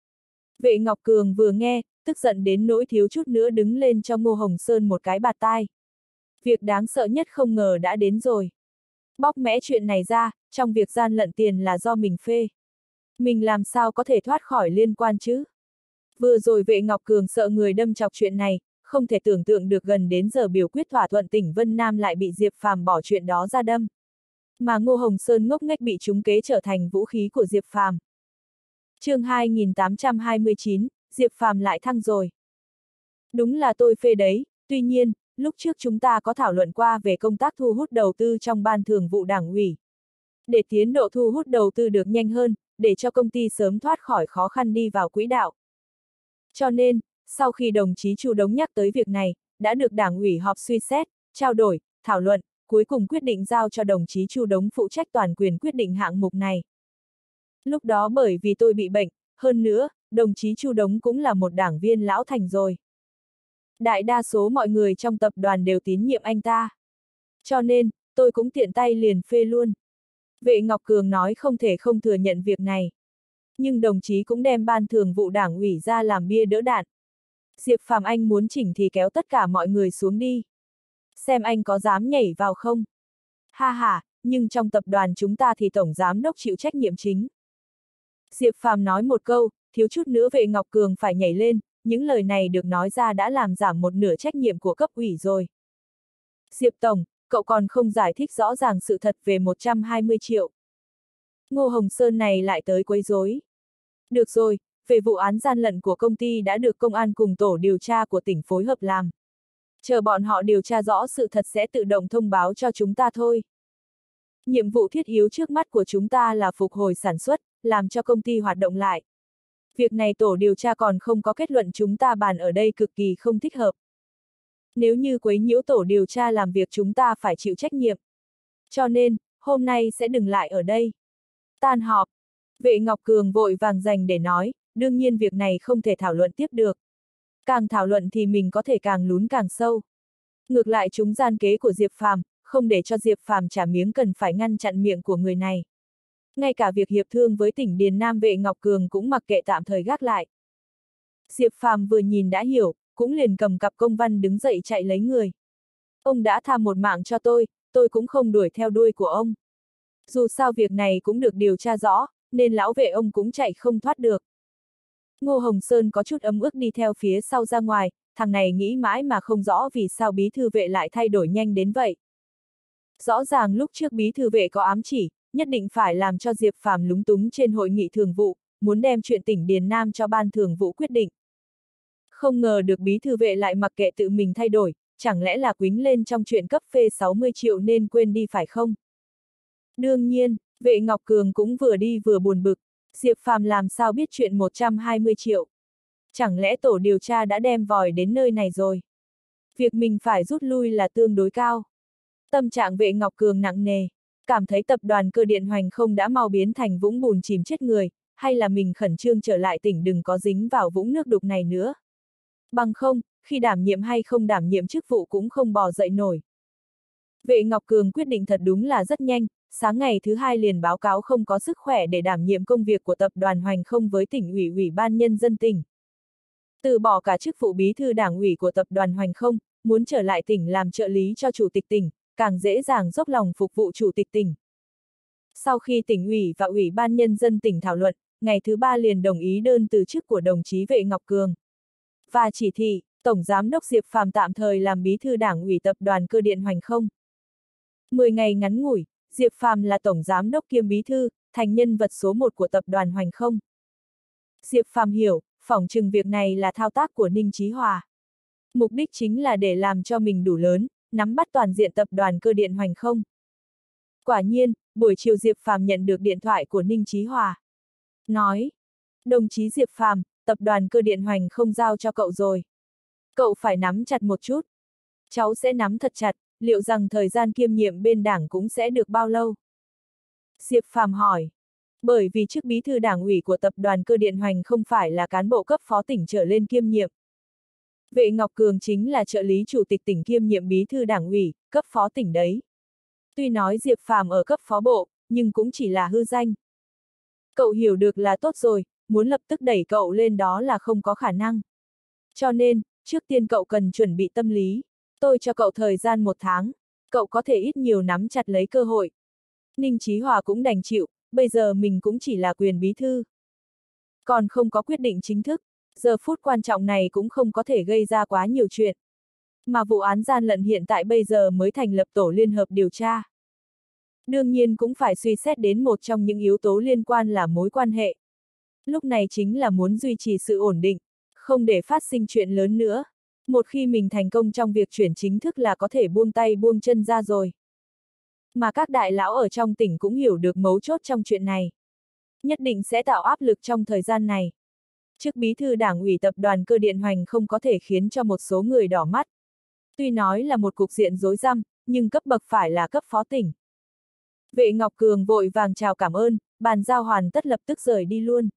Vệ Ngọc Cường vừa nghe, tức giận đến nỗi thiếu chút nữa đứng lên cho Ngô Hồng Sơn một cái bạt tai. Việc đáng sợ nhất không ngờ đã đến rồi. Bóc mẽ chuyện này ra, trong việc gian lận tiền là do mình phê. Mình làm sao có thể thoát khỏi liên quan chứ? Vừa rồi Vệ Ngọc Cường sợ người đâm chọc chuyện này, không thể tưởng tượng được gần đến giờ biểu quyết thỏa thuận tỉnh Vân Nam lại bị Diệp Phàm bỏ chuyện đó ra đâm. Mà Ngô Hồng Sơn ngốc nghếch bị trúng kế trở thành vũ khí của Diệp Phàm. Chương hai nghìn tám trăm hai mươi chín, Diệp Phàm lại thăng rồi. Đúng là tôi phê đấy, tuy nhiên, lúc trước chúng ta có thảo luận qua về công tác thu hút đầu tư trong ban thường vụ đảng ủy. Để tiến độ thu hút đầu tư được nhanh hơn, để cho công ty sớm thoát khỏi khó khăn đi vào quỹ đạo. Cho nên, sau khi đồng chí Chu Đống nhắc tới việc này, đã được đảng ủy họp suy xét, trao đổi, thảo luận, cuối cùng quyết định giao cho đồng chí Chu Đống phụ trách toàn quyền quyết định hạng mục này. Lúc đó bởi vì tôi bị bệnh, hơn nữa, đồng chí Chu Đống cũng là một đảng viên lão thành rồi. Đại đa số mọi người trong tập đoàn đều tín nhiệm anh ta. Cho nên, tôi cũng tiện tay liền phê luôn. Vệ Ngọc Cường nói không thể không thừa nhận việc này. Nhưng đồng chí cũng đem ban thường vụ đảng ủy ra làm bia đỡ đạn. Diệp Phàm anh muốn chỉnh thì kéo tất cả mọi người xuống đi. Xem anh có dám nhảy vào không? Ha ha, nhưng trong tập đoàn chúng ta thì tổng giám đốc chịu trách nhiệm chính. Diệp Phàm nói một câu, thiếu chút nữa Vệ Ngọc Cường phải nhảy lên, những lời này được nói ra đã làm giảm một nửa trách nhiệm của cấp ủy rồi. Diệp Tổng, cậu còn không giải thích rõ ràng sự thật về một trăm hai mươi triệu. Ngô Hồng Sơn này lại tới quấy rối. Được rồi, về vụ án gian lận của công ty đã được công an cùng tổ điều tra của tỉnh phối hợp làm. Chờ bọn họ điều tra rõ sự thật sẽ tự động thông báo cho chúng ta thôi. Nhiệm vụ thiết yếu trước mắt của chúng ta là phục hồi sản xuất, làm cho công ty hoạt động lại. Việc này tổ điều tra còn không có kết luận chúng ta bàn ở đây cực kỳ không thích hợp. Nếu như quấy nhiễu tổ điều tra làm việc chúng ta phải chịu trách nhiệm. Cho nên, hôm nay sẽ dừng lại ở đây. Tan họp. Vệ Ngọc Cường vội vàng dành để nói, đương nhiên việc này không thể thảo luận tiếp được. Càng thảo luận thì mình có thể càng lún càng sâu. Ngược lại chúng gian kế của Diệp Phàm, không để cho Diệp Phàm trả miếng cần phải ngăn chặn miệng của người này. Ngay cả việc hiệp thương với tỉnh Điền Nam Vệ Ngọc Cường cũng mặc kệ tạm thời gác lại. Diệp Phàm vừa nhìn đã hiểu, cũng liền cầm cặp công văn đứng dậy chạy lấy người. Ông đã tha một mạng cho tôi, tôi cũng không đuổi theo đuôi của ông. Dù sao việc này cũng được điều tra rõ, nên lão vệ ông cũng chạy không thoát được. Ngô Hồng Sơn có chút ấm ức đi theo phía sau ra ngoài, thằng này nghĩ mãi mà không rõ vì sao bí thư vệ lại thay đổi nhanh đến vậy. Rõ ràng lúc trước bí thư vệ có ám chỉ, nhất định phải làm cho Diệp Phàm lúng túng trên hội nghị thường vụ, muốn đem chuyện tỉnh Điền Nam cho ban thường vụ quyết định. Không ngờ được bí thư vệ lại mặc kệ tự mình thay đổi, chẳng lẽ là quính lên trong chuyện cấp phê sáu mươi triệu nên quên đi phải không? Đương nhiên, Vệ Ngọc Cường cũng vừa đi vừa buồn bực, Diệp Phàm làm sao biết chuyện một trăm hai mươi triệu? Chẳng lẽ tổ điều tra đã đem vòi đến nơi này rồi? Việc mình phải rút lui là tương đối cao. Tâm trạng Vệ Ngọc Cường nặng nề, cảm thấy tập đoàn Cơ điện Hoành không đã mau biến thành vũng bùn chìm chết người, hay là mình khẩn trương trở lại tỉnh đừng có dính vào vũng nước đục này nữa. Bằng không, khi đảm nhiệm hay không đảm nhiệm chức vụ cũng không bò dậy nổi. Vệ Ngọc Cường quyết định thật đúng là rất nhanh, sáng ngày thứ hai liền báo cáo không có sức khỏe để đảm nhiệm công việc của tập đoàn Hoành không với tỉnh ủy ủy ban nhân dân tỉnh. Từ bỏ cả chức vụ bí thư đảng ủy của tập đoàn Hoành không, muốn trở lại tỉnh làm trợ lý cho chủ tịch tỉnh, càng dễ dàng dốc lòng phục vụ chủ tịch tỉnh. Sau khi tỉnh ủy và ủy ban nhân dân tỉnh thảo luận, ngày thứ ba liền đồng ý đơn từ chức của đồng chí Vệ Ngọc Cường. Và chỉ thị, Tổng Giám đốc Diệp Phàm tạm thời làm bí thư đảng ủy tập đoàn Cơ điện Hoành không. Mười ngày ngắn ngủi, Diệp Phàm là Tổng Giám đốc kiêm bí thư, thành nhân vật số một của tập đoàn Hoành không. Diệp Phàm hiểu, phỏng chừng việc này là thao tác của Ninh Chí Hòa. Mục đích chính là để làm cho mình đủ lớn, nắm bắt toàn diện tập đoàn Cơ điện Hoành không. Quả nhiên, buổi chiều Diệp Phàm nhận được điện thoại của Ninh Chí Hòa. Nói, đồng chí Diệp Phàm, tập đoàn Cơ điện Hoành không giao cho cậu rồi. Cậu phải nắm chặt một chút. Cháu sẽ nắm thật chặt, liệu rằng thời gian kiêm nhiệm bên đảng cũng sẽ được bao lâu? Diệp Phàm hỏi. Bởi vì chức bí thư đảng ủy của tập đoàn Cơ điện Hoành không phải là cán bộ cấp phó tỉnh trở lên kiêm nhiệm. Vệ Ngọc Cường chính là trợ lý chủ tịch tỉnh kiêm nhiệm bí thư đảng ủy, cấp phó tỉnh đấy. Tuy nói Diệp Phàm ở cấp phó bộ, nhưng cũng chỉ là hư danh. Cậu hiểu được là tốt rồi, muốn lập tức đẩy cậu lên đó là không có khả năng. Cho nên, trước tiên cậu cần chuẩn bị tâm lý. Tôi cho cậu thời gian một tháng, cậu có thể ít nhiều nắm chặt lấy cơ hội. Ninh Chí Hòa cũng đành chịu, bây giờ mình cũng chỉ là quyền bí thư. Còn không có quyết định chính thức, giờ phút quan trọng này cũng không có thể gây ra quá nhiều chuyện. Mà vụ án gian lận hiện tại bây giờ mới thành lập tổ liên hợp điều tra. Đương nhiên cũng phải suy xét đến một trong những yếu tố liên quan là mối quan hệ. Lúc này chính là muốn duy trì sự ổn định, không để phát sinh chuyện lớn nữa. Một khi mình thành công trong việc chuyển chính thức là có thể buông tay buông chân ra rồi. Mà các đại lão ở trong tỉnh cũng hiểu được mấu chốt trong chuyện này. Nhất định sẽ tạo áp lực trong thời gian này. Chức bí thư đảng ủy tập đoàn Cơ điện Hoành không có thể khiến cho một số người đỏ mắt. Tuy nói là một cục diện rối rắm, nhưng cấp bậc phải là cấp phó tỉnh. Vệ Ngọc Cường vội vàng chào cảm ơn, bàn giao hoàn tất lập tức rời đi luôn.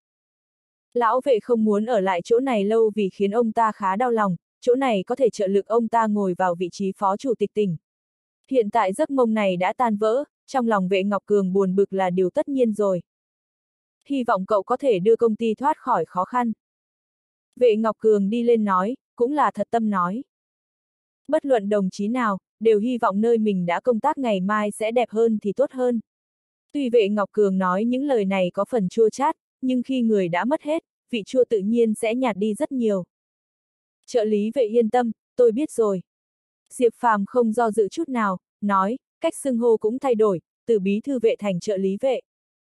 Lão Vệ không muốn ở lại chỗ này lâu vì khiến ông ta khá đau lòng, chỗ này có thể trợ lực ông ta ngồi vào vị trí phó chủ tịch tỉnh. Hiện tại giấc mộng này đã tan vỡ, trong lòng Vệ Ngọc Cường buồn bực là điều tất nhiên rồi. Hy vọng cậu có thể đưa công ty thoát khỏi khó khăn. Vệ Ngọc Cường đi lên nói, cũng là thật tâm nói. Bất luận đồng chí nào, đều hy vọng nơi mình đã công tác ngày mai sẽ đẹp hơn thì tốt hơn. Tuy Vệ Ngọc Cường nói những lời này có phần chua chát, nhưng khi người đã mất hết, vị chua tự nhiên sẽ nhạt đi rất nhiều. Trợ lý Vệ yên tâm, tôi biết rồi. Diệp Phàm không do dự chút nào, nói, cách xưng hô cũng thay đổi, từ bí thư Vệ thành trợ lý Vệ.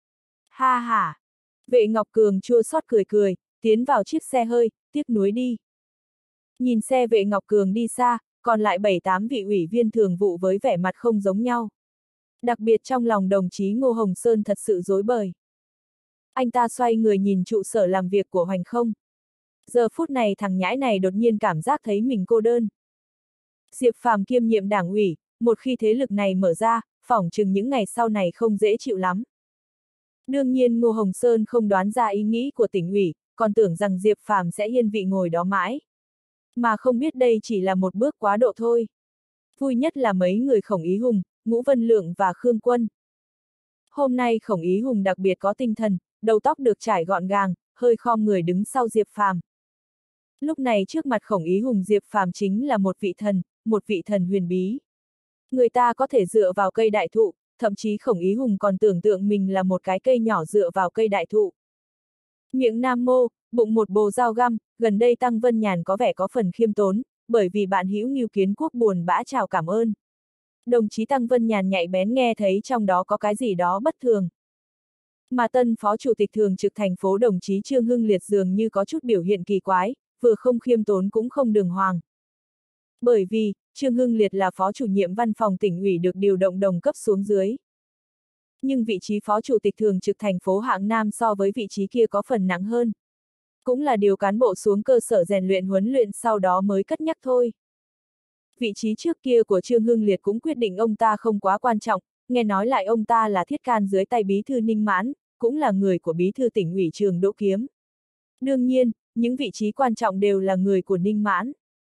Ha ha! Vệ Ngọc Cường chua xót cười cười, tiến vào chiếc xe hơi, tiếc nuối đi. Nhìn xe Vệ Ngọc Cường đi xa, còn lại bảy tám vị ủy viên thường vụ với vẻ mặt không giống nhau. Đặc biệt trong lòng đồng chí Ngô Hồng Sơn thật sự rối bời. Anh ta xoay người nhìn trụ sở làm việc của Hoành không. Giờ phút này thằng nhãi này đột nhiên cảm giác thấy mình cô đơn. Diệp Phàm kiêm nhiệm đảng ủy, một khi thế lực này mở ra, phỏng chừng những ngày sau này không dễ chịu lắm. Đương nhiên Ngô Hồng Sơn không đoán ra ý nghĩ của tỉnh ủy, còn tưởng rằng Diệp Phàm sẽ yên vị ngồi đó mãi. Mà không biết đây chỉ là một bước quá độ thôi. Vui nhất là mấy người Khổng Ý Hùng, Ngũ Vân Lượng và Khương Quân. Hôm nay Khổng Ý Hùng đặc biệt có tinh thần, đầu tóc được trải gọn gàng, hơi khom người đứng sau Diệp Phàm. Lúc này trước mặt Khổng Ý Hùng, Diệp Phàm chính là một vị thần, một vị thần huyền bí. Người ta có thể dựa vào cây đại thụ, thậm chí Khổng Ý Hùng còn tưởng tượng mình là một cái cây nhỏ dựa vào cây đại thụ. Miệng nam mô, bụng một bồ dao găm, gần đây Tăng Vân Nhàn có vẻ có phần khiêm tốn, bởi vì bạn hữu Ngưu Kiến Quốc buồn bã chào cảm ơn. Đồng chí Tăng Vân Nhàn nhạy bén nghe thấy trong đó có cái gì đó bất thường. Mà tân phó chủ tịch thường trực thành phố đồng chí Trương Hưng Liệt dường như có chút biểu hiện kỳ quái, vừa không khiêm tốn cũng không đường hoàng. Bởi vì, Trương Hưng Liệt là phó chủ nhiệm văn phòng tỉnh ủy được điều động đồng cấp xuống dưới. Nhưng vị trí phó chủ tịch thường trực thành phố hạng Nam so với vị trí kia có phần nặng hơn. Cũng là điều cán bộ xuống cơ sở rèn luyện huấn luyện sau đó mới cất nhắc thôi. Vị trí trước kia của Trương Hưng Liệt cũng quyết định ông ta không quá quan trọng, nghe nói lại ông ta là thiết can dưới tay bí thư Ninh Mãn, cũng là người của bí thư tỉnh ủy Trường Đỗ Kiếm. Đương nhiên, những vị trí quan trọng đều là người của Ninh Mãn.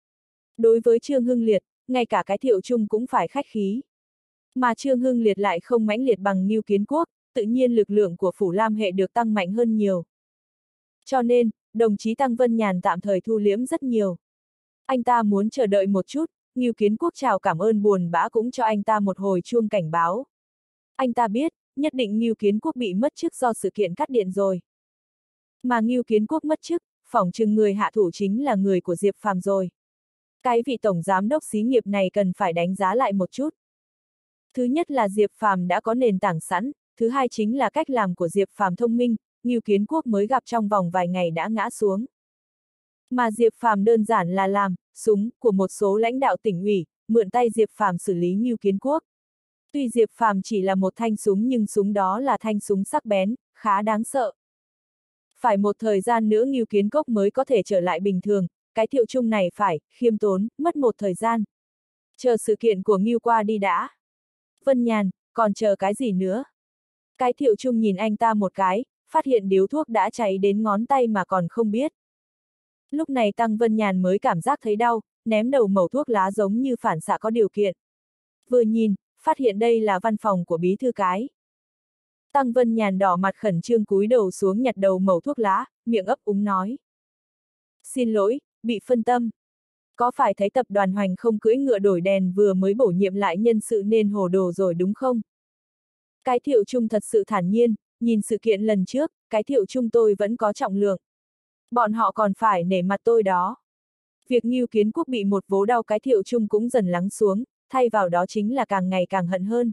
Đối với Trương Hưng Liệt, ngay cả cái Thiệu Trung cũng phải khách khí. Mà Trương Hưng Liệt lại không mãnh liệt bằng Ngưu Kiến Quốc, tự nhiên lực lượng của Phủ Lam hệ được tăng mạnh hơn nhiều. Cho nên, đồng chí Tăng Vân Nhàn tạm thời thu liễm rất nhiều. Anh ta muốn chờ đợi một chút, Ngưu Kiến Quốc chào cảm ơn buồn bã cũng cho anh ta một hồi chuông cảnh báo. Anh ta biết, nhất định Ngưu Kiến Quốc bị mất chức do sự kiện cắt điện rồi. Mà Ngưu Kiến Quốc mất chức, phỏng chừng người hạ thủ chính là người của Diệp Phàm rồi. Cái vị tổng giám đốc xí nghiệp này cần phải đánh giá lại một chút. Thứ nhất là Diệp Phàm đã có nền tảng sẵn, thứ hai chính là cách làm của Diệp Phàm thông minh, Ngưu Kiến Quốc mới gặp trong vòng vài ngày đã ngã xuống. Mà Diệp Phàm đơn giản là làm súng của một số lãnh đạo tỉnh ủy, mượn tay Diệp Phàm xử lý Ngưu Kiến Quốc. Tuy Diệp Phàm chỉ là một thanh súng nhưng súng đó là thanh súng sắc bén, khá đáng sợ. Phải một thời gian nữa Ngưu Kiến Quốc mới có thể trở lại bình thường, cái Thiệu Trung này phải khiêm tốn, mất một thời gian. Chờ sự kiện của Ngưu qua đi đã. Vân Nhàn, còn chờ cái gì nữa? Cái Thiệu Trung nhìn anh ta một cái, phát hiện điếu thuốc đã cháy đến ngón tay mà còn không biết. Lúc này Tăng Vân Nhàn mới cảm giác thấy đau, ném đầu mẩu thuốc lá giống như phản xạ có điều kiện. Vừa nhìn, phát hiện đây là văn phòng của bí thư cái. Tăng Vân Nhàn đỏ mặt khẩn trương cúi đầu xuống nhặt đầu mẩu thuốc lá, miệng ấp úng nói. Xin lỗi, bị phân tâm. Có phải thấy tập đoàn Hoành không cưỡi ngựa đổi đèn vừa mới bổ nhiệm lại nhân sự nên hồ đồ rồi đúng không? Cái Thiệu Trung thật sự thản nhiên, nhìn sự kiện lần trước, cái Thiệu Trung tôi vẫn có trọng lượng. Bọn họ còn phải nể mặt tôi đó. Việc Ngưu Kiến Quốc bị một vố đau cái Thiệu Trung cũng dần lắng xuống, thay vào đó chính là càng ngày càng hận hơn.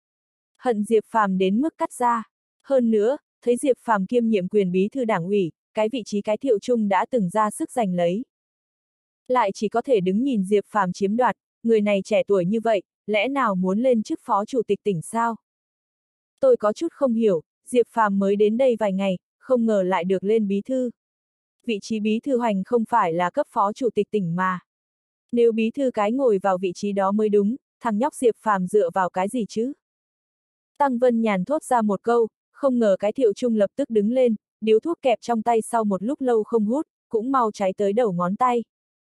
Hận Diệp Phàm đến mức cắt da. Hơn nữa, thấy Diệp Phàm kiêm nhiệm quyền bí thư đảng ủy, cái vị trí cái Thiệu Trung đã từng ra sức giành lấy. Lại chỉ có thể đứng nhìn Diệp Phàm chiếm đoạt, người này trẻ tuổi như vậy, lẽ nào muốn lên chức phó chủ tịch tỉnh sao? Tôi có chút không hiểu, Diệp Phàm mới đến đây vài ngày, không ngờ lại được lên bí thư. Vị trí bí thư Hoành không phải là cấp phó chủ tịch tỉnh mà. Nếu bí thư cái ngồi vào vị trí đó mới đúng, thằng nhóc Diệp Phàm dựa vào cái gì chứ? Tăng Vân Nhàn thốt ra một câu, không ngờ cái Thiệu Trung lập tức đứng lên, điếu thuốc kẹp trong tay sau một lúc lâu không hút, cũng mau cháy tới đầu ngón tay.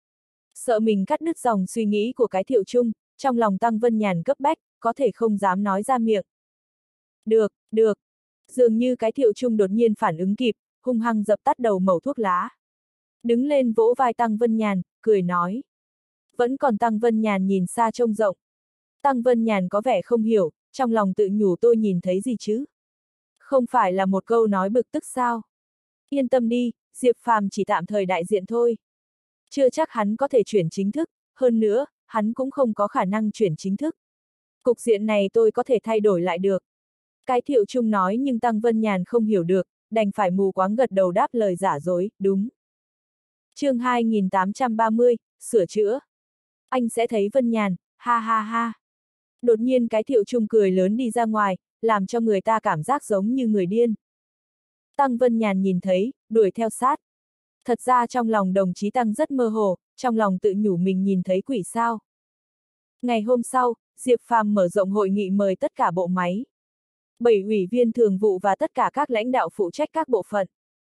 Sợ mình cắt đứt dòng suy nghĩ của cái Thiệu Trung, trong lòng Tăng Vân Nhàn cấp bách, có thể không dám nói ra miệng. Được, được. Dường như cái Thiệu Trung đột nhiên phản ứng kịp, hung hăng dập tắt đầu mẩu thuốc lá. Đứng lên vỗ vai Tăng Vân Nhàn, cười nói. Vẫn còn Tăng Vân Nhàn nhìn xa trông rộng. Tăng Vân Nhàn có vẻ không hiểu, trong lòng tự nhủ tôi nhìn thấy gì chứ? Không phải là một câu nói bực tức sao? Yên tâm đi, Diệp Phàm chỉ tạm thời đại diện thôi. Chưa chắc hắn có thể chuyển chính thức, hơn nữa, hắn cũng không có khả năng chuyển chính thức. Cục diện này tôi có thể thay đổi lại được. Cái Thiệu Trung nói nhưng Tăng Vân Nhàn không hiểu được, đành phải mù quáng gật đầu đáp lời giả dối, đúng. Chương hai nghìn tám trăm ba mươi, sửa chữa. Anh sẽ thấy Vân Nhàn, ha ha ha. Đột nhiên cái Thiệu Trung cười lớn đi ra ngoài, làm cho người ta cảm giác giống như người điên. Tăng Vân Nhàn nhìn thấy, đuổi theo sát. Thật ra trong lòng đồng chí Tăng rất mơ hồ, trong lòng tự nhủ mình nhìn thấy quỷ sao. Ngày hôm sau, Diệp Phàm mở rộng hội nghị mời tất cả bộ máy. Bảy ủy viên thường vụ và tất cả các lãnh đạo phụ trách các bộ phận.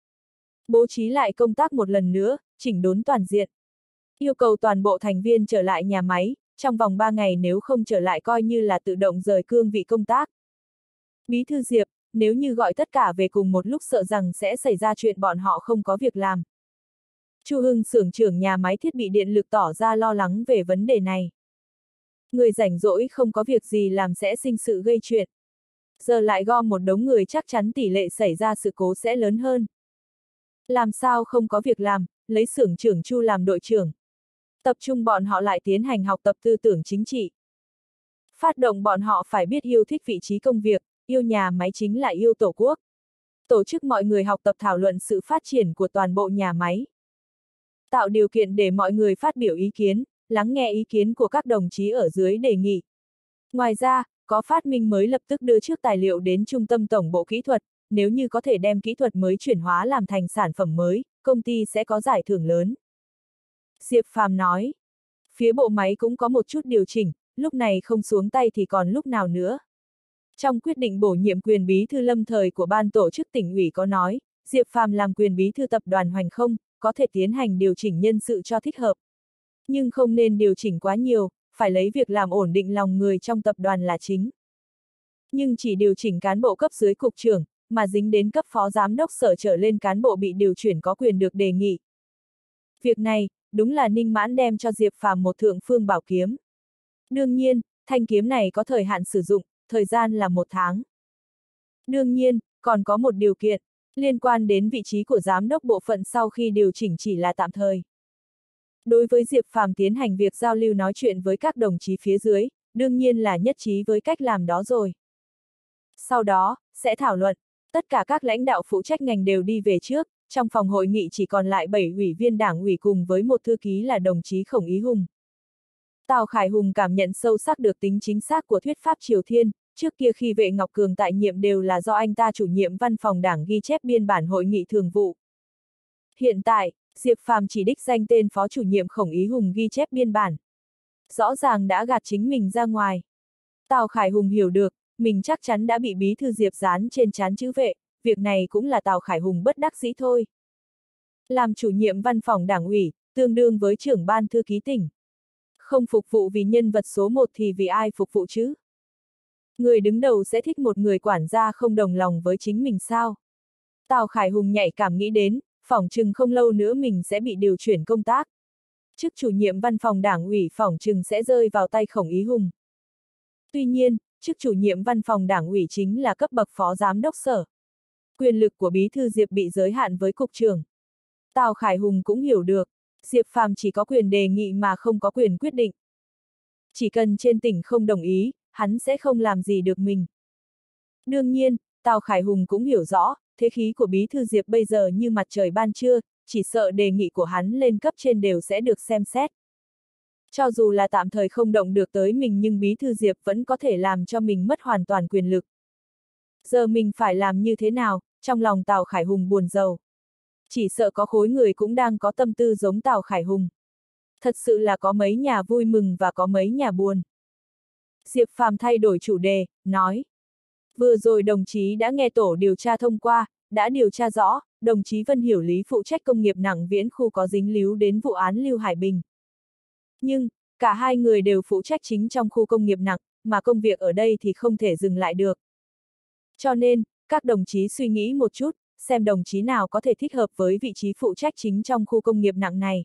Bố trí lại công tác một lần nữa, chỉnh đốn toàn diện. Yêu cầu toàn bộ thành viên trở lại nhà máy, trong vòng ba ngày nếu không trở lại coi như là tự động rời cương vị công tác. Bí thư Diệp, nếu như gọi tất cả về cùng một lúc sợ rằng sẽ xảy ra chuyện bọn họ không có việc làm. Chu Hưng xưởng trưởng nhà máy thiết bị điện lực tỏ ra lo lắng về vấn đề này. Người rảnh rỗi không có việc gì làm sẽ sinh sự gây chuyện. Giờ lại gom một đống người chắc chắn tỷ lệ xảy ra sự cố sẽ lớn hơn. Làm sao không có việc làm, lấy xưởng trưởng Chu làm đội trưởng. Tập trung bọn họ lại tiến hành học tập tư tưởng chính trị. Phát động bọn họ phải biết yêu thích vị trí công việc, yêu nhà máy chính là yêu tổ quốc. Tổ chức mọi người học tập thảo luận sự phát triển của toàn bộ nhà máy. Tạo điều kiện để mọi người phát biểu ý kiến, lắng nghe ý kiến của các đồng chí ở dưới đề nghị. Ngoài ra, có phát minh mới lập tức đưa trước tài liệu đến Trung tâm Tổng bộ Kỹ thuật, nếu như có thể đem kỹ thuật mới chuyển hóa làm thành sản phẩm mới, công ty sẽ có giải thưởng lớn. Diệp Phàm nói, phía bộ máy cũng có một chút điều chỉnh, lúc này không xuống tay thì còn lúc nào nữa. Trong quyết định bổ nhiệm quyền bí thư lâm thời của ban tổ chức tỉnh ủy có nói, Diệp Phàm làm quyền bí thư tập đoàn Hoành Không, có thể tiến hành điều chỉnh nhân sự cho thích hợp. Nhưng không nên điều chỉnh quá nhiều, phải lấy việc làm ổn định lòng người trong tập đoàn là chính. Nhưng chỉ điều chỉnh cán bộ cấp dưới cục trưởng, mà dính đến cấp phó giám đốc sở trở lên cán bộ bị điều chuyển có quyền được đề nghị. Việc này, đúng là Ninh Mãn đem cho Diệp Phàm một thượng phương bảo kiếm. Đương nhiên, thanh kiếm này có thời hạn sử dụng, thời gian là một tháng. Đương nhiên, còn có một điều kiện, liên quan đến vị trí của giám đốc bộ phận sau khi điều chỉnh chỉ là tạm thời. Đối với Diệp Phàm tiến hành việc giao lưu nói chuyện với các đồng chí phía dưới, đương nhiên là nhất trí với cách làm đó rồi. Sau đó, sẽ thảo luận, tất cả các lãnh đạo phụ trách ngành đều đi về trước, trong phòng hội nghị chỉ còn lại bảy ủy viên đảng ủy cùng với một thư ký là đồng chí Khổng Ý Hùng. Tào Khải Hùng cảm nhận sâu sắc được tính chính xác của thuyết pháp Triều Thiên, trước kia khi Vệ Ngọc Cường tại nhiệm đều là do anh ta chủ nhiệm văn phòng đảng ghi chép biên bản hội nghị thường vụ. Hiện tại, Diệp Phàm chỉ đích danh tên phó chủ nhiệm Khổng Ý Hùng ghi chép biên bản. Rõ ràng đã gạt chính mình ra ngoài. Tào Khải Hùng hiểu được, mình chắc chắn đã bị bí thư Diệp dán trên trán chữ Vệ, việc này cũng là Tào Khải Hùng bất đắc dĩ thôi. Làm chủ nhiệm văn phòng đảng ủy, tương đương với trưởng ban thư ký tỉnh. Không phục vụ vì nhân vật số một thì vì ai phục vụ chứ? Người đứng đầu sẽ thích một người quản gia không đồng lòng với chính mình sao? Tào Khải Hùng nhạy cảm nghĩ đến, phỏng chừng không lâu nữa mình sẽ bị điều chuyển công tác. Chức chủ nhiệm văn phòng đảng ủy phỏng chừng sẽ rơi vào tay Khổng Ý Hùng. Tuy nhiên, chức chủ nhiệm văn phòng đảng ủy chính là cấp bậc phó giám đốc sở. Quyền lực của bí thư Diệp bị giới hạn với cục trưởng. Tào Khải Hùng cũng hiểu được, Diệp Phàm chỉ có quyền đề nghị mà không có quyền quyết định. Chỉ cần trên tỉnh không đồng ý, hắn sẽ không làm gì được mình. Đương nhiên, Tào Khải Hùng cũng hiểu rõ, thế khí của bí thư Diệp bây giờ như mặt trời ban trưa, chỉ sợ đề nghị của hắn lên cấp trên đều sẽ được xem xét. Cho dù là tạm thời không động được tới mình nhưng bí thư Diệp vẫn có thể làm cho mình mất hoàn toàn quyền lực. Giờ mình phải làm như thế nào, trong lòng Tào Khải Hùng buồn rầu. Chỉ sợ có khối người cũng đang có tâm tư giống Tào Khải Hùng. Thật sự là có mấy nhà vui mừng và có mấy nhà buồn. Diệp Phàm thay đổi chủ đề, nói. Vừa rồi đồng chí đã nghe tổ điều tra thông qua, đã điều tra rõ, đồng chí Vân Hiểu Lý phụ trách công nghiệp nặng Viễn Khu có dính líu đến vụ án Lưu Hải Bình. Nhưng, cả hai người đều phụ trách chính trong khu công nghiệp nặng, mà công việc ở đây thì không thể dừng lại được. Cho nên, các đồng chí suy nghĩ một chút, xem đồng chí nào có thể thích hợp với vị trí phụ trách chính trong khu công nghiệp nặng này.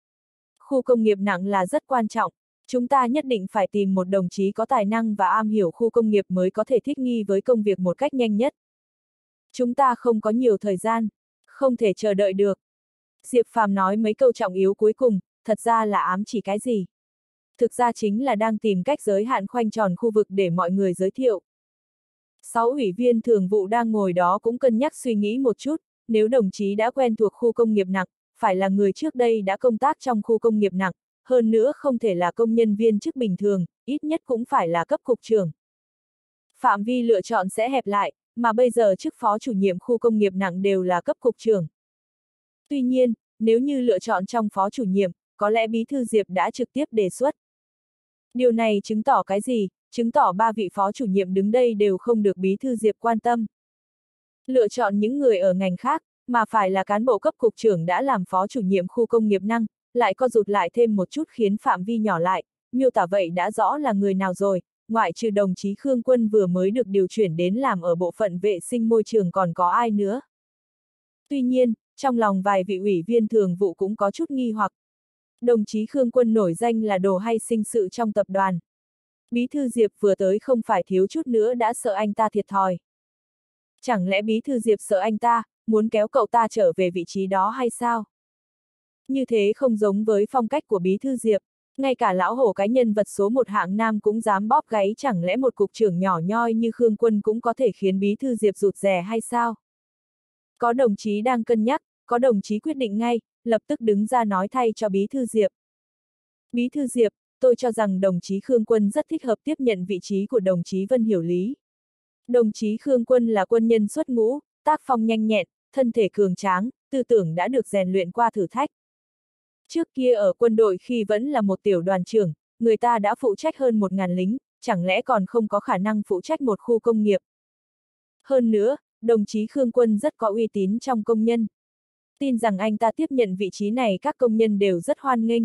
Khu công nghiệp nặng là rất quan trọng, chúng ta nhất định phải tìm một đồng chí có tài năng và am hiểu khu công nghiệp mới có thể thích nghi với công việc một cách nhanh nhất. Chúng ta không có nhiều thời gian, không thể chờ đợi được. Diệp Phàm nói mấy câu trọng yếu cuối cùng, thật ra là ám chỉ cái gì? Thực ra chính là đang tìm cách giới hạn khoanh tròn khu vực để mọi người giới thiệu. Sáu ủy viên thường vụ đang ngồi đó cũng cân nhắc suy nghĩ một chút, nếu đồng chí đã quen thuộc khu công nghiệp nặng, phải là người trước đây đã công tác trong khu công nghiệp nặng, hơn nữa không thể là công nhân viên chức bình thường, ít nhất cũng phải là cấp cục trưởng. Phạm vi lựa chọn sẽ hẹp lại, mà bây giờ chức phó chủ nhiệm khu công nghiệp nặng đều là cấp cục trưởng. Tuy nhiên, nếu như lựa chọn trong phó chủ nhiệm, có lẽ bí thư Diệp đã trực tiếp đề xuất. Điều này chứng tỏ cái gì? Chứng tỏ ba vị phó chủ nhiệm đứng đây đều không được bí thư Diệp quan tâm. Lựa chọn những người ở ngành khác, mà phải là cán bộ cấp cục trưởng đã làm phó chủ nhiệm khu công nghiệp năng, lại co rụt lại thêm một chút khiến phạm vi nhỏ lại, miêu tả vậy đã rõ là người nào rồi, ngoại trừ đồng chí Khương Quân vừa mới được điều chuyển đến làm ở bộ phận vệ sinh môi trường còn có ai nữa. Tuy nhiên, trong lòng vài vị ủy viên thường vụ cũng có chút nghi hoặc. Đồng chí Khương Quân nổi danh là đồ hay sinh sự trong tập đoàn. Bí thư Diệp vừa tới không phải thiếu chút nữa đã sợ anh ta thiệt thòi. Chẳng lẽ Bí thư Diệp sợ anh ta, muốn kéo cậu ta trở về vị trí đó hay sao? Như thế không giống với phong cách của Bí thư Diệp, ngay cả lão hổ cái nhân vật số một hạng nam cũng dám bóp gáy, chẳng lẽ một cục trưởng nhỏ nhoi như Khương Quân cũng có thể khiến Bí thư Diệp rụt rè hay sao? Có đồng chí đang cân nhắc, có đồng chí quyết định ngay, lập tức đứng ra nói thay cho Bí thư Diệp. Bí thư Diệp, tôi cho rằng đồng chí Khương Quân rất thích hợp tiếp nhận vị trí của đồng chí Vân Hiểu Lý. Đồng chí Khương Quân là quân nhân xuất ngũ, tác phong nhanh nhẹn, thân thể cường tráng, tư tưởng đã được rèn luyện qua thử thách. Trước kia ở quân đội khi vẫn là một tiểu đoàn trưởng, người ta đã phụ trách hơn một ngàn lính, chẳng lẽ còn không có khả năng phụ trách một khu công nghiệp. Hơn nữa, đồng chí Khương Quân rất có uy tín trong công nhân. Tin rằng anh ta tiếp nhận vị trí này các công nhân đều rất hoan nghênh.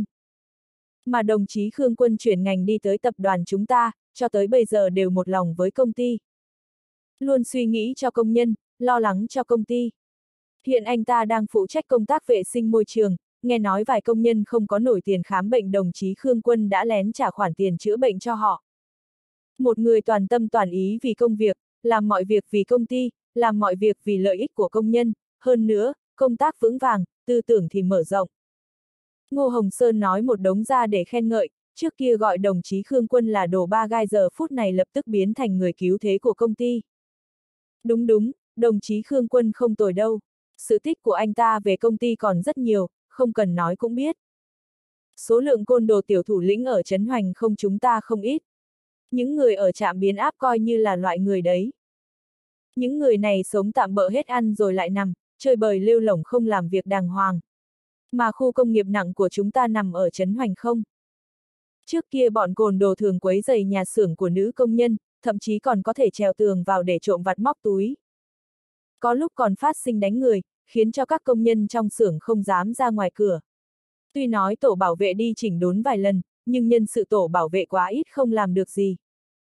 Mà đồng chí Khương Quân chuyển ngành đi tới tập đoàn chúng ta, cho tới bây giờ đều một lòng với công ty. Luôn suy nghĩ cho công nhân, lo lắng cho công ty. Hiện anh ta đang phụ trách công tác vệ sinh môi trường, nghe nói vài công nhân không có nổi tiền khám bệnh, đồng chí Khương Quân đã lén trả khoản tiền chữa bệnh cho họ. Một người toàn tâm toàn ý vì công việc, làm mọi việc vì công ty, làm mọi việc vì lợi ích của công nhân, hơn nữa, công tác vững vàng, tư tưởng thì mở rộng. Ngô Hồng Sơn nói một đống ra để khen ngợi, trước kia gọi đồng chí Khương Quân là đồ ba gai, giờ phút này lập tức biến thành người cứu thế của công ty. Đúng đúng, đồng chí Khương Quân không tồi đâu. Sự tích của anh ta về công ty còn rất nhiều, không cần nói cũng biết. Số lượng côn đồ tiểu thủ lĩnh ở Trấn Hoành không chúng ta không ít. Những người ở trạm biến áp coi như là loại người đấy. Những người này sống tạm bợ hết ăn rồi lại nằm, chơi bời lêu lổng không làm việc đàng hoàng. Mà khu công nghiệp nặng của chúng ta nằm ở Trấn Hoành không. Trước kia bọn côn đồ thường quấy rầy nhà xưởng của nữ công nhân, thậm chí còn có thể trèo tường vào để trộm vặt móc túi. Có lúc còn phát sinh đánh người, khiến cho các công nhân trong xưởng không dám ra ngoài cửa. Tuy nói tổ bảo vệ đi chỉnh đốn vài lần, nhưng nhân sự tổ bảo vệ quá ít không làm được gì.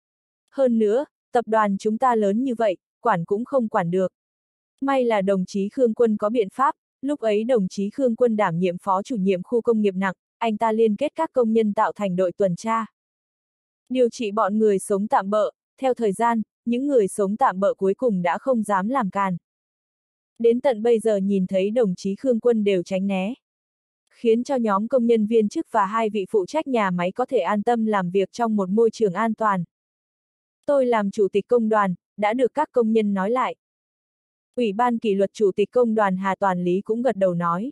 Hơn nữa, tập đoàn chúng ta lớn như vậy, quản cũng không quản được. May là đồng chí Khương Quân có biện pháp, lúc ấy đồng chí Khương Quân đảm nhiệm phó chủ nhiệm khu công nghiệp nặng, anh ta liên kết các công nhân tạo thành đội tuần tra. Điều trị bọn người sống tạm bợ, theo thời gian, những người sống tạm bợ cuối cùng đã không dám làm càn. Đến tận bây giờ nhìn thấy đồng chí Khương Quân đều tránh né. Khiến cho nhóm công nhân viên chức và hai vị phụ trách nhà máy có thể an tâm làm việc trong một môi trường an toàn. Tôi làm chủ tịch công đoàn, đã được các công nhân nói lại. Ủy ban kỷ luật chủ tịch công đoàn Hà Toàn Lý cũng gật đầu nói.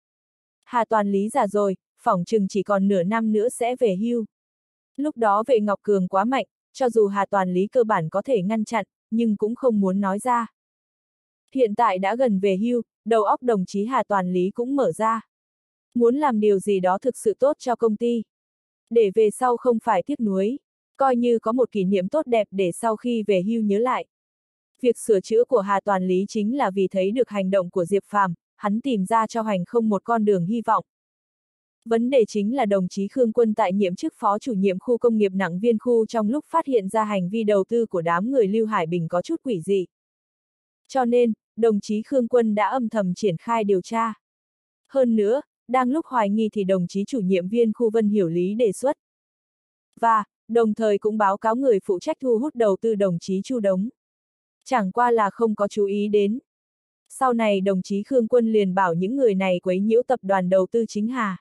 Hà Toàn Lý già rồi, phỏng chừng chỉ còn nửa năm nữa sẽ về hưu. Lúc đó Vệ Ngọc Cường quá mạnh, cho dù Hà Toàn Lý cơ bản có thể ngăn chặn, nhưng cũng không muốn nói ra. Hiện tại đã gần về hưu, đầu óc đồng chí Hà Toàn Lý cũng mở ra. Muốn làm điều gì đó thực sự tốt cho công ty. Để về sau không phải tiếc nuối, coi như có một kỷ niệm tốt đẹp để sau khi về hưu nhớ lại. Việc sửa chữa của Hà Toàn Lý chính là vì thấy được hành động của Diệp Phàm, hắn tìm ra cho Hoành không một con đường hy vọng. Vấn đề chính là đồng chí Khương Quân tại nhiệm chức phó chủ nhiệm khu công nghiệp nặng Viên Khu trong lúc phát hiện ra hành vi đầu tư của đám người Lưu Hải Bình có chút quỷ dị. Cho nên, đồng chí Khương Quân đã âm thầm triển khai điều tra. Hơn nữa, đang lúc hoài nghi thì đồng chí chủ nhiệm Viên Khu Vân Hiểu Lý đề xuất. Và, đồng thời cũng báo cáo người phụ trách thu hút đầu tư đồng chí Chu Đống. Chẳng qua là không có chú ý đến. Sau này đồng chí Khương Quân liền bảo những người này quấy nhiễu tập đoàn đầu tư chính Hà.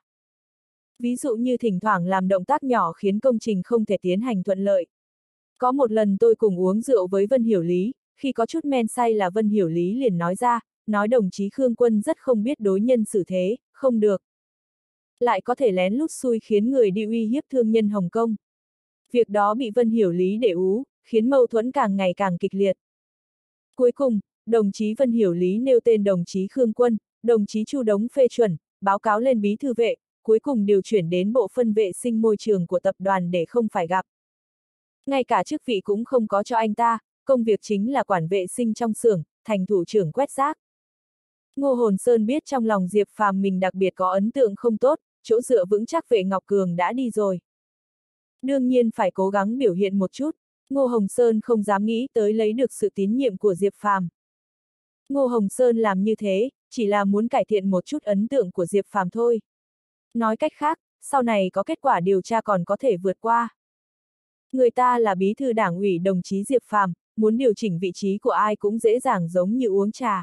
Ví dụ như thỉnh thoảng làm động tác nhỏ khiến công trình không thể tiến hành thuận lợi. Có một lần tôi cùng uống rượu với Vân Hiểu Lý, khi có chút men say là Vân Hiểu Lý liền nói ra, nói đồng chí Khương Quân rất không biết đối nhân xử thế, không được. Lại có thể lén lút xui khiến người đi uy hiếp thương nhân Hồng Kông. Việc đó bị Vân Hiểu Lý để ú, khiến mâu thuẫn càng ngày càng kịch liệt. Cuối cùng, đồng chí Vân Hiểu Lý nêu tên đồng chí Khương Quân, đồng chí Chu Đống phê chuẩn, báo cáo lên bí thư vệ, cuối cùng điều chuyển đến bộ phân vệ sinh môi trường của tập đoàn để không phải gặp. Ngay cả chức vị cũng không có cho anh ta, công việc chính là quản vệ sinh trong xưởng, thành thủ trưởng quét rác. Ngô Hồn Sơn biết trong lòng Diệp Phàm mình đặc biệt có ấn tượng không tốt, chỗ dựa vững chắc Vệ Ngọc Cường đã đi rồi. Đương nhiên phải cố gắng biểu hiện một chút. Ngô Hồng Sơn không dám nghĩ tới lấy được sự tín nhiệm của Diệp Phàm. Ngô Hồng Sơn làm như thế, chỉ là muốn cải thiện một chút ấn tượng của Diệp Phàm thôi. Nói cách khác, sau này có kết quả điều tra còn có thể vượt qua. Người ta là bí thư đảng ủy đồng chí Diệp Phàm, muốn điều chỉnh vị trí của ai cũng dễ dàng giống như uống trà.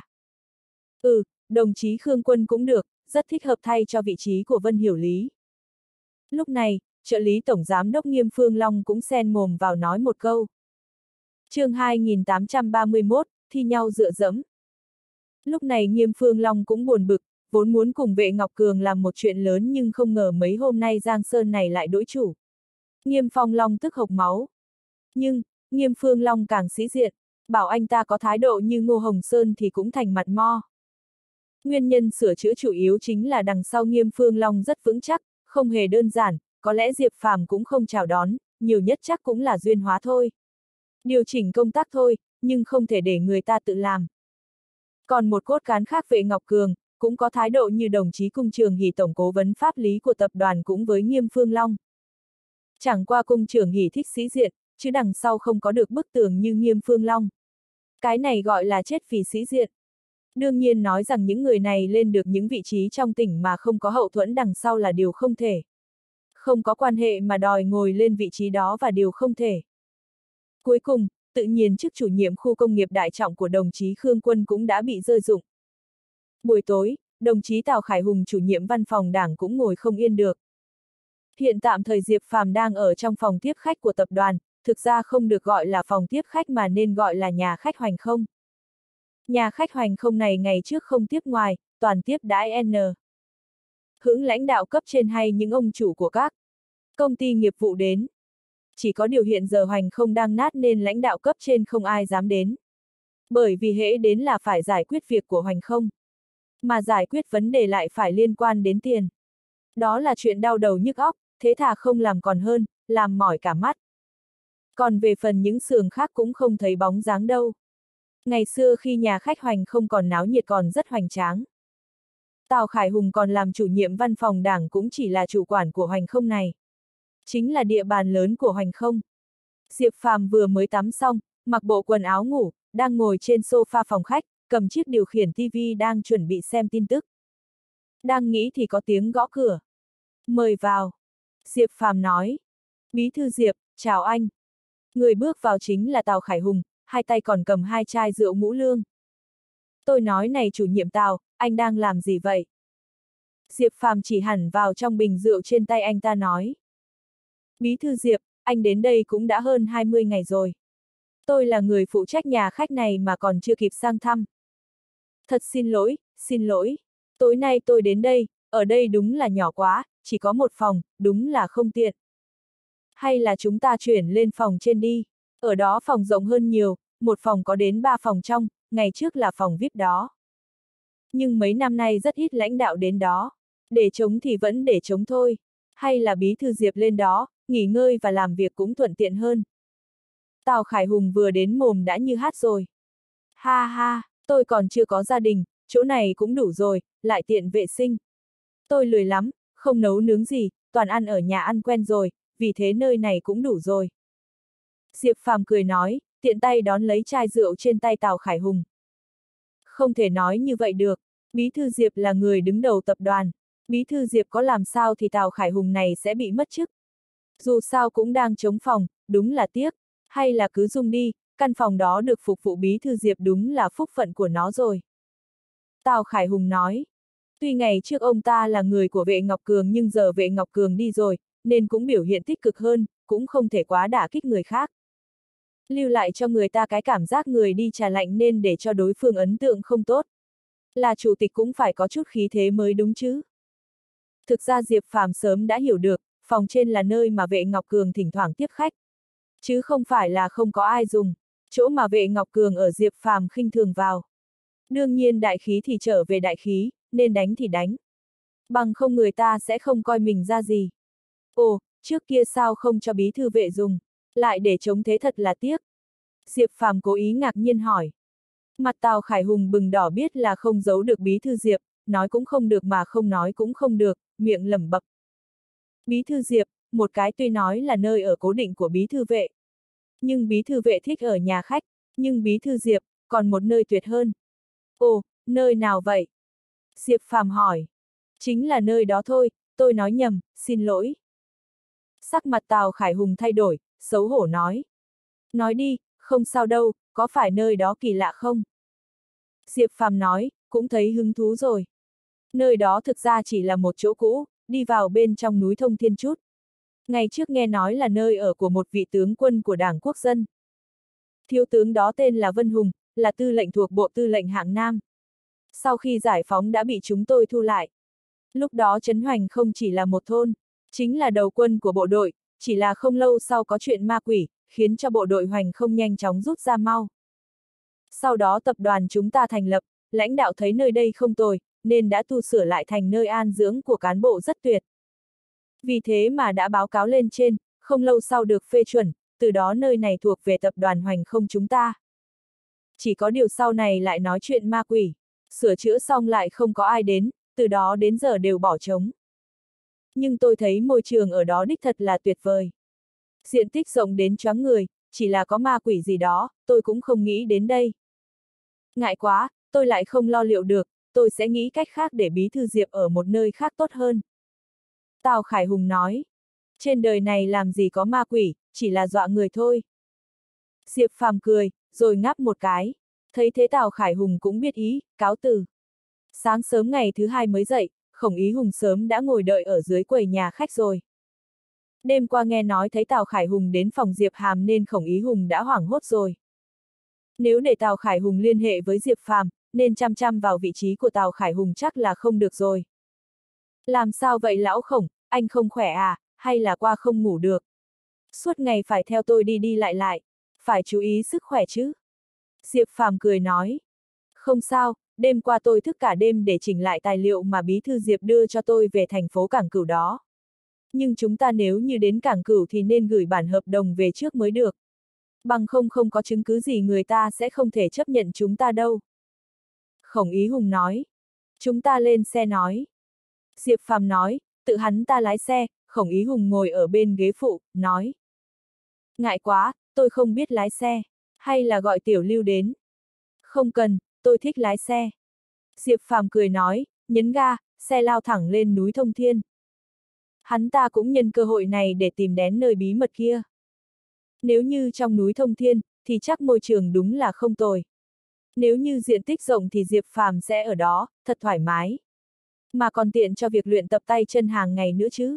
Ừ, đồng chí Khương Quân cũng được, rất thích hợp thay cho vị trí của Vân Hiểu Lý. Lúc này, trợ lý tổng giám đốc Nghiêm Phương Long cũng xen mồm vào nói một câu. Chương hai nghìn tám trăm ba mươi mốt, thi nhau dựa dẫm. Lúc này Nghiêm Phương Long cũng buồn bực, vốn muốn cùng Vệ Ngọc Cường làm một chuyện lớn nhưng không ngờ mấy hôm nay Giang Sơn này lại đổi chủ. Nghiêm Phong Long tức hộc máu. Nhưng, Nghiêm Phương Long càng sĩ diện, bảo anh ta có thái độ như Ngô Hồng Sơn thì cũng thành mặt mo. Nguyên nhân sửa chữa chủ yếu chính là đằng sau Nghiêm Phương Long rất vững chắc, không hề đơn giản, có lẽ Diệp Phàm cũng không chào đón, nhiều nhất chắc cũng là duyên hóa thôi. Điều chỉnh công tác thôi, nhưng không thể để người ta tự làm. Còn một cốt cán khác Vệ Ngọc Cường, cũng có thái độ như đồng chí Cung Trường Hỷ tổng cố vấn pháp lý của tập đoàn cũng với Nghiêm Phương Long. Chẳng qua Cung Trường Hỷ thích sĩ diện, chứ đằng sau không có được bức tường như Nghiêm Phương Long. Cái này gọi là chết vì sĩ diện. Đương nhiên nói rằng những người này lên được những vị trí trong tỉnh mà không có hậu thuẫn đằng sau là điều không thể. Không có quan hệ mà đòi ngồi lên vị trí đó và điều không thể. Cuối cùng, tự nhiên chức chủ nhiệm khu công nghiệp Đại Trọng của đồng chí Khương Quân cũng đã bị rơi rụng. Buổi tối, đồng chí Tào Khải Hùng chủ nhiệm văn phòng đảng cũng ngồi không yên được. Hiện tạm thời Diệp Phàm đang ở trong phòng tiếp khách của tập đoàn, thực ra không được gọi là phòng tiếp khách mà nên gọi là nhà khách hoành không. Nhà khách hoành không này ngày trước không tiếp ngoài, toàn tiếp đãi N. Hững lãnh đạo cấp trên hay những ông chủ của các công ty nghiệp vụ đến. Chỉ có điều hiện giờ hoành không đang nát nên lãnh đạo cấp trên không ai dám đến. Bởi vì hễ đến là phải giải quyết việc của hoành không. Mà giải quyết vấn đề lại phải liên quan đến tiền. Đó là chuyện đau đầu nhức óc, thế thà không làm còn hơn, làm mỏi cả mắt. Còn về phần những xưởng khác cũng không thấy bóng dáng đâu. Ngày xưa khi nhà khách hoành không còn náo nhiệt còn rất hoành tráng. Tào Khải Hùng còn làm chủ nhiệm văn phòng đảng cũng chỉ là chủ quản của hoành không này. Chính là địa bàn lớn của hoành không. Diệp Phàm vừa mới tắm xong, mặc bộ quần áo ngủ, đang ngồi trên sofa phòng khách, cầm chiếc điều khiển tivi đang chuẩn bị xem tin tức. Đang nghĩ thì có tiếng gõ cửa. Mời vào. Diệp Phàm nói. Bí thư Diệp, chào anh. Người bước vào chính là Tào Khải Hùng, hai tay còn cầm hai chai rượu ngũ lương. Tôi nói này chủ nhiệm Tào, anh đang làm gì vậy? Diệp Phàm chỉ hẳn vào trong bình rượu trên tay anh ta nói. Bí thư Diệp, anh đến đây cũng đã hơn hai mươi ngày rồi. Tôi là người phụ trách nhà khách này mà còn chưa kịp sang thăm. Thật xin lỗi, xin lỗi. Tối nay tôi đến đây, ở đây đúng là nhỏ quá, chỉ có một phòng, đúng là không tiện. Hay là chúng ta chuyển lên phòng trên đi, ở đó phòng rộng hơn nhiều, một phòng có đến ba phòng trong, ngày trước là phòng vi ai pi đó. Nhưng mấy năm nay rất ít lãnh đạo đến đó, để trống thì vẫn để trống thôi. Hay là bí thư Diệp lên đó, nghỉ ngơi và làm việc cũng thuận tiện hơn. Tào Khải Hùng vừa đến mồm đã như hát rồi. Ha ha, tôi còn chưa có gia đình, chỗ này cũng đủ rồi, lại tiện vệ sinh. Tôi lười lắm, không nấu nướng gì, toàn ăn ở nhà ăn quen rồi, vì thế nơi này cũng đủ rồi. Diệp Phàm cười nói, tiện tay đón lấy chai rượu trên tay Tào Khải Hùng. Không thể nói như vậy được, bí thư Diệp là người đứng đầu tập đoàn. Bí thư Diệp có làm sao thì Tào Khải Hùng này sẽ bị mất chức. Dù sao cũng đang trống phòng, đúng là tiếc, hay là cứ dùng đi, căn phòng đó được phục vụ bí thư Diệp đúng là phúc phận của nó rồi. Tào Khải Hùng nói, tuy ngày trước ông ta là người của Vệ Ngọc Cường nhưng giờ Vệ Ngọc Cường đi rồi, nên cũng biểu hiện tích cực hơn, cũng không thể quá đả kích người khác. Lưu lại cho người ta cái cảm giác người đi trà lạnh nên để cho đối phương ấn tượng không tốt. Là chủ tịch cũng phải có chút khí thế mới đúng chứ. Thực ra Diệp Phàm sớm đã hiểu được, phòng trên là nơi mà Vệ Ngọc Cường thỉnh thoảng tiếp khách. Chứ không phải là không có ai dùng, chỗ mà Vệ Ngọc Cường ở Diệp Phàm khinh thường vào. Đương nhiên đại khí thì trở về đại khí, nên đánh thì đánh. Bằng không người ta sẽ không coi mình ra gì. Ồ, trước kia sao không cho bí thư Vệ dùng, lại để chống thế thật là tiếc. Diệp Phàm cố ý ngạc nhiên hỏi. Mặt Tào Khải Hùng bừng đỏ biết là không giấu được bí thư Diệp, nói cũng không được mà không nói cũng không được, miệng lẩm bập. Bí thư Diệp, một cái tuy nói là nơi ở cố định của bí thư vệ. Nhưng bí thư vệ thích ở nhà khách, nhưng bí thư Diệp, còn một nơi tuyệt hơn. Ồ, nơi nào vậy? Diệp Phàm hỏi. Chính là nơi đó thôi, tôi nói nhầm, xin lỗi. Sắc mặt Tào Khải Hùng thay đổi, xấu hổ nói. Nói đi, không sao đâu, có phải nơi đó kỳ lạ không? Diệp Phàm nói, cũng thấy hứng thú rồi. Nơi đó thực ra chỉ là một chỗ cũ, đi vào bên trong núi Thông Thiên chút. Ngày trước nghe nói là nơi ở của một vị tướng quân của Đảng Quốc dân. Thiếu tướng đó tên là Vân Hùng, là tư lệnh thuộc Bộ Tư lệnh hạng Nam. Sau khi giải phóng đã bị chúng tôi thu lại. Lúc đó Trấn Hoành không chỉ là một thôn, chính là đầu quân của bộ đội, chỉ là không lâu sau có chuyện ma quỷ, khiến cho bộ đội Hoành không nhanh chóng rút ra mau. Sau đó tập đoàn chúng ta thành lập, lãnh đạo thấy nơi đây không tồi, nên đã tu sửa lại thành nơi an dưỡng của cán bộ rất tuyệt. Vì thế mà đã báo cáo lên trên, không lâu sau được phê chuẩn, từ đó nơi này thuộc về tập đoàn Hoành không chúng ta. Chỉ có điều sau này lại nói chuyện ma quỷ, sửa chữa xong lại không có ai đến, từ đó đến giờ đều bỏ trống. Nhưng tôi thấy môi trường ở đó đích thật là tuyệt vời. Diện tích rộng đến choáng người, chỉ là có ma quỷ gì đó, tôi cũng không nghĩ đến đây. Ngại quá, tôi lại không lo liệu được, tôi sẽ nghĩ cách khác để bí thư Diệp ở một nơi khác tốt hơn. Tào Khải Hùng nói, trên đời này làm gì có ma quỷ, chỉ là dọa người thôi. Diệp Phàm cười, rồi ngáp một cái. Thấy thế Tào Khải Hùng cũng biết ý, cáo từ. Sáng sớm ngày thứ hai mới dậy, Khổng Ý Hùng sớm đã ngồi đợi ở dưới quầy nhà khách rồi. Đêm qua nghe nói thấy Tào Khải Hùng đến phòng Diệp Hàm nên Khổng Ý Hùng đã hoảng hốt rồi. Nếu để Tào Khải Hùng liên hệ với Diệp Phàm, nên chăm chăm vào vị trí của Tào Khải Hùng chắc là không được rồi. Làm sao vậy lão Khổng, anh không khỏe à, hay là qua không ngủ được? Suốt ngày phải theo tôi đi đi lại lại, phải chú ý sức khỏe chứ? Diệp Phàm cười nói. Không sao, đêm qua tôi thức cả đêm để chỉnh lại tài liệu mà bí thư Diệp đưa cho tôi về thành phố Cảng Cửu đó. Nhưng chúng ta nếu như đến Cảng Cửu thì nên gửi bản hợp đồng về trước mới được. Bằng không không có chứng cứ gì người ta sẽ không thể chấp nhận chúng ta đâu. Khổng Ý Hùng nói. Chúng ta lên xe nói. Diệp Phàm nói, tự hắn ta lái xe, Khổng Ý Hùng ngồi ở bên ghế phụ, nói. Ngại quá, tôi không biết lái xe, hay là gọi Tiểu Lưu đến. Không cần, tôi thích lái xe. Diệp Phàm cười nói, nhấn ga, xe lao thẳng lên núi Thông Thiên. Hắn ta cũng nhân cơ hội này để tìm đến nơi bí mật kia. Nếu như trong núi Thông Thiên, thì chắc môi trường đúng là không tồi. Nếu như diện tích rộng thì Diệp Phàm sẽ ở đó, thật thoải mái. Mà còn tiện cho việc luyện tập tay chân hàng ngày nữa chứ.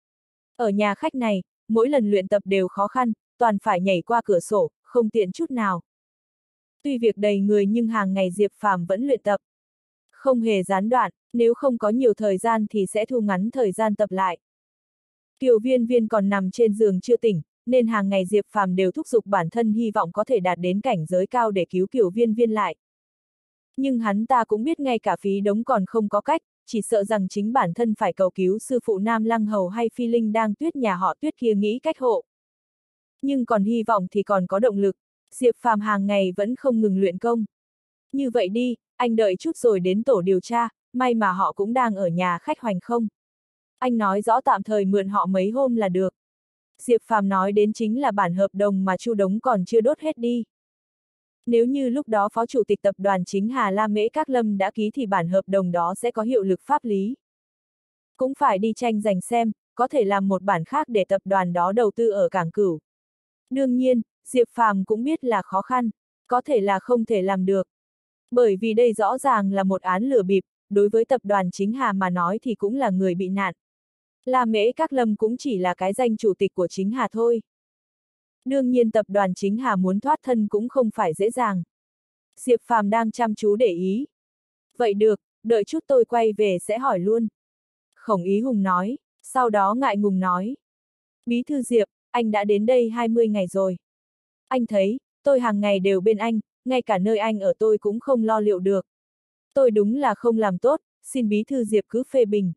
Ở nhà khách này, mỗi lần luyện tập đều khó khăn, toàn phải nhảy qua cửa sổ, không tiện chút nào. Tuy việc đầy người nhưng hàng ngày Diệp Phàm vẫn luyện tập. Không hề gián đoạn, nếu không có nhiều thời gian thì sẽ thu ngắn thời gian tập lại. Kiều Viên Viên còn nằm trên giường chưa tỉnh, nên hàng ngày Diệp Phàm đều thúc giục bản thân hy vọng có thể đạt đến cảnh giới cao để cứu Kiều Viên Viên lại. Nhưng hắn ta cũng biết ngay cả phí đống còn không có cách, chỉ sợ rằng chính bản thân phải cầu cứu sư phụ Nam Lăng Hầu hay Phi Linh đang tuyết nhà họ Tuyết kia nghĩ cách hộ. Nhưng còn hy vọng thì còn có động lực, Diệp Phàm hàng ngày vẫn không ngừng luyện công. Như vậy đi, anh đợi chút rồi đến tổ điều tra, may mà họ cũng đang ở nhà khách Hoành không. Anh nói rõ tạm thời mượn họ mấy hôm là được. Diệp Phàm nói đến chính là bản hợp đồng mà Chu Đống còn chưa đốt hết đi. Nếu như lúc đó Phó Chủ tịch Tập đoàn chính Hà La Mễ Các Lâm đã ký thì bản hợp đồng đó sẽ có hiệu lực pháp lý. Cũng phải đi tranh giành xem, có thể làm một bản khác để tập đoàn đó đầu tư ở Cảng Cửu. Đương nhiên, Diệp Phàm cũng biết là khó khăn, có thể là không thể làm được. Bởi vì đây rõ ràng là một án lừa bịp, đối với tập đoàn chính Hà mà nói thì cũng là người bị nạn. La Mễ Các Lâm cũng chỉ là cái danh chủ tịch của chính Hà thôi. Đương nhiên tập đoàn chính Hà muốn thoát thân cũng không phải dễ dàng. Diệp Phàm đang chăm chú để ý. Vậy được, đợi chút tôi quay về sẽ hỏi luôn. Khổng Ý Hùng nói, sau đó ngại ngùng nói. Bí thư Diệp, anh đã đến đây hai mươi ngày rồi. Anh thấy, tôi hàng ngày đều bên anh, ngay cả nơi anh ở tôi cũng không lo liệu được. Tôi đúng là không làm tốt, xin bí thư Diệp cứ phê bình.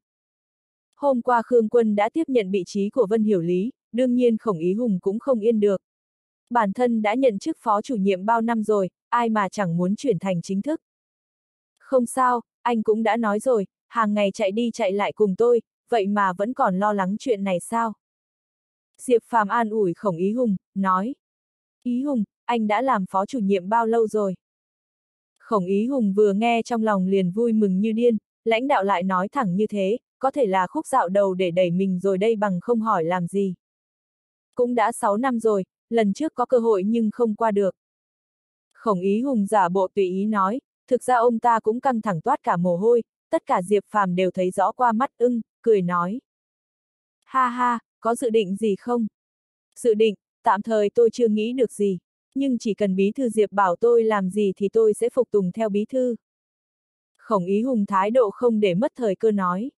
Hôm qua Khương Quân đã tiếp nhận vị trí của Vân Hiểu Lý, đương nhiên Khổng Ý Hùng cũng không yên được. Bản thân đã nhận chức phó chủ nhiệm bao năm rồi, ai mà chẳng muốn chuyển thành chính thức. Không sao, anh cũng đã nói rồi, hàng ngày chạy đi chạy lại cùng tôi, vậy mà vẫn còn lo lắng chuyện này sao? Diệp Phàm an ủi Khổng Ý Hùng, nói. Ý Hùng, anh đã làm phó chủ nhiệm bao lâu rồi? Khổng Ý Hùng vừa nghe trong lòng liền vui mừng như điên, lãnh đạo lại nói thẳng như thế, có thể là khúc dạo đầu để đẩy mình rồi đây bằng không hỏi làm gì. Cũng đã sáu năm rồi, lần trước có cơ hội nhưng không qua được. Khổng Ý Hùng giả bộ tùy ý nói, thực ra ông ta cũng căng thẳng toát cả mồ hôi, tất cả Diệp Phàm đều thấy rõ qua mắt ưng, cười nói. Ha ha, có dự định gì không? Dự định, tạm thời tôi chưa nghĩ được gì, nhưng chỉ cần bí thư Diệp bảo tôi làm gì thì tôi sẽ phục tùng theo bí thư. Khổng Ý Hùng thái độ không để mất thời cơ nói.